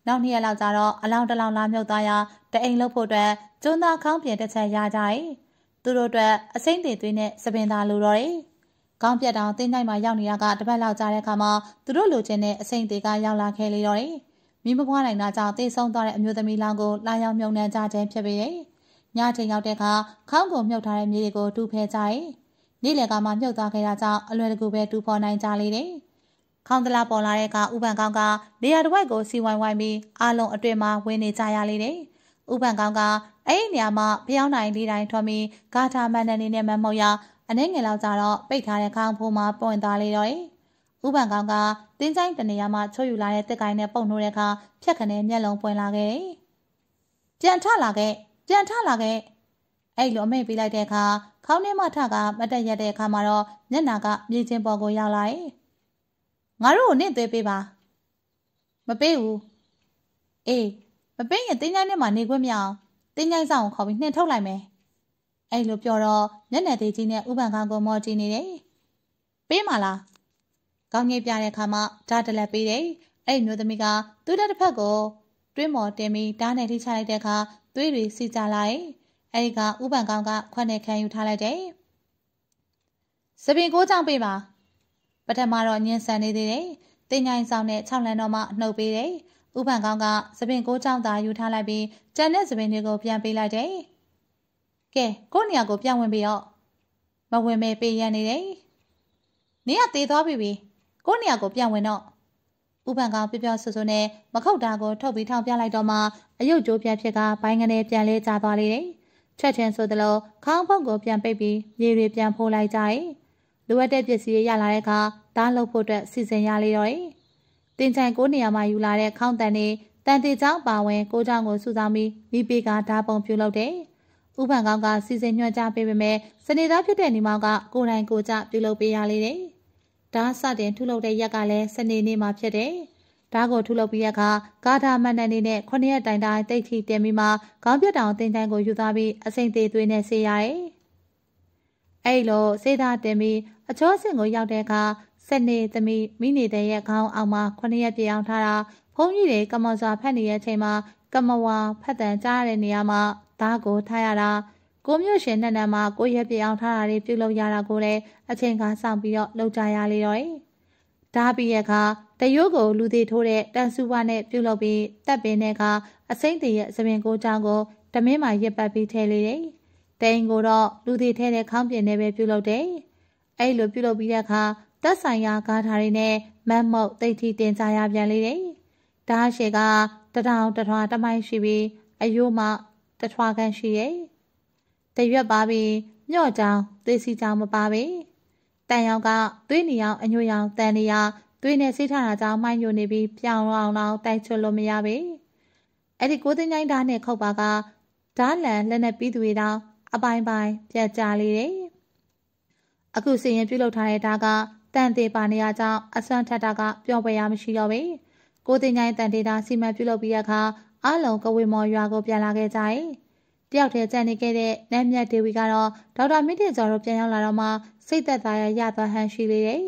နောက်2ရက်လောက်ကြာတော့အလောင်းတစ်လောင်းလာမြုပ်သွားရတအိမ်လုံးဖို့အတွက်ကျွန်းသားခေါင်းပြင်တစ်ချက်ရကြတယ်သူတို့အတွက်အစိမ့်တွေသွေးနဲ့စပင်သားလိုတော့တယ်ခေါင်းပြတ်တောင်တင်းတိုင်းမှာရောက်နေတာကတစ်ပတ်လောက်ကြာတဲ့အခါမှာသူတို့လိုချင်တဲ့အစိမ့်တွေကရောက်လာခဲ့လေတော့တယ်မိမပွားနိုင်တာကြောင့်တေဆုံးသွားတဲ့အမျိုးသမီးလောင်းကိုလာရောက်မြုံနှံကြခြင်းဖြစ်ပေတယ်ညချိန်ရောက်တဲ့အခါခေါင်းကိုမြုပ်ထားတဲ့မြေတွေကိုတူဖဲကြတယ်နေ့လယ်ကမှမြုပ်သွားခဲ့တာကြောင့်အလွယ်တကူပဲတူဖော်နိုင်ကြလေတယ်ခေါင်းတလားပေါ်လာတဲ့အခါဥပန်ကောင်းကနေရာတစ်ဝက်ကိုစီဝိုင်းဝိုင်းပြီးအားလုံးအတွင်မှာဝင်နေကြရလေတယ်ဥပန်ကောင်းကအဲ့ဒီနေရာမှာဖျောင်းနိုင်လေးတိုင်းထွန်ပြီးဂါထာမန်တန်နေနဲ့မမှုတ်ရအနှဲငယ်လောက်ကြတော့ပိတ်ထားတဲ့ခေါင်းဖိုးမှာပွင့်သွားလေတော့တယ်ဥပန်ကောင်းကတင်းချိုင်းတနေရာမှာချိုးယူလာတဲ့တက်ကိုင်းနဲ့ပုံနှိုးတဲ့အခါဖြက်ခနဲ့မျက်လုံးပွင့်လာခဲ့တယ်ပြန်ထလာခဲ့အဲ့လိုအမိတ်ပေးလိုက်တဲ့အခါခေါင်းထဲမှာထကမတက်ရက်တဲ့အခါမှာတော့မျက်နှာကမြေချင်းပေါ်ကိုရောက်လာတယ်ငါတို့ကိုနင့်သွေးပေးပါမပေးဘူးအေးမပေးရင်တင်းချိုင်းထဲမှာနေခွင့်မရအောင်တင်းချိုင်းဆောင်ကိုခေါ်ပြီးနှင်ထုတ်လိုက်မယ်အဲ့လိုပြောတော့မျက်နှာသေးကြီးနဲ့ဥပန်ခေါင်းကိုမော်ကြည့်နေတယ်ပေးမလားကောင်းကြီးပြတဲ့အခါမှာဓာတ်တလက်ပေးတယ်အဲ့မျိုးသမီးကသူ့တစ်ဖက်ကိုတွင်းမော်တင်ပြီးဓာတ်နဲ့ထိချလိုက်တဲ့အခါသွေးတွေစီးကြလာတယ်အဲ့ဒီကဥပန်ကောင်းကခွက်နဲ့ခံယူထားလိုက်တယ်စပင်ကိုကြောင့်ပေးပါပထမတော့ညင်ဆန်နေသေးတယ်တင်းချိုင်းဆောင်နဲ့6လမ်းတော့မှနှုတ်ပေးတယ်ဥပန်ကောင်းကစပင်ကိုကြောင့်သာယူထားလိုက်ပြီးကျန်တဲ့စပင်တွေကိုပြန်ပေးလိုက်တယ်ကဲကိုနေရာကိုပြန်ဝင်ပြီးတော့မဝင်မဲပေးရနေတယ်နေရသေးသွားပြီကိုနေရာကိုပြန်ဝင်တော့ဥပန်ကောင်ပြောဆဆနဲ့မခုတ်တာကိုထုတ်ပြီးထောင်ပြလိုက်တော့မှအယုတ်ကျိုးပြတ်ဖြစ်ကဘိုင်းကနေပြန်လဲကျသွားလေတယ်ချက်ချင်းဆိုသလိုခေါင်းဖုတ်ကိုပြန်ပိတ်ပြီးမြေတွေပြန်ဖိုးလိုက်ကြတယ်လိုအပ်တဲ့ပစ္စည်းတွေရလာတဲ့အခါဓာတ်လုပ်ဖို့အတွက်စီစဉ်ရလေတော့တယ်တင်ချိုင်ကိုနေရာမှာယူလာတဲ့ခေါင်းတန်တွေတန်တေချောင်းပါဝင်ကိုချောင်းကိုစုဆောင်းပြီးမိပေကဓာတ်ပုံပြုလုပ်တယ်ဥပန်ကောင်ကစီစဉ်ညွှန်ကြားပေးပေမဲ့စနေသားဖြစ်တဲ့ညီမောင်ကကိုယ်တိုင်ကိုကြပြုလုပ်ပေးရလေတယ်ဓာတ်စတင်ထုလုပ်တဲ့ရက်ကလည်းစနေနေ့မှာဖြစ်တယ်ဓာတ်ကိုထုလုပ်ပြီးရကဂါထာမန်တန်နေနဲ့9ရက်တိုင်တိုင်တိတ်ထိတင်ပြီးမှခေါင်းပြတ်တောင်တင်တိုင်းကိုယူသွားပြီးအစိမ့်သေးသွေးနဲ့ဆေးရတယ်အဲ့လိုဆေးသားတင်ပြီးအချောစင်ကိုရောက်တဲ့အခါစနေသမီးမိနေတဲ့ရဲ့ခေါင်းအောင်မှာ9ရက်ပြည့်အောင်ထားတာဖုန်းကြီးတွေကမစွာဖတ်နေတဲ့အချိန်မှာကမဝါဖတ်တန်ကြားရတဲ့နေရာမှာဓာတ်ကိုထားရတာကိုမျိုးရှင်နဲ့နန်းမှာကိုရက်ပြအောင်ထားတာတွေပြုလုပ်ရတာကိုလည်းအချိန်ခါဆောင်ပြီးတော့လုပ်ကြရလေတော့တယ်။ဓာပြီးရဲ့အခါတရိုးကိုလူသေးထိုးတဲ့တန်ဆူဝါနဲ့ပြုလုပ်ပြီးတက်ပင်တဲ့အခါအစိမ့်တရဲ့သပင်ကိုချောင်းကိုတမင်းမှာရက်ပတ်ပြီးထဲလေတယ်။တိန်ကိုတော့လူသေးထဲတဲ့ခေါင်းပြင်နဲ့ပဲပြုလုပ်တယ်။အဲ့လိုပြုလုပ်ပြီးတဲ့အခါသက်ဆိုင်ရာကားထားတွေနဲ့မတ်မုတ်တိတ်ထီတင်ကြရပြန်လေတယ်။ဓာရှေကတထောင်တထွားတမိုင်းရှိပြီးအယိုးမှတထွားခန့်ရှိရဲ့။တရွက်ပါပြီးမြော့ချောင်းသွေးစီချောင်းမပါပဲတန်ရောင်ကသွေးနေရောင်အညွှရောင်တန်နေရသွေးနဲ့စိတ်ထတာကြောင့်မိုင်းညိုနေပြီးပြောင်းအောင်တိုက်ချွတ်လို့မရပဲအဲ့ဒီကိုသိန်းတိုင်းဓာတ်နဲ့ခုတ်ပါကဓာတ်လန်လက်နဲ့ပြီးသူတွေတောင်အပိုင်းပိုင်းပြတ်ကြလေတယ်အခုစီရင်ပြုတ်လောက်ထားတဲ့ဓာတ်ကတန်သေးပါနေရကြောင်းအစွမ်းထက်တာကပျော့ပွဲရမရှိတော့ပဲကိုသိန်းတိုင်းတန်သေးတာစီမံပြုတ်လုပ်ပြီးရခါအလုံးကဝေမော်ရွာကိုပြန်လာခဲ့ကြတယ်တယောက်တည်းကြံနေခဲ့တဲ့နတ်မြတ်ဒေဝီကတော့ဒေါက်တာမင်းတင်ကျော်တို့ပြန်ရောက်လာတော့မှစိတ်သက်သာရသွားဟန်ရှိလေတယ်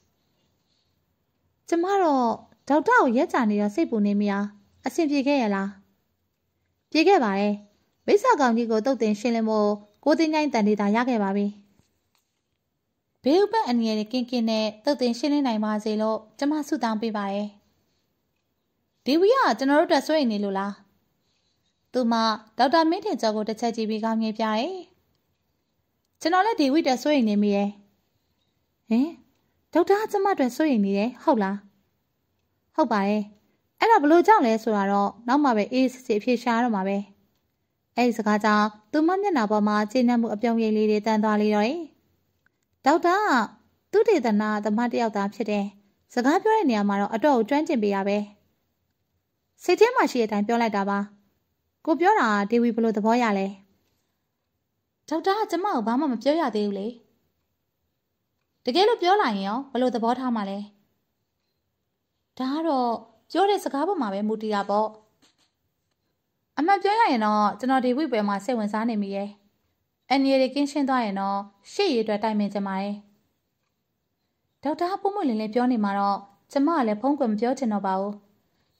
။ကျမတော့ဒေါက်တာကိုရက်ကြနေတော့စိတ်ပူနေမိအောင်အဆင်ပြေခဲ့ရလား။ပြေခဲ့ပါတယ်။မိစ္ဆာကောင်ကြီးကိုတုတ်တင်ရှင်းလင်းဖို့ကိုသိန်းတိုင်းတန်ဒေတာရခဲ့ပါပြီ။ဘေးဥပတ်အနည်းနဲ့ကင်းကင်းနဲ့တုတ်တင်ရှင်းလင်းနိုင်ပါစေလို့ကျမဆုတောင်းပေးပါရဲ့။ဒေဝီကကျွန်တော်တို့တက်ဆွေးနေလို့လား။သူမဒေါက်တာမင်းထင်ကျော်ကိုတစ်ချက်ကြည့်ပြီးကောင်းငင်ပြရဲကျွန်တော်လည်းဒီဝိတက်စိုးရိမ်နေမိရဲ့ဟင်ဒေါက်တာကျမအတွက်စိုးရိမ်နေတယ်ဟုတ်လားဟုတ်ပါတယ်အဲ့ဒါဘလို့ကြောင့်လဲဆိုတာတော့နောက်မှပဲအေးစစ်စစ်အဖြေရှားတော့မှာပဲအဲ့ဒီစကားကြောင့်သူမမျက်နှာပေါ်မှာခြေနှက်မှုအပြုံးရိပ်လေးတွေတန်းသွားလေတော့တယ်ဒေါက်တာကသူတေသနာသမားတယောက်သားဖြစ်တယ်စကားပြောတဲ့နေရာမှာတော့အတော့ကိုကျွမ်းကျင်ပေးရပဲစိတ်ထဲမှာရှိတဲ့အတိုင်းပြောလိုက်တာပါကိုပြောတာဒေဝီဘလို့သဘောရလဲဒေါက်တာကကျမကိုဘာမှမပြောရသေးဘူးလေတကယ်လို့ပြောလိုက်ရင်ရောဘလို့သဘောထားမှလဲဒါကတော့ပြောတဲ့စကားပေါ်မှာပဲမူတည်တာပေါ့အမှန်ပြောရရင်တော့ကျွန်တော်ဒေဝီပွဲမှာစိတ်ဝင်စားနေမိရဲ့အန်ရီတွေကင်းရှင်းသွားရင်တော့ရှေ့ရည်အတွက်တိုင်ပင်ကြမှာရဲ့ဒေါက်တာပုံမလင်းလေးပြောနေမှာတော့ကျမကလည်းဖုန်းကွယ်မပြောချင်တော့ပါဘူး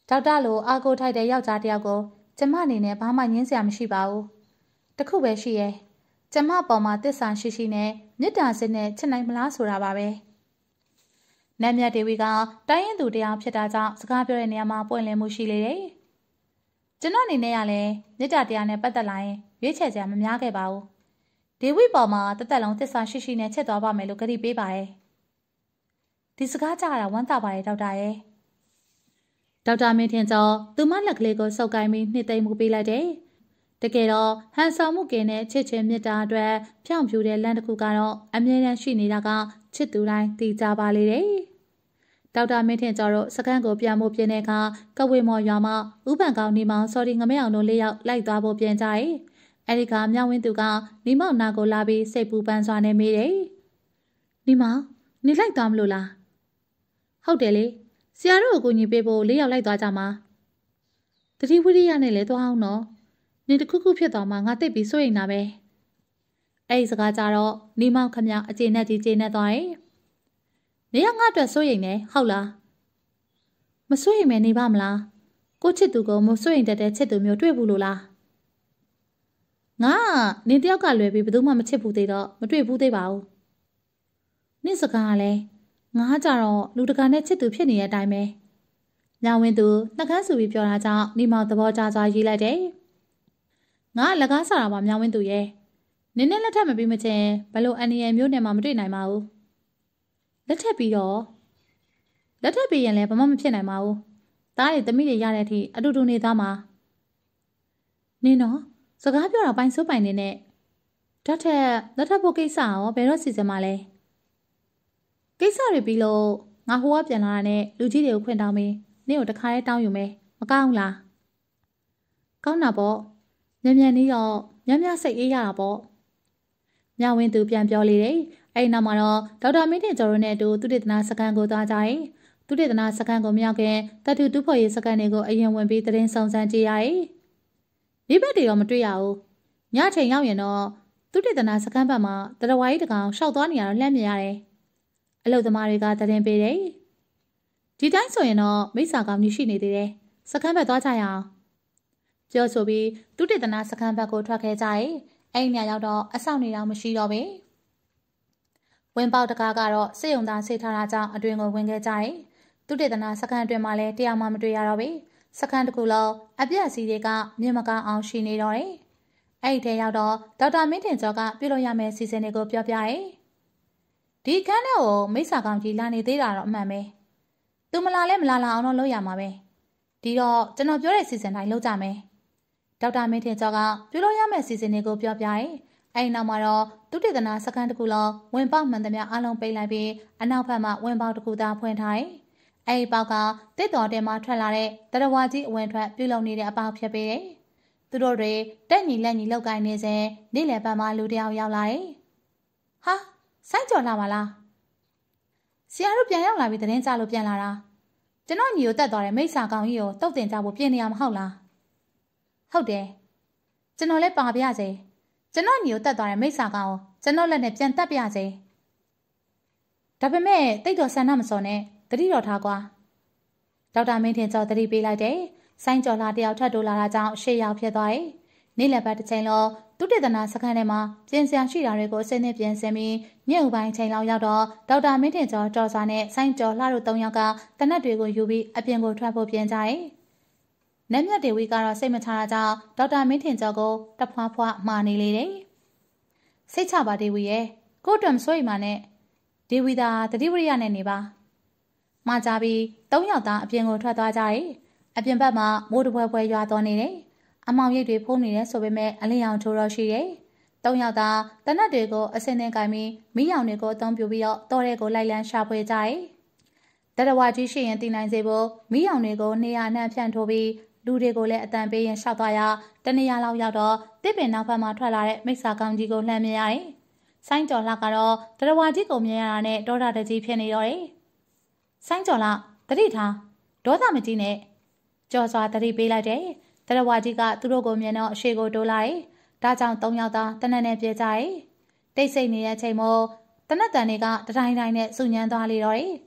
ဒေါက်တာလိုအားကိုထိုက်တဲ့ယောက်ျားတစ်ယောက်ကိုကျမအနေနဲ့ဘာမှငင်းစရာမရှိပါဘူးတခုပဲရှိရဲ့ကျမပေါ်မှာသစ္စာရှိရှိနဲ့မေတ္တာစစ်နဲ့ချစ်နိုင်မလားဆိုတာပါပဲနတ်မြတ်ဒေဝီကတိုင်းရင်သူတရားဖြစ်တာကြောင့်စကားပြောတဲ့နေရာမှာပွင့်လင်းမှုရှိလေတယ်ကျွန်တော်အနေနဲ့ကလည်းမေတ္တာတရားနဲ့ပတ်သက်လာရင်ရွေးချယ်စရာမများခဲ့ပါဘူးဒေဝီပေါ်မှာတသက်လုံးသစ္စာရှိရှိနဲ့ချစ်သွားပါမယ်လို့ကတိပေးပါတယ်ဒီစကားကြားတာဝမ်းသာပါတယ်ဒေါက်တာရဲ့ဒေါက်တာမင်းထင်ကျော်သူမလက်ကလေးကိုစုပ်ကိုင်းပြီးနှစ်သိမ့်မှုပေးလိုက်တယ်တကယ်တော့ဟန်ဆောင်မှုကင်းတဲ့ချစ်ချင်းမြတ်တာအတွက်ဖြောင့်ဖြူတဲ့လမ်းတစ်ခုကတော့အမြဲတမ်းရှိနေတာကချစ်သူတိုင်းသိကြပါလေတယ်ဒေါက်တာမင်းထင်ကျော်တို့စခန်းကိုပြန်ဖို့ပြင်တဲ့အခါကဝေမော်ရွာမှာဥပန်ကောင်နေမောင်စော်ဒီငမဲအောင်တို့၄ယောက်လိုက်သွားဖို့ပြင်ကြတယ်အဲဒီကမြောင်ဝင်းသူကနေမောင်နာကိုလာပြီးစိတ်ပူပန်းစွာနဲ့မေးတယ်နေမောင်နေလိုက်သွားမလို့လားဟုတ်တယ်လေဆရာတို့ကိုကူညီပေးဖို့၄ယောက်လိုက်သွားကြမှာတတိဝိရိယနဲ့လဲသွားအောင်နော်နေတခုခုဖြစ်သွားမှငါသိပြီးစိုးရိမ်တာပဲအဲ့ဒီစကားကြတော့နေမောင်ခမအကျေနဲ့ကြီးကျေနဲ့သွားရင်နေရငါအတွက်စိုးရိမ်နေဟုတ်လားမစိုးရိမ်မဲနေပါမလားကိုချစ်သူကိုမစိုးရိမ်တတ်တဲ့ချစ်သူမျိုးတွေ့ဘူးလို့လားငါနေတယောက်ကလွယ်ပြီးဘယ်သူမှမချစ်ဘူးသေးတော့မတွေ့ဘူးသေးပါဘူးနေ့စကားကလည်းငါကြတော့လူတကာနဲ့ချစ်သူဖြစ်နေတဲ့အတိုင်းပဲညဝင်းသူနှကန်းဆူပြီးပြောတာကြောင့်နေမောင်သဘောကျစွာရေးလိုက်တယ်ငါလက်ကားစားတာပါညဝင်းသူရဲ့နင်းနဲ့လက်ထပ်မပြီးမချင်းဘလို့အန်နီယယ်မျိုးနဲ့မှမတွေ့နိုင်ပါဘူးလက်ထပ်ပြီးတော့လက်ထပ်ပြီးရင်လည်းဘာမှမဖြစ်နိုင်ပါဘူးသားတွေသမီးတွေရတဲ့အထိအတူတူနေသားမှာနင်းတော့စကားပြောတာပိုင်းစိုးပိုင်နေနဲ့ဓာတ်ထက်လက်ထပ်ဖို့ကိစ္စရောဘယ်တော့စီစဉ်မှလဲကိစ္စတွေပြီးလို့ငါဟိုကပြန်လာတာနဲ့လူကြီးတွေကိုခွင့်တောင်းပြီးနင့်ကိုတခါရဲတောင်းယူမယ်မကောင်းလားကောင်းတာပေါ့မြန်မြန်လေးတော့မြတ်မြတ်စိတ်အေးရတာပေါ့ညဝင်းသူပြန်ပြောလေတယ်အဲ့ဒီနောက်မှာတော့ဒေါက်တာမင်းတင်ကျော်တို့နဲ့အတူသူတေသနာစကန်ကိုသွားကြတယ်သူတေသနာစကန်ကိုမရောက်ခင်တတူတူဖို့ရေးစကန်တွေကိုအရင်ဝင်ပြီးတရင်စုံစမ်းကြည့်ရတယ်ဒီဘက်တွေတော့မတွေ့ရဘူးညချိန်ရောက်ရင်တော့သူတေသနာစကန်ဘက်မှာတရဝါကြီးတကောင်ရှောက်သွားနေရတော့လှမ်းမြင်ရတယ်အလုသမားတွေကတရင်ပေးတယ်ဒီတိုင်းဆိုရင်တော့မိစ္ဆာကောင်ကြီးရှိနေသေးတယ်စကန်ဘက်သွားကြရအောင်ပြောဆိုပြီးသူတေသနာစခန်းဘက်ကိုထွက်ခဲ့ကြတယ်။အဲ့ဒီညရောက်တော့အဆောင်နေတော့မရှိတော့ပဲ။ဝင်ပေါက်တကားကတော့စေယုံသားဆေးထားတာကြောင့်အတွင်ကိုဝင်ခဲ့ကြတယ်။သူတေသနာစခန်းအတွင်မှာလည်းတရားမှမတွေ့ရတော့ပဲ။စခန်းတစ်ခုလုံးအပြက်စီတွေကမြင်မကောင်းအောင်ရှိနေတော့တယ်။အဲ့ဒီထဲရောက်တော့ဒေါက်တာမင်းတင်ကျော်ကပြုလုပ်ရမယ့်စီစဉ်တွေကိုပြောပြတယ်။ဒီခန်းထဲကိုမိစ္ဆာကောင်ကြီးလာနေသေးတာတော့အမှန်ပဲ။သူမလာလဲမလာအောင်တော့လုပ်ရမှာပဲ။ဒီတော့ကျွန်တော်ပြောတဲ့စီစဉ်တိုင်းလုပ်ကြမယ်။ဒေါက်တာမင်းထင်ကျော်ကပြုလုပ်ရမယ့်စီစဉ်တွေကိုပြောပြရင်အဲဒီနောက်မှာတော့သူတေသနာစခန်းတစ်ခုလုံးဝင်ပေါက်မှန်သမျှအလုံးပိတ်လိုက်ပြီးအနောက်ဘက်မှာဝင်ပေါက်တစ်ခုသာဖွင့်ထားတယ်။အဲဒီပေါက်ကတစ်တော်တဲမှာထွက်လာတဲ့တရဝါကြီးအဝင်ထွက်ပြုလုပ်နေတဲ့အပေါက်ဖြစ်ပေတယ်။သူတို့တွေတက်ညီလက်ညီလောက်ကိုင်းနေစဉ်နေ့လယ်ဘက်မှာလူတယောက်ရောက်လာတယ်။ဟာစိုက်ကြော်လာပါလား။ဆရာတို့ပြန်ရောက်လာပြီးသတင်းကြလို့ပြန်လာတာ။ကျွန်တော်ညီကိုတက်သွားတဲ့မိစ္ဆာကောင်ကြီးကိုတုတ်တင်ကြဖို့ပြင်နေရမဟုတ်လား။ဟုတ်တယ်ကျွန်တော်လည်းပါပြစေကျွန်တော်ညီကိုတက်သွားတဲ့မိစ္ဆာကောင်ကိုကျွန်တော်လက်နဲ့ပြန်တက်ပြစေဒါပေမဲ့တိတ်တော်ဆန္ဒမစော်နဲ့တတိတော်ထားကွာဒေါက်တာမင်းထင်ကျော်တတိပေးလိုက်တယ်ဆိုင်းကျော်လာတယောက်ထပ်တိုးလာတာကြောင့်ရှေ့ရောက်ဖြစ်သွားတယ်နေ့လယ်ဘက်တစ်ချိန်လုံးသူတေသနာစခန်းထဲမှာပြင်ဆင်ရှိတာတွေကိုအစင်းနဲ့ပြင်ဆင်ပြီးညဥ်ပိုင်းချိန်လောက်ရောက်တော့ဒေါက်တာမင်းထင်ကျော်တော်စွာနဲ့ဆိုင်းကျော်လှတို့၃ယောက်ကတနက်တွေကိုယူပြီးအပြင်ကိုထွက်ဖို့ပြင်ကြတယ်နတ်မြတ်ဒေဝီကတော့စိတ်မချတာကြောင့်ဒေါက်တာမင်းထင်ကျော်ကိုတဖွာဖွာမှားနေလေတယ်။စိတ်ချပါဒေဝီရဲ့ကို့အတွက်မစိုးရိမ်ပါနဲ့ဒေဝီသာတတိဝရိယနဲ့နေပါ။မှားကြပြီး၃ယောက်သားအပြင်ကိုထွက်သွားကြတယ်။အပြင်ဘက်မှာမိုးတပွဲပွဲရွာသွားနေတယ်။အမောင်ရိပ်တွေဖုံးနေတယ်ဆိုပေမဲ့အလင်းရောင်ချိုးတော့ရှိတယ်။၃ယောက်သားတနတ်တွေကိုအစင်းနဲ့ကင်ပြီးမီးရောင်တွေကိုအသုံးပြုပြီးတော့တော်ရဲကိုလိုက်လံရှာဖွေကြတယ်။တရဝါကြီးရှိရင်တည်နိုင်စေဖို့မီးရောင်တွေကိုနေရာနှံ့ဖြန့်ထိုးပြီးလူတွေကိုလည်းအတန်ပေးရင်ရှောက်သွားရတနေရာလောက်ရောက်တော့တစ်ပင်နောက်ဘက်မှာထွက်လာတဲ့မိစ္ဆာကောင်ကြီးကိုလှမ်းမြင်ရတယ်။ဆိုင်းကျော်လှကတော့တရဝါကြီးကိုမြင်ရတာနဲ့ဒေါသတကြီးဖြစ်နေတော့တယ်။ဆိုင်းကျော်လှတတိထားဒေါသမကြီးနဲ့ကြော်စွာတတိပေးလိုက်တယ်။တရဝါကြီးကသူတို့ကိုမြင်တော့အရှိကိုတိုးလာတယ်။ဒါကြောင့်၃ယောက်သားတနက်နဲ့ပြေးကြတယ်။ တိတ်ဆိတ်နေတဲ့အချိန်မို့တနက်တန်တွေကတတိုင်းတိုင်းနဲ့စုညမ်းသွားလေတော့တယ်။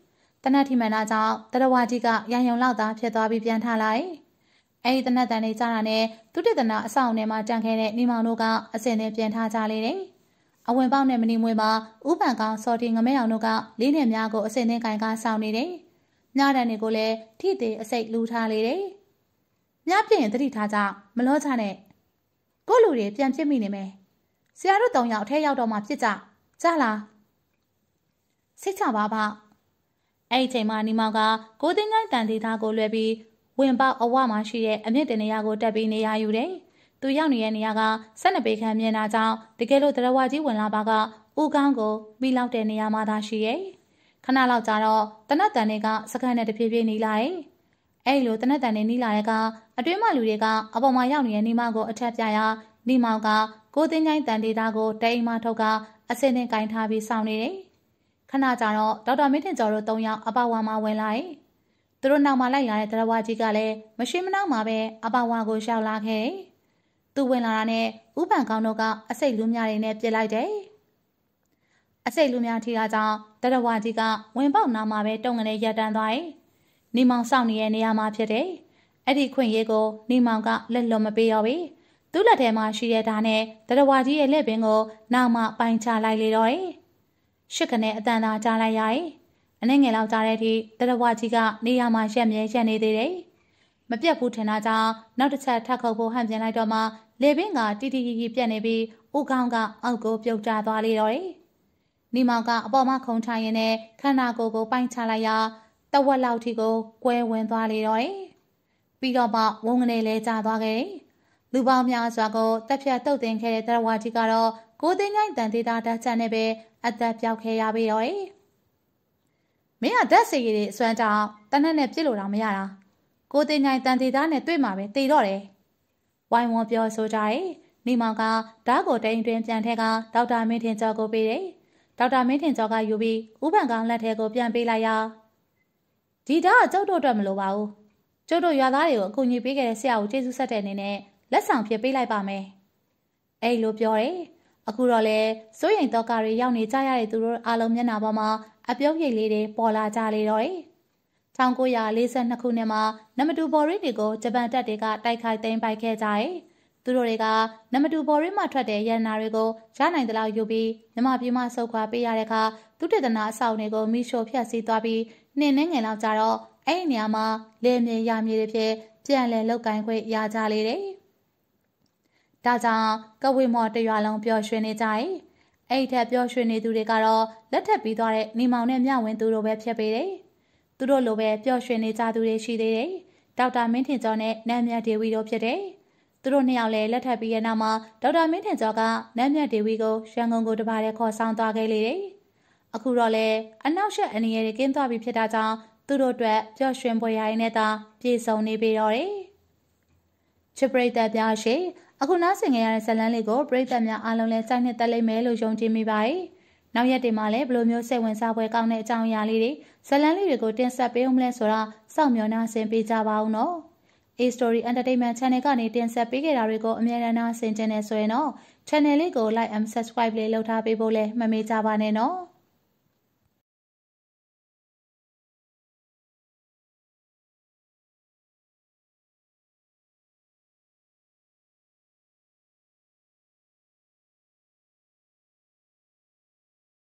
တနတ်ထိမှန်တာကြောင့်တရဝကြီးကရန်ယုံလောက်သာဖြစ်သွားပြီးပြန်ထလိုက်အဲဒီတနတ်တန်တွေကြားတာနဲ့သူတည်တနာအဆောင်ထဲမှာတန်ခဲတဲ့နေမောင်တို့ကအစင်နဲ့ပြန်ထားကြလေတယ်အဝင်ပေါက်နဲ့မနီမွေးမှာဥပန်ကောင်စော်တီငမဲအောင်တို့ကလေးနဲ့များကိုအစင်နဲ့ကင်ကားဆောင်နေတယ်ညတန်တွေကိုလည်းထိသေးအစိတ်လူထားလေတယ်ညပြင်းရင်တတိထားကြမလောချနဲ့ကိုလူတွေပြန်ဖြစ်မိနေမယ်ဆရာတို့၃ယောက်အထက်ရောက်တော့မှဖြစ်ကြကြားလားစိတ်ချပါဖအဲ့ဒီချိန်မှာနီမောင်ကကိုသိန်းချိုင်းတန်သေးသားကိုလွှဲပြီးဝင်ပေါက်အဝမှာရှိတဲ့အမြင့်တင်နေရာကိုတက်ပြီးနေရာယူတယ်။သူရောက်နေတဲ့နေရာက12ပေခန့်မြင်တာကြောင့်တကယ်လို့တရဝကြီးဝင်လာပါကဦးကောင်းကိုပြီးလောက်တဲ့နေရာမှာသာရှိရဲ့။ခဏလောက်ကြာတော့တနတ်တန်တွေကစကန်နဲ့တဖြည်းဖြည်းနီးလာတယ်။အဲ့လိုတနတ်တန်တွေနီးလာတဲ့ကအတွင်းမှလူတွေကအပေါ်မှာရောက်နေတဲ့နီမောင်ကိုအထက်ပြရာနီမောင်ကကိုသိန်းချိုင်းတန်သေးသားကိုတဲအိမ်မှထုတ်ကအစင်းနဲ့ကင်ထားပြီးစောင့်နေတယ်။ခဏကြာတော့ဒေါက်တာမင်းထင်ကျော်တို့၃ယောက်အပဝါမှာဝင်လာတယ်။သူတို့နောက်မှာလိုက်လာတဲ့တရဝကြီးကလည်းမရှိမနှောက်မှာပဲအပဝါကိုရှောက်လာခဲ့တယ်။သူဝင်လာတာနဲ့ဥပန်ကောင်းတို့ကအစိတ်လူများတွေနဲ့ပြစ်လိုက်တယ်။အစိတ်လူများထီတာကြောင့်တရဝကြီးကဝင်ပေါက်နာမှာပဲတုံငနဲ့ရပ်တန်းသွားတယ်။နီမောင်စောင့်နေတဲ့နေရာမှာဖြစ်တယ်။အဲ့ဒီခွင့်ရေးကိုနီမောင်ကလက်လွန်မပေးတော့ဘူး။သူ့လက်ထဲမှာရှိတဲ့ဓာတ်နဲ့တရဝကြီးရဲ့လက်ပင်ကိုနောက်မှပိုင်ချလိုက်လေတော့တယ်။ရှစ်ကနေအတန်သာကြားလိုက်ရရဲ့အနှဲငယ်လောက်ကြားတဲ့အထိတရဝကြီးကနေရာမှာရက်မြဲရက်နေသေးတယ်။မပြတ်ဘူးထင်တာကြောင့်နောက်တစ်ချက်ထပ်ခုတ်ဖို့ဟန်ပြင်လိုက်တော့မှလေပင်ကတီတီရီရီပြက်နေပြီးဦးကောင်းကအောက်ကိုပြုတ်ကျသွားလေတော့တယ်။နီမောင်ကအပေါ်မှာခုံထိုင်ရင်းနဲ့ခန္ဓာကိုယ်ကိုပိုင်ချလိုက်ရာတဝက်လောက်ထိကိုကွဲဝင်သွားလေတော့တယ်။ပြီးတော့မှဝုန်းကနေလဲကျသွားခဲ့တယ်။လူပေါင်းများစွာကိုတက်ဖြတ်တုတ်တင်ခဲ့တဲ့တရဝကြီးကတော့ကိုသိန်းချိုင်းတန်သေးတာဓာတ်ချက်နဲ့ပဲအသက်ပြောက်ခဲ့ရပြီးတော့တယ်။မင်းကဓာတ်စီရည်အစွမ်းကြောင့်တနက်နဲ့ပြစ်လို့တော့မရတာ။ကိုသိန်းချိုင်းတန်သေးတာနဲ့တွေ့မှာပဲတေတော့တယ်။ဝိုင်းဝန်းပြောဆိုကြတယ်။နီမောင်ကဓာတ်ကိုတိန်တွင်ပြန်ထက်ကဒေါက်တာမင်းထင်ကျော်ကိုပေးတယ်။ဒေါက်တာမင်းထင်ကျော်ကယူပြီးဥပန်ကောင်လက်ထဲကိုပြန်ပေးလိုက်ရာဒီဓာတ်ကကျုပ်တို့အတွက်မလိုပါဘူး။ကျုပ်တို့ရွာသားတွေကိုအကူအညီပေးခဲ့တဲ့ဆရာကိုကျေးဇူးဆက်တဲ့အနေနဲ့လက်ဆောင်ဖြစ်ပေးလိုက်ပါမယ်။အဲ့လိုပြောတယ်။အခုတော့လေစိုးရိမ်တော့ကတွေရောက်နေကြရတဲ့သူတို့အားလုံးမျက်နှာပေါ်မှာအပြုံးရိပ်လေးတွေပေါ်လာကြလေတော့တယ်။1942ခုနှစ်မှာနမတူဘော်ရီတွေကိုဂျပန်တပ်တွေကတိုက်ခိုက်သိမ်းပိုက်ခဲ့ကြတယ်။သူတို့တွေကနမတူဘော်ရီမှထွက်တဲ့ရန်နာတွေကိုရနိုင်တဲ့လောက်ယူပြီးမြမပြည်မှဆုတ်ခွာပေးရတဲ့အခါသူတေသနာအဆောင်တွေကိုမိရှို့ဖျက်ဆီးသွားပြီးနှင်းနှင်းငယ်လောက်ကြတော့အဲ့ဒီနေရာမှာလေမြေရမြေတွေဖြစ်ပြန်လဲလောက်ကင်ခွင့်ရကြလေတယ်။ဒါကြောင့်ကဝေမော်တရွာလုံးပျော်ရွှင်နေကြတယ်။အဲ့ဒီထက်ပျော်ရွှင်နေသူတွေကတော့လက်ထပ်ပြီးသွားတဲ့နေမောင်နဲ့မြဝင်းသူတို့ပဲဖြစ်ပေတယ်။သူတို့လိုပဲပျော်ရွှင်နေကြသူတွေရှိသေးတယ်။ဒေါက်တာမင်းထင်ကျော်နဲ့နန်းမြတ်ဒေဝီတို့ဖြစ်တယ်။သူတို့နှစ်ယောက်လည်းလက်ထပ်ပြီးရဲ့နောက်မှာဒေါက်တာမင်းထင်ကျော်ကနန်းမြတ်ဒေဝီကိုရန်ကုန်ကိုတပါးတည်းခေါ်ဆောင်သွားခဲ့လေတယ်။အခုတော့လေအနောက်ရှက်အနေနဲ့ကင်းသွားပြီဖြစ်တာကြောင့်သူတို့အတွက်ပျော်ရွှင်ပွဲရည်နဲ့သာပြေဆုံးနေပြီတော့တယ်။ချစ်ပရိသတ်များရှိအခုနောက်ဆင်ခဲ့ရတဲ့ဇာတ်လမ်းလေးကိုပရိသတ်များအားလုံးလည်းစိုက်နှစ်သက်လိမ့်မယ်လို့ယုံကြည်မိပါတယ်။နောက်ရက်တွေမှာလည်းဘယ်လိုမျိုးစိတ်ဝင်စားပွဲကောင်းတဲ့အကြောင်းအရာလေးတွေဇာတ်လမ်းလေးတွေကိုတင်ဆက်ပေးအောင်မလဲဆိုတာစောင့်မျှော်နှားဆင်ပေးကြပါဦးနော်။ A Story Entertainment Channel ကနေတင်ဆက်ပေးခဲ့တာတွေကိုအမြဲတမ်းနှားဆင်ကြနေဆိုရင်တော့ channel လေးကို like and subscribe လေးလုပ်ထားပေးဖို့လည်းမမေ့ကြပါနဲ့နော်။